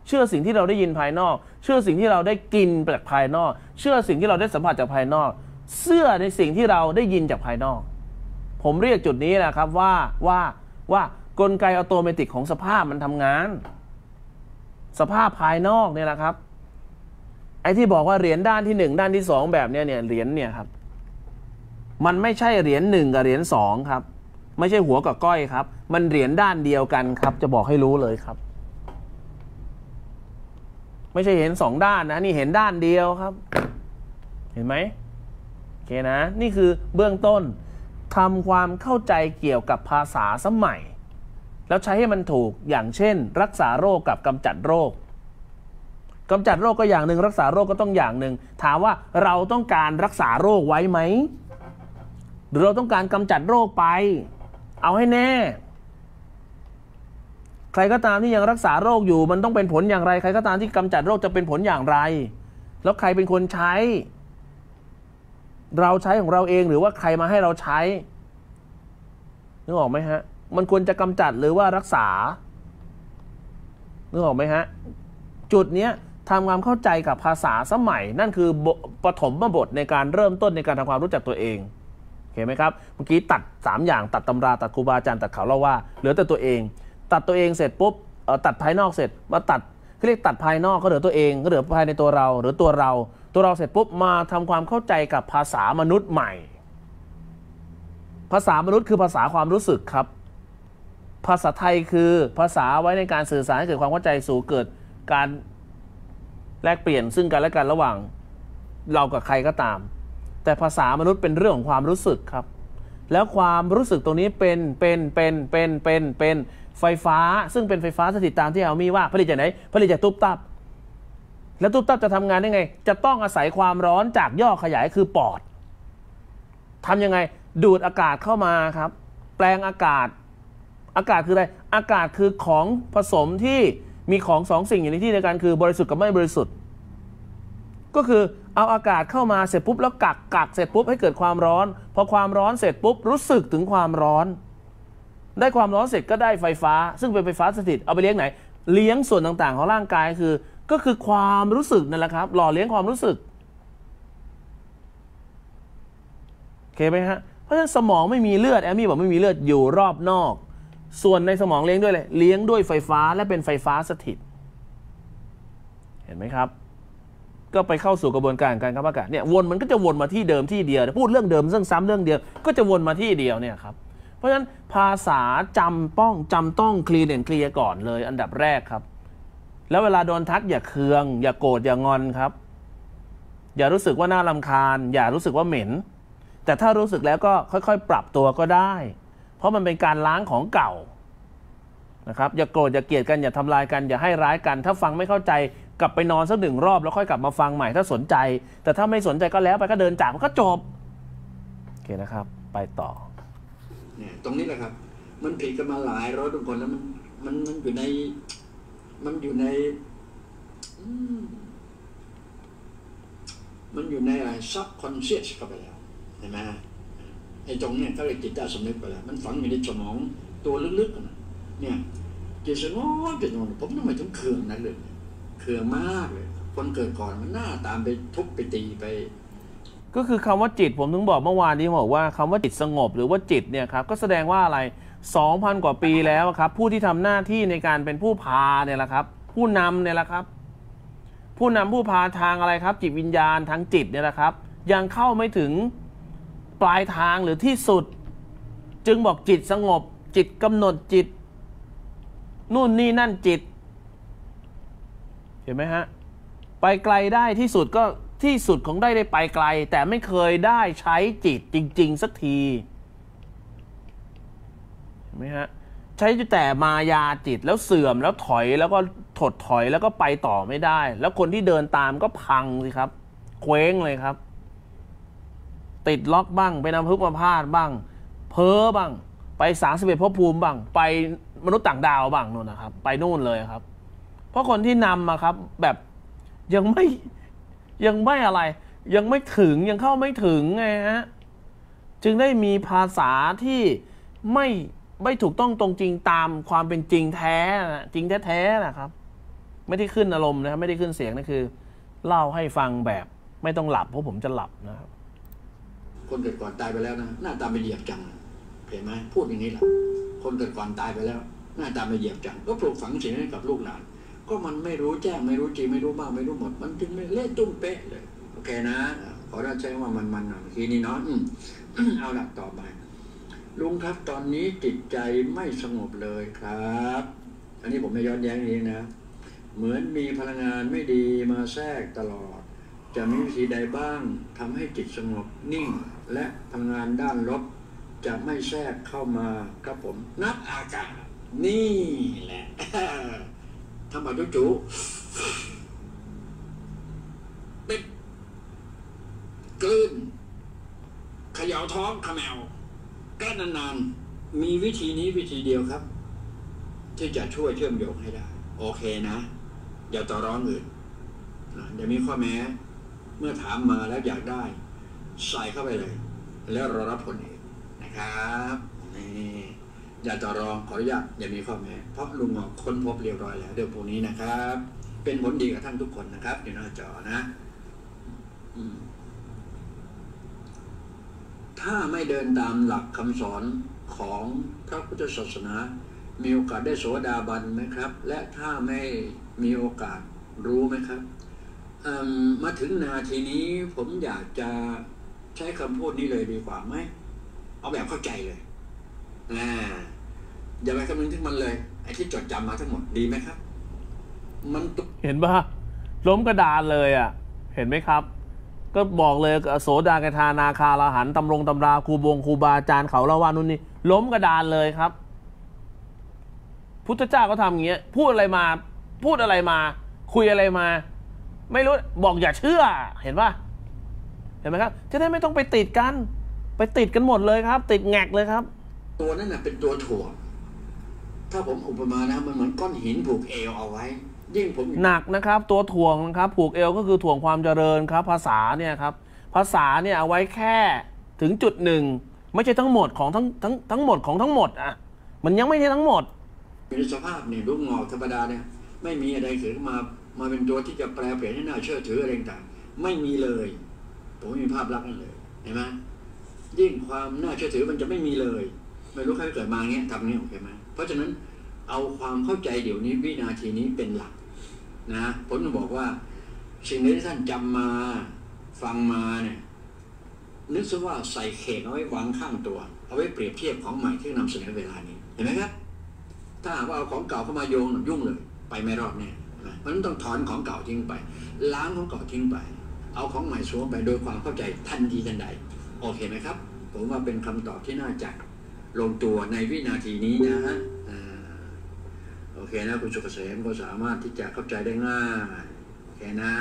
เชื่อสิ่งที่เราได้ยินภายนอกเชื่อสิ่งที่เราได้กินจากภายนอกเชื่อสิ่งที่เราได้สัมผัสจากภายนอกเชื่อในสิ่งที่เราได้ยินจากภายนอกผมเรียกจุดนี้นะครับว่าว่าว่ากลไกอัตโนมัติของสภาพมันทำงานสภาพภายนอกเนี่ยนะครับไอ้ที่บอกว่าเหรียญด้านที่หนึ่งด้านที่สองแบบเนี้ยเนี่ยเหรียญเนี่ยครับมันไม่ใช่เหรียญหนึ่งกับเหรียญสองครับไม่ใช่หัวกับก้อยครับมันเหรียญด้านเดียวกันครับจะบอกให้รู้เลยครับไม่ใช่เห็นสองด้านนะนี่เห็นด้านเดียวครับเห็นไหมโอเคนะนี่คือเบื้องต้นทำความเข้าใจเกี่ยวกับภาษาสมัยแล้วใช้ให้มันถูกอย่างเช่นรักษาโรคกับกำจัดโรคกำจัดโรคก็อย่างหนึ่งรักษาโรคก็ต้องอย่างหนึ่งถามว่าเราต้องการรักษาโรคไว้ไหมหรือเราต้องการกำจัดโรคไปเอาให้แน่ใครก็ตามที่ยังรักษาโรคอยู่มันต้องเป็นผลอย่างไรใครก็ตามที่กำจัดโรคจะเป็นผลอย่างไรแล้วใครเป็นคนใช้เราใช้ของเราเองหรือว่าใครมาให้เราใช้นึกออกไหมฮะมันควรจะกำจัดหรือว่ารักษานึกออกไหมฮะจุดนี้ทำความเข้าใจกับภาษาสมัยนั่นคือปฐมบทในการเริ่มต้นในการทำความรู้จักตัวเองเห็นไหมครับเมื่อกี้ตัดสามอย่างตัดตำราตัดครูบาอาจารย์ตัดเขาเล่าว่าเหลือแต่ตัวเองตัดตัวเองเสร็จปุ๊บตัดภายนอกเสร็จมาตัดเขาเรียกตัดภายนอกก็เหลือตัวเองก็เหลือภายในตัวเราหรือตัวเราตัวเราเสร็จปุ๊บมาทำความเข้าใจกับภาษามนุษย์ใหม่ภาษามนุษย์คือภาษาความรู้สึกครับภาษาไทยคือภาษาไว้ในการสื่อสารให้เกิดความเข้าใจสู่เกิดการแลกเปลี่ยนซึ่งกันและกันระหว่างเรากับใครก็ตามแต่ภาษามนุษย์เป็นเรื่องของความรู้สึกครับแล้วความรู้สึกตรงนี้เป็นเป็นเป็นเป็นเป็นเป็นไฟฟ้าซึ่งเป็นไฟฟ้าสถิตตามที่เอามีว่าผลิตจากไหนผลิตจากตุ๊บตับแล้วตุ๊บตับจะทำงานได้ไงจะต้องอาศัยความร้อนจากย่อขยายคือปอดทำยังไงดูดอากาศเข้ามาครับแปลงอากาศอากาศคืออะไรอากาศคือของผสมที่มีของสองสิ่งอยู่ในที่เดียวกันคือบริสุทธิ์กับไม่บริสุทธิ์ก็คือเอาอากาศเข้ามาเสร็จปุ๊บแล้วกักกักเสร็จปุ๊บให้เกิดความร้อนพอความร้อนเสร็จปุ๊บรู้สึกถึงความร้อนได้ความร้อนเสร็จก็ได้ไฟฟ้าซึ่งเป็นไฟฟ้าสถิตเอาไปเลี้ยงไหนเลี้ยงส่วนต่างๆของร่างกายคือก็คือความรู้สึกนั่นแหละครับหล่อเลี้ยงความรู้สึกโอเคไหมฮะเพราะฉะนั้นสมองไม่มีเลือดแอมมี่บอกไม่มีเลือดอยู่รอบนอกส่วนในสมองเลี้ยงด้วยเลยเลี้ยงด้วยไฟฟ้าและเป็นไฟฟ้าสถิตเห็นไหมครับก็ไปเข้าสู่กระบวนการการขับอากาศเนี่ยวนมันก็จะวนมาที่เดิมที่เดียวพูดเรื่องเดิมเรื่องซ้ำเรื่องเดียวก็จะวนมาที่เดียวเนี่ยครับเพราะฉะนั้นภาษาจำป้องจำต้องเคลียร์เด่นเคลียร์ก่อนเลยอันดับแรกครับแล้วเวลาโดนทักอย่าเคืองอย่าโกรธอย่างอนครับอย่ารู้สึกว่าน่ารำคาญอย่ารู้สึกว่าเหม็นแต่ถ้ารู้สึกแล้วก็ค่อยๆปรับตัวก็ได้เพราะมันเป็นการล้างของเก่านะครับอย่าโกรธอย่าเกลียดกันอย่าทำลายกันอย่าให้ร้ายกันถ้าฟังไม่เข้าใจกลับไปนอนสักหนึ่งรอบแล้วค่อยกลับมาฟังใหม่ถ้าสนใจแต่ถ้าไม่สนใจก็แล้วไปก็เดินจากมันก็จบโอเคนะครับไปต่อเนี่ยตรงนี้แหละครับมันผิดกันมาหลายร้อยคนแล้วมันมันมันอยู่ในมันอยู่ในมันอยู่ในอะไร subconscious เข้าไปแล้วเห็นไหมไอ้ตรงเนี้ยก็เลยจิตใต้สำนึกไปแล้วมันฝังอยู่ในสมองตัวลึกๆนะเนี่ยจิตสงบจิตสงบผมทำไมถึงเคืองนั้นเลยเคืองมากเลยคนเกิดก่อนมันหน้าตามไปทุบไปตีไปก็คือคำว่าจิตผมถึงบอกเมื่อวานนี้บอกว่าคำว่าจิตสงบหรือว่าจิตเนี่ยครับก็แสดงว่าอะไร สองพัน กว่าปีแล้วครับผู้ที่ทำหน้าที่ในการเป็นผู้พาเนี่ยแหละครับผู้นำเนี่ยแหละครับผู้นำผู้พาทางอะไรครับจิตวิญญาณทางจิตเนี่ยแหละครับยังเข้าไม่ถึงปลายทางหรือที่สุดจึงบอกจิตสงบจิตกำหนดจิตนู่นนี่นั่นจิตเห็นไหมฮะไปไกลได้ที่สุดก็ที่สุดของได้ได้ไปไกลแต่ไม่เคยได้ใช้จิตจริงๆสักทีเห็นไหมฮะใช้แต่มายาจิตแล้วเสื่อมแล้วถอยแล้วก็ถดถอยแล้วก็ไปต่อไม่ได้แล้วคนที่เดินตามก็พังสิครับเคว้งเลยครับติดล็อกบ้างไปนำพึกมาพาดบ้างเพ้อบ้างไปสามสิบเอ็ดภพภูมิบ้างไปมนุษย์ต่างดาวบ้างนู่นนะครับไปนู่นเลยครับเพราะคนที่นำมาครับแบบยังไม่ยังไม่อะไรยังไม่ถึงยังเข้าไม่ถึงไงฮะจึงได้มีภาษาที่ไม่ไม่ถูกต้องตรงจริงตามความเป็นจริงแท้จริงแท้ๆนะครับไม่ได้ขึ้นอารมณ์นะครับไม่ได้ขึ้นเสียงนั่นคือเล่าให้ฟังแบบไม่ต้องหลับเพราะผมจะหลับนะครับคนเกิดก่อนตายไปแล้วนะหน้าตาไม่เหยียบจังเห็นไหมพูดอย่างนี้แหละคนเกิดก่อนตายไปแล้วหน้าตาไม่เหยียบจังก็ปลูกฝังสิ่งนี้กับลูกหลานก็มันไม่รู้แจ้งไม่รู้จริงไม่รู้มากไม่รู้หมดมันจึงไม่เละตุ้มเป๊ะเลยโอเคนะขอได้ใช้ว่ามันมันหน่อยทีนี้เนาะเอาละต่อไปลุงครับตอนนี้จิตใจไม่สงบเลยครับอันนี้ผมไม่ย้อนแย้งนี้นะเหมือนมีพลังงานไม่ดีมาแทรกตลอดจะมีวิธีใดบ้างทำให้จิตสงบนิ่งและพลังงานด้านลบจะไม่แทรกเข้ามาครับผมนับอากาศนี่แหละทำมาจุจุปิดกลืนเขย่าท้องขมแมวแก้นานๆมีวิธีนี้วิธีเดียวครับที่จะช่วยเชื่อมโยงให้ได้โอเคนะอย่าต่อร้องอื่นนะอย่ามีข้อแม้เมื่อถามมาแล้วอยากได้ใส่เข้าไปเลยแล้วรอรับผลเองนะครับนี่อย่าต่อรองขออนุญาตอย่ามีข้อแม้เพราะลุงหมอค้นพบเรียบร้อยแล้วเรื่องพวกนี้นะครับเป็นผลดีกับท่านทุกคนนะครับอยู่หน้าจอนะถ้าไม่เดินตามหลักคำสอนของพระพุทธศาสนามีโอกาสได้โสดาบันไหมครับและถ้าไม่มีโอกาสรู้ไหมครับมาถึงนาทีนี้ผมอยากจะใช้คำพูดนี้เลยดีกว่าไหมเอาแบบเข้าใจเลยนะอย่าไปคำนึงถึงมันเลยไอ้ที่จดจำมาทั้งหมดดีไหมครับมันเห็นป่ะล้มกระดานเลยอ่ะเห็นไหมครับก็บอกเลยโสดากทานาคาราหันตำรงตำราครูบงครูบาอาจารย์เขาเล่าว่านู่นนี่ล้มกระดานเลยครับพุทธเจ้าเขาทำอย่างเงี้ยพูดอะไรมาพูดอะไรมาคุยอะไรมาไม่รู้บอกอย่าเชื่อเห็นป่ะเห็นไหมครับจะได้ไม่ต้องไปติดกันไปติดกันหมดเลยครับติดแงกเลยครับตัวนั้นน่ะเป็นตัวถ่วงถ้าผมอุปมานะมันเหมือนก้อนหินผูกเอวเอาไว้ยิ่งผมหนักนะครับตัวถ่วงนะครับผูกเอวก็คือถ่วงความเจริญครับภาษาเนี่ยครับภาษาเนี่ยเอาไว้แค่ถึงจุดหนึ่งไม่ใช่ทั้งหมดของทั้งทั้งทั้งหมดของทั้งหมดอ่ะมันยังไม่ใช่ทั้งหมดในสภาพเนี่ยรูปงอกธรรมดาเนี่ยไม่มีอะไรเกิดมามาเป็นตัวที่จะแปลเปลี่ยนให้น่าเชื่อถืออะไรต่างไม่มีเลยผมไม่มีภาพลักษณ์นั่นเลยเห็นไหมยิ่งความน่าเชื่อถือมันจะไม่มีเลยไม่รู้ใครเกิดมาเงี้ยทำเงี้ยโอเคไหมเพราะฉะนั้นเอาความเข้าใจเดี๋ยวนี้วินาทีนี้เป็นหลักนะผมจะบอกว่าสิ่งที่ท่านจำมาฟังมาเนี่ยนึกซะว่าใส่เข่งเอาไว้วางข้างตัวเอาไว้เปรียบเทียบของใหม่ที่นำเสนอเวลานี้เห็นไหมครับถ้าหากว่าเอาของเก่าเข้ามาโยงยุ่งเลยไปไม่รอดแน่มันต้องถอนของเก่าทิ้งไปล้างของเก่าทิ้งไปเอาของใหม่สวมไปโดยความเข้าใจทันทีทันใดโอเคไหมครับผมว่าเป็นคำตอบที่น่าจะลงตัวในวินาทีนี้นะฮะโอเคนะคุณสุขเกษมก็สามารถที่จะเข้าใจได้ง่ายโอเคนะ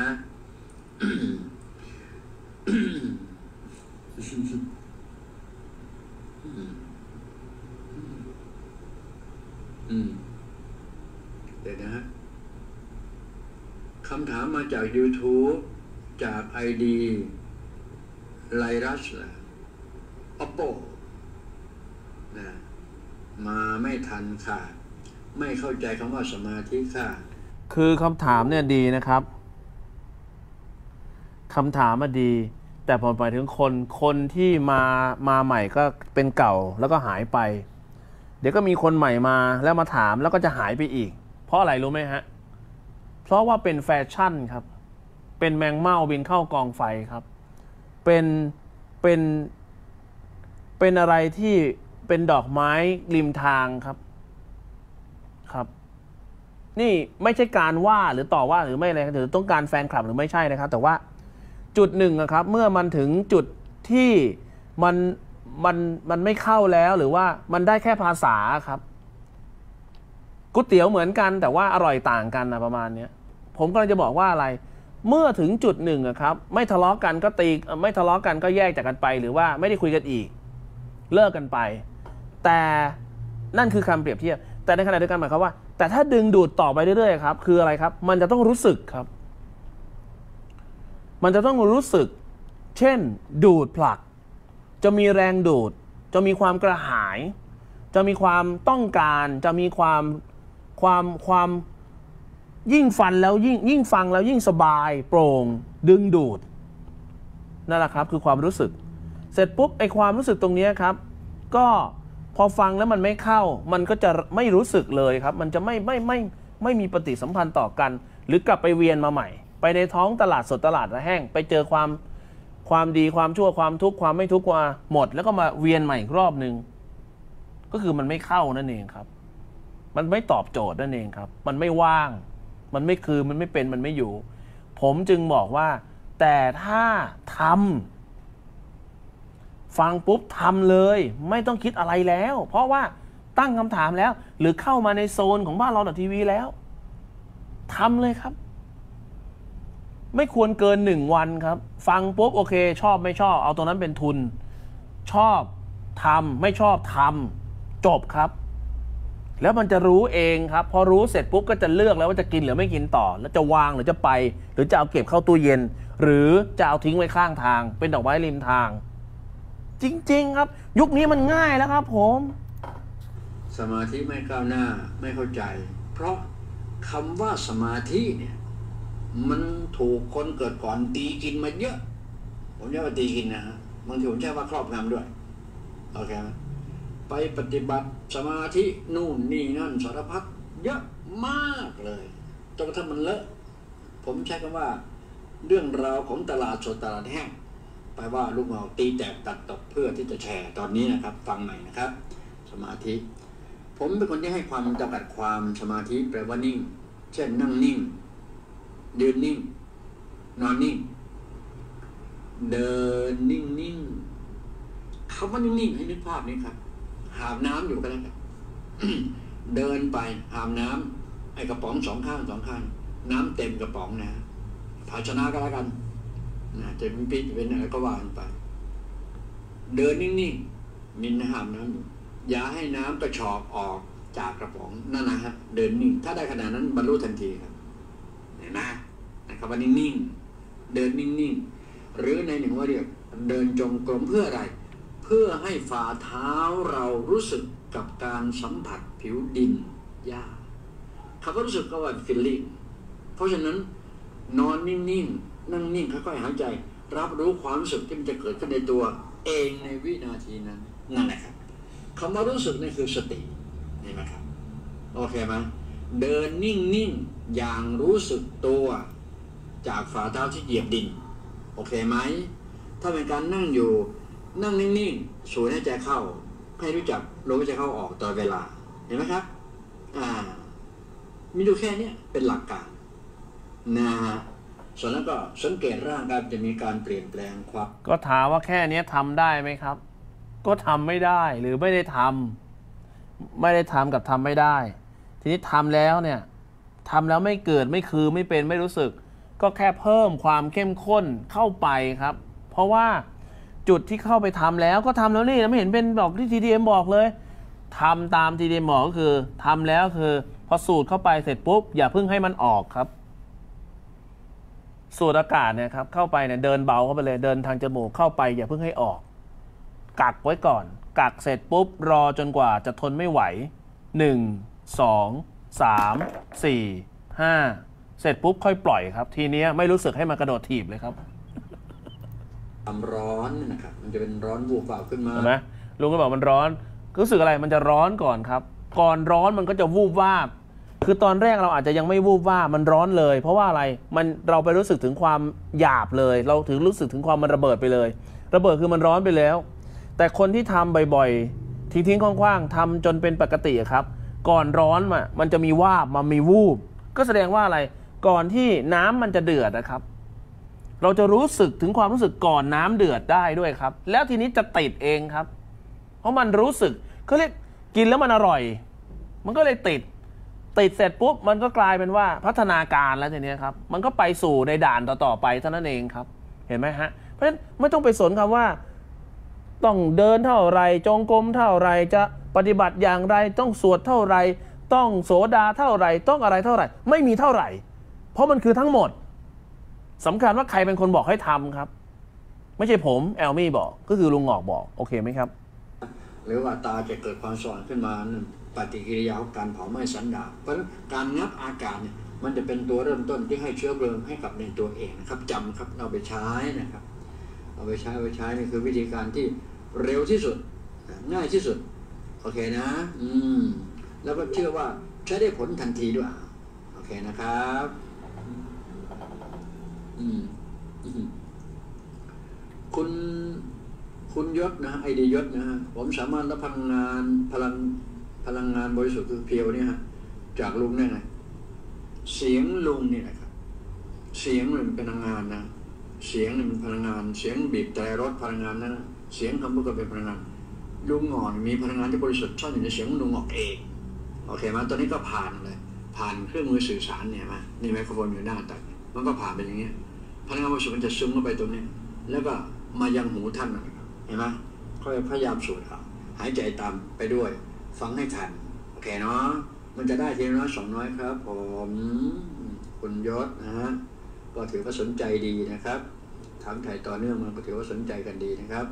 เดี๋ยวนะคำถามมาจาก YouTube จาก ไอ ดี ไลรัส Oppo นะมาไม่ทันค่ะไม่เข้าใจคำว่าสมาธิค่ะคือคำถามเนี่ยดีนะครับคำถามมาดีแต่ผมหมายถึงคนคนที่มามาใหม่ก็เป็นเก่าแล้วก็หายไปเดี๋ยวก็มีคนใหม่มาแล้วมาถามแล้วก็จะหายไปอีกเพราะอะไรรู้ไหมฮะเพราะว่าเป็นแฟชั่นครับเป็นแมงเม่าบินเข้ากองไฟครับเป็นเป็นเป็นอะไรที่เป็นดอกไม้ริมทางครับครับนี่ไม่ใช่การว่าหรือต่อว่าหรือไม่อะไรหรือต้องการแฟนคลับหรือไม่ใช่นะครับแต่ว่าจุดหนึ่งนะครับเมื่อมันถึงจุดที่มันมันมันไม่เข้าแล้วหรือว่ามันได้แค่ภาษาครับก๋วยเตี๋ยวเหมือนกันแต่ว่าอร่อยต่างกันนะประมาณนี้ผมกำลังจะบอกว่าอะไรเมื่อถึงจุดหนึ่งครับไม่ทะเลาะกันก็ตีไม่ทะเลาะกันก็แยกจากกันไปหรือว่าไม่ได้คุยกันอีกเลิกกันไปแต่นั่นคือคำเปรียบเทียบแต่ในขณะเดียวกันหมายความว่าแต่ถ้าดึงดูดต่อไปเรื่อยๆครับคืออะไรครับมันจะต้องรู้สึกครับมันจะต้องรู้สึกเช่นดูดผลักจะมีแรงดูดจะมีความกระหายจะมีความต้องการจะมีความความความยิ่งฟันแล้วยิ่งยิ่งฟังแล้วยิ่งสบายโปร่งดึงดูดนั่นแหละครับคือความรู้สึกเสร็จปุ๊บไอความรู้สึกตรงนี้ครับก็พอฟังแล้วมันไม่เข้ามันก็จะไม่รู้สึกเลยครับมันจะไม่ไม่ไม่ไม่มีปฏิสัมพันธ์ต่อกันหรือกลับไปเวียนมาใหม่ไปในท้องตลาดสดตลาดแห้งไปเจอความความดีความชั่วความทุกข์ความไม่ทุกข์มาหมดแล้วก็มาเวียนใหม่อีกรอบนึงก็คือมันไม่เข้านั่นเองครับมันไม่ตอบโจทย์นั่นเองครับมันไม่ว่างมันไม่คือมันไม่เป็นมันไม่อยู่ผมจึงบอกว่าแต่ถ้าทำฟังปุ๊บทำเลยไม่ต้องคิดอะไรแล้วเพราะว่าตั้งคำถามแล้วหรือเข้ามาในโซนของบ้านเราทีวีแล้วทำเลยครับไม่ควรเกินหนึ่งวันครับฟังปุ๊บโอเคชอบไม่ชอบเอาตรงนั้นเป็นทุนชอบทำไม่ชอบทำจบครับแล้วมันจะรู้เองครับพอรู้เสร็จปุ๊บก็จะเลือกแล้วว่าจะกินหรือไม่กินต่อแล้วจะวางหรือจะไปหรือจะเอาเก็บเข้าตู้เย็นหรือจะเอาทิ้งไว้ข้างทางเป็นดอกไม้ริมทางจริงๆครับยุคนี้มันง่ายแล้วครับผมสมาธิไม่ก้าวหน้าไม่เข้าใจเพราะคำว่าสมาธิเนี่ยมันถูกคนเกิดก่อนตีกินมาเยอะผมเรียกว่าตีกินนะฮะบางทีผมใช้ว่าครอบงำด้วยโอเคไหมไปปฏิบัติสมาธินู่นนี่นั่นสารพัดเยอะมากเลยจนกระทั่งมันเลอะผมใช้คำว่าเรื่องราวของตลาดสดตลาดแห้งแปลว่าลูกหมอกตีแตกตัดตกเพื่อที่จะแชร์ตอนนี้นะครับฟังใหม่นะครับสมาธิผมเป็นคนที่ให้ความจำกัดความสมาธิแปลว่านิ่งเช่นนั่งนิ่งยืนนิ่งนอนนิ่งเดินนิ่งนิ่งคำว่านิ่งนิ่งให้นึกภาพนี้ครับหาบน้ำอยู่กันแล้วครับ เดินไปหาบน้ำไอ้กระป๋องสองข้างสองข้างน้ำเต็มกระป๋องนะภาชนะก็แล้วกันนะจะเป็นปีจะเป็นอะไรก็ว่ากันไปเดินนิ่งๆมินหาบน้ำอยู่อย่าให้น้ำกระชอกออกจากกระป๋องนั่นนะฮะเดินนิ่งถ้าได้ขนาดนั้นบรรลุทันทีครับเห็นไหมนะครับว่านิ่งๆเดินนิ่งๆหรือในหนึ่งว่าเรียกเดินจงกรมเพื่ออะไรเพื่อให้ฝ่าเท้าเรารู้สึกกับการสัมผัสผิวดินหญ้าเขาก็รู้สึกก็ว่า feeling เพราะฉะนั้นนอนนิ่งๆนั่งนิ่งค่อยๆหายใจรับรู้ความรู้สึกที่มันจะเกิดขึ้นในตัวเองในวินาทีนั้นนั่นแหละครับคำว่ารู้สึกนี่คือสตินี่ไหมครับโอเคไหมเดินนิ่งๆอย่างรู้สึกตัวจากฝ่าเท้าที่เหยียบดินโอเคไหมถ้าเป็นการนั่งอยู่นั่งนิ่งๆสูดหายใจเข้าให้รู้จักลมหายใจเข้าออกตลอดเวลาเห็นไหมครับอ่ามีดูแค่นี้เป็นหลักการนะฮะส่วนนั้นก็สังเกตร่างกายจะมีการเปลี่ยนแปลงครับก็ถามว่าแค่นี้ทำได้ไหมครับก็ทำไม่ได้หรือไม่ได้ทำไม่ได้ทำกับทำไม่ได้ทีนี้ทำแล้วเนี่ยทำแล้วไม่เกิดไม่คือไม่เป็นไม่รู้สึกก็แค่เพิ่มความเข้มข้นเข้าไปครับเพราะว่าจุดที่เข้าไปทำแล้วก็ทำแล้วนี่ไม่เห็นเป็นบอกที่ ที ดี เอ็ม บอกเลยทำตาม ที ดี เอ็ม บอกก็คือทำแล้วคือพอสูดเข้าไปเสร็จปุ๊บอย่าเพิ่งให้มันออกครับสูดอากาศเนี่ยครับเข้าไปเนี่ยเดินเบาเข้าไปเลยเดินทางจมูกเข้าไปอย่าเพิ่งให้ออกกักไว้ก่อนกักเสร็จปุ๊บรอจนกว่าจะทนไม่ไหวหนึ่ง สอง สาม สี่ ห้าเสร็จปุ๊บค่อยปล่อยครับทีนี้ไม่รู้สึกให้มันกระโดดถีบเลยครับความร้อนนะครับมันจะเป็นร้อนวูบวาบขึ้นมาเห็นไหมลุงก็บอกมันร้อนรู้สึกอะไรมันจะร้อนก่อนครับก่อนร้อนมันก็จะวูบวาบคือตอนแรกเราอาจจะยังไม่วูบวาบมันร้อนเลยเพราะว่าอะไรมันเราไปรู้สึกถึงความหยาบเลยเราถึงรู้สึกถึงความมันระเบิดไปเลยระเบิดคือมันร้อนไปแล้วแต่คนที่ทำบ่อยๆทิ้งๆคว่างๆทำจนเป็นปกติครับก่อนร้อนมามันจะมีวาบมันมีวูบก็แสดงว่าอะไรก่อนที่น้ำมันจะเดือดนะครับเราจะรู้สึกถึงความรู้สึกก่อนน้ำเดือดได้ด้วยครับแล้วทีนี้จะติดเองครับเพราะมันรู้สึกเขาเรียกกินแล้วมันอร่อยมันก็เลยติดติดเสร็จปุ๊บมันก็กลายเป็นว่าพัฒนาการแล้วทีนี้ครับมันก็ไปสู่ในด่านต่อๆไปเท่านั้นเองครับเห็นไหมฮะเพราะฉะนั้นไม่ต้องไปสนคำว่าต้องเดินเท่าไรจงกรมเท่าไรจะปฏิบัติอย่างไรต้องสวดเท่าไรต้องโสดาเท่าไรต้องอะไรเท่าไรไม่มีเท่าไหร่เพราะมันคือทั้งหมดสำคัญว่าใครเป็นคนบอกให้ทำครับไม่ใช่ผมแอลมี่บอกก็คือลุงหงอกบอกโอเคไหมครับหรือว่าตาจะเกิดความสว่างขึ้นมาปฏิกิริยาของการเผาไหม้สันดาปเพราะฉะนั้นการงับอากาศเนี่ยมันจะเป็นตัวเริ่มต้นที่ให้เชื้อเพลิงให้กับในตัวเองนะครับจำครับเอาไปใช้นะครับเอาไปใช้เอาไปใช้นี่คือวิธีการที่เร็วที่สุดง่ายที่สุดโอเคนะอืมแล้วก็เชื่อว่าใช้ได้ผลทันทีด้วยโอเคนะครับอืมคุณคุณยศนะไอดียศนะฮะผมสามารถรับพลังงานพลังพลังงานบริสุทธิ์คือเพียวเนี่ยฮะจากลุงได้ไงเสียงลุงนี่นะครับเสียงมันเป็นพลังงานนะเสียงมันพลังงานเสียงบีบแต่รถพลังงานนั้นเสียงคำพูดก็เป็นพลังงานลุงงอนมีพลังงานที่บริสุทธิ์ซ่อนอยู่ในเสียงลุงงอกเองโอเคไหมตอนนี้ก็ผ่านเลยผ่านเครื่องมือสื่อสารเนี่ยมานี่ไมโครโฟนอยู่หน้าตัดมันก็ผ่านไปอย่างเงี้ยพลังงานบริสุทธิ์มันจะซึมเข้าไปตรงนี้แล้วก็มายังหูท่านนะครับเห็นไหมก็พยายามสูดเอาหายใจตามไปด้วยฟังให้ทันโอเคเนาะมันจะได้ทีละน้อยสองน้อยครับผมคุณยศนะฮะก็ถือว่าสนใจดีนะครับถามถ่ายต่อเนื่องมันก็ถือว่าสนใจกันดีนะครับ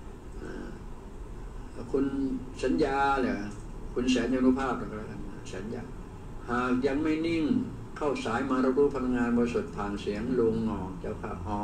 คุณสัญญาเหรอคุณแสนยานุภาพอะไรกันสัญญาหากยังไม่นิ่งเข้าสายมารับรู้พลังงานบริสุทธิ์ผ่านเสียงลุงงอเจ้าค่ะอ๋อ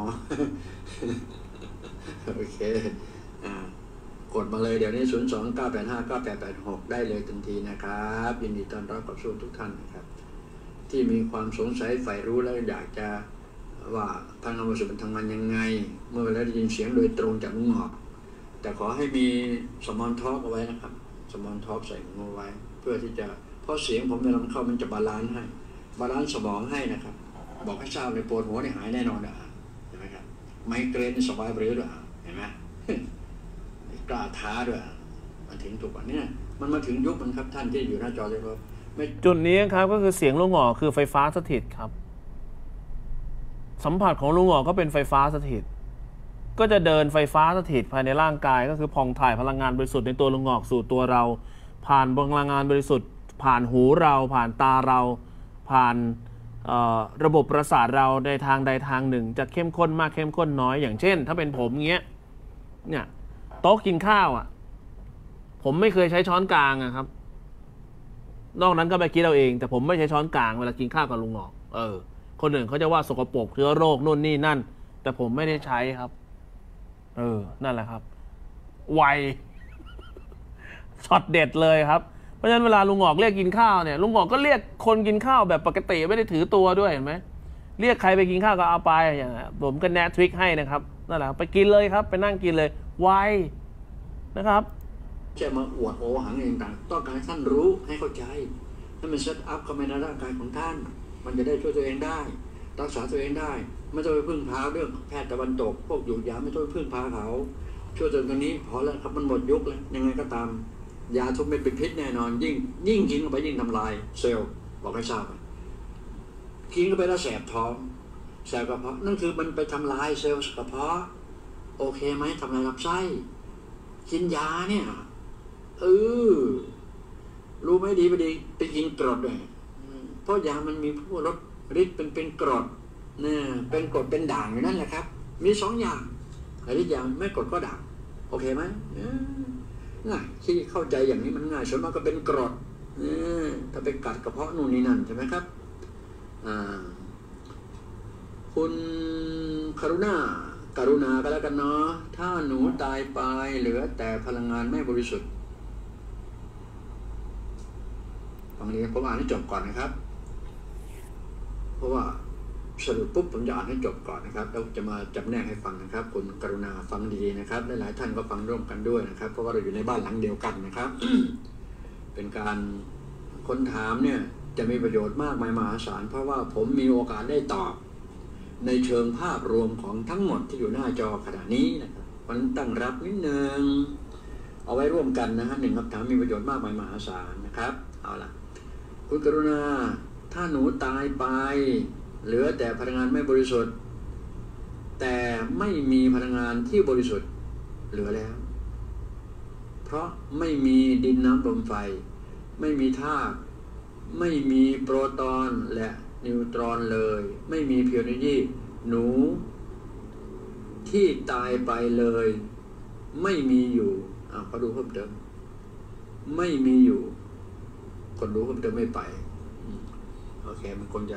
โอเคอ่ากดมาเลยเดี๋ยวนี้ศูนย์สองเก้าแปดห้าเก้าแปดแปดหกได้เลยทันทีนะครับยินดีต้อนรับกับสู่ทุกท่านนะครับที่มีความสงสัยใฝ่รู้แล้วอยากจะว่าพลังงานบริสุทธิ์มันทำงานยังไงเมื่อได้ยินเสียงโดยตรงจากลุงงอแต่ขอให้มีสมอนท็อกเอาไว้นะครับสมอนท็อกใส่งูไว้เพื่อที่จะเพราะเสียงผมเวลามันเข้ามันจะบาลานซ์ให้บาลานซ์สมองให้นะครับบอกให้ทราบเลยปวดหัวนี่หายแน่นอนอ่ะเห็นไหมครับไมเกรนสบายหรือด้วยเห็นไหมกล้าท้าด้วยมันถึงถูกวันนี้มันมาถึงยุคมันครับท่านที่อยู่หน้าจอเลยครับจุดนี้ครับก็คือเสียงลุงหงอคือไฟฟ้าสถิตครับสัมผัสของลุงหงอก็เป็นไฟฟ้าสถิตก็จะเดินไฟฟ้าสถิตภายในร่างกายก็คือผ่องถ่ายพลังงานบริสุทธิ์ในตัวลุงหงอกสู่ตัวเราผ่านพลังงานบริสุทธิ์ผ่านหูเราผ่านตาเราผ่านระบบประสาทเราในทางใดทางหนึ่งจะเข้มข้นมากเข้มข้นน้อยอย่างเช่นถ้าเป็นผมเงี้ยเนี่ยโต๊ะกินข้าวอ่ะผมไม่เคยใช้ช้อนกลางอะครับนอกนั้นก็ไปคิดเอาเองแต่ผมไม่ใช้ช้อนกลางเวลากินข้าวกับลุงหงอกเออคนอื่นเขาจะว่าสกปรกเชื้อโรคนู่นนี่นั่นแต่ผมไม่ได้ใช้ครับเออนั่นแหละครับไวช็อตเด็ดเลยครับเพราะฉะนั้นเวลาลุงหงอกเรียกกินข้าวเนี่ยลุงหงอกก็เรียกคนกินข้าวแบบปกติไม่ได้ถือตัวด้วยเห็นไหมเรียกใครไปกินข้าวก็เอาไปอย่างนี้ผมก็แนะทริคให้นะครับนั่นแหละไปกินเลยครับไปนั่งกินเลยไวนะครับจะมาอวดโอหังเองต่างต้องการให้ท่านรู้ให้เข้าใจให้มันเซตอัพเข้าไปในร่างกายของท่านมันจะได้ช่วยตัวเองได้รักษาตัวเองได้ไม่ต้องไปพึ่งพาเรื่องแพทย์ตะวันตกพวกหยุดยาไม่ต้องไปพึ่งพาเขาช่วยตัวตรงนี้พอแล้วครับมันหมดยุคแล้วยังไงก็ตามยาทุกเม็ดเป็นพิษแน่นอนยิ่งยิ่งกินเข้าไปยิ่งทำลายเซลล์บอกให้ทราบกินเข้าไปแล้วแสบท้องแสบกระเพาะนั่นคือมันไปทำลายเซลล์กระเพาะโอเคไหมทำลายลำไส้กินยาเนี่ยเออรู้ไหมดีไม่ดีไปกินกรดด้วยเพราะยามันมีพวกรสฤทธิ์เป็นเป็นกรดเนี่ยเป็นกรดเป็นด่างอยู่นั่นแหละครับมีสองอย่างอะไรอย่างไม่กรดก็ด่างโอเคไหมง่ายที่เข้าใจอย่างนี้มันง่ายส่วนมากก็เป็นกรดถ้าไปกัดกระเพาะนู่นนี่นั่นใช่ไหมครับคุณกรุณากรุณาก็แล้วกันเนาะถ้าหนูตายไปเหลือแต่พลังงานไม่บริสุทธิ์ฟังนี้ผมอ่านให้จบก่อนนะครับเพราะว่าสรุปปุ๊บผมจะอ่านให้จบก่อนนะครับแล้วจะมาจำแนกให้ฟังนะครับคุณกรุณาฟังดีๆนะครับหลายๆท่านก็ฟังร่วมกันด้วยนะครับเพราะว่าเราอยู่ในบ้านหลังเดียวกันนะครับ เป็นการค้นถามเนี่ยจะมีประโยชน์มากมายมหาศาลเพราะว่าผมมีโอกาสได้ตอบในเชิงภาพรวมของทั้งหมดที่อยู่หน้าจอขณะนี้นะครับมันตั้งรับนิดนึงเอาไว้ร่วมกันนะฮะหนึ่งคำถามมีประโยชน์มากมายมหาศาลนะครับเอาล่ะคุณกรุณาถ้าหนูตายไปเหลือแต่พลังงานไม่บริสุทธิ์แต่ไม่มีพลังงานที่บริสุทธิ์เหลือแล้วเพราะไม่มีดินน้ำลมไฟไม่มีธาตุไม่มีโปรตอนและนิวตรอนเลยไม่มีพิวเนยีหนูที่ตายไปเลยไม่มีอยู่อ่ะเขาดูเพิ่มเติมไม่มีอยู่คนรู้เพิ่มเติมไม่ไปโอเคมันคนจะ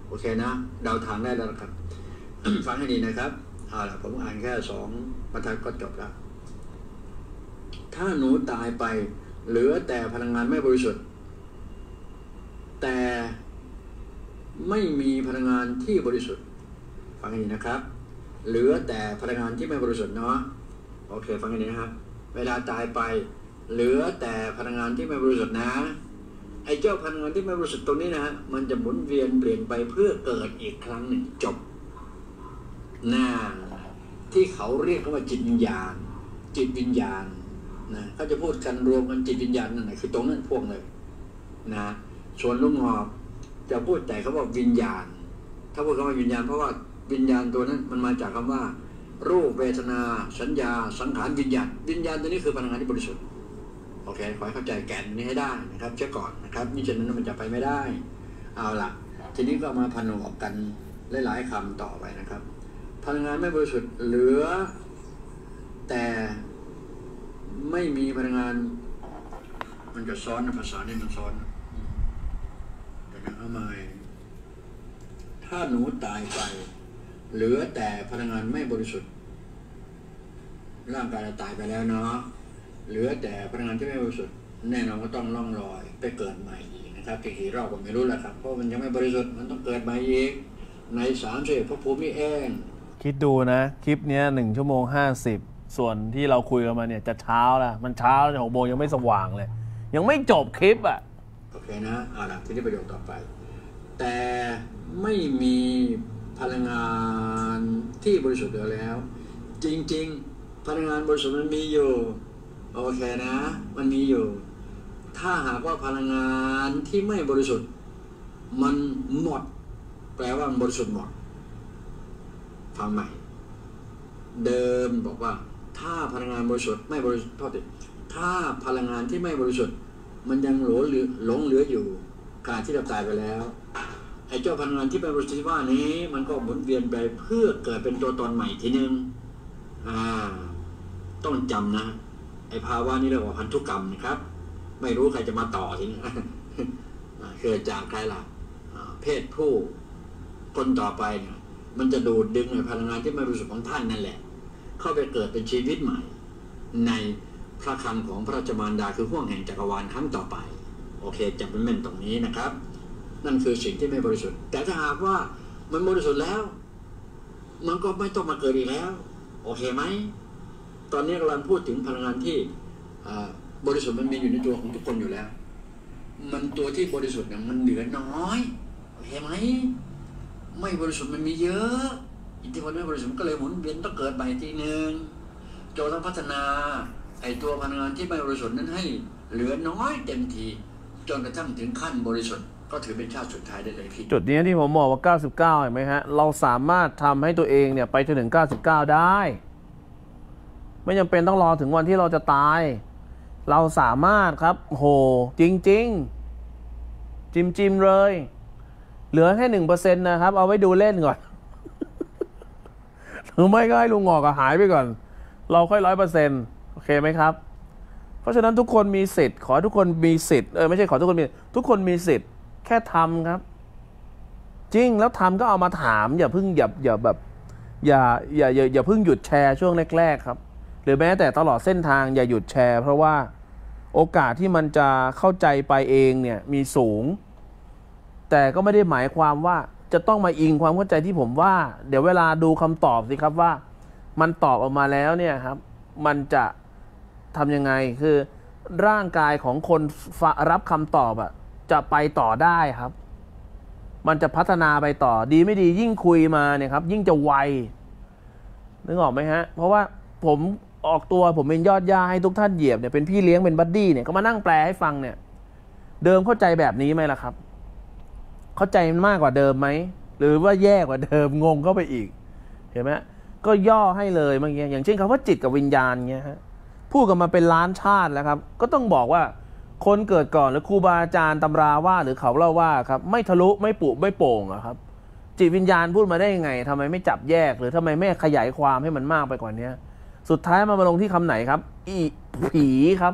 โอเคนะเดาทางได้แล้วครับ ฟังให้ดีนะครับเอาล่ะผมอ่านแค่สองบรรทัดก็จบแล้วถ้าหนูตายไปเหลือแต่พลังงานไม่บริสุทธิ์แต่ไม่มีพลังงานที่บริสุทธิ์ฟังให้ดีนะครับเหลือแต่พลังงานที่ไม่บริสุทธิ์เนาะโอเคฟังให้ดีนะครับเวลาตายไปเหลือแต่พลังงานที่ไม่บริสุทธิ์นะไอ้เจ้าพลังงานที่ไม่บริสุทธิ์ตรงนี้นะฮะมันจะหมุนเวียนเปลี่ยนไปเพื่อเกิดอีกครั้งหนึ่งจบน่าที่เขาเรียกว่าจิตวิญญาณจิตวิญญาณนะเขาจะพูดกันรวมกันจิตวิญญาณนั่นแหละคือตรงนั้นพวกเลยนะส่วนลุงหอบจะพูดแต่เขาบอกวิญญาณถ้าพูดคำว่าวิญญาณเพราะว่าวิญญาณตัวนั้นมันมาจากคำว่ารูปเวทนาสัญญาสังขารวิญญาณวิญญาณตัวนี้คือพลังงานที่บริสุทธิ์โอเคขอให้เข้าใจแก่นนี้ให้ได้นะครับเชื่อก่อนนะครับมิฉะนั้นมันจะไปไม่ได้เอาล่ะทีนี้ก็มาผนวกกันหลายๆคำต่อไปนะครับพลังงานไม่บริสุทธิ์เหลือแต่ไม่มีพลังงานมันจะซ้อนภาษานี่มันซ้อนแต่นะเอาใหม่ถ้าหนูตายไปเหลือแต่พลังงานไม่บริสุทธิ์ร่างกายเราตายไปแล้วเนาะเหลือแต่พลังงานที่ไม่บริสุทธิ์แน่นอนก็ต้องล่องลอยไปเกิดใหม่อีกนะครับกี่รอบก็ไม่รู้แหละครับเพราะมันยังไม่บริสุทธิ์มันต้องเกิดใหม่อีกในสามสิบพระภูมิเองคิดดูนะคลิปเนี้ยหนึ่งชั่วโมงห้าสิบส่วนที่เราคุยกันมาเนี่ยจะเช้าแล้วมันเช้าแล้วหกโมงยังไม่สว่างเลยยังไม่จบคลิปอ่ะโอเคนะเอาล่ะทีนี้ประโยคต่อไปแต่ไม่มีพลังงานที่บริสุทธิ์เหลือแล้วจริงๆพลังงานบริสุทธิ์มันมีอยู่โอเคนะมันมีอยู่ถ้าหากว่าพลังงานที่ไม่บริสุทธิ์มันหมดแปลว่ามันบริสุทธิ์หมดฟังใหม่เดิมบอกว่าถ้าพลังงานบริสุทธิ์ไม่บริสุทธิ์โทษทีถ้าพลังงานที่ไม่บริสุทธิ์มันยังหลงเหลือหลงเหลืออยู่การที่เราตายไปแล้วไอ้เจ้าพลังงานที่ไม่บริสุทธิ์ว่านี้มันก็หมุนเวียนไปเพื่อเกิดเป็นตัวตนใหม่ทีนึงอ่าต้องจำนะไอ้ภาวะนี้เรียกว่าพันธุกรรมนะครับไม่รู้ใครจะมาต่อทีนี้เกิดจากใครล่ะเพศผู้คนต่อไปเนี่ยมันจะดูดดึงในพลังงานที่ไม่บริสุทธิ์ของท่านนั่นแหละเข้าไปเกิดเป็นชีวิตใหม่ในพระครรภ์ของพระราชมารดาคือห้วงแห่งจักรวาลครั้งต่อไปโอเคจับเป็นแม่นตรงนี้นะครับนั่นคือสิ่งที่ไม่บริสุทธิ์แต่ถ้าหากว่ามันบริสุทธิ์แล้วมันก็ไม่ต้องมาเกิดอีกแล้วโอเคไหมตอนนี้กำลังพูดถึงพลังงานที่บริสุทธิ์มันมีอยู่ในตัวของทุกคนอยู่แล้วมันตัวที่บริสุทธิ์เนี่ยมันเหลือน้อยโอเคไหมไม่บริสุทธิ์มันมีเยอะอิทธิพลไม่บริสุทธิ์ก็เลยหมุนเวียนต้องเกิดใหม่ทีหนึ่งโจต้องพัฒนาไอ้ตัวพลังงานที่ไม่บริสุทธิ์นั้นให้เหลือน้อยเต็มทีจนกระทั่งถึงขั้นบริสุทธิ์ก็ถือเป็นชาติสุดท้ายได้เลยพี่จุดนี้ที่ผมบอกว่าเก้าสิบเก้าเห็นไหมฮะเราสามารถทำให้ตัวเองเนี่ยไปจนถึงเก้าสิบเก้าได้ไม่จำเป็นต้องรอถึงวันที่เราจะตายเราสามารถครับโหจริงจริงจิมจิมเลยเหลือแค่หนึ่งเปอร์เซ็นต์นะครับเอาไว้ดูเล่นก่อนหรือไม่ก็ให้ลุงงอกหายไปก่อนเราค่อยร้อยเปอร์เซ็นต์โอเคไหมครับเพราะฉะนั้นทุกคนมีสิทธิ์ขอทุกคนมีสิทธิ์เออไม่ใช่ขอทุกคนมีทุกคนมีสิทธิ์แค่ทำครับจริงแล้วทำก็เอามาถามอย่าเพิ่งอย่าอย่าแบบอย่าอย่าอย่าอย่าเพิ่งหยุดแชร์ช่วงแรกๆครับหรือแม้แต่ตลอดเส้นทางอย่าหยุดแชร์เพราะว่าโอกาสที่มันจะเข้าใจไปเองเนี่ยมีสูงแต่ก็ไม่ได้หมายความว่าจะต้องมาอิงความเข้าใจที่ผมว่าเดี๋ยวเวลาดูคำตอบสิครับว่ามันตอบออกมาแล้วเนี่ยครับมันจะทำยังไงคือร่างกายของคนรับคำตอบอ่ะจะไปต่อได้ครับมันจะพัฒนาไปต่อดีไม่ดียิ่งคุยมาเนี่ยครับยิ่งจะไวนึกออกไหมฮะเพราะว่าผมออกตัวผมเป็นยอดย่าให้ทุกท่านเหยียบเนี่ยเป็นพี่เลี้ยงเป็นบัดดี้เนี่ยก็มานั่งแปลให้ฟังเนี่ยเดิมเข้าใจแบบนี้ไหมล่ะครับเข้าใจมันมากกว่าเดิมไหมหรือว่าแย่กว่าเดิมงงเข้าไปอีกเห็นไหมก็ย่อให้เลยเมื่อกี้อย่างเช่นคำว่าจิตกับวิญญาณเงี้ยฮะพูดกันมาเป็นล้านชาติแล้วครับก็ต้องบอกว่าคนเกิดก่อนหรือครูบาอาจารย์ตำราว่าหรือเขาเล่าว่าครับไม่ทะลุไม่ปุไม่โป่งอะครับจิตวิญญาณพูดมาได้ยังไงทำไมไม่จับแยกหรือทำไมไม่ขยายความให้มันมากไปกว่านี้สุดท้ายมามาลงที่คำไหนครับอีผีครับ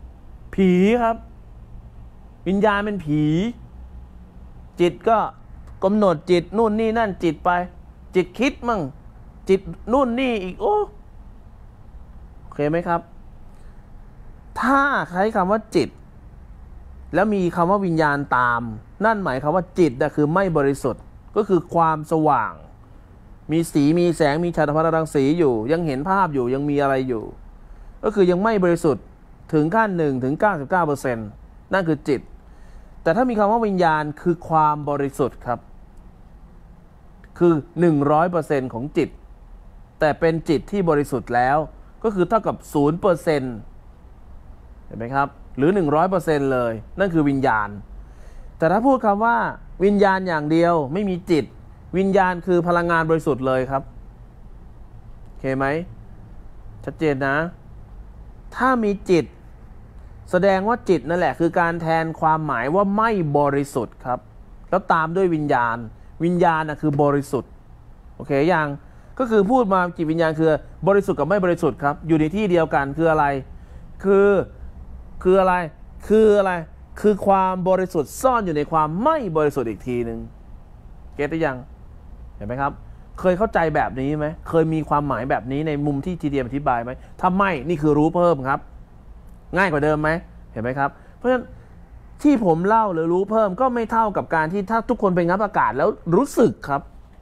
ผีครับวิญญาณเป็นผีจิตก็กำหนดจิตนู่นนี่นั่นจิตไปจิตคิดมั่งจิตนู่นนี่อีกโอ้โอเคไหมครับถ้าใช้คำว่าจิตแล้วมีคำว่าวิญญาณตามนั่นหมายความว่าจิตน่ะคือไม่บริสุทธิ์ก็คือความสว่างมีสีมีแสงมีฉัตรพัฒรังสีอยู่ยังเห็นภาพอยู่ยังมีอะไรอยู่ก็คือยังไม่บริสุทธิ์ถึงขั้นหนึ่งถึง เก้าสิบเก้าเปอร์เซ็นต์ นั่นคือจิตแต่ถ้ามีคำว่าวิญญาณคือความบริสุทธิ์ครับคือ หนึ่งร้อยเปอร์เซ็นต์ ของจิตแต่เป็นจิตที่บริสุทธิ์แล้วก็คือเท่ากับ ศูนย์เปอร์เซ็นต์ เห็นไหมครับหรือ หนึ่งร้อยเปอร์เซ็นต์ เลยนั่นคือวิญญาณแต่ถ้าพูดคำว่าวิญญาณอย่างเดียวไม่มีจิตวิญญาณคือพลังงานบริสุทธิ์เลยครับโอเคไหมชัดเจนนะถ้ามีจิตแสดงว่าจิตนั่นแหละคือการแทนความหมายว่าไม่บริสุทธิ์ครับแล้วตามด้วยวิญญาณวิญญาณนะคือบริสุทธิ์โอเคยังก็คือพูดมาจิตวิญญาณคือบริสุทธิ์กับไม่บริสุทธิ์ครับอยู่ในที่เดียวกันคืออะไรคือคืออะไรคืออะไรคือความบริสุทธิ์ซ่อนอยู่ในความไม่บริสุทธิ์อีกทีหนึ่งเก็ตได้ยังเห็นไหมครับเคยเข้าใจแบบนี้ไหมเคยมีความหมายแบบนี้ในมุมที่ทีเดียมอธิบายไหมถ้าไม่นี่คือรู้เพิ่มครับง่ายกว่าเดิมไหมเห็นไหมครับเพราะฉะนั้นที่ผมเล่าหรือรู้เพิ่มก็ไม่เท่ากับการที่ถ้าทุกคนไปงับอากาศแล้วรู้สึกครับ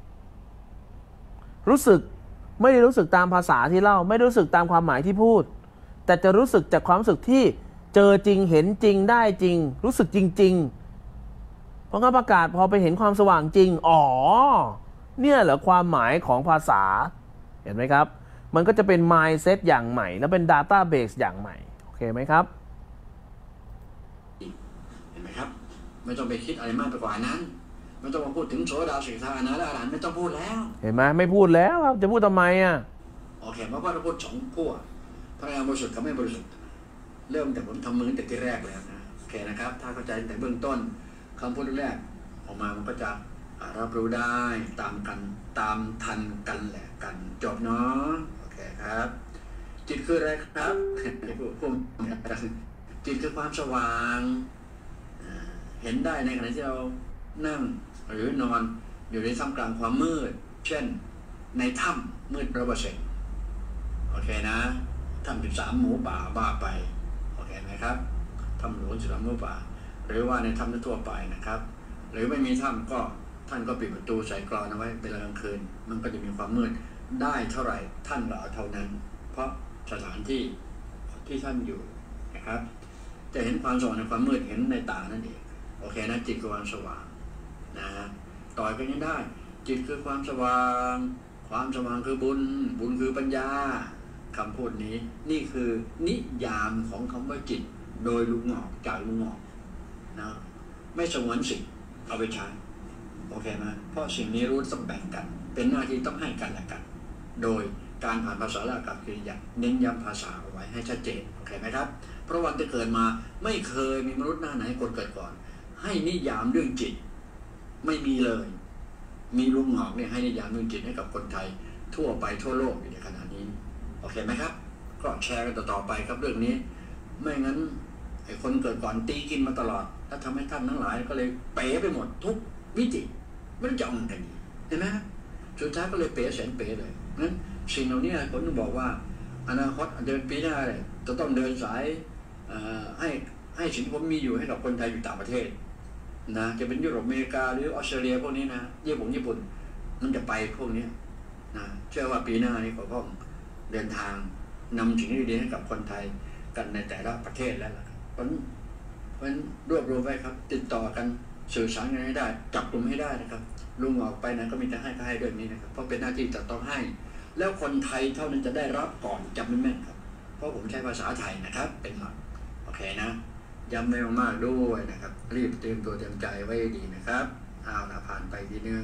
รู้สึกไม่ได้รู้สึกตามภาษาที่เล่าไม่รู้สึกตามความหมายที่พูดแต่จะรู้สึกจากความรู้สึกที่เจอจริงเห็นจริงได้จริงรู้สึกจริงๆเพราะงับอากาศพอไปเห็นความสว่างจริงอ๋อเนี่ยเหรอความหมายของภาษาเห็นไหมครับมันก็จะเป็น mindset อย่างใหม่แล้วเป็น database อย่างใหม่โอเคไหมครับเห็นไหมครับไม่ต้องไปคิดอะไรมากไปกว่านั้นไม่ต้องมาพูดถึงโสดาสีทานะและอรหันต์ไม่ต้องพูดแล้วเห็นไหมไม่พูดแล้วครับจะพูดทำไมอ่ะโอเคเพราะว่าเราพูดสองพวกพลังงานบริสุทธิ์กับไม่บริสุทธิ์เริ่มแต่ผมทำมือแต่ที่แรกแล้วนะโอเคนะครับถ้าเข้าใจแต่เบื้องต้นคำพูดแรกออกมามันก็จะรับรู้ได้ตามกันตามทันกันแหละกันจบเนาะโอเคครับจิตคืออะไรครับผมจิตคือความสว่างเห็นได้ในขณะที่เรานั่งหรือนอนอยู่ในท่ามกลางความมืดเช่นในถ้ำมืดร้อยเปอร์เซ็นต์โอเคนะถ้ำสิบสามหมูป่าบ้าไปโอเคไหมครับถ้ำหลวงสิบสามหมูป่าหรือว่าในถ้ำทั่วไปนะครับหรือไม่มีถ้ำก็ท่านก็ปิดประตูใส่กรอนเอาไว้เป็นกลางคืนมันก็จะมีความมืดได้เท่าไหร่ท่านก็เอาเท่านั้นเพราะสถานที่ที่ท่านอยู่นะครับจะเห็นความสว่างในความมืดเห็นในตานั่นเองโอเคนะจิตคือความสว่างนะต่อยกันยังได้จิตคือความสว่างความสว่างคือบุญบุญคือปัญญาคำพูดนี้นี่คือนิยามของคำว่าจิตโดยลุงงอกจากลุงงอกนะไม่สงวนสิ่งเอาไปใช้โอเคไหมเพราะสิ่งนี้รู้ต้องแบ่งกันเป็นหน้าที่ต้องให้กันและกันโดยการผ่านภาษาและกับกริยาเน้นย้ำภาษาเอาไว้ให้ชัดเจนโอเคไหมครับเพราะวันที่เกิดมาไม่เคยมีมนุษย์หน้าไหนคนเกิดก่อนให้นิยามเรื่องจิตไม่มีเลยมีลุงหงอกเนี่ยให้นิยามเรื่องจิตให้กับคนไทยทั่วไปทั่วโลกอยู่ในขณะนี้โอเคไหมครับก็แชร์กันต่อๆไปครับเรื่องนี้ไม่งั้นไอ้คนเกิดก่อนตีกินมาตลอดแล้วทำให้ท่านทั้งหลายก็เลยเป๋ไปหมดทุกวิจิไม่รู้จะเอากันดีเห็นไหมสุดท้ายก็เลยเป๋แสนเป๋เลยงั้นสิ่งเหล่านี้ผมต้องบอกว่าอนาคตเดินปีหน้าเลยจะต้องเดินสายให้ให้สิ่งที่ผมมีอยู่ให้กับคนไทยอยู่ต่างประเทศนะจะเป็นยุโรปอเมริกาหรือออสเตรเลียพวกนี้นะญี่ปุ่นญี่ปุ่นมันจะไปพวกนี้นะเชื่อว่าปีหน้านี้ก็ต้องเดินทางนำสิ่งที่ดีให้กับคนไทยกันในแต่ละประเทศแล้วล่ะเพราะเพราะรวบรวมไว้ครับติดต่อกันสื่อสารกันให้ได้จับกลุ่มให้ได้นะครับลุงออกไปนะก็มีแต่ให้ก็ให้เรื่องนี้นะครับเพราะเป็นหน้าที่จะต้องให้แล้วคนไทยเท่านั้นจะได้รับก่อนจำไม่แม่นครับเพราะผมใช้ภาษาไทยนะครับเป็นหลักโอเคนะย้ำไม่มากด้วยนะครับรีบเตรียมตัวเตรียมใจไว้ดีนะครับเอาละผ่านไปทีนึง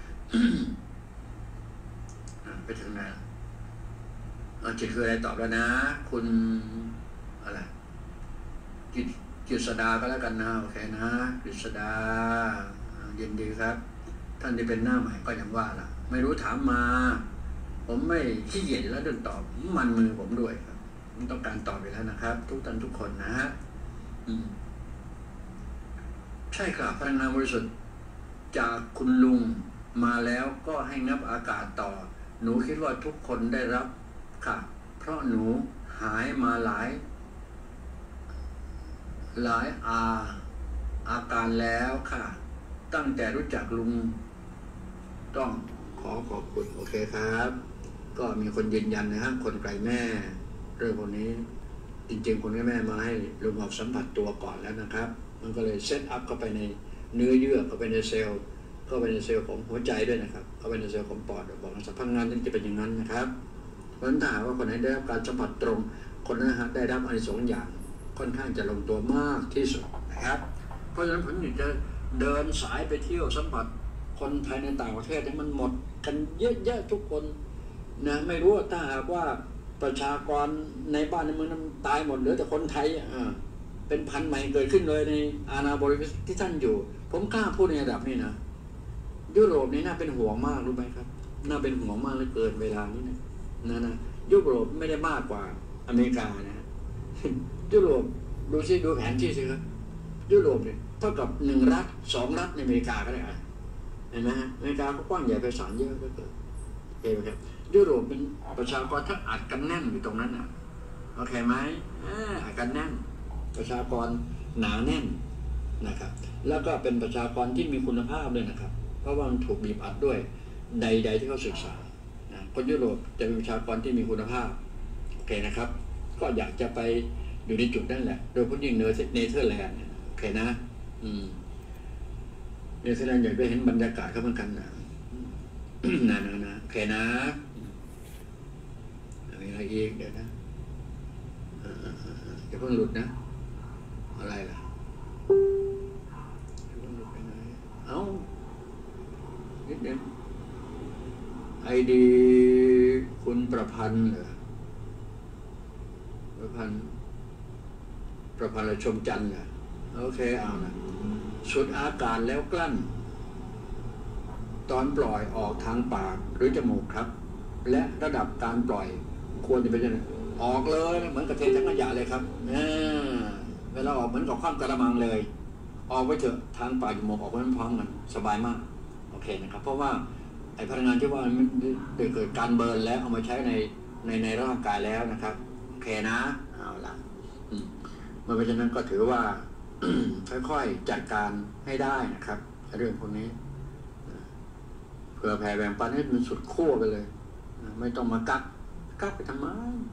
ไปถึงไหนจิตคืออะไรตอบแล้วนะคุณอะไรจิตจิตสดาก็แล้วกันนะโอเคนะจิตสดายินดีครับท่านที่เป็นหน้าใหม่ก็ยังว่าล่ะไม่รู้ถามมาผมไม่ขี้เกียจแล้วเดินตอบมันมือผมด้วยครับผมต้องการตอบไปแล้วนะครับทุกท่านทุกคนนะฮะใช่ครับพลังงานบริสุทธิ์จากคุณลุงมาแล้วก็ให้งับอากาศต่อหนูคิดว่าทุกคนได้รับค่ะเพราะหนูหายมาหลายหลายอาอาการแล้วค่ะตั้งแต่รู้จักลุงต้องขอขอบคุณโอเคครับก็มีคนยืนยันนะครับคนไกลแม่เรื่องพวกนี้จริงๆคนไกลแม่มาให้ลุงออกสัมผัสตัวก่อนแล้วนะครับมันก็เลยเซตอัพเข้าไปในเนื้อเยื่อเข้าไปในเซลล์เข้าไปในเซลล์ของหัวใจด้วยนะครับเข้าไปในเซลล์ของปอดบอกสัมพันธ์งานนั้นจะเป็นอย่างนั้นนะครับเพราะฉะนั้นถ้าหากว่าคนไหนได้รับการสัมผัสตรงคนนั้นได้รับอานิสงส์อย่างค่อนข้างจะลงตัวมากที่สุดนะครับเพราะฉะนั้นผมอยากจะเดินสายไปเที่ยวสัมผัสคนไทยในต่างประเทศให้มันหมดกันเยอะๆทุกคนนะไม่รู้ว่าถ้าหากว่าประชากรในบ้านในเมืองนั้นตายหมดเหลือแต่คนไทยอ่าเป็นพันธุ์ใหม่เกิดขึ้นเลยในอาณาบริเวณที่ท่านอยู่ผมกล้าพูดในระดับนี้นะยุโรปนี่น่าเป็นห่วงมากรู้ไหมครับน่าเป็นห่วงมากเลยเกินเวลานี้นะนะนะยุโรปไม่ได้มากกว่าอเมริกานะยุโรปดูซิดูแผนที่สิครับยุโรปเนี่ยเท่ากับหนึ่งรัฐสองรัฐในอเมริกาก็ได้เห็นไหมฮะอเมริกาก็กว้างใหญ่ไพศาลเยอะก็เกิดโอเคไหมครับยุโรปเป็นประชากรถ้าอัดกันแน่นอยู่ตรงนั้นอ่ะโอเคไหมอัดกันแน่นประชากรหนาแน่นนะครับแล้วก็เป็นประชากรที่มีคุณภาพด้วยนะครับเพราะว่ามันถูกบีบอัดด้วยใดๆที่เขาศึกษานะคนยุโรปจะเป็นประชากรที่มีคุณภาพโอเคนะครับก็อยากจะไปอยู่ในจุดนั่นแหละโดยเฉพาะยิ่งเนเธอร์แลนด์โอเคนะอืมเนเธอร์แลนด์อยากไปเห็นบรรยากาศเขาเหมือนกันนะนะนะนะโอเคนะมีอะไรอีกเดี๋ยวนะอย่าเพิ่งหลุดนะอะไรล่ะอย่าเพิ่งหลุดไปไหนเอ้านิดนึงไอดีคุณประพันธ์เหรอประพันธ์ประพันธ์ชมจันทร์เหรอโอเคเอานะสุดอากาศแล้วกลั้นตอนปล่อยออกทางปากหรือจมูกครับและระดับการปล่อยควรจะเป็นยังไงออกเลยเหมือนกับเทถังขยะเลยครับเเวลาออกเหมือนกับคว่ำกระมังเลยออกไปเถอะทางปากจมูกออกไปพร้อมกันสบายมากโอเคนะครับเพราะว่าไอ้พลังงานที่ว่ามันได้เกิดการเบิร์นแล้วเอามาใช้ในในในร่างกายแล้วนะครับโอเคนะเอาละเมื่อเป็นเช่นนั้นก็ถือว่า ค่อยๆจัดการให้ได้นะครับเรื่องพวกนี้เผื่อแผ่แบ่งปันให้มันสุดขั้วไปเลยไม่ต้องมากักกักไปทำไม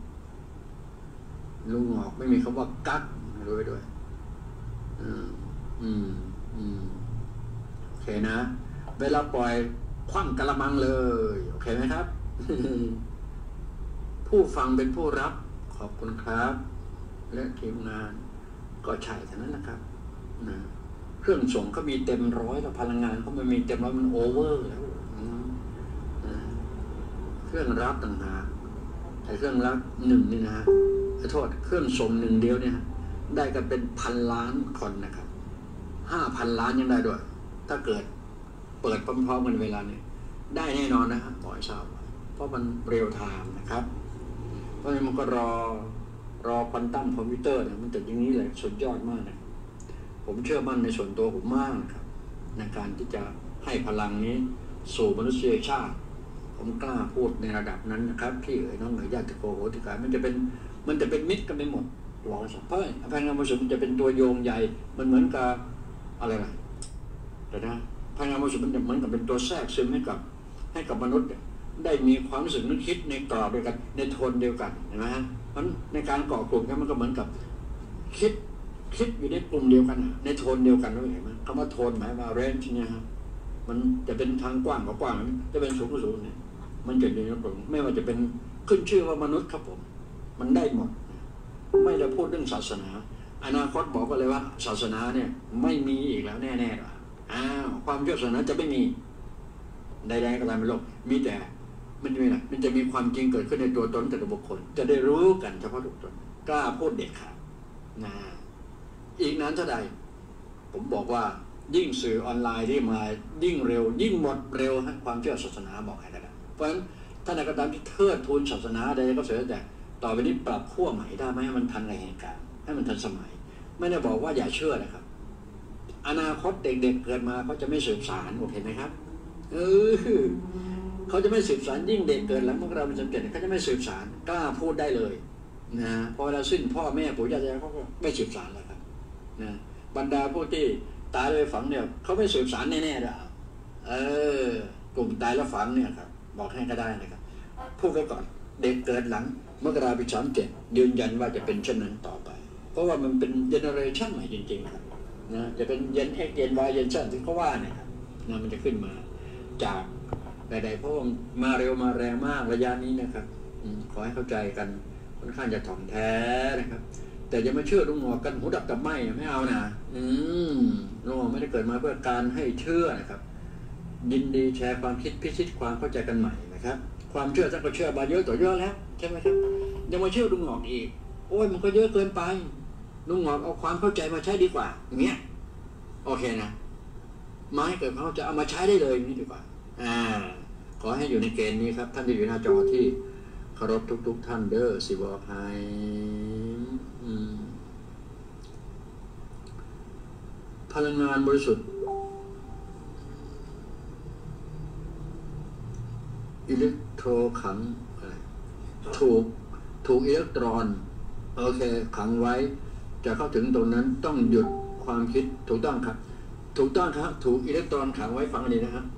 ลุงออกไม่มีคำว่ากักรู้ไว้ด้วยอืมอืมอืมโอเคนะเวลาปล่อยคว่ำกะละมังเลยโอเคไหมครับ ผู้ฟังเป็นผู้รับขอบคุณครับและทีมงานก็ใช่ทั้งนั้นนะครับนะเครื่องส่งเขามีเต็มร้อยแต่พลังงานเขาไม่มีเต็มร้อยมันโอเวอร์แล้วเครื่องรับต่างหากแต่เครื่องรับหนึ่งนี่นะฮะขอโทษเครื่องส่งหนึ่งเดียวเนี่ยได้กันเป็นพันล้านคนนะครับห้าพันล้านยังได้ด้วยถ้าเกิดเปิดพร้อมๆกันเวลาเนี่ยได้แน่นอนนะฮะปล่อยทราบเพราะมันเรียลไทม์นะครับเพราะฉะนั้นมันก็รอรอควอนตัมคอมพิวเตอร์เนี่ยมันจะอย่างนี้เลยสุดยอดมากนะผมเชื่อมั่นในส่วนตัวผมมากนะครับในการที่จะให้พลังนี้สู่มนุษยชาติผมกล้าพูดในระดับนั้นนะครับที่เอ๋ยน้องเอ๋ยญาติโกโหติกามันจะเป็นมันจะเป็นมิตรกันไปหมดหลอกเพราะพลังงานมนุษย์มันจะเป็นตัวโยงใยมันเหมือนกับอะไรล่ะแต่นะพลังงานมนุษย์มันจะเหมือนกับเป็นตัวแทรกซึมให้กับให้กับมนุษย์ได้มีความรู้สึกนึกคิดในกรอบเดียวกันในโทนเดียวกันเห็นไหมฮะเพราะในการก่อกลุ่มนั้นมันก็เหมือนกับคิดคิดอยู่ในกลุ่มเดียวกันในโทนเดียวกันด้วยเห็นไหมคำว่าโทนหมายว่าเรนจ์เนี่ยฮะมันจะเป็นทางกว้างกับกว้างจะเป็นสูงกับสูงเนี่ยมันจะอยู่ในกลุ่มไม่ว่าจะเป็นขึ้นชื่อว่ามนุษย์ครับผมมันได้หมดไม่ได้พูดเรื่องศาสนาอนาคตบอกก็เลยว่าศาสนาเนี่ยไม่มีอีกแล้วแน่ๆหรออ้าวความเชื่อศาสนาจะไม่มีใดๆก็ตามในโลกมีแต่มันจะมีอะไรมันจะมีความจริงเกิดขึ้นในตัวตนแต่ละบุคคลจะได้รู้กันเฉพาะตัวตนกล้าพูดเด็ดขาดนะอีกนั้นเท่าใดผมบอกว่ายิ่งสื่อออนไลน์ที่มายิ่งเร็วยิ่งหมดเร็วฮะความเชื่อศาสนาบอกให้ได้เพราะฉะนั้นท่านใดก็ตามที่เทิดทูนศาสนาใดก็เสียแต่ต่อไปนี้ปรับขั้วใหม่ได้ไหมให้มันทันในเหตุการณ์ให้มันทันสมัยไม่ได้บอกว่าอย่าเชื่อนะครับอนาคตเด็กๆ เเกิดมาเขาจะไม่สืบสารโอเคไหมครับเออเขาจะไม่สืบสารยิ่งเด็กเกิดหลังมกราคมจำเจ็ดเขาจะไม่สืบสารกล้าพูดได้เลยนะพอเราสิ้นพ่อแม่ปู่ย่าตายายเขาก็ไม่สืบสารแล้วครับนะบรรดาผู้ที่ตายเลยฝังเนี่ยเขาไม่สืบสารแน่ๆหรอกเออกลุ่มตายแล้วฝังเนี่ยครับบอกให้ก็ได้นะครับพูดไว้ก่อนเด็กเกิดหลังมกราคมสามเจ็ดยืนยันว่าจะเป็นเช่นนั้นต่อไปเพราะว่ามันเป็นเจเนอเรชันใหม่จริงๆครับนะจะเป็นเย็นเอ็กเย็นวายเย็นชั่นที่เขาว่าเนี่ยครับนะมันจะขึ้นมาจากใดๆเพราะมาเร็วมาแรงมากระยะนี้นะครับขอให้เข้าใจกันค่อนข้างจะถ่องแท้นะครับแต่อย่ามาเชื่อลุงหงอกกันหูดับกับไหมไม่เอานะอืมลุงหงอกไม่ได้เกิดมาเพื่อการให้เชื่อนะครับยินดีแชร์ความคิดพิชิตความเข้าใจกันใหม่นะครับความเชื่อท่านก็เชื่อมาเยอะต่อเยอะแล้วใช่ไหมครับยังมาเชื่อลุงหงอกอีกโอ้ยมันก็เยอะเกินไปลุงหงอกเอาความเข้าใจมาใช้ดีกว่าอย่างเงี้ยโอเคนะมาให้เกิดความเข้าใจเอามาใช้ได้เลยนี่ดีกว่าอ่าขอให้อยู่ในเกณฑ์นี้ครับท่านที่อยู่หน้าจอที่เคารพทุกๆท่านเด้อสิบอภัยพลังงานบริสุทธิ์อิเล็กโทรขังอะไรถูกถูกอิเล็กตรอนโอเคขังไว้จะเข้าถึงตรงนั้นต้องหยุดความคิดถูกต้องครับถูกต้องครับถูกอิเล็กตรอนขังไว้ฟังอันนี้นะครับ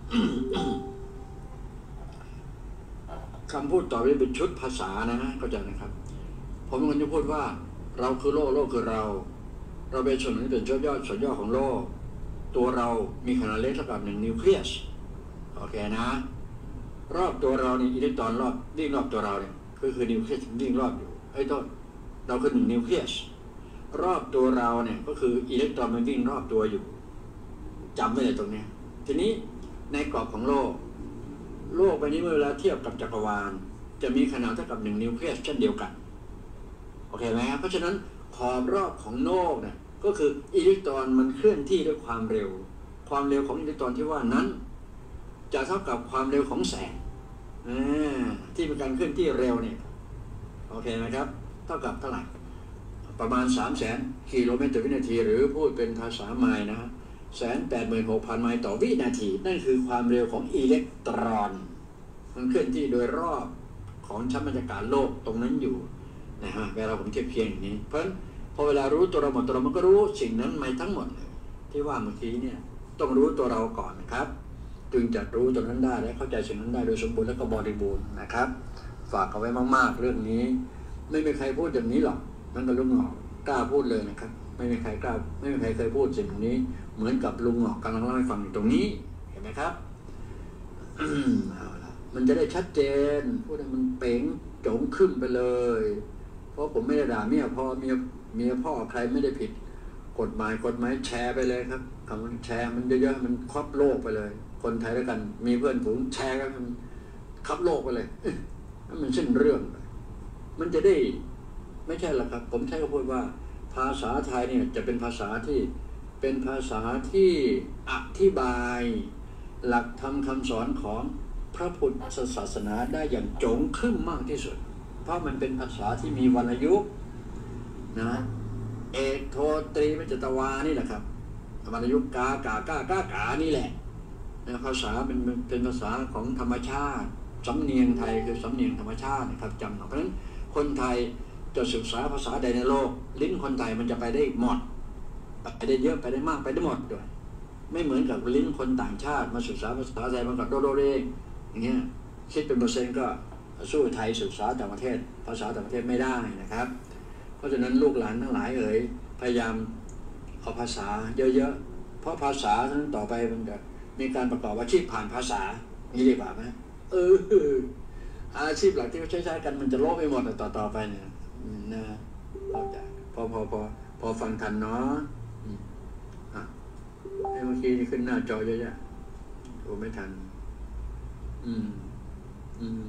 คำพูดต่อไปเป็นชุดภาษานะฮะเข้าใจนะครับผมกำลังจะพูดว่าเราคือโลกโลกคือเราเราเป็นส่วนหนึ่งเป็นส่วนย่อส่วนย่อของโลกตัวเรามีขนาดเล็กเท่ากับหนึ่งนิวเคลียสโอเคนะรอบตัวเราเนี่ยอิเล็กตรอนรอบวิ่งรอบตัวเราเนี่ยคือคือนิวเคลียสวิ่งรอบอยู่ไอ้ต้นเราคือหนึ่งนิวเคลียสรอบตัวเราเนี่ยก็คืออิเล็กตรอนมันวิ่งรอบตัวอยู่จำไว้เลยตรงนี้ทีนี้ในกรอบของโลกโลกใบนี้เมื่อเวลาเทียบกับจักรวาลจะมีขนาดเท่ากับหนึ่งนิวเคลียสเช่นเดียวกันโอเคไหมเพราะฉะนั้นขอบรอบของโลกเนี่ยก็คืออิเล็กตรอนมันเคลื่อนที่ด้วยความเร็วความเร็วของอิเล็กตรอนที่ว่านั้นจะเท่ากับความเร็วของแสงที่เป็นการเคลื่อนที่เร็วเนี่ยโอเคไหมครับเท่ากับเท่าไหร่ประมาณสามแสนกิโลเมตรต่อวินาทีหรือพูดเป็นภาษาไมล์นะแสนแปดหมื่นหกพันไมล์ต่อวินาทีนั่นคือความเร็วของอิเล็กตรอนมันเคลื่อนที่โดยรอบของชั้นบรรยากาศโลกตรงนั้นอยู่นะฮะเวลาผมเทียบเคียงอย่างนี้เพราะฉะนั้นพอเวลารู้ตัวเราหมดตัวเรามันก็รู้สิ่งนั้นไม่ทั้งหมดเลยที่ว่าเมื่อกี้เนี่ยต้องรู้ตัวเราก่อนนะครับจึงจะรู้ตรงนั้นได้และเข้าใจสิ่งนั้นได้โดยสมบูรณ์และก็บริบูรณ์นะครับฝากเอาไว้มากๆเรื่องนี้ไม่มีใครพูดอย่างนี้หรอกนั่นก็ลุงหงอกกล้าพูดเลยนะครับไม่มีใครกล้าไม่มีใครเคยพูดสิ่งนี้เหมือนกับลุงหงอกกำลังเล่าให้ฟังอยู่ตรงนี้เห็นไหมครับเอาละมันจะได้ชัดเจนพูดให้มันเป๋งโจงขึ้นไปเลยเพราะผมไม่ได้ด่าเมียพ่อเมียเมียพ่อใครไม่ได้ผิดกฎหมายกฎหมายแชร์ไปเลยครับคำว่าแชร์มันเยอะๆมันครอบโลกไปเลยคนไทยด้วยกันมีเพื่อนฝูงแชร์กันมันครอบโลกไปเลยนั่นมันเส้นเรื่องมันจะได้ไม่ใช่หรอกครับผมใช้คำพูดว่าภาษาไทยเนี่ยจะเป็นภาษาที่เป็นภาษาที่อธิบายหลักธรรมคำสอนของพระพุทธศาสนาได้อย่างโจ๋งครึ่มมากที่สุดเพราะมันเป็นภาษาที่มีวรรณยุกต์นะเอกโทตรีวิจตวานี่แหละครับวรรณยุกต์กากาก้ากากานี่แหละนะภาษาเป็นเป็นภาษาของธรรมชาติสำเนียงไทยคือสำเนียงธรรมชาตินะครับจำเพราะฉะนั้นคนไทยจะศึกษาภาษาใดในโลกลิ้นคนไทยมันจะไปได้หมดไปได้เยอะไปได้มากไปได้หมดด้วยไม่เหมือนกับลิ้นคนต่างชาติมาศึกษาภาษาไทยมันกับโดโดเรอย่างเงี้ยคิดเป็นเปอร์เซ็นต์ก็สู้ไทยศึกษาต่างประเทศภาษาต่างประเทศไม่ได้นะครับเพราะฉะนั้นลูกหลานทั้งหลายเอ๋ยพยายามเอาภาษาเยอะๆเพราะภาษานั้นต่อไปมันจะมีการประกอบอาชีพผ่านภาษานี่ดีกว่าไหมเอออาชีพหลักที่เขาใช้ๆกันมันจะลบไปหมดต่อต่อไปเนี่ยนะเข้าใจพอพอพอพอฟังทันเนาะอ่ะไอ้เมื่อกี้นี่ขึ้นหน้าจอเยอะแยะโอ้ไม่ทันอืมอืม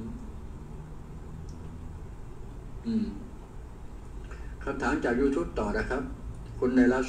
อืมคำถามจาก YouTube ต่อนะครับคุณในรัส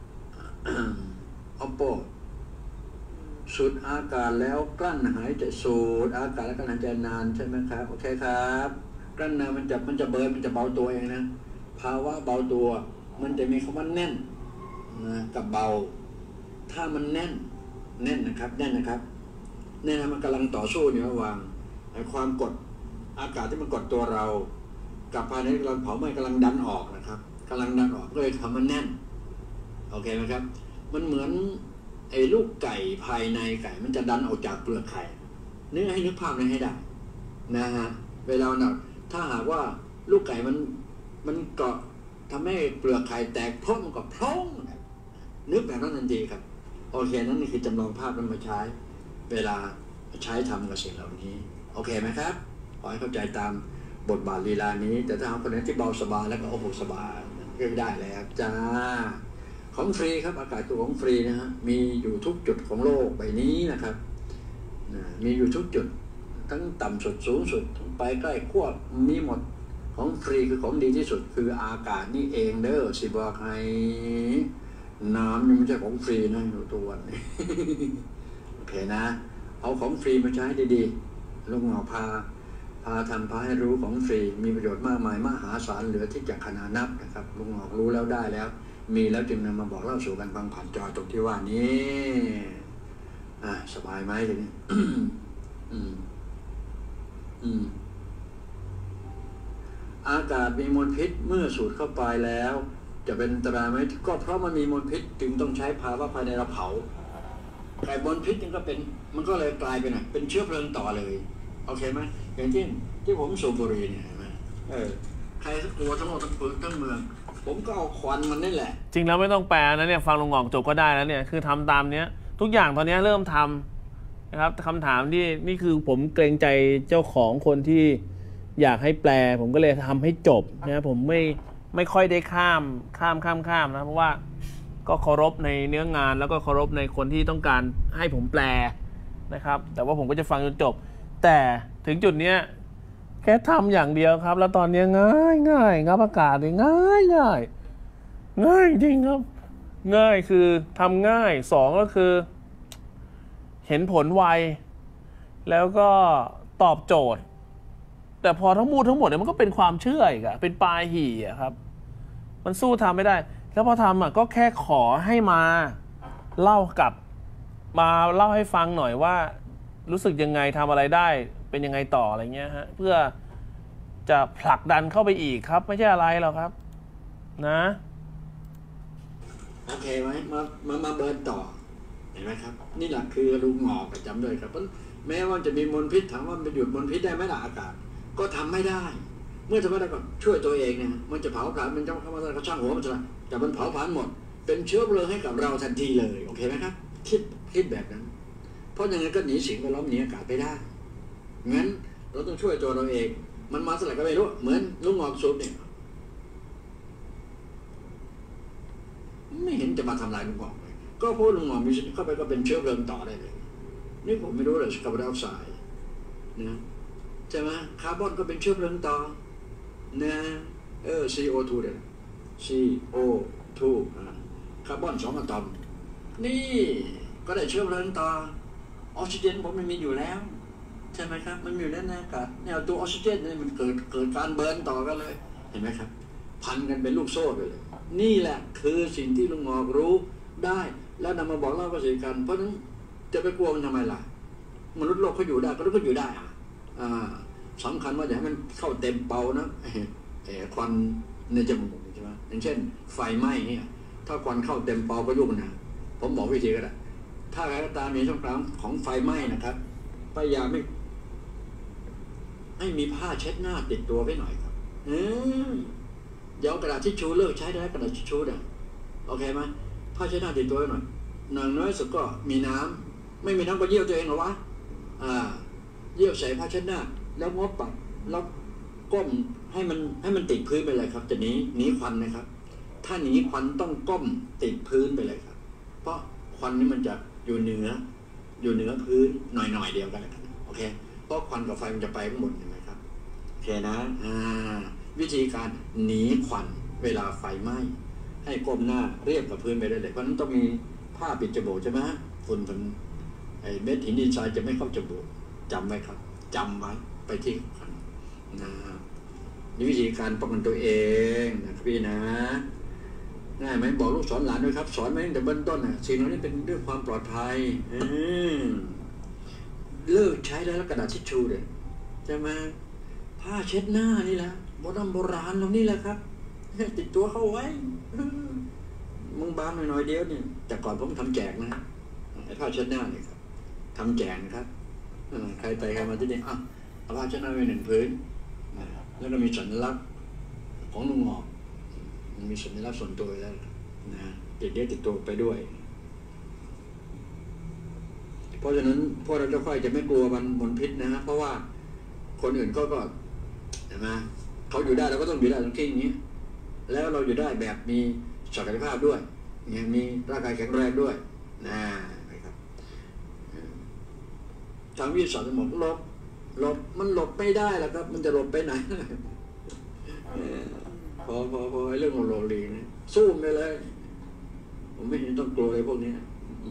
Oppo สูดอากาศแล้วกลั้นหายใจสูดอากาศแล้วกลั้นหายใจนานใช่ไหมครับโอเคครับกลั้นนานมันจะมันจะเบิร์นมันจะเบาตัวเองนะภาวะเบาตัวมันจะมีคำว่าแน่นนะกับเบาถ้ามันแน่นแน่นนะครับแน่นนะครับแน่นมันกำลังต่อสู้อยู่ระหว่างความกดอากาศที่มันกดตัวเรากับภายในกำลังเผาไหม้กำลังดันออกนะครับกำลังดันออกก็เลยทำมันแน่นโอเคไหมครับมันเหมือนไอ้ลูกไก่ภายในไก่มันจะดันออกจากเปลือกไข่นึกให้นึกภาพนั้นให้ได้นะฮะเวลาเราถ้าหากว่าลูกไก่มันมันเกาะทำให้เปลือกไข่แตกเพราะมันก็พร้องนึกแบบนั้นทันทีครับโอเคนั่นนี่คือจำลองภาพนั้นมาใช้เวลาใช้ทำกับสิ่งเหล่านี้โอเคไหมครับขอให้เข้าใจตามบทบาทลีลานี้แต่ถ้าคนนั้นที่เบาสบายแล้วก็โอ้โหสบายก็ได้แล้วจ้าของฟรีครับอากาศตัวของฟรีนะฮะมีอยู่ทุกจุดของโลกใบนี้นะครับมีอยู่ทุกจุดทั้งต่ำสุดสูงสุดไปใกล้ขั้วมีหมดของฟรีคือของดีที่สุดคืออากาศนี่เองเด้อสิบอกให้น้ำนี่ไม่ใช่ของฟรีนะอยู่ตัวนี้โอเคนะเอาของฟรีมาใช้ดีๆลุงหมอพาพาทำพาให้รู้ของฟรีมีประโยชน์มากมายมหาศาลเหลือที่จะขนานับนะครับลุงหมอรู้แล้วได้แล้วมีแล้วจึงนำมาบอกเล่าสู่กันฟังผ่านจอตรงที่ว่านี้อ่าสบายไหมทีนี้ อืมอืมอากาศมีมลพิษเมื่อสูดเข้าไปแล้วจะเป็นอันตรายไหมก็เพราะมันมีมลพิษจึงต้องใช้ภาวะภายในเราเผาไก่มลพิษมันก็เป็นมันก็เลยกลายเป็นเป็นเชื้อเพลิงต่อเลยโอเคไหมอย่างที่ที่ผมสูบบุหรี่เนี่ยนะเออใครสักตัวทั้งหมดทั้งเปลือกทั้งเมืองผมก็เอาควันมันนี่แหละจริงแล้วไม่ต้องแปลนะเนี่ยฟังลุงหงอกจบก็ได้แล้วเนี่ยคือทำตามเนี้ยทุกอย่างตอนนี้เริ่มทำนะครับคำถามที่นี่คือผมเกรงใจเจ้าของคนที่อยากให้แปลผมก็เลยทำให้จบนะผมไม่ไม่ค่อยได้ข้ามข้ามข้ามข้ามนะเพราะว่าก็เคารพในเนื้องานแล้วก็เคารพในคนที่ต้องการให้ผมแปลนะครับแต่ว่าผมก็จะฟังจนจบแต่ถึงจุดเนี้ยแค่ทำอย่างเดียวครับแล้วตอนนี้ง่ายง่ายครับอากาศง่ายง่ายง่ายจริงครับง่ายคือทำง่ายสองก็คือเห็นผลไวแล้วก็ตอบโจทย์แต่พอทั้งหมดทั้งหมดเนี่ยมันก็เป็นความเชื่ออีกอะเป็นปลายหี่อะครับมันสู้ทำไม่ได้แล้วพอทำอะก็แค่ขอให้มาเล่ากับมาเล่าให้ฟังหน่อยว่ารู้สึกยังไงทำอะไรได้เป็นยังไงต่ออะไรเงี้ยฮะเพื่อจะผลักดันเข้าไปอีกครับไม่ใช่อะไรหรอกครับนะโอเคไหมมามามาเบิร์นต่อเห็นไหมครับนี่แหละคือลุงหงอกจำด้วยครับแม้ว่าจะมีมลพิษถามว่ามันหยุดมลพิษได้ไหมล่ะอากาศก็ทำไม่ได้เมื่อทำไม่ได้ก็ช่วยตัวเองเนี่ยมันจะเผาผลาญมันจะเข้ามาก็ช่างหัวมันจะแต่มันเผาผลาญหมดเป็นเชื้อเพลิงให้กับเราทันทีเลยโอเคไหมครับคิดคิดแบบนั้นเพราะอย่างนั้นก็หนีสิ่งแวดล้อมหนีอากาศไปได้งั้นเราต้องช่วยตัวเราเองมันมาสลายก็ไม่รู้เหมือนลุงหงอกสูบเนี่ยไม่เห็นจะมาทำลายลุงหงอกเลยก็เพราะลุงหงอกมีเข้าไปก็เป็นเชื้อเพลิงต่อได้เลยนี่ผมไม่รู้เลยคาร์บอนไดออกไซด์นะใช่ไหมคาร์บอนก็เป็นเชื้อเพลิงต่อนะเออ ซี โอ ทู เนี่ย ซี โอ ทู คาร์บอนสองอะตอมนี่ก็ได้เชื้อเพลิงต่อออกซิเจนผมมันมีอยู่แล้วใช่ไหมครับมันมีอยู่แล้วในอากาศเนี่ยตัวออกซิเจนเนี่ยมันเกิดเกิดการเบิร์นต่อกันเลยเห็นไหมครับพันกันเป็นลูกโซ่ไปเลยนี่แหละคือสิ่งที่ลุงหงอกรู้ได้แล้วนำมาบอกเล่าประสิทธิการเพราะฉะนั้นจะไปกลัวมันทำไมล่ะมนุษย์โลกเขาอยู่ได้ก็ต้องเขาอยู่ได้อ่ะอ่าสำคัญว่าอย่าให้มันเข้าเต็มเป่านะไอ้ควันในจมูกใช่ไหมอย่างเช่นไฟไหม้เนี่ยถ้าควันเข้าเต็มเป่าก็ยุ่งนะผมบอกวิธีก็ได้ถ้าใครก็ตามมีช่องกลางของไฟไหม้นะครับพยายามไม่ให้มีผ้าเช็ดหน้าติดตัวไว้หน่อยครับอืมเดี๋ยวกระดาษทิชชู่เลิกใช้ได้กระดาษทิชชู่เนี่ยโอเคไหมผ้าเช็ดหน้าติดตัวไว้หน่อยหนังน้อยสุดก็มีน้ำไม่มีน้ำก็เยี่ยวตัวเองหรอวะอ่าเยี่ยวใส่ผ้าเช็ดหน้าแล้วงบปัดแล้วก้มให้มันให้มันติดพื้นไปเลยครับจะหนีหนีควันนะครับถ้าหนีควันต้องก้มติดพื้นไปเลยครับเพราะควันนี้มันจะอยู่เหนืออยู่เหนือพื้นหน่อยๆเดียวกันเลยครับโอเคเพราะควันกับไฟมันจะไปหมดใช่ไหมครับโอเคนะอ่าวิธีการหนีควันเวลาไฟไหม้ให้ก้มหน้าเรียบกับพื้นไปได้เลยเพราะนั้นต้องมีผ้าปิดจมูกใช่ไหมฮะฝุ่นฝุ่นไอ้เม็ดหินดินทรายจะไม่เข้าจมูกจำไว้ครับจำไว้ไปที่คันนะนี่วิธีการป้องกันตัวเองนะพี่นะง่ายไหมบอกลูกสอนหลานด้วยครับสอนมาตั้งแต่เบื้องต้นอ่ะสิ่งเหล่านี้เป็นเรื่องความปลอดภัยเลิกใช้แล้วกระดาษทิชชู่เลยจะมาผ้าเช็ดหน้านี่แหละโบราณโบราณเรานี่แหละครับติดตัวเข้าไว้มึงบางหน่อยๆเดียวเนี่ยแต่ก่อนผมทำแจกนะไอ้ผ้าเช็ดหน้าเนี่ยครับทำแจกนะครับใครไปใครมาที่นี่อ่ะเอาผ้าเช็ดหน้าไปหนึ่งพื้นแล้วก็มีสัญลักษณ์ของลุงหงอกมันมีสัญลักษณ์ส่วนตัวแล้วนะติดเดียวติดตัวไปด้วยเพราะฉะนั้นพวกเราจะค่อยจะไม่กลัวมันมลพิษนะฮะเพราะว่าคนอื่นเขาก็เห็นไหมเขาอยู่ได้เราก็ต้องอยู่ได้ต้องคิดอย่างนี้แล้วเราอยู่ได้แบบมีศักยภาพด้วยยังมีร่างกายแข็งแรงด้วยนะครับทางวิทยาศาสตร์สมองลบหลบมันหลบไม่ได้แล้วครับมันจะหลบไปไหนพอพอพอเรื่องของโรลีนะสู้ไปเลยผมไม่เห็นต้องกลัวอะไรพวกนี้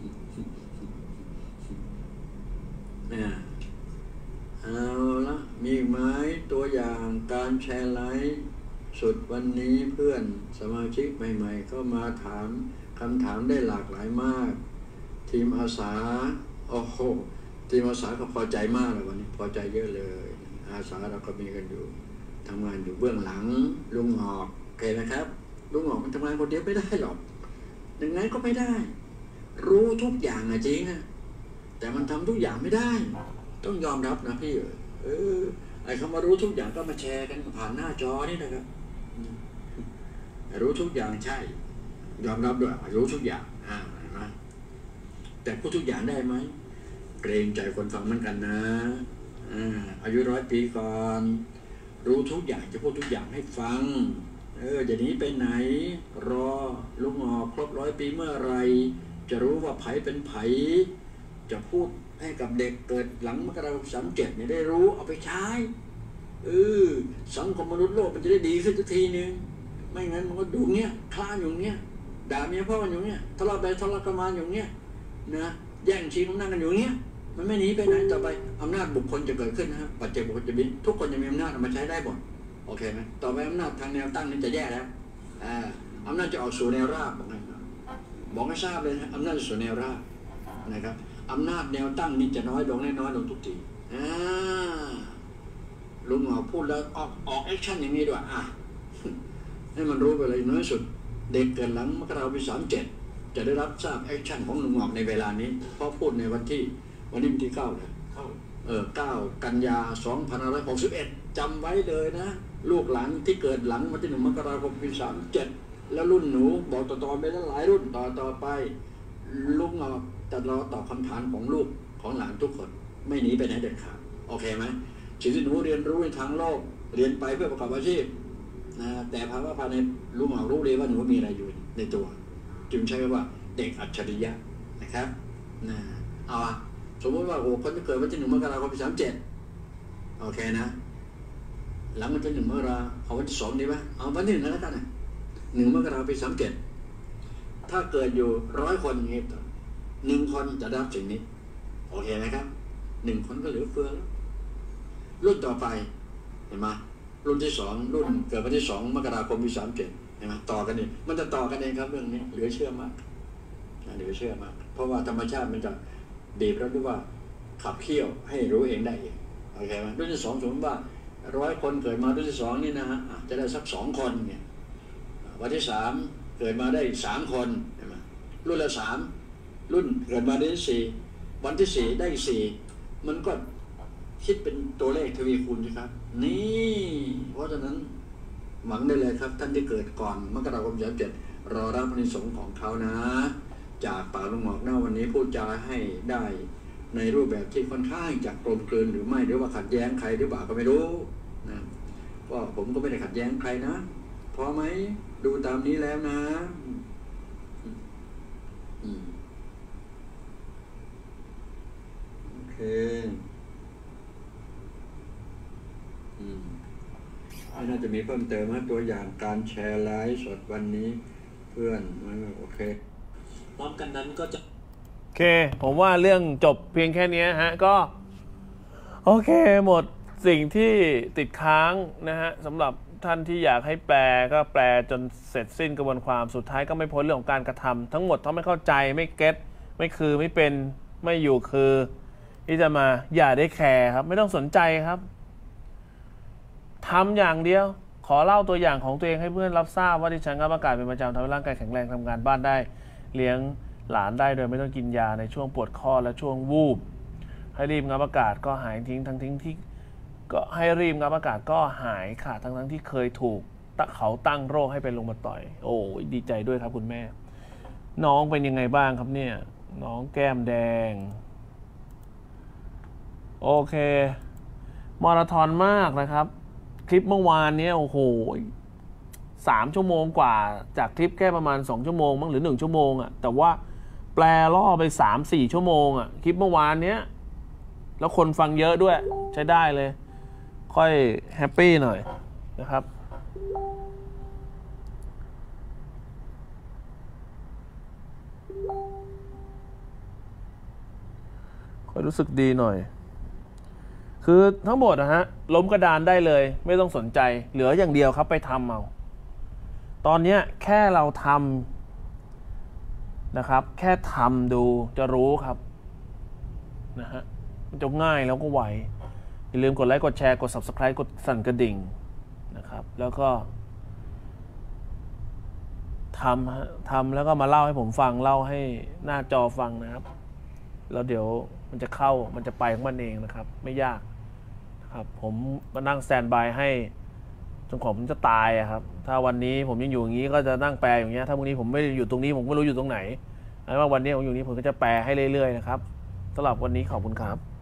เนี่ยเอาละมีไหมตัวอย่างการแชร์ไลฟ์สุดวันนี้เพื่อนสมาชิกใหม่ๆเข้ามาถามคำถามได้หลากหลายมากทีมอาสาโอ้โหทีมอาสาก็พอใจมากเลยวันนี้พอใจเยอะเลยอาสาเราก็มีกันอยู่ทำงานอยู่เบื้องหลังลุงหอกโอเคนะครับลุงหอกมันทำงานคนเดียวไม่ได้หรอกยังไงก็ไม่ได้รู้ทุกอย่างนะจริงนะแต่มันทำทุกอย่างไม่ได้ต้องยอมรับนะพี่เออไอ้คำว่ารู้ทุกอย่างก็มาแชร์กันผ่านหน้าจอนี่นะครับรู้ทุกอย่างใช่ยอมรับด้วยรู้ทุกอย่างอ่าเห็นไหมแต่พูดทุกอย่างได้ไหมเกรงใจคนฟังเหมือนกันนะอ่าอายุร้อยปีก่อนรู้ทุกอย่างจะพูดทุกอย่างให้ฟังเออจะหนีไปไหนรอลุงหอกครบร้อยปีเมื่อไรจะรู้ว่าไผเป็นไผจะพูดให้กับเด็กเกิดหลังมกราคมสามเจ็ดเนี่ยได้รู้เอาไปใช้เออสังคมมนุษย์โลกมันจะได้ดีขึ้นสักทีนึงไม่งั้นมันก็ดูเงี้ยคลานอยู่เงี้ยด่าเมียพ่อกันอยู่เงี้ยทะเลาะไปทะเลาะกันมาอยู่เงี้ยนะแย่งชิงอำนาจกันอยู่เงี้ยมันไม่หนีไปไหนต่อไปอำนาจบุคคลจะเกิดขึ้นนะฮะปัจเจกบุคคลจะมีทุกคนจะมีอำนาจเอามาใช้ได้หมดโอเคไหมต่อไปอำนาจทางแนวตั้งนี่จะแย่แล้วอ่าอำนาจจะออกสู่แนวราบบอกให้บอกให้ทราบเลยนะอำนาจสู่แนวราบนะครับอำนาจแนวตั้งนี่จะน้อยลงน้อยลงทุกทีอ่าลุงหมอพูดแล้วออกออกแอคชั่นอย่างนี้ด้วยอ่ะให้มันรู้ไปเลยน้อยสุดเด็กเกิดหลังมกราคมปีสามเจ็ดจะได้รับทราบแอคชั่นของลุงหมอกในเวลานี้เพราะพูดในวันที่วันนี้วันที่เก้าเลยเออเก้ากันยาสองพันห้าร้อยหกสิบเอ็ดจำไว้เลยนะลูกหลานที่เกิดหลังวันที่หนึ่งมกราคมปีสามเจ็ดแล้วรุ่นหนูบอกต่อๆไปแล้วหลายรุ่นต่อต่อไปลุงหมอกจะรอตอบคำถามของลูกของหลานทุกคนไม่หนีไปไหนเด็ดขาดโอเคไหมสิ่งที่หนูเรียนรู้ในทางโลกเรียนไปเพื่อประกอบอาชีพนะแต่ภาวะภายในลุงหมอกรู้เลยว่าหนูมีอะไรอยู่ในตัวจึงใช้คำว่าเด็กอัจฉริยะนะครับนะเอาอะสมมติว่าโอ้คนที่เกิดวันที่หนึ่งมกราคมปีสามเจ็ดโอเคนะหลังวันที่หนึ่งมกราเอาวันที่สองดีไหมเอาวันที่หนึ่งแล้วกันนะหนึ่งมกราคมปีสามเจ็ดถ้าเกิดอยู่ร้อยคนอย่างนี้หนึ่งคนจะได้รับสิ่งนี้โอเคไหมครับหนึ่งคนก็เหลือเฟือแล้วรุ่นต่อไปเห็นไหมรุ่นที่สองรุ่นเกิดวันที่สองมกราคมปีสามเจ็ดเห็นไหมต่อกันนี่มันจะต่อกันเองครับเรื่องนี้เหลือเชื่อมากเหลือเชื่อมากเพราะว่าธรรมชาติมันจะบีบแล้วด้วยว่าขับเคี่ยวให้รู้เองได้เองโอเคไหมรุ่นที่สองสมมติว่าร้อยคนเกิดมารุ่นที่สองนี่นะฮะจะได้สักสองคนเนี่ยวันที่สามเกิดมาได้สามคนเห็นไหมรุ่นละสามรุ่นเกิดมาได้สี่วันที่สี่ได้สี่มันก็คิดเป็นตัวเลขทวีคูณใช่ครับนี่เพราะฉะนั้นหวังได้เลยครับท่านที่เกิดก่อนมกราคมสามเจ็ดรอรับอานิสงส์ของเขานะจากปากลุงหมอกหน้าวันนี้พูดจาให้ได้ในรูปแบบที่ค่อนข้างจะกลมกลืนหรือไม่หรือว่าขัดแย้งใครหรือเปล่าก็ไม่รู้นะก็ผมก็ไม่ได้ขัดแย้งใครนะพอไหมดูตามนี้แล้วนะโอเคไม่น่าจะมีเพิ่มเติมนะตัวอย่างการแชร์ไลฟ์สดวันนี้เพื่อนโอเคพร้อมกันนั้นก็จะโอเคผมว่าเรื่องจบเพียงแค่นี้ฮะก็โอเคหมดสิ่งที่ติดค้างนะฮะสำหรับท่านที่อยากให้แปลก็แปลจนเสร็จสิ้นกระบวนความสุดท้ายก็ไม่พ้นเรื่องของการกระทำทั้งหมดถ้าไม่เข้าใจไม่เก็ตไม่คือไม่เป็นไม่อยู่คือที่จะมาอย่าได้แคร์ครับไม่ต้องสนใจครับทำอย่างเดียวขอเล่าตัวอย่างของตัวเองให้เพื่อนรับทราบว่าดิฉันงับอากาศเป็นประจำทำให้ร่างกายแข็งแรงทำงานบ้านได้เลี้ยงหลานได้โดยไม่ต้องกินยาในช่วงปวดข้อและช่วงวูบให้รีบงับอากาศก็หายทิ้งทั้งทิ้งที่ก็ให้รีบงับอากาศก็หายค่ะทั้งทั้งที่เคยถูกเขาตั้งโรคให้เป็นลงมาต่อยโอ้ดีใจด้วยครับคุณแม่น้องเป็นยังไงบ้างครับเนี่ยน้องแก้มแดงโอเคมาราธอนมากนะครับคลิปเมื่อวานนี้โอ้โหสามชั่วโมงกว่าจากคลิปแค่ประมาณสองชั่วโมงมั้งหรือหนึ่งชั่วโมงอ่ะแต่ว่าแปลล่อไป สามสี่ ชั่วโมงอ่ะคลิปเมื่อวานเนี้ยแล้วคนฟังเยอะด้วยใช้ได้เลยค่อยแฮปปี้หน่อยนะครับค่อยรู้สึกดีหน่อยคือทั้งหมดนะฮะล้มกระดานได้เลยไม่ต้องสนใจเหลืออย่างเดียวครับไปทำเอาตอนนี้แค่เราทำนะครับแค่ทำดูจะรู้ครับนะฮะมันจะง่ายแล้วก็ไวอย่าลืมกดไลค์กดแชร์กด ซับสไครบ์ กดสั่นกระดิ่งนะครับแล้วก็ทำทำแล้วก็มาเล่าให้ผมฟังเล่าให้หน้าจอฟังนะครับแล้วเดี๋ยวมันจะเข้ามันจะไปของมันเองนะครับไม่ยากครับผมมานั่งสแตนบายให้จนผมจะตายครับถ้าวันนี้ผมยังอยู่อย่างนี้ก็จะนั่งแปลอย่างเงี้ยถ้าพรุ่งนี้ผมไม่อยู่ตรงนี้ผมไม่รู้อยู่ตรงไหนว่าวันนี้ผมอยู่นี้ผมก็จะแปลให้เรื่อยๆนะครับสำหรับวันนี้ขอบคุณครับ